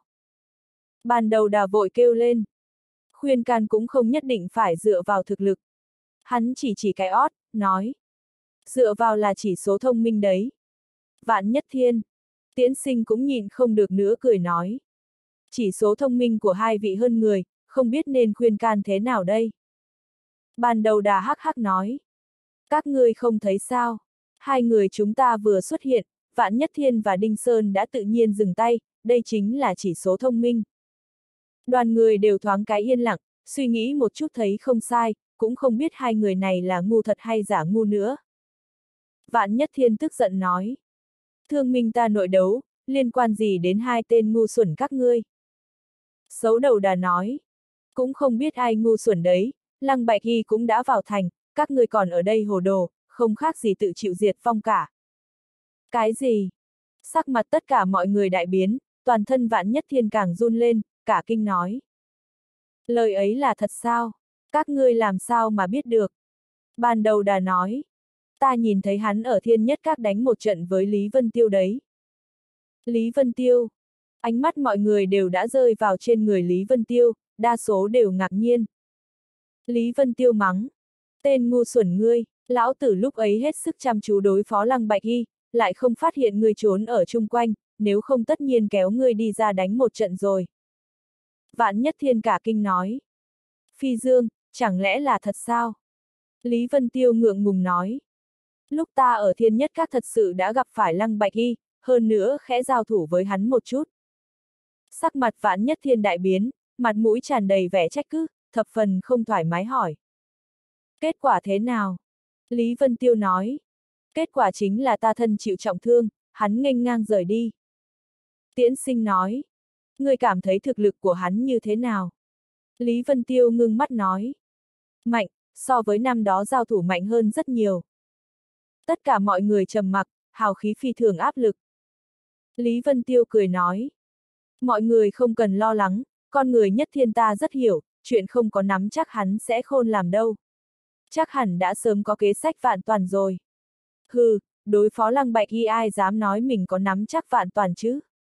A: Ban đầu Đà vội kêu lên. Khuyên can cũng không nhất định phải dựa vào thực lực. Hắn chỉ cái ót, nói. Dựa vào là chỉ số thông minh đấy. Vạn Nhất Thiên. Tiễn Sinh cũng nhịn không được nữa cười nói. Chỉ số thông minh của hai vị hơn người, không biết nên khuyên can thế nào đây? Ban đầu Đà hắc hắc nói. Các ngươi không thấy sao? Hai người chúng ta vừa xuất hiện, Vạn Nhất Thiên và Đinh Sơn đã tự nhiên dừng tay, đây chính là chỉ số thông minh. Đoàn người đều thoáng cái yên lặng, suy nghĩ một chút thấy không sai, cũng không biết hai người này là ngu thật hay giả ngu nữa. Vạn Nhất Thiên tức giận nói. Thương minh ta nội đấu, liên quan gì đến hai tên ngu xuẩn các ngươi? Xấu đầu Đà nói. Cũng không biết ai ngu xuẩn đấy, Lăng Bạch Y cũng đã vào thành, các ngươi còn ở đây hồ đồ, không khác gì tự chịu diệt vong cả. Cái gì? Sắc mặt tất cả mọi người đại biến, toàn thân Vạn Nhất Thiên càng run lên, cả kinh nói. Lời ấy là thật sao? Các ngươi làm sao mà biết được? Ban đầu Đà nói. Ta nhìn thấy hắn ở Thiên Nhất Các đánh một trận với Lý Vân Tiêu đấy. Lý Vân Tiêu. Ánh mắt mọi người đều đã rơi vào trên người Lý Vân Tiêu, đa số đều ngạc nhiên. Lý Vân Tiêu mắng. Tên ngu xuẩn ngươi, lão tử lúc ấy hết sức chăm chú đối phó Lăng Bạch Hy, lại không phát hiện ngươi trốn ở chung quanh, nếu không tất nhiên kéo ngươi đi ra đánh một trận rồi. Vạn Nhất Thiên cả kinh nói. Phi Dương, chẳng lẽ là thật sao? Lý Vân Tiêu ngượng ngùng nói. Lúc ta ở Thiên Nhất Các thật sự đã gặp phải Lăng Bạch Hy, hơn nữa khẽ giao thủ với hắn một chút. Sắc mặt Vạn Nhất Thiên đại biến, mặt mũi tràn đầy vẻ trách cứ, thập phần không thoải mái hỏi. Kết quả thế nào? Lý Vân Tiêu nói. Kết quả chính là ta thân chịu trọng thương, hắn nghênh ngang rời đi. Tiễn Sinh nói. Ngươi cảm thấy thực lực của hắn như thế nào? Lý Vân Tiêu ngưng mắt nói. Mạnh, so với năm đó giao thủ mạnh hơn rất nhiều. Tất cả mọi người trầm mặc, hào khí phi thường áp lực. Lý Vân Tiêu cười nói. Mọi người không cần lo lắng, con người Nhất Thiên ta rất hiểu, chuyện không có nắm chắc hắn sẽ khôn làm đâu. Chắc hẳn đã sớm có kế sách vạn toàn rồi. Hừ, đối phó Lăng Bạch Hy ai dám nói mình có nắm chắc vạn toàn chứ?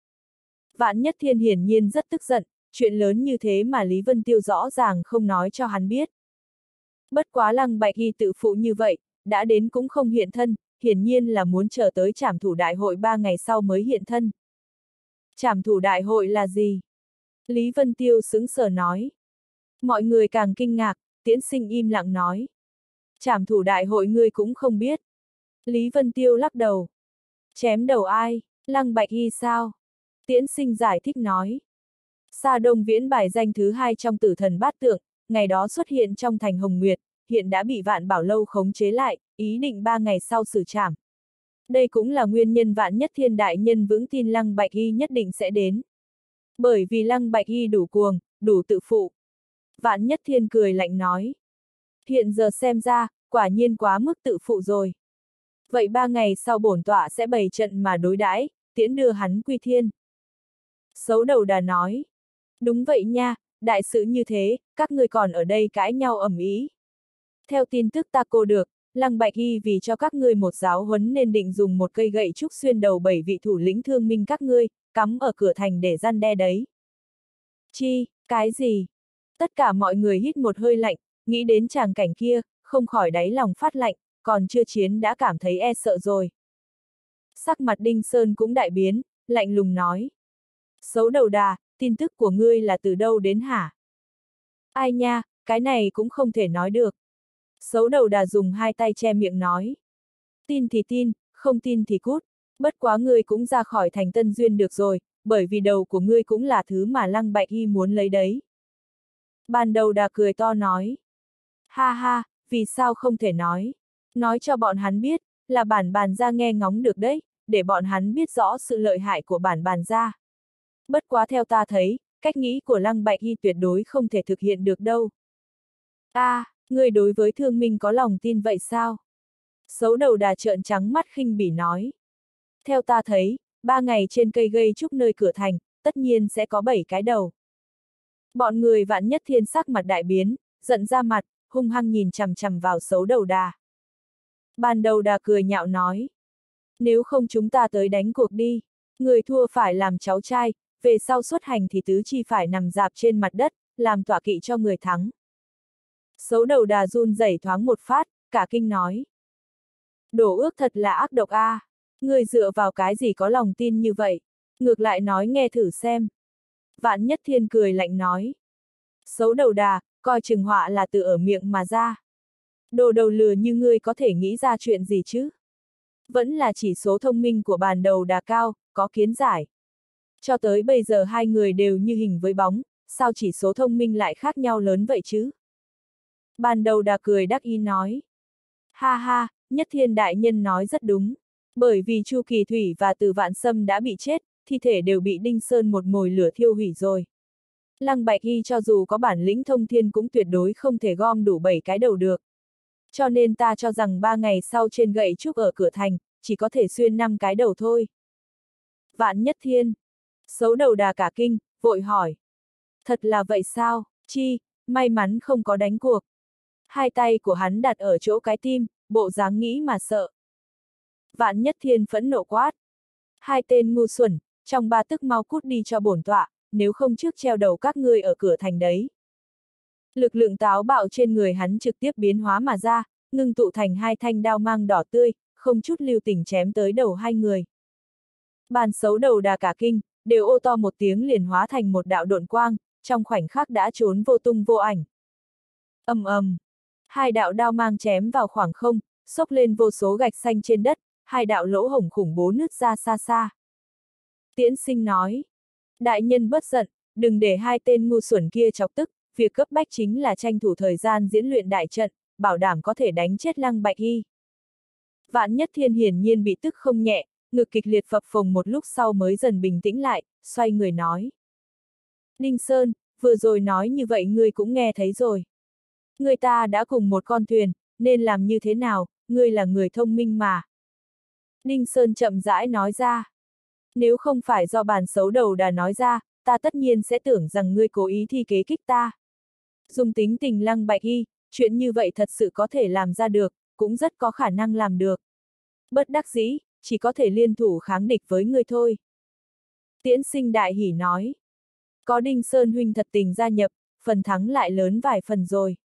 A: Vạn Nhất Thiên hiển nhiên rất tức giận, chuyện lớn như thế mà Lý Vân Tiêu rõ ràng không nói cho hắn biết. Bất quá Lăng Bạch Hy tự phụ như vậy, đã đến cũng không hiện thân, hiển nhiên là muốn chờ tới trảm thủ đại hội 3 ngày sau mới hiện thân. Trảm thủ đại hội là gì? Lý Vân Tiêu sững sờ nói. Mọi người càng kinh ngạc, Tiễn Sinh im lặng nói. Trảm thủ đại hội ngươi cũng không biết. Lý Vân Tiêu lắc đầu. Chém đầu ai? Lăng Bạch Hy sao? Tiễn Sinh giải thích nói. Sa Đông Viễn bài danh thứ 2 trong Tử Thần Bát Tượng, ngày đó xuất hiện trong thành Hồng Nguyệt, hiện đã bị Vạn Bảo Lâu khống chế lại, ý định 3 ngày sau xử trảm. Đây cũng là nguyên nhân Vạn Nhất Thiên đại nhân vững tin Lăng Bạch Hy nhất định sẽ đến. Bởi vì Lăng Bạch Hy đủ cuồng, đủ tự phụ. Vạn Nhất Thiên cười lạnh nói. Hiện giờ xem ra, quả nhiên quá mức tự phụ rồi. Vậy 3 ngày sau bổn tọa sẽ bày trận mà đối đãi, tiễn đưa hắn quy thiên. Xấu Đầu Đà nói. Đúng vậy nha, đại sự như thế, các người còn ở đây cãi nhau ầm ĩ. Theo tin tức ta cô được, Lăng Bạch Hy vì cho các ngươi một giáo huấn nên định dùng một cây gậy trúc xuyên đầu 7 vị thủ lĩnh thương minh các ngươi, cắm ở cửa thành để răn đe đấy. Chi, cái gì? Tất cả mọi người hít một hơi lạnh, nghĩ đến tràng cảnh kia, không khỏi đáy lòng phát lạnh, còn chưa chiến đã cảm thấy e sợ rồi. Sắc mặt Đinh Sơn cũng đại biến, lạnh lùng nói. Xấu Đầu Đà, tin tức của ngươi là từ đâu đến hả? Ai nha, cái này cũng không thể nói được. Xấu Đầu Đà dùng hai tay che miệng nói. Tin thì tin, không tin thì cút, bất quá ngươi cũng ra khỏi thành Tân Duyên được rồi, bởi vì đầu của ngươi cũng là thứ mà Lăng Bạch Hy muốn lấy đấy. Ban Đầu Đà cười to nói. Ha ha, vì sao không thể nói? Nói cho bọn hắn biết, là bản bàn gia nghe ngóng được đấy, để bọn hắn biết rõ sự lợi hại của bản bàn gia. Bất quá theo ta thấy, cách nghĩ của Lăng Bạch Hy tuyệt đối không thể thực hiện được đâu. Người đối với Thương Minh có lòng tin vậy sao? Xấu Đầu Đà trợn trắng mắt khinh bỉ nói. Theo ta thấy, 3 ngày trên cây gây trúc nơi cửa thành, tất nhiên sẽ có 7 cái đầu. Bọn người Vạn Nhất Thiên sắc mặt đại biến, giận ra mặt, hung hăng nhìn chằm chằm vào Xấu Đầu Đà. Ban Đầu Đà cười nhạo nói. Nếu không chúng ta tới đánh cuộc đi, người thua phải làm cháu trai, về sau xuất hành thì tứ chi phải nằm dạp trên mặt đất, làm tọa kỵ cho người thắng. Xấu Đầu Đà run rẩy thoáng một phát, cả kinh nói. Đổ ước thật là ác độc a, người dựa vào cái gì có lòng tin như vậy, ngược lại nói nghe thử xem. Vạn Nhất Thiên cười lạnh nói. Xấu Đầu Đà, coi chừng họa là từ ở miệng mà ra. Đồ đầu lừa như ngươi có thể nghĩ ra chuyện gì chứ? Vẫn là chỉ số thông minh của Bàn Đầu Đà cao, có kiến giải. Cho tới bây giờ hai người đều như hình với bóng, sao chỉ số thông minh lại khác nhau lớn vậy chứ? Bàn Đầu Đà cười đắc ý nói. Ha ha, Nhất Thiên đại nhân nói rất đúng. Bởi vì Chu Kỳ Thủy và Từ Vạn Sâm đã bị chết, thi thể đều bị Đinh Sơn một mồi lửa thiêu hủy rồi. Lăng Bạch Hy cho dù có bản lĩnh thông thiên cũng tuyệt đối không thể gom đủ 7 cái đầu được. Cho nên ta cho rằng 3 ngày sau trên gậy trúc ở cửa thành, chỉ có thể xuyên 5 cái đầu thôi. Vạn Nhất Thiên. Xấu Đầu Đà cả kinh, vội hỏi. Thật là vậy sao? Chi, may mắn không có đánh cuộc. Hai tay của hắn đặt ở chỗ cái tim, bộ dáng nghĩ mà sợ. Vạn Nhất Thiên phẫn nộ quát. Hai tên ngu xuẩn, trong ba tức mau cút đi cho bổn tọa, nếu không trước treo đầu các ngươi ở cửa thành đấy. Lực lượng táo bạo trên người hắn trực tiếp biến hóa mà ra, ngưng tụ thành hai thanh đao mang đỏ tươi, không chút lưu tình chém tới đầu hai người. Bàn xấu đầu đà cả kinh, đều ô to một tiếng liền hóa thành một đạo độn quang, trong khoảnh khắc đã trốn vô tung vô ảnh. Ầm ầm, hai đạo đao mang chém vào khoảng không, xốc lên vô số gạch xanh trên đất, hai đạo lỗ hổng khủng bố nứt ra xa xa. Tiễn Sinh nói, đại nhân bất giận, đừng để hai tên ngu xuẩn kia chọc tức, việc cấp bách chính là tranh thủ thời gian diễn luyện đại trận, bảo đảm có thể đánh chết Lăng Bạch Hy. Vạn Nhất Thiên hiển nhiên bị tức không nhẹ, ngực kịch liệt phập phồng một lúc sau mới dần bình tĩnh lại, xoay người nói. Đinh Sơn, vừa rồi nói như vậy ngươi cũng nghe thấy rồi. Người ta đã cùng một con thuyền, nên làm như thế nào, ngươi là người thông minh mà. Đinh Sơn chậm rãi nói ra. Nếu không phải do bàn xấu đầu đà nói ra, ta tất nhiên sẽ tưởng rằng ngươi cố ý thi kế kích ta. Dùng tính tình Lăng Bạch Hy, chuyện như vậy thật sự có thể làm ra được, cũng rất có khả năng làm được. Bất đắc dĩ, chỉ có thể liên thủ kháng địch với ngươi thôi. Tiễn Sinh đại hỉ nói. Có Đinh Sơn huynh thật tình gia nhập, phần thắng lại lớn vài phần rồi.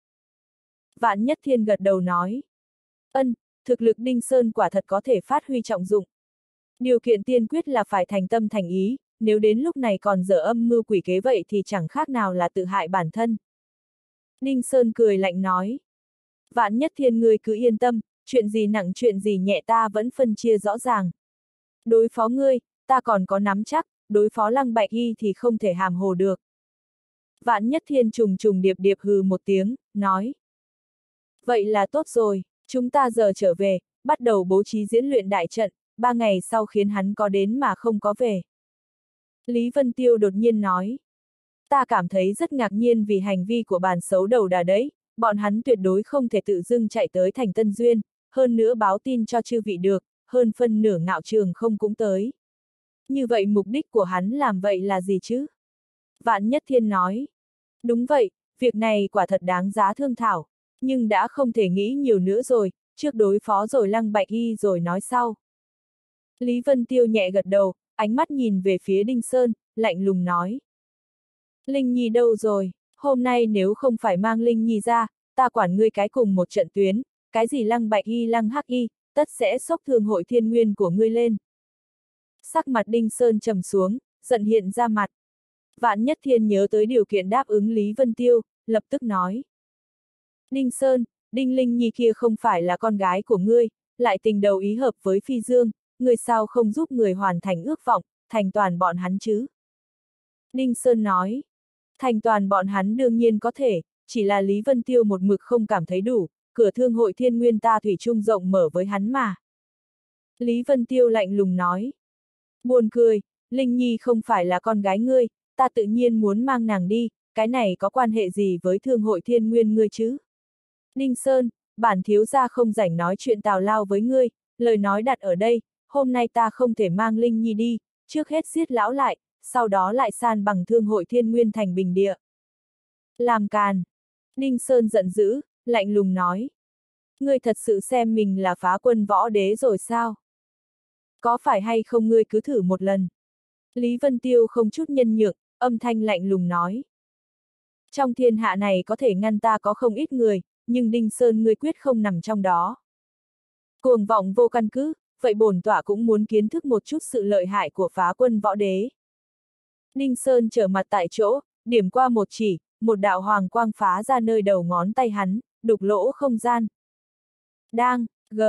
A: Vạn Nhất Thiên gật đầu nói. Ân, thực lực Đinh Sơn quả thật có thể phát huy trọng dụng. Điều kiện tiên quyết là phải thành tâm thành ý, nếu đến lúc này còn dở âm mưu quỷ kế vậy thì chẳng khác nào là tự hại bản thân. Đinh Sơn cười lạnh nói. Vạn Nhất Thiên ngươi cứ yên tâm, chuyện gì nặng chuyện gì nhẹ ta vẫn phân chia rõ ràng. Đối phó ngươi, ta còn có nắm chắc, đối phó Lăng Bạch Hy thì không thể hàm hồ được. Vạn Nhất Thiên trùng trùng điệp điệp hừ một tiếng, nói. Vậy là tốt rồi, chúng ta giờ trở về, bắt đầu bố trí diễn luyện đại trận, 3 ngày sau khiến hắn có đến mà không có về. Lý Vân Tiêu đột nhiên nói. Ta cảm thấy rất ngạc nhiên vì hành vi của bàn xấu đầu đà đấy, bọn hắn tuyệt đối không thể tự dưng chạy tới thành Tân Duyên, hơn nữa báo tin cho chư vị được, hơn phân nửa Ngạo Trường không cũng tới. Như vậy mục đích của hắn làm vậy là gì chứ? Vạn Nhất Thiên nói. Đúng vậy, việc này quả thật đáng giá thương thảo, nhưng đã không thể nghĩ nhiều nữa rồi, trước đối phó rồi Lăng Bạch Hy rồi nói sau. Lý Vân Tiêu nhẹ gật đầu, ánh mắt nhìn về phía Đinh Sơn, lạnh lùng nói. Linh Nhi đâu rồi, hôm nay nếu không phải mang Linh Nhi ra, ta quản ngươi cái cùng một trận tuyến, cái gì Lăng Bạch Hy Lăng Hắc Y, tất sẽ sốc thương hội thiên nguyên của ngươi lên. Sắc mặt Đinh Sơn trầm xuống, giận hiện ra mặt. Vạn Nhất Thiên nhớ tới điều kiện đáp ứng Lý Vân Tiêu, lập tức nói. Đinh Sơn, Đinh Linh Nhi kia không phải là con gái của ngươi, lại tình đầu ý hợp với Phi Dương, ngươi sao không giúp người hoàn thành ước vọng, thành toàn bọn hắn chứ? Đinh Sơn nói. Thành toàn bọn hắn đương nhiên có thể, chỉ là Lý Vân Tiêu một mực không cảm thấy đủ, cửa thương hội thiên nguyên ta thủy chung rộng mở với hắn mà. Lý Vân Tiêu lạnh lùng nói. Buồn cười, Linh Nhi không phải là con gái ngươi, ta tự nhiên muốn mang nàng đi, cái này có quan hệ gì với thương hội thiên nguyên ngươi chứ? Đinh Sơn, bản thiếu gia không rảnh nói chuyện tào lao với ngươi, lời nói đặt ở đây, hôm nay ta không thể mang Linh Nhi đi, trước hết giết lão lại, sau đó lại san bằng thương hội thiên nguyên thành bình địa. Làm càn. Đinh Sơn giận dữ, lạnh lùng nói. Ngươi thật sự xem mình là phá quân võ đế rồi sao? Có phải hay không ngươi cứ thử một lần? Lý Vân Tiêu không chút nhân nhượng, âm thanh lạnh lùng nói. Trong thiên hạ này có thể ngăn ta có không ít người, nhưng Đinh Sơn ngươi quyết không nằm trong đó. Cuồng vọng vô căn cứ, vậy bổn tọa cũng muốn kiến thức một chút sự lợi hại của phá quân võ đế. Đinh Sơn trở mặt tại chỗ, điểm qua một chỉ, một đạo hoàng quang phá ra nơi đầu ngón tay hắn, đục lỗ không gian. Đang,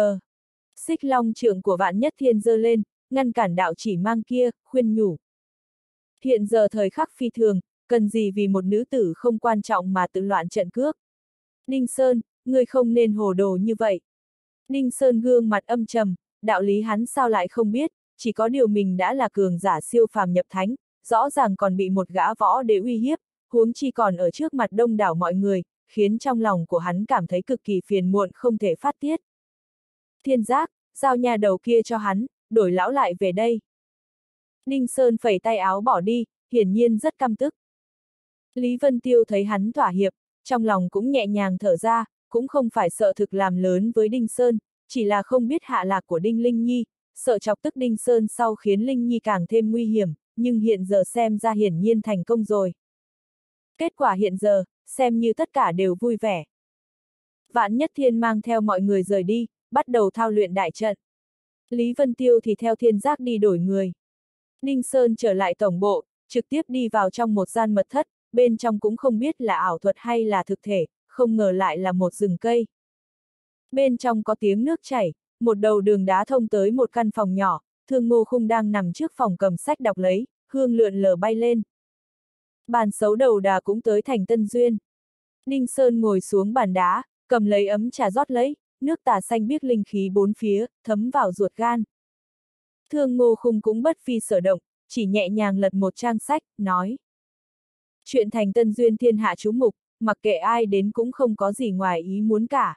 A: Xích long trượng của Vạn Nhất Thiên giơ lên, ngăn cản đạo chỉ mang kia, khuyên nhủ. Hiện giờ thời khắc phi thường, cần gì vì một nữ tử không quan trọng mà tự loạn trận cước. Đinh Sơn, ngươi không nên hồ đồ như vậy. Đinh Sơn gương mặt âm trầm, đạo lý hắn sao lại không biết, chỉ có điều mình đã là cường giả siêu phàm nhập thánh, rõ ràng còn bị một gã võ đế uy hiếp, huống chi còn ở trước mặt đông đảo mọi người, khiến trong lòng của hắn cảm thấy cực kỳ phiền muộn không thể phát tiết. Thiên Giác, giao nhà đầu kia cho hắn, đổi lão lại về đây. Đinh Sơn phẩy tay áo bỏ đi, hiển nhiên rất căm tức. Lý Vân Tiêu thấy hắn thỏa hiệp, trong lòng cũng nhẹ nhàng thở ra, cũng không phải sợ thực làm lớn với Đinh Sơn, chỉ là không biết hạ lạc của Đinh Linh Nhi, sợ chọc tức Đinh Sơn sau khiến Linh Nhi càng thêm nguy hiểm, nhưng hiện giờ xem ra hiển nhiên thành công rồi. Kết quả hiện giờ, xem như tất cả đều vui vẻ. Vạn Nhất Thiên mang theo mọi người rời đi, bắt đầu thao luyện đại trận. Lý Vân Tiêu thì theo Thiên Giác đi đổi người. Đinh Sơn trở lại tổng bộ, trực tiếp đi vào trong một gian mật thất, bên trong cũng không biết là ảo thuật hay là thực thể, không ngờ lại là một rừng cây. Bên trong có tiếng nước chảy, một đầu đường đá thông tới một căn phòng nhỏ, Thương Ngô Khung đang nằm trước phòng cầm sách đọc lấy, hương lượn lờ bay lên. Bàn xấu đầu đà cũng tới thành Tân Duyên. Đinh Sơn ngồi xuống bàn đá, cầm lấy ấm trà rót lấy, nước trà xanh biếc linh khí bốn phía, thấm vào ruột gan. Thương Ngô Khung cũng bất phi sở động, chỉ nhẹ nhàng lật một trang sách, nói. Chuyện thành Tân Duyên thiên hạ chú mục, mặc kệ ai đến cũng không có gì ngoài ý muốn cả.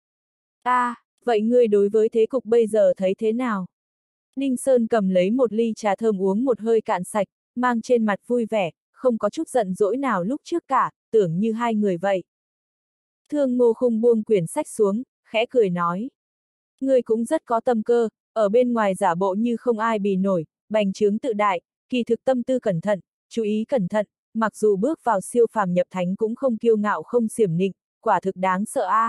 A: Vậy ngươi đối với thế cục bây giờ thấy thế nào? Ninh Sơn cầm lấy một ly trà thơm uống một hơi cạn sạch, mang trên mặt vui vẻ, không có chút giận dỗi nào lúc trước cả, tưởng như hai người vậy. Thương Ngô Khung buông quyển sách xuống, khẽ cười nói. Ngươi cũng rất có tâm cơ, ở bên ngoài giả bộ như không ai bì nổi, bành trướng tự đại, kỳ thực tâm tư cẩn thận, chú ý cẩn thận, mặc dù bước vào siêu phàm nhập thánh cũng không kiêu ngạo không xiểm nịnh, quả thực đáng sợ a.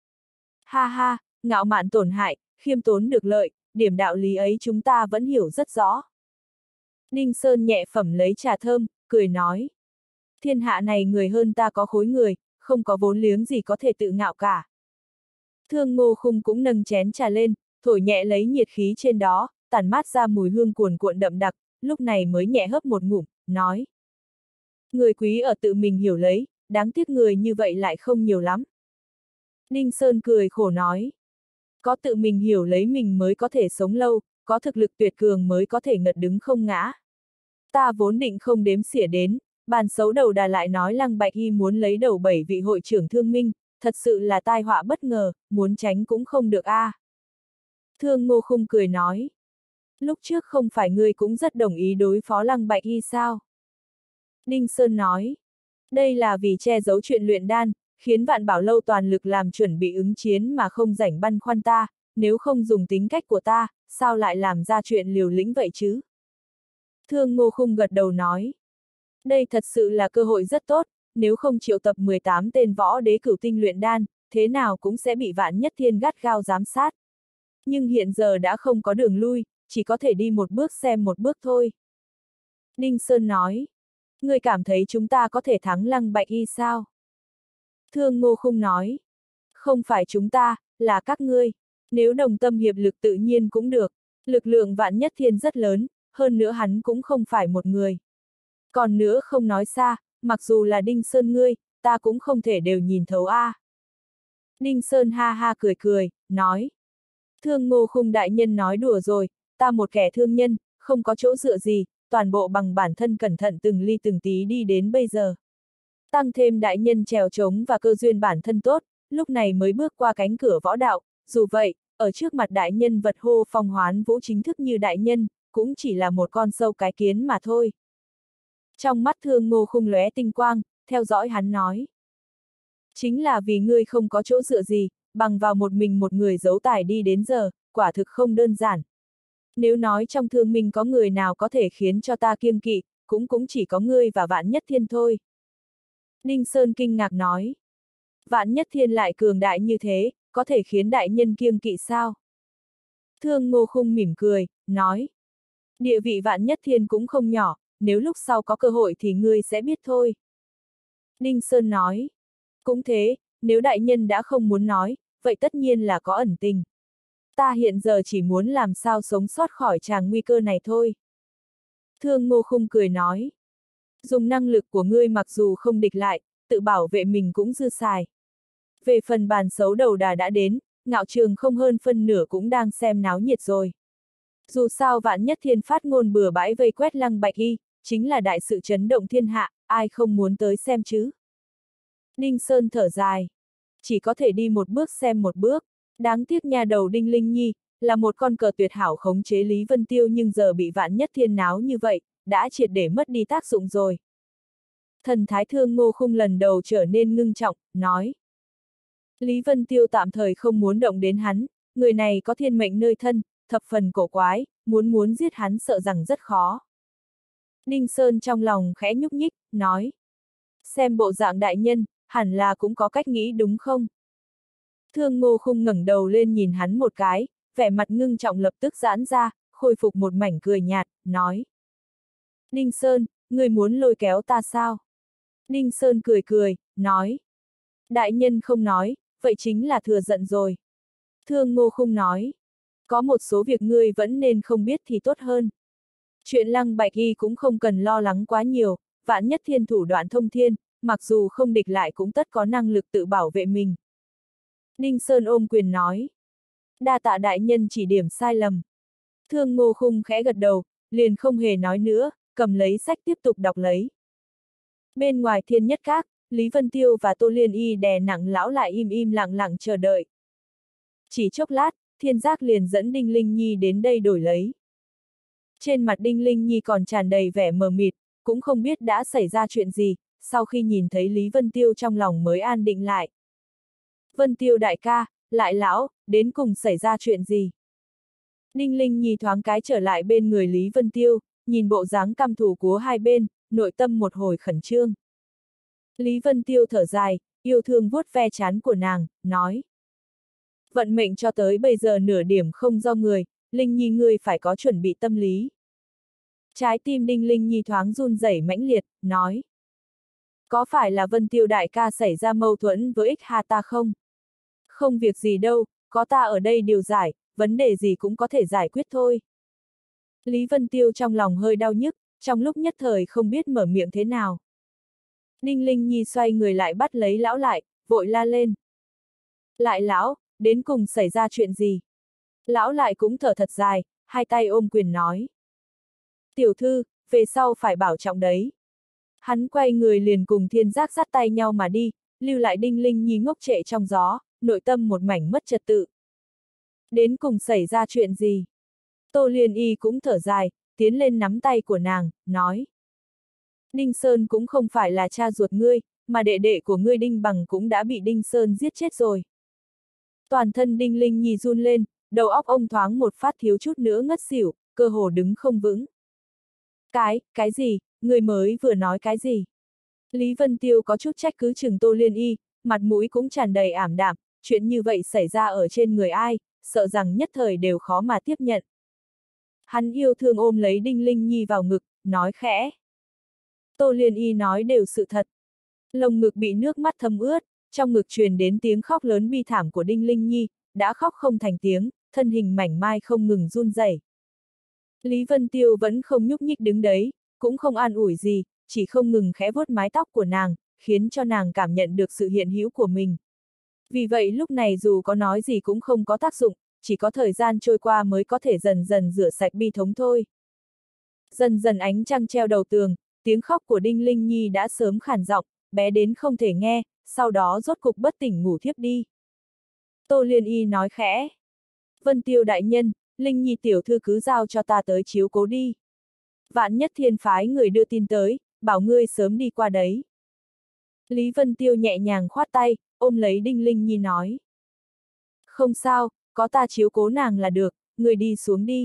A: Ha ha, ngạo mạn tổn hại, khiêm tốn được lợi, điểm đạo lý ấy chúng ta vẫn hiểu rất rõ. Ninh Sơn nhẹ phẩm lấy trà thơm, cười nói. Thiên hạ này người hơn ta có khối người, không có vốn liếng gì có thể tự ngạo cả. Thương Ngô Khung cũng nâng chén trà lên, thổi nhẹ lấy nhiệt khí trên đó, tản mát ra mùi hương cuồn cuộn đậm đặc, lúc này mới nhẹ hớp một ngụm, nói. Người quý ở tự mình hiểu lấy, đáng tiếc người như vậy lại không nhiều lắm. Ninh Sơn cười khổ nói. Có tự mình hiểu lấy mình mới có thể sống lâu, có thực lực tuyệt cường mới có thể ngật đứng không ngã. Ta vốn định không đếm xỉa đến, bàn xấu đầu đà lại nói Lăng Bạch Hy muốn lấy đầu 7 vị hội trưởng Thương Minh, thật sự là tai họa bất ngờ, muốn tránh cũng không được a. Thương Ngô Khung cười nói. Lúc trước không phải ngươi cũng rất đồng ý đối phó Lăng Bạch Hy sao? Ninh Sơn nói. Đây là vì che giấu chuyện luyện đan, khiến Vạn Bảo Lâu toàn lực làm chuẩn bị ứng chiến mà không rảnh băn khoăn ta, nếu không dùng tính cách của ta, sao lại làm ra chuyện liều lĩnh vậy chứ? Thương Ngô Khung gật đầu nói. Đây thật sự là cơ hội rất tốt, nếu không triệu tập 18 tên võ đế cửu tinh luyện đan, thế nào cũng sẽ bị Vạn Nhất Thiên gắt gao giám sát. Nhưng hiện giờ đã không có đường lui, chỉ có thể đi một bước xem một bước thôi. Ninh Sơn nói. Ngươi cảm thấy chúng ta có thể thắng Lăng Bạch Y sao? Thương Ngô Khung nói. Không phải chúng ta, là các ngươi. Nếu đồng tâm hiệp lực tự nhiên cũng được. Lực lượng Vạn Nhất Thiên rất lớn, hơn nữa hắn cũng không phải một người. Còn nữa không nói xa, mặc dù là Đinh Sơn ngươi, ta cũng không thể đều nhìn thấu a. Đinh Sơn ha ha cười cười, nói. Thương Ngô Khung đại nhân nói đùa rồi, ta một kẻ thương nhân, không có chỗ dựa gì, toàn bộ bằng bản thân cẩn thận từng ly từng tí đi đến bây giờ. Tăng thêm đại nhân trèo trống và cơ duyên bản thân tốt, lúc này mới bước qua cánh cửa võ đạo, dù vậy, ở trước mặt đại nhân vật hô phong hoán vũ chính thức như đại nhân, cũng chỉ là một con sâu cái kiến mà thôi. Trong mắt Thương Ngô Khung lóe tinh quang, theo dõi hắn nói. Chính là vì ngươi không có chỗ dựa gì, bằng vào một mình một người giấu tài đi đến giờ, quả thực không đơn giản. Nếu nói trong Thương Minh có người nào có thể khiến cho ta kiêng kỵ, cũng chỉ có ngươi và Vạn Nhất Thiên thôi. Ninh Sơn kinh ngạc nói. Vạn Nhất Thiên lại cường đại như thế, có thể khiến đại nhân kiêng kỵ sao? Thương Ngô Khung mỉm cười, nói. Địa vị Vạn Nhất Thiên cũng không nhỏ, nếu lúc sau có cơ hội thì ngươi sẽ biết thôi. Ninh Sơn nói. Cũng thế, nếu đại nhân đã không muốn nói, vậy tất nhiên là có ẩn tình. Ta hiện giờ chỉ muốn làm sao sống sót khỏi tràng nguy cơ này thôi. Thương Ngô Khung cười nói. Dùng năng lực của ngươi mặc dù không địch lại, tự bảo vệ mình cũng dư xài. Về phần bàn xấu đầu đà đã đến, Ngạo Trường không hơn phân nửa cũng đang xem náo nhiệt rồi. Dù sao Vạn Nhất Thiên phát ngôn bừa bãi vây quét Lăng Bạch Y, chính là đại sự chấn động thiên hạ, ai không muốn tới xem chứ. Ninh Sơn thở dài. Chỉ có thể đi một bước xem một bước. Đáng tiếc nhà đầu Đinh Linh Nhi, là một con cờ tuyệt hảo khống chế Lý Vân Tiêu nhưng giờ bị Vạn Nhất Thiên náo như vậy, đã triệt để mất đi tác dụng rồi. Thần thái Thương Ngô Khung lần đầu trở nên ngưng trọng, nói. Lý Vân Tiêu tạm thời không muốn động đến hắn, người này có thiên mệnh nơi thân, thập phần cổ quái, muốn giết hắn sợ rằng rất khó. Đinh Sơn trong lòng khẽ nhúc nhích, nói. Xem bộ dạng đại nhân, hẳn là cũng có cách nghĩ đúng không? Thương Ngô Khung ngẩng đầu lên nhìn hắn một cái, vẻ mặt ngưng trọng lập tức giãn ra, khôi phục một mảnh cười nhạt, nói. Đinh Sơn, người muốn lôi kéo ta sao? Đinh Sơn cười cười, nói. Đại nhân không nói, vậy chính là thừa giận rồi. Thương Ngô Khung nói. Có một số việc ngươi vẫn nên không biết thì tốt hơn. Chuyện Lăng Bạch Y cũng không cần lo lắng quá nhiều, vạn nhất thiên thủ đoạn thông thiên, mặc dù không địch lại cũng tất có năng lực tự bảo vệ mình. Đinh Sơn ôm quyền nói. Đa tạ đại nhân chỉ điểm sai lầm. Thương Ngô Khung khẽ gật đầu, liền không hề nói nữa, cầm lấy sách tiếp tục đọc lấy. Bên ngoài Thiên Nhất Các, Lý Vân Tiêu và Tô Liên Y đè nặng lão lại im lặng lặng chờ đợi. Chỉ chốc lát, Thiên Giác liền dẫn Đinh Linh Nhi đến đây đổi lấy. Trên mặt Đinh Linh Nhi còn tràn đầy vẻ mờ mịt, cũng không biết đã xảy ra chuyện gì, sau khi nhìn thấy Lý Vân Tiêu trong lòng mới an định lại. Vân Tiêu đại ca, lại lão, đến cùng xảy ra chuyện gì? Đinh Linh Nhi thoáng cái trở lại bên người Lý Vân Tiêu, nhìn bộ dáng căm thù của hai bên, nội tâm một hồi khẩn trương. Lý Vân Tiêu thở dài, yêu thương vuốt ve trán của nàng, nói. Vận mệnh cho tới bây giờ nửa điểm không do người, Linh Nhi ngươi phải có chuẩn bị tâm lý. Trái tim Đinh Linh Nhi thoáng run rẩy mãnh liệt, nói. Có phải là Vân Tiêu đại ca xảy ra mâu thuẫn với Ích Hà ta không? Không việc gì đâu, có ta ở đây điều giải, vấn đề gì cũng có thể giải quyết thôi. Lý Vân Tiêu trong lòng hơi đau nhức, trong lúc nhất thời không biết mở miệng thế nào. Đinh Linh Nhi xoay người lại bắt lấy lão lại, vội la lên. Lại lão, đến cùng xảy ra chuyện gì? Lão lại cũng thở thật dài, hai tay ôm quyền nói. Tiểu thư, về sau phải bảo trọng đấy. Hắn quay người liền cùng Thiên Giác dắt tay nhau mà đi, lưu lại Đinh Linh Nhi ngốc trệ trong gió, nội tâm một mảnh mất trật tự. Đến cùng xảy ra chuyện gì? Tô Liên Y cũng thở dài, tiến lên nắm tay của nàng, nói. Đinh Sơn cũng không phải là cha ruột ngươi, mà đệ đệ của ngươi Đinh Bằng cũng đã bị Đinh Sơn giết chết rồi. Toàn thân Đinh Linh Nhi run lên, đầu óc ông thoáng một phát thiếu chút nữa ngất xỉu, cơ hồ đứng không vững. Cái gì, người mới vừa nói cái gì? Lý Vân Tiêu có chút trách cứ chừng Tô Liên Y, mặt mũi cũng tràn đầy ảm đạm, chuyện như vậy xảy ra ở trên người ai, sợ rằng nhất thời đều khó mà tiếp nhận. Hắn yêu thương ôm lấy Đinh Linh Nhi vào ngực, nói khẽ. Tô Liên Y nói đều sự thật. Lồng ngực bị nước mắt thấm ướt, trong ngực truyền đến tiếng khóc lớn bi thảm của Đinh Linh Nhi, đã khóc không thành tiếng, thân hình mảnh mai không ngừng run rẩy. Lý Vân Tiêu vẫn không nhúc nhích đứng đấy, cũng không an ủi gì, chỉ không ngừng khẽ vuốt mái tóc của nàng, khiến cho nàng cảm nhận được sự hiện hữu của mình. Vì vậy lúc này dù có nói gì cũng không có tác dụng, chỉ có thời gian trôi qua mới có thể dần dần rửa sạch bi thống thôi. Dần dần ánh trăng treo đầu tường, tiếng khóc của Đinh Linh Nhi đã sớm khàn giọng, bé đến không thể nghe, sau đó rốt cục bất tỉnh ngủ thiếp đi. Tô Liên Y nói khẽ. Vân Tiêu đại nhân, Linh Nhi tiểu thư cứ giao cho ta tới chiếu cố đi. Vạn nhất Thiên phái người đưa tin tới, bảo ngươi sớm đi qua đấy. Lý Vân Tiêu nhẹ nhàng khoát tay, ôm lấy Đinh Linh Nhi nói. Không sao, có ta chiếu cố nàng là được, người đi xuống đi.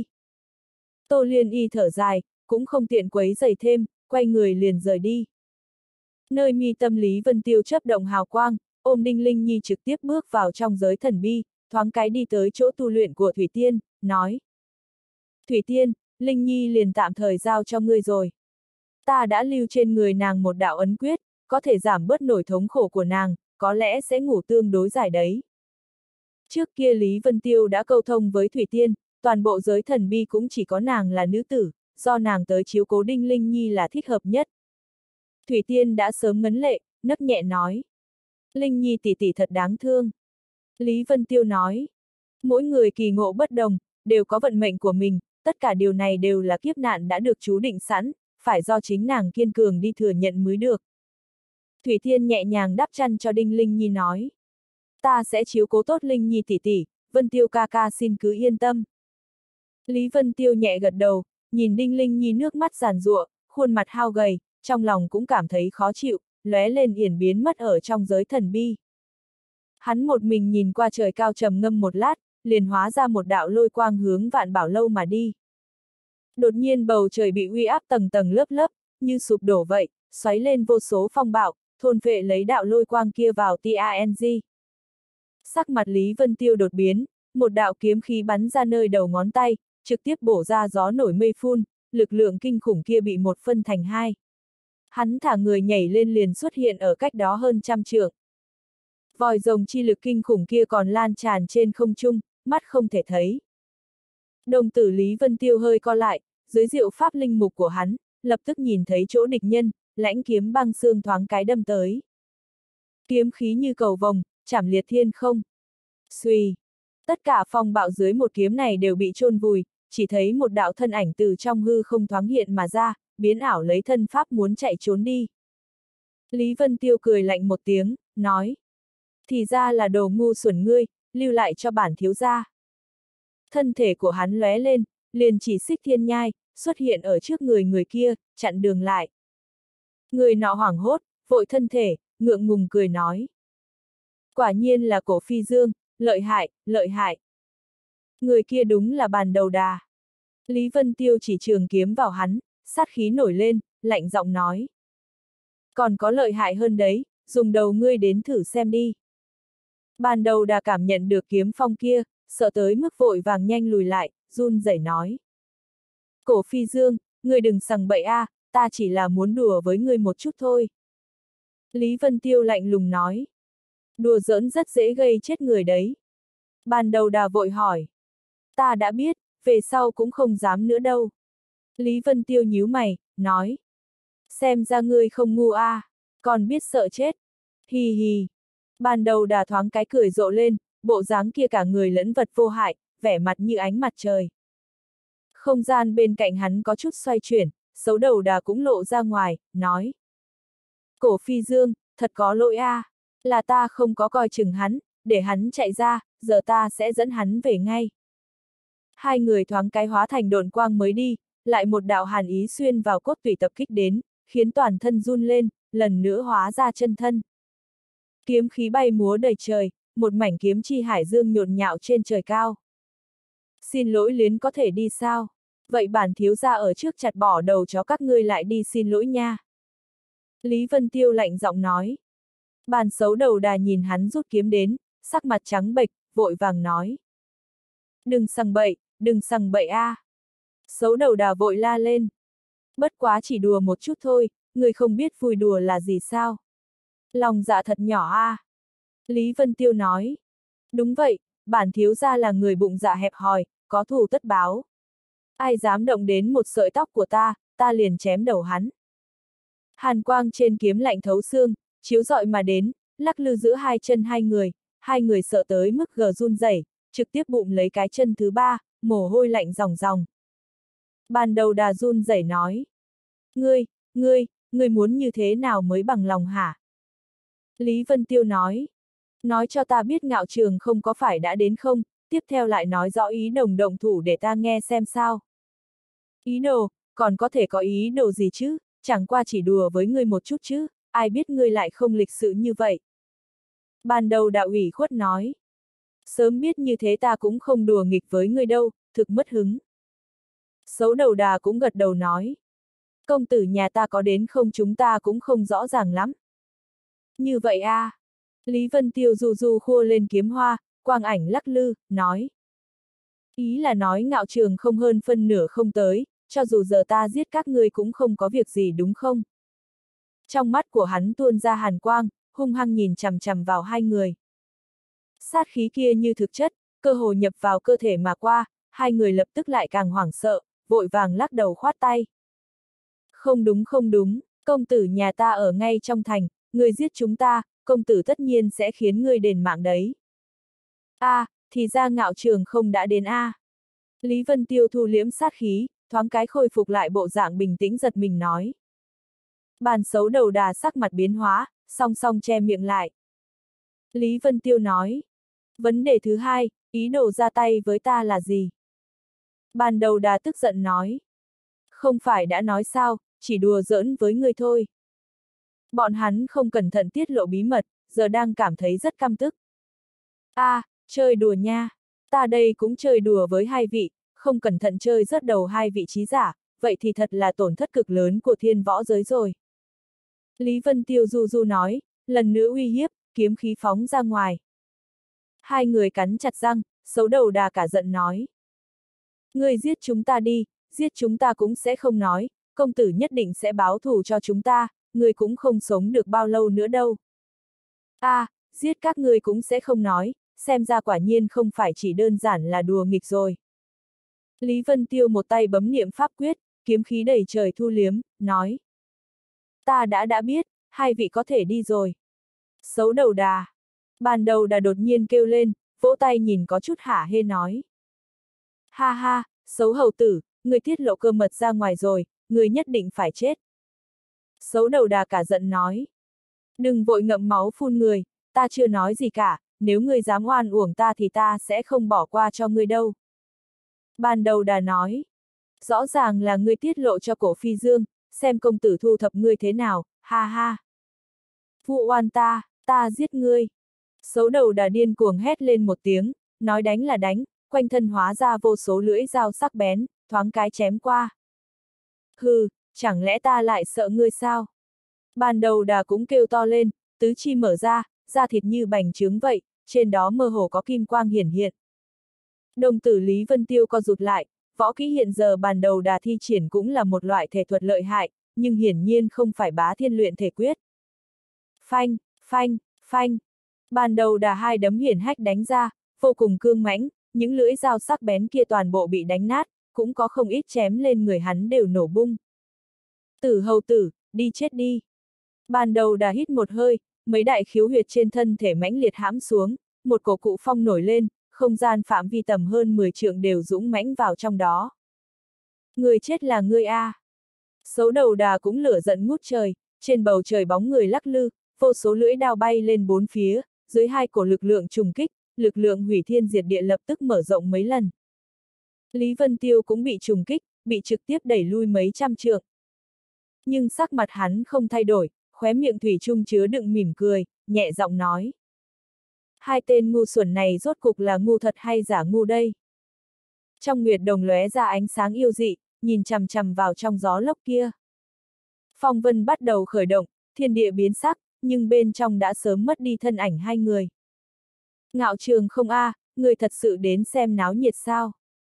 A: Tô Liên Y thở dài, cũng không tiện quấy rầy thêm, quay người liền rời đi. Nơi mi tâm Lý Vân Tiêu chớp động hào quang, ôm Đinh Linh Nhi trực tiếp bước vào trong giới thần bi, thoáng cái đi tới chỗ tu luyện của Thủy Tiên, nói. Thủy Tiên, Linh Nhi liền tạm thời giao cho ngươi rồi. Ta đã lưu trên người nàng một đạo ấn quyết, có thể giảm bớt nỗi thống khổ của nàng, có lẽ sẽ ngủ tương đối dài đấy. Trước kia Lý Vân Tiêu đã câu thông với Thủy Tiên, toàn bộ giới thần bi cũng chỉ có nàng là nữ tử, do nàng tới chiếu cố Đinh Linh Nhi là thích hợp nhất. Thủy Tiên đã sớm ngấn lệ, nấc nhẹ nói. Linh Nhi tỷ tỷ thật đáng thương. Lý Vân Tiêu nói. Mỗi người kỳ ngộ bất đồng, đều có vận mệnh của mình, tất cả điều này đều là kiếp nạn đã được chú định sẵn, phải do chính nàng kiên cường đi thừa nhận mới được. Thủy Tiên nhẹ nhàng đắp chăn cho Đinh Linh Nhi nói. Ta sẽ chiếu cố tốt Linh Nhi tỷ tỷ, Vân Tiêu ca ca xin cứ yên tâm. Lý Vân Tiêu nhẹ gật đầu, nhìn Đinh Linh Nhi nước mắt giàn giụa, khuôn mặt hao gầy, trong lòng cũng cảm thấy khó chịu, lóe lên yển biến mất ở trong giới thần bi. Hắn một mình nhìn qua trời cao trầm ngâm một lát, liền hóa ra một đạo lôi quang hướng Vạn Bảo Lâu mà đi. Đột nhiên bầu trời bị uy áp tầng tầng lớp lớp, như sụp đổ vậy, xoáy lên vô số phong bạo, thôn phệ lấy đạo lôi quang kia vào TANG. Sắc mặt Lý Vân Tiêu đột biến, một đạo kiếm khí bắn ra nơi đầu ngón tay, trực tiếp bổ ra gió nổi mây phun, lực lượng kinh khủng kia bị một phân thành hai. Hắn thả người nhảy lên liền xuất hiện ở cách đó hơn 100 trượng. Vòi rồng chi lực kinh khủng kia còn lan tràn trên không trung, mắt không thể thấy. Đồng tử Lý Vân Tiêu hơi co lại, dưới diệu pháp linh mục của hắn, lập tức nhìn thấy chỗ địch nhân, lãnh kiếm băng xương thoáng cái đâm tới. Kiếm khí như cầu vồng, chảm liệt thiên không. Xuy! Tất cả phong bạo dưới một kiếm này đều bị chôn vùi, chỉ thấy một đạo thân ảnh từ trong hư không thoáng hiện mà ra, biến ảo lấy thân pháp muốn chạy trốn đi. Lý Vân Tiêu cười lạnh một tiếng, nói. Thì ra là đồ ngu xuẩn ngươi, lưu lại cho bản thiếu gia. Thân thể của hắn lóe lên, liền chỉ xích thiên nhai, xuất hiện ở trước người kia, chặn đường lại. Người nọ hoảng hốt, vội thân thể, ngượng ngùng cười nói. Quả nhiên là Cổ Phi Dương, lợi hại, lợi hại. Người kia đúng là Bàn Đầu Đà. Lý Vân Tiêu chỉ trường kiếm vào hắn, sát khí nổi lên, lạnh giọng nói. Còn có lợi hại hơn đấy, dùng đầu ngươi đến thử xem đi. Bàn Đầu Đà cảm nhận được kiếm phong kia, sợ tới mức vội vàng nhanh lùi lại, run rẩy nói. Cổ Phi Dương, ngươi đừng sằng bậy a, ta chỉ là muốn đùa với ngươi một chút thôi. Lý Vân Tiêu lạnh lùng nói. Đùa giỡn rất dễ gây chết người đấy. Bàn Đầu Đà vội hỏi. Ta đã biết, về sau cũng không dám nữa đâu. Lý Vân Tiêu nhíu mày, nói. Xem ra ngươi không ngu a, còn biết sợ chết. Hì hì. Bàn Đầu Đà thoáng cái cười rộ lên, bộ dáng kia cả người lẫn vật vô hại, vẻ mặt như ánh mặt trời. Không gian bên cạnh hắn có chút xoay chuyển, Xấu Đầu Đà cũng lộ ra ngoài, nói. Cổ Phi Dương, thật có lỗi a, là ta không có coi chừng hắn, để hắn chạy ra, giờ ta sẽ dẫn hắn về ngay. Hai người thoáng cái hóa thành độn quang mới đi, lại một đạo hàn ý xuyên vào cốt tủy tập kích đến, khiến toàn thân run lên, lần nữa hóa ra chân thân. Kiếm khí bay múa đầy trời, một mảnh kiếm chi hải dương nhộn nhạo trên trời cao. Xin lỗi Liến có thể đi sao? Vậy bản thiếu gia ở trước chặt bỏ đầu chó các ngươi lại đi xin lỗi nha. Lý Vân Tiêu lạnh giọng nói. Bàn Xấu Đầu Đà nhìn hắn rút kiếm đến, sắc mặt trắng bệch, vội vàng nói. Đừng sằng bậy a. Xấu Đầu Đà vội la lên. Bất quá chỉ đùa một chút thôi, người không biết vui đùa là gì sao? Lòng dạ thật nhỏ a. Lý Vân Tiêu nói. Đúng vậy, bản thiếu gia là người bụng dạ hẹp hòi, có thù tất báo. Ai dám động đến một sợi tóc của ta liền chém đầu hắn. Hàn quang trên kiếm lạnh thấu xương, chiếu rọi mà đến, lắc lư giữa hai chân hai người sợ tới mức gờ run rẩy, trực tiếp bụng lấy cái chân thứ ba, mồ hôi lạnh ròng ròng. Bàn Đầu Đà run rẩy nói. Ngươi muốn như thế nào mới bằng lòng hả? Lý Vân Tiêu nói. Nói cho ta biết Ngạo Trường không có phải đã đến không, tiếp theo lại nói rõ ý đồng động thủ để ta nghe xem sao. Ý đồ, còn có thể có ý đồ gì chứ, chẳng qua chỉ đùa với ngươi một chút chứ, ai biết ngươi lại không lịch sự như vậy. Bàn Đầu Đà ủy khuất nói. Sớm biết như thế ta cũng không đùa nghịch với ngươi đâu, thực mất hứng. Xấu Đầu Đà cũng gật đầu nói. Công tử nhà ta có đến không chúng ta cũng không rõ ràng lắm. Như vậy a. Lý Vân Tiêu du khua lên kiếm hoa, quang ảnh lắc lư, nói. Ý là nói Ngạo Trường không hơn phân nửa không tới, cho dù giờ ta giết các ngươi cũng không có việc gì đúng không? Trong mắt của hắn tuôn ra hàn quang, hung hăng nhìn chằm chằm vào hai người. Sát khí kia như thực chất, cơ hồ nhập vào cơ thể mà qua, hai người lập tức lại càng hoảng sợ, vội vàng lắc đầu khoát tay. Không đúng, công tử nhà ta ở ngay trong thành, người giết chúng ta, công tử tất nhiên sẽ khiến người đền mạng đấy. Thì ra Ngạo Trường không đã đến a. Lý Vân Tiêu thu liễm sát khí, thoáng cái khôi phục lại bộ dạng bình tĩnh giật mình nói. Bàn Xấu Đầu Đà sắc mặt biến hóa, song song che miệng lại. Lý Vân Tiêu nói. Vấn đề thứ hai, ý đồ ra tay với ta là gì? Bàn Đầu Đà tức giận nói. Không phải đã nói sao, chỉ đùa giỡn với ngươi thôi. Bọn hắn không cẩn thận tiết lộ bí mật, giờ đang cảm thấy rất căm tức. Chơi đùa nha. Ta đây cũng chơi đùa với hai vị, không cẩn thận chơi rớt đầu hai vị trí giả, vậy thì thật là tổn thất cực lớn của thiên võ giới rồi. Lý Vân Tiêu du du nói, lần nữa uy hiếp, kiếm khí phóng ra ngoài. Hai người cắn chặt răng, xấu đầu đà cả giận nói. Ngươi giết chúng ta đi, giết chúng ta cũng sẽ không nói, công tử nhất định sẽ báo thù cho chúng ta, ngươi cũng không sống được bao lâu nữa đâu. Giết các ngươi cũng sẽ không nói, xem ra quả nhiên không phải chỉ đơn giản là đùa nghịch rồi. Lý Vân Tiêu một tay bấm niệm pháp quyết, kiếm khí đầy trời thu liếm, nói. Ta đã biết, hai vị có thể đi rồi. Xấu đầu đà. Bàn đầu đà đột nhiên kêu lên, vỗ tay nhìn có chút hả hê nói. Ha ha, xấu hầu tử, người tiết lộ cơ mật ra ngoài rồi, người nhất định phải chết. Xấu đầu đà cả giận nói. Đừng vội ngậm máu phun người, ta chưa nói gì cả, nếu ngươi dám oan uổng ta thì ta sẽ không bỏ qua cho ngươi đâu. Bàn đầu đà nói. Rõ ràng là ngươi tiết lộ cho Cổ Phi Dương, xem công tử thu thập ngươi thế nào, ha ha. Vụ oan ta giết ngươi. Xấu đầu đà điên cuồng hét lên một tiếng, nói đánh là đánh, quanh thân hóa ra vô số lưỡi dao sắc bén, thoáng cái chém qua. Hừ, chẳng lẽ ta lại sợ ngươi sao? Bàn đầu đà cũng kêu to lên, tứ chi mở ra, da thịt như bành trướng vậy, trên đó mơ hồ có kim quang hiển hiện. Đồng tử Lý Vân Tiêu co rụt lại, võ kỹ hiện giờ bàn đầu đà thi triển cũng là một loại thể thuật lợi hại, nhưng hiển nhiên không phải bá thiên luyện thể quyết. Phanh, phanh, phanh. Bàn đầu đà hai đấm hiển hách đánh ra, vô cùng cương mãnh, những lưỡi dao sắc bén kia toàn bộ bị đánh nát, cũng có không ít chém lên người hắn đều nổ bung. Tử hầu tử, đi chết đi. Bàn đầu đà hít một hơi, mấy đại khiếu huyệt trên thân thể mãnh liệt hãm xuống, một cổ cụ phong nổi lên, không gian phạm vi tầm hơn 10 trượng đều dũng mãnh vào trong đó. Người chết là ngươi a. Xấu đầu đà cũng lửa giận ngút trời, trên bầu trời bóng người lắc lư, vô số lưỡi đao bay lên bốn phía, dưới hai cổ lực lượng trùng kích, lực lượng hủy thiên diệt địa lập tức mở rộng mấy lần. Lý Vân Tiêu cũng bị trùng kích, bị trực tiếp đẩy lui mấy trăm trượng. Nhưng sắc mặt hắn không thay đổi, khóe miệng thủy chung chứa đựng mỉm cười, nhẹ giọng nói. Hai tên ngu xuẩn này rốt cục là ngu thật hay giả ngu đây? Trong nguyệt đồng lóe ra ánh sáng yêu dị, nhìn chằm chằm vào trong gió lốc kia. Phong vân bắt đầu khởi động, thiên địa biến sắc, nhưng bên trong đã sớm mất đi thân ảnh hai người. Ngạo Trường không người thật sự đến xem náo nhiệt sao?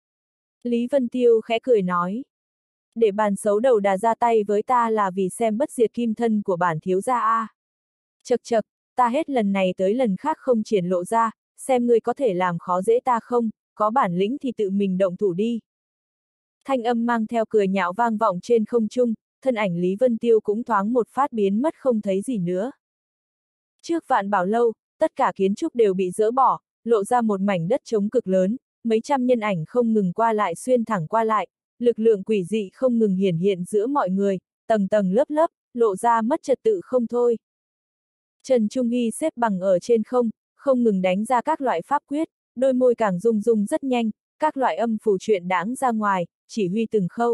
A: Lý Vân Tiêu khẽ cười nói. Để bàn xấu đầu đà ra tay với ta là vì xem bất diệt kim thân của bản thiếu gia a. Chậc chậc, ta hết lần này tới lần khác không triển lộ ra, xem ngươi có thể làm khó dễ ta không, có bản lĩnh thì tự mình động thủ đi. Thanh âm mang theo cười nhạo vang vọng trên không trung, thân ảnh Lý Vân Tiêu cũng thoáng một phát biến mất không thấy gì nữa. Trước Vạn Bảo Lâu, tất cả kiến trúc đều bị dỡ bỏ, lộ ra một mảnh đất trống cực lớn, mấy trăm nhân ảnh không ngừng qua lại xuyên thẳng qua lại, lực lượng quỷ dị không ngừng hiển hiện giữa mọi người, tầng tầng lớp lớp, lộ ra mất trật tự không thôi. Trần Trung Hy xếp bằng ở trên không ngừng đánh ra các loại pháp quyết, đôi môi càng rung rung rất nhanh, các loại âm phù truyện đãng ra ngoài, chỉ huy từng khâu.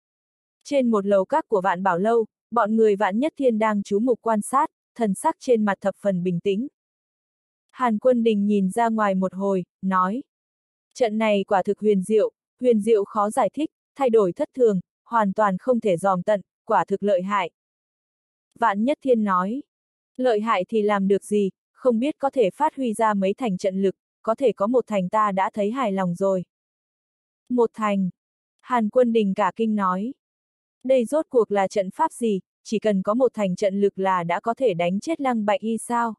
A: Trên một lầu các của Vạn Bảo Lâu, bọn người Vạn Nhất Thiên đang chú mục quan sát, thần sắc trên mặt thập phần bình tĩnh. Hàn Quân Đình nhìn ra ngoài một hồi, nói. Trận này quả thực huyền diệu khó giải thích, thay đổi thất thường, hoàn toàn không thể dòm tận, quả thực lợi hại. Vạn Nhất Thiên nói. Lợi hại thì làm được gì, không biết có thể phát huy ra mấy thành trận lực, có thể có một thành ta đã thấy hài lòng rồi. Một thành. Hàn Quân Đình cả kinh nói. Đây rốt cuộc là trận pháp gì, chỉ cần có một thành trận lực là đã có thể đánh chết Lăng Bạch Y sao?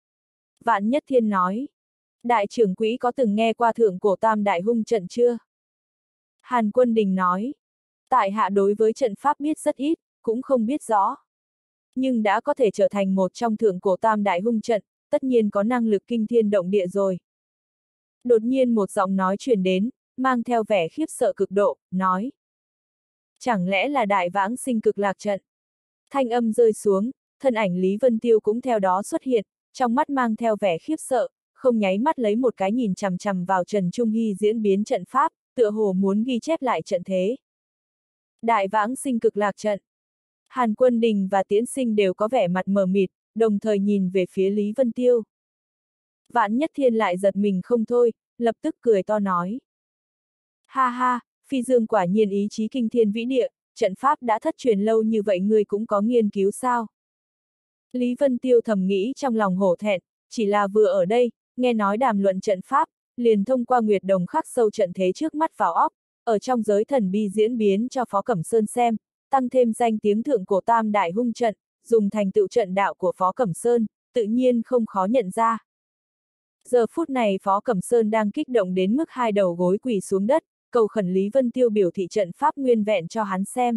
A: Vạn Nhất Thiên nói. Đại trưởng quỹ có từng nghe qua thượng cổ tam đại hung trận chưa? Hàn Quân Đình nói. Tại hạ đối với trận pháp biết rất ít, cũng không biết rõ. Nhưng đã có thể trở thành một trong thượng cổ tam đại hung trận, tất nhiên có năng lực kinh thiên động địa rồi. Đột nhiên một giọng nói truyền đến, mang theo vẻ khiếp sợ cực độ, nói. Chẳng lẽ là đại vãng sinh cực lạc trận? Thanh âm rơi xuống, thân ảnh Lý Vân Tiêu cũng theo đó xuất hiện, trong mắt mang theo vẻ khiếp sợ, không nháy mắt lấy một cái nhìn chằm chằm vào Trần Trung Hy diễn biến trận pháp, tựa hồ muốn ghi chép lại trận thế. Đại vãng sinh cực lạc trận. Hàn Quân Đình và Tiễn Sinh đều có vẻ mặt mờ mịt, đồng thời nhìn về phía Lý Vân Tiêu. Vạn Nhất Thiên lại giật mình không thôi, lập tức cười to nói. Ha ha, Phi Dương quả nhiên ý chí kinh thiên vĩ địa, trận pháp đã thất truyền lâu như vậy ngươi cũng có nghiên cứu sao? Lý Vân Tiêu thầm nghĩ trong lòng hổ thẹn, chỉ là vừa ở đây, nghe nói đàm luận trận pháp, liền thông qua Nguyệt Đồng khắc sâu trận thế trước mắt vào óc, ở trong giới thần bi diễn biến cho Phó Cẩm Sơn xem, tăng thêm danh tiếng thượng cổ tam đại hung trận, dùng thành tựu trận đạo của Phó Cẩm Sơn, tự nhiên không khó nhận ra. Giờ phút này Phó Cẩm Sơn đang kích động đến mức hai đầu gối quỳ xuống đất, cầu khẩn Lý Vân Tiêu biểu thị trận pháp nguyên vẹn cho hắn xem.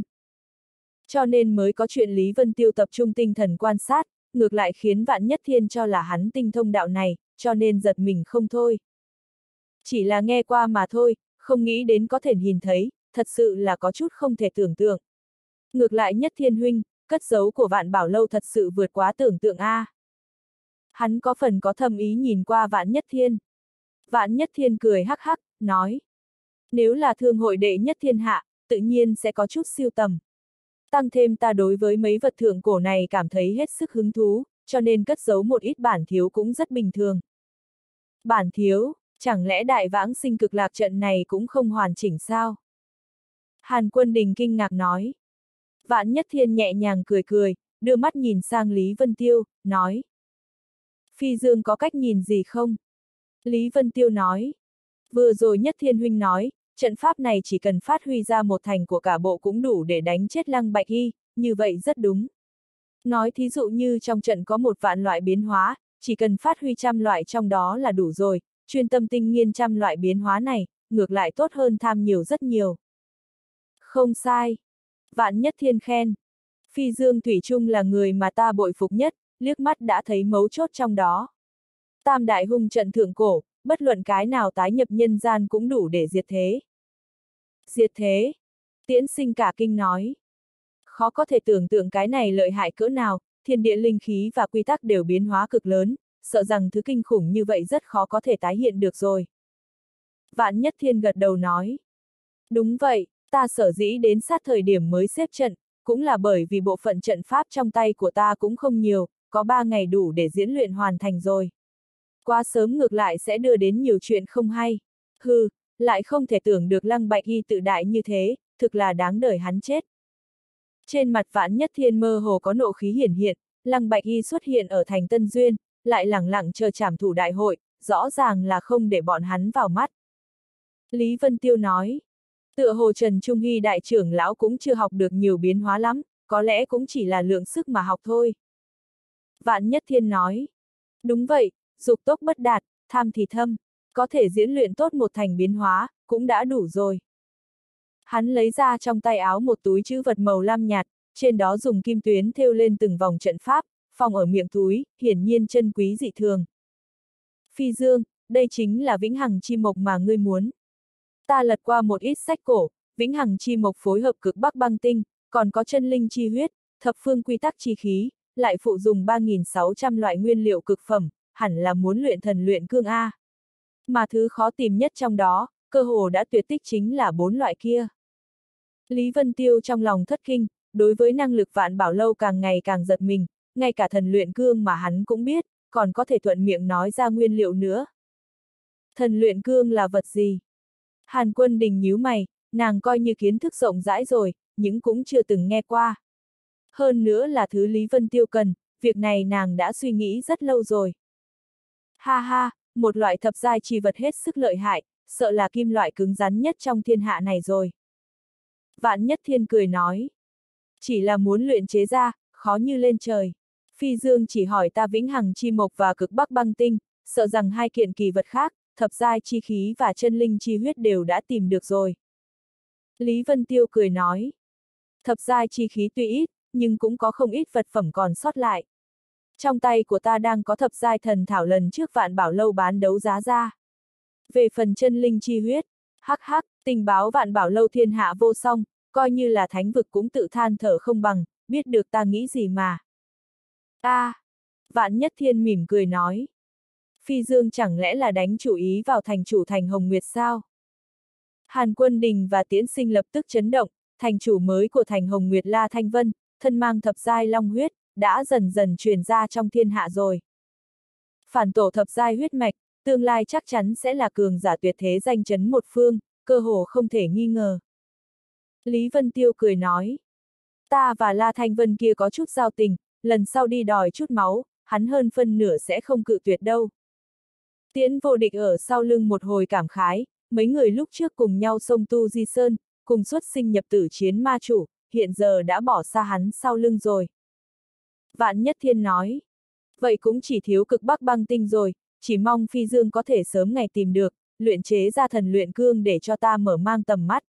A: Cho nên mới có chuyện Lý Vân Tiêu tập trung tinh thần quan sát, ngược lại khiến Vạn Nhất Thiên cho là hắn tinh thông đạo này, cho nên giật mình không thôi. Chỉ là nghe qua mà thôi, không nghĩ đến có thể nhìn thấy, thật sự là có chút không thể tưởng tượng. Ngược lại Nhất Thiên huynh, cất giấu của Vạn Bảo Lâu thật sự vượt quá tưởng tượng a. Hắn có phần có thâm ý nhìn qua Vạn Nhất Thiên. Vạn Nhất Thiên cười hắc hắc, nói. Nếu là thương hội đệ nhất thiên hạ, tự nhiên sẽ có chút siêu tầm. Tăng thêm ta đối với mấy vật thượng cổ này cảm thấy hết sức hứng thú, cho nên cất giấu một ít bản thiếu cũng rất bình thường. Bản thiếu, chẳng lẽ đại vãng sinh cực lạc trận này cũng không hoàn chỉnh sao? Hàn Quân Đình kinh ngạc nói. Vạn Nhất Thiên nhẹ nhàng cười cười, đưa mắt nhìn sang Lý Vân Tiêu, nói. Phi Dương có cách nhìn gì không? Lý Vân Tiêu nói. Vừa rồi Nhất Thiên huynh nói, trận pháp này chỉ cần phát huy ra một thành của cả bộ cũng đủ để đánh chết Lăng Bạch Hy, như vậy rất đúng. Nói thí dụ như trong trận có 1.000.000 loại biến hóa, chỉ cần phát huy 100 loại trong đó là đủ rồi, chuyên tâm tinh nghiên 100 loại biến hóa này, ngược lại tốt hơn tham nhiều rất nhiều. Không sai. Vạn Nhất Thiên khen. Phi Dương Thủy Trung là người mà ta bội phục nhất, liếc mắt đã thấy mấu chốt trong đó. Tam đại hung trận thượng cổ, bất luận cái nào tái nhập nhân gian cũng đủ để diệt thế. Diệt thế? Tiễn Sinh cả kinh nói. Khó có thể tưởng tượng cái này lợi hại cỡ nào, thiên địa linh khí và quy tắc đều biến hóa cực lớn, sợ rằng thứ kinh khủng như vậy rất khó có thể tái hiện được rồi. Vạn Nhất Thiên gật đầu nói. Đúng vậy, ta sở dĩ đến sát thời điểm mới xếp trận, cũng là bởi vì bộ phận trận pháp trong tay của ta cũng không nhiều, có 3 ngày đủ để diễn luyện hoàn thành rồi. Quá sớm ngược lại sẽ đưa đến nhiều chuyện không hay. Hừ, lại không thể tưởng được Lăng Bạch Hy tự đại như thế, thực là đáng đời hắn chết. Trên mặt Vạn Nhất Thiên mơ hồ có nộ khí hiển hiện, Lăng Bạch Hy xuất hiện ở thành Tân Duyên, lại lẳng lặng chờ trảm thủ đại hội, rõ ràng là không để bọn hắn vào mắt. Lý Vân Tiêu nói, tựa hồ Trần Trung Hy đại trưởng lão cũng chưa học được nhiều biến hóa lắm, có lẽ cũng chỉ là lượng sức mà học thôi. Vạn Nhất Thiên nói, đúng vậy, dục tốc bất đạt, tham thì thâm, có thể diễn luyện tốt một thành biến hóa, cũng đã đủ rồi. Hắn lấy ra trong tay áo một túi trữ vật màu lam nhạt, trên đó dùng kim tuyến thêu lên từng vòng trận pháp, phong ở miệng túi, hiển nhiên chân quý dị thường. Phi Dương, đây chính là vĩnh hằng chi mộc mà ngươi muốn. Ta lật qua một ít sách cổ, vĩnh hằng chi mộc phối hợp cực bắc băng tinh, còn có chân linh chi huyết, thập phương quy tắc chi khí, lại phụ dùng 3.600 loại nguyên liệu cực phẩm, hẳn là muốn luyện thần luyện cương A. Mà thứ khó tìm nhất trong đó, cơ hồ đã tuyệt tích chính là 4 loại kia. Lý Vân Tiêu trong lòng thất kinh, đối với năng lực Vạn Bảo Lâu càng ngày càng giật mình, ngay cả thần luyện cương mà hắn cũng biết, còn có thể thuận miệng nói ra nguyên liệu nữa. Thần luyện cương là vật gì? Hàn Quân Đình nhíu mày, nàng coi như kiến thức rộng rãi rồi, nhưng cũng chưa từng nghe qua. Hơn nữa là thứ Lý Vân Tiêu cần, việc này nàng đã suy nghĩ rất lâu rồi. Ha ha, một loại thập giai chi vật hết sức lợi hại, sợ là kim loại cứng rắn nhất trong thiên hạ này rồi. Vạn Nhất Thiên cười nói. Chỉ là muốn luyện chế ra, khó như lên trời. Phi Dương chỉ hỏi ta vĩnh hằng chi mộc và cực bắc băng tinh, sợ rằng hai kiện kỳ vật khác, thập giai chi khí và chân linh chi huyết đều đã tìm được rồi. Lý Vân Tiêu cười nói. Thập giai chi khí tuy ít, nhưng cũng có không ít vật phẩm còn sót lại. Trong tay của ta đang có thập giai thần thảo lần trước Vạn Bảo Lâu bán đấu giá ra. Về phần chân linh chi huyết, hắc hắc, tình báo Vạn Bảo Lâu thiên hạ vô song, coi như là thánh vực cũng tự than thở không bằng, biết được ta nghĩ gì mà. Vạn Nhất Thiên mỉm cười nói. Phi Dương chẳng lẽ là đánh chủ ý vào thành chủ thành Hồng Nguyệt sao? Hàn Quân Đình và Tiễn Sinh lập tức chấn động, thành chủ mới của thành Hồng Nguyệt La Thanh Vân, thân mang thập giai long huyết, đã dần dần truyền ra trong thiên hạ rồi. Phản tổ thập giai huyết mạch, tương lai chắc chắn sẽ là cường giả tuyệt thế danh chấn một phương, cơ hồ không thể nghi ngờ. Lý Vân Tiêu cười nói, ta và La Thanh Vân kia có chút giao tình, lần sau đi đòi chút máu, hắn hơn phân nửa sẽ không cự tuyệt đâu. Tiễn Vô Địch ở sau lưng một hồi cảm khái, mấy người lúc trước cùng nhau xông Tu Di Sơn, cùng xuất sinh nhập tử chiến ma chủ, hiện giờ đã bỏ xa hắn sau lưng rồi. Vạn Nhất Thiên nói, vậy cũng chỉ thiếu cực bắc băng tinh rồi, chỉ mong Phi Dương có thể sớm ngày tìm được, luyện chế ra thần luyện cương để cho ta mở mang tầm mắt.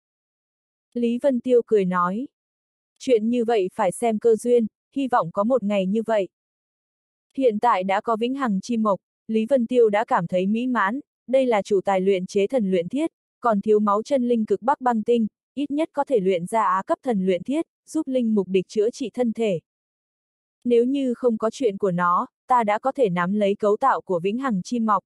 A: Lý Vân Tiêu cười nói, chuyện như vậy phải xem cơ duyên, hy vọng có một ngày như vậy. Hiện tại đã có vĩnh hằng chi mộc, Lý Vân Tiêu đã cảm thấy mỹ mãn, đây là chủ tài luyện chế thần luyện thiết, còn thiếu máu chân linh cực bắc băng tinh, ít nhất có thể luyện ra á cấp thần luyện thiết, giúp linh mục địch chữa trị thân thể. Nếu như không có chuyện của nó, ta đã có thể nắm lấy cấu tạo của vĩnh hằng chi mộc.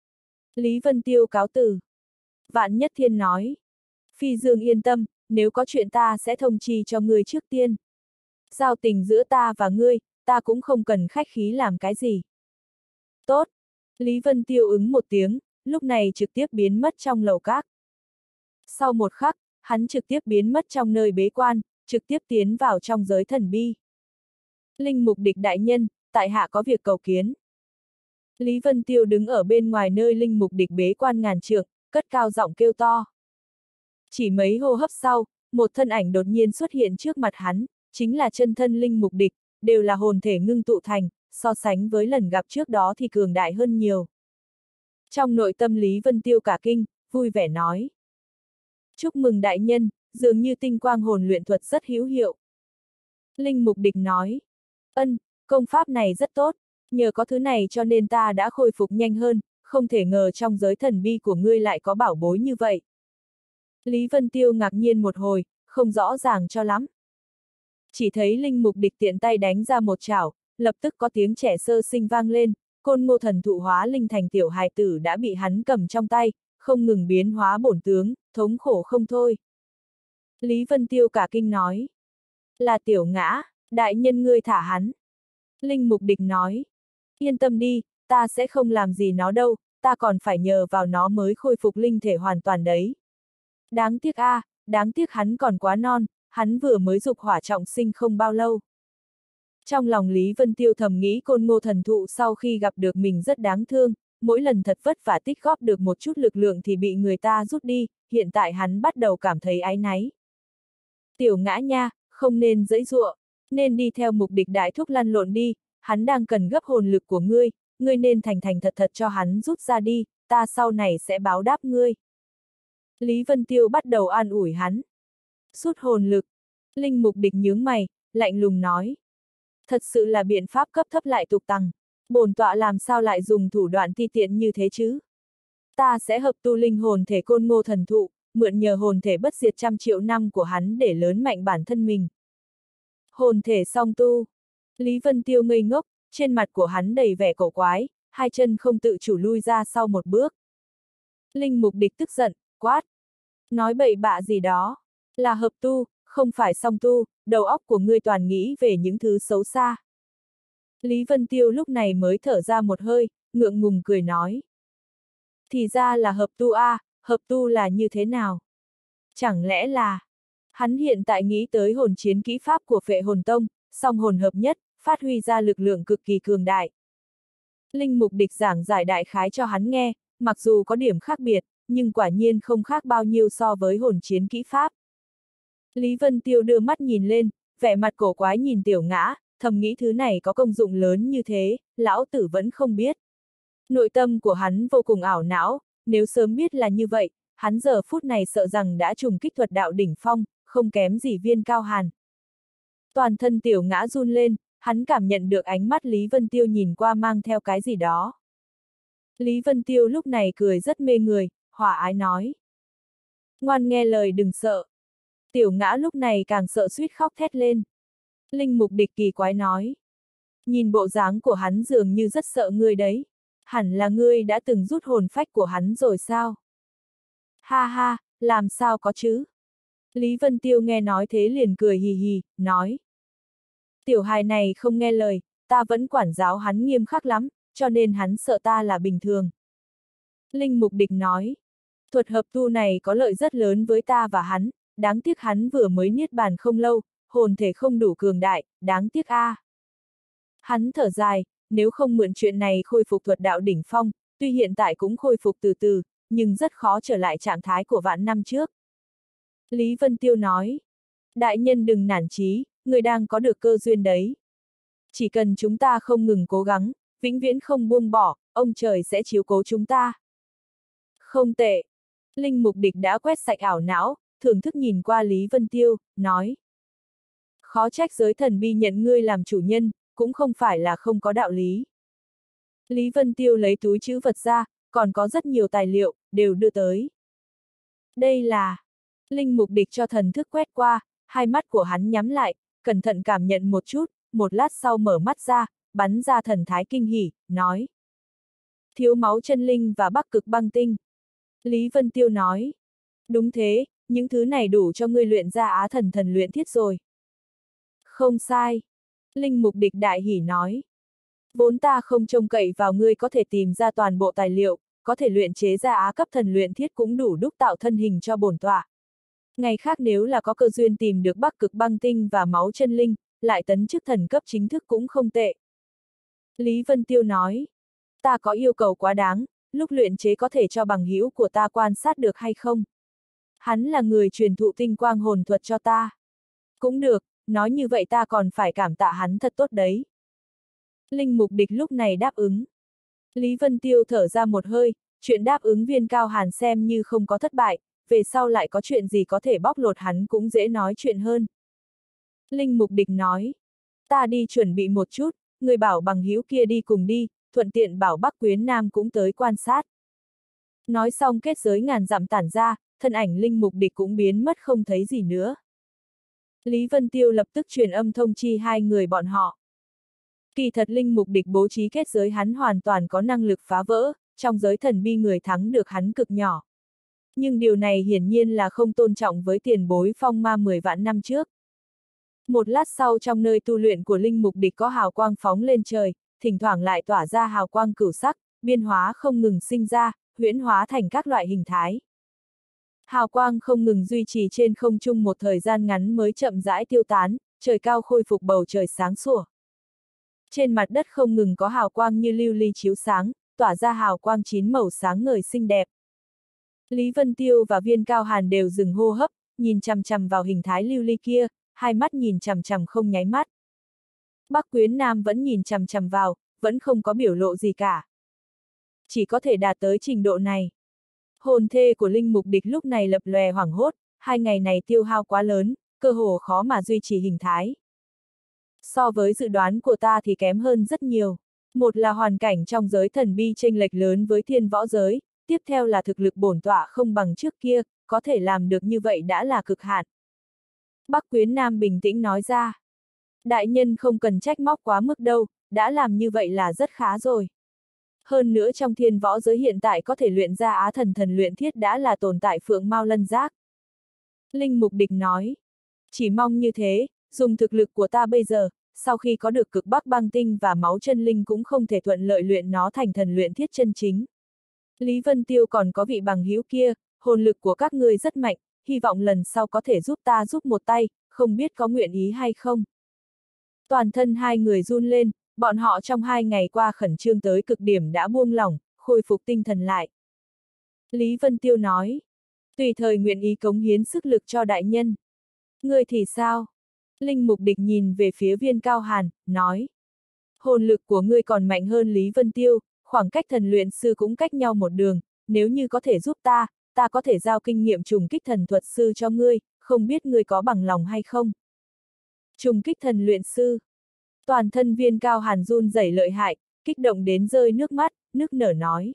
A: Lý Vân Tiêu cáo từ. Vạn Nhất Thiên nói, Phi Dương yên tâm, nếu có chuyện ta sẽ thông chi cho ngươi trước tiên. Giao tình giữa ta và ngươi, ta cũng không cần khách khí làm cái gì. Tốt. Lý Vân Tiêu ứng một tiếng, lúc này trực tiếp biến mất trong lầu các. Sau một khắc, hắn trực tiếp biến mất trong nơi bế quan, trực tiếp tiến vào trong giới thần bi. Linh mục địch đại nhân, tại hạ có việc cầu kiến. Lý Vân Tiêu đứng ở bên ngoài nơi linh mục địch bế quan ngàn trượng, cất cao giọng kêu to. Chỉ mấy hô hấp sau, một thân ảnh đột nhiên xuất hiện trước mặt hắn, chính là chân thân linh mục địch, đều là hồn thể ngưng tụ thành, so sánh với lần gặp trước đó thì cường đại hơn nhiều. Trong nội tâm Lý Vân Tiêu cả kinh, vui vẻ nói. Chúc mừng đại nhân, dường như tinh quang hồn luyện thuật rất hữu hiệu. Linh mục địch nói. Ân, công pháp này rất tốt, nhờ có thứ này cho nên ta đã khôi phục nhanh hơn, không thể ngờ trong giới thần bi của ngươi lại có bảo bối như vậy. Lý Vân Tiêu ngạc nhiên một hồi, không rõ ràng cho lắm. Chỉ thấy linh mục địch tiện tay đánh ra một chảo, lập tức có tiếng trẻ sơ sinh vang lên, Côn Ngô thần thụ hóa linh thành tiểu hài tử đã bị hắn cầm trong tay, không ngừng biến hóa bổn tướng, thống khổ không thôi. Lý Vân Tiêu cả kinh nói. Là tiểu ngã, đại nhân ngươi thả hắn. Linh mục địch nói. Yên tâm đi, ta sẽ không làm gì nó đâu, ta còn phải nhờ vào nó mới khôi phục linh thể hoàn toàn đấy. Đáng tiếc a, đáng tiếc hắn còn quá non, hắn vừa mới dục hỏa trọng sinh không bao lâu. Trong lòng Lý Vân Tiêu thầm nghĩ Côn Ngô thần thụ sau khi gặp được mình rất đáng thương, mỗi lần thật vất vả tích góp được một chút lực lượng thì bị người ta rút đi, hiện tại hắn bắt đầu cảm thấy áy náy. Tiểu ngã nha, không nên giãy giụa, nên đi theo mục địch đại thúc lăn lộn đi, hắn đang cần gấp hồn lực của ngươi nên thành thành thật thật cho hắn rút ra đi, ta sau này sẽ báo đáp ngươi. Lý Vân Tiêu bắt đầu an ủi hắn. Rút hồn lực. Linh mục địch nhướng mày, lạnh lùng nói. Thật sự là biện pháp cấp thấp lại tục tằng. Bổn tọa làm sao lại dùng thủ đoạn ti tiện như thế chứ? Ta sẽ hợp tu linh hồn thể Côn Ngô thần thụ, mượn nhờ hồn thể bất diệt trăm triệu năm của hắn để lớn mạnh bản thân mình. Hồn thể song tu. Lý Vân Tiêu ngây ngốc, trên mặt của hắn đầy vẻ cổ quái, hai chân không tự chủ lui ra sau một bước. Linh mục địch tức giận, quát. Nói bậy bạ gì đó. Là hợp tu, không phải song tu, đầu óc của ngươi toàn nghĩ về những thứ xấu xa. Lý Vân Tiêu lúc này mới thở ra một hơi, ngượng ngùng cười nói. Thì ra là hợp tu a, hợp tu là như thế nào? Chẳng lẽ là... Hắn hiện tại nghĩ tới hồn chiến kỹ pháp của Phệ Hồn Tông, song hồn hợp nhất, phát huy ra lực lượng cực kỳ cường đại. Linh mục địch giảng giải đại khái cho hắn nghe, mặc dù có điểm khác biệt, nhưng quả nhiên không khác bao nhiêu so với hồn chiến kỹ pháp. Lý Vân Tiêu đưa mắt nhìn lên, vẻ mặt cổ quái nhìn tiểu ngã, thầm nghĩ thứ này có công dụng lớn như thế, lão tử vẫn không biết. Nội tâm của hắn vô cùng ảo não, nếu sớm biết là như vậy, hắn giờ phút này sợ rằng đã trùng kích thuật đạo đỉnh phong, không kém gì Viên Cao Hàn. Toàn thân tiểu ngã run lên, hắn cảm nhận được ánh mắt Lý Vân Tiêu nhìn qua mang theo cái gì đó. Lý Vân Tiêu lúc này cười rất mê người, hòa ái nói. Ngoan nghe lời đừng sợ. Tiểu ngã lúc này càng sợ suýt khóc thét lên. Linh mục địch kỳ quái nói. Nhìn bộ dáng của hắn dường như rất sợ ngươi đấy. Hẳn là ngươi đã từng rút hồn phách của hắn rồi sao? Ha ha, làm sao có chứ? Lý Vân Tiêu nghe nói thế liền cười hì hì, nói. Tiểu hài này không nghe lời, ta vẫn quản giáo hắn nghiêm khắc lắm, cho nên hắn sợ ta là bình thường. Linh Mục Địch nói, thuật hợp tu này có lợi rất lớn với ta và hắn, đáng tiếc hắn vừa mới niết bàn không lâu, hồn thể không đủ cường đại, đáng tiếc a. Hắn thở dài, nếu không mượn chuyện này khôi phục thuật đạo đỉnh phong, tuy hiện tại cũng khôi phục từ từ, nhưng rất khó trở lại trạng thái của vạn năm trước. Lý Vân Tiêu nói, đại nhân đừng nản chí, người đang có được cơ duyên đấy. Chỉ cần chúng ta không ngừng cố gắng, vĩnh viễn không buông bỏ, ông trời sẽ chiếu cố chúng ta. Không tệ. Linh Mục Địch đã quét sạch ảo não, thưởng thức nhìn qua Lý Vân Tiêu, nói. Khó trách giới thần bi nhận ngươi làm chủ nhân, cũng không phải là không có đạo lý. Lý Vân Tiêu lấy túi trữ vật ra, còn có rất nhiều tài liệu, đều đưa tới. Đây là... Linh Mục Địch cho thần thức quét qua, hai mắt của hắn nhắm lại, cẩn thận cảm nhận một chút, một lát sau mở mắt ra, bắn ra thần thái kinh hỉ, nói. Thiếu máu chân linh và bắc cực băng tinh. Lý Vân Tiêu nói. Đúng thế, những thứ này đủ cho ngươi luyện ra Á Thần Thần Luyện Thiết rồi. Không sai. Linh Mục Địch đại hỉ nói. Vốn ta không trông cậy vào ngươi có thể tìm ra toàn bộ tài liệu, có thể luyện chế ra Á cấp thần luyện thiết cũng đủ đúc tạo thân hình cho bổn tọa. Ngày khác nếu là có cơ duyên tìm được bắc cực băng tinh và máu chân linh, lại tấn chức thần cấp chính thức cũng không tệ. Lý Vân Tiêu nói. Ta có yêu cầu quá đáng, lúc luyện chế có thể cho bằng hữu của ta quan sát được hay không? Hắn là người truyền thụ tinh quang hồn thuật cho ta. Cũng được, nói như vậy ta còn phải cảm tạ hắn thật tốt đấy. Linh Mục Địch lúc này đáp ứng. Lý Vân Tiêu thở ra một hơi, chuyện đáp ứng Viên Cao Hàn xem như không có thất bại, về sau lại có chuyện gì có thể bóc lột hắn cũng dễ nói chuyện hơn. Linh Mục Địch nói, ta đi chuẩn bị một chút, người bảo bằng hữu kia đi cùng đi, thuận tiện bảo Bắc Quyến Nam cũng tới quan sát. Nói xong kết giới ngàn dặm tản ra, thân ảnh Linh Mục Địch cũng biến mất không thấy gì nữa. Lý Vân Tiêu lập tức truyền âm thông chi hai người bọn họ. Kỳ thật Linh Mục Địch bố trí kết giới hắn hoàn toàn có năng lực phá vỡ, trong giới thần bi người thắng được hắn cực nhỏ. Nhưng điều này hiển nhiên là không tôn trọng với tiền bối phong ma 10 vạn năm trước. Một lát sau trong nơi tu luyện của Linh Mục Địch có hào quang phóng lên trời, thỉnh thoảng lại tỏa ra hào quang cửu sắc, biên hóa không ngừng sinh ra, huyễn hóa thành các loại hình thái. Hào quang không ngừng duy trì trên không trung một thời gian ngắn mới chậm rãi tiêu tán, trời cao khôi phục bầu trời sáng sủa. Trên mặt đất không ngừng có hào quang như lưu ly chiếu sáng, tỏa ra hào quang 9 màu sáng ngời xinh đẹp. Lý Vân Tiêu và Viên Cao Hàn đều dừng hô hấp, nhìn chằm chằm vào hình thái lưu ly kia, hai mắt nhìn chằm chằm không nháy mắt. Bắc Quyến Nam vẫn nhìn chằm chằm vào, vẫn không có biểu lộ gì cả. Chỉ có thể đạt tới trình độ này. Hồn thê của Linh Mục Địch lúc này lập lòe hoảng hốt, 2 ngày này tiêu hao quá lớn, cơ hồ khó mà duy trì hình thái. So với dự đoán của ta thì kém hơn rất nhiều. Một là hoàn cảnh trong giới thần bi chênh lệch lớn với thiên võ giới, tiếp theo là thực lực bổn tọa không bằng trước kia, có thể làm được như vậy đã là cực hạn. Bắc Quyến Nam bình tĩnh nói ra. Đại nhân không cần trách móc quá mức đâu, đã làm như vậy là rất khá rồi. Hơn nữa trong thiên võ giới hiện tại có thể luyện ra Á Thần Thần Luyện Thiết đã là tồn tại phượng mao lân giác. Linh Mục Địch nói. Chỉ mong như thế, dùng thực lực của ta bây giờ, sau khi có được cực bắc băng tinh và máu chân linh cũng không thể thuận lợi luyện nó thành thần luyện thiết chân chính. Lý Vân Tiêu còn có vị bằng hữu kia, hồn lực của các ngươi rất mạnh, hy vọng lần sau có thể giúp ta giúp một tay, không biết có nguyện ý hay không. Toàn thân hai người run lên, bọn họ trong 2 ngày qua khẩn trương tới cực điểm đã buông lỏng, khôi phục tinh thần lại. Lý Vân Tiêu nói, tùy thời nguyện ý cống hiến sức lực cho đại nhân. Ngươi thì sao? Linh Mục Địch nhìn về phía Viên Cao Hàn, nói. Hồn lực của ngươi còn mạnh hơn Lý Vân Tiêu, khoảng cách thần luyện sư cũng cách nhau một đường, nếu như có thể giúp ta, ta có thể giao kinh nghiệm trùng kích thần thuật sư cho ngươi, không biết ngươi có bằng lòng hay không? Trùng kích thần luyện sư. Toàn thân Viên Cao Hàn run rẩy lợi hại, kích động đến rơi nước mắt, nức nở nói.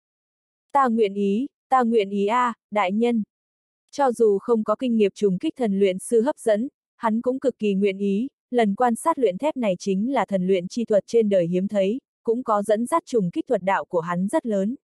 A: Ta nguyện ý a, đại nhân. Cho dù không có kinh nghiệm trùng kích thần luyện sư hấp dẫn, hắn cũng cực kỳ nguyện ý, lần quan sát luyện thép này chính là thần luyện chi thuật trên đời hiếm thấy, cũng có dẫn dắt trùng kích thuật đạo của hắn rất lớn.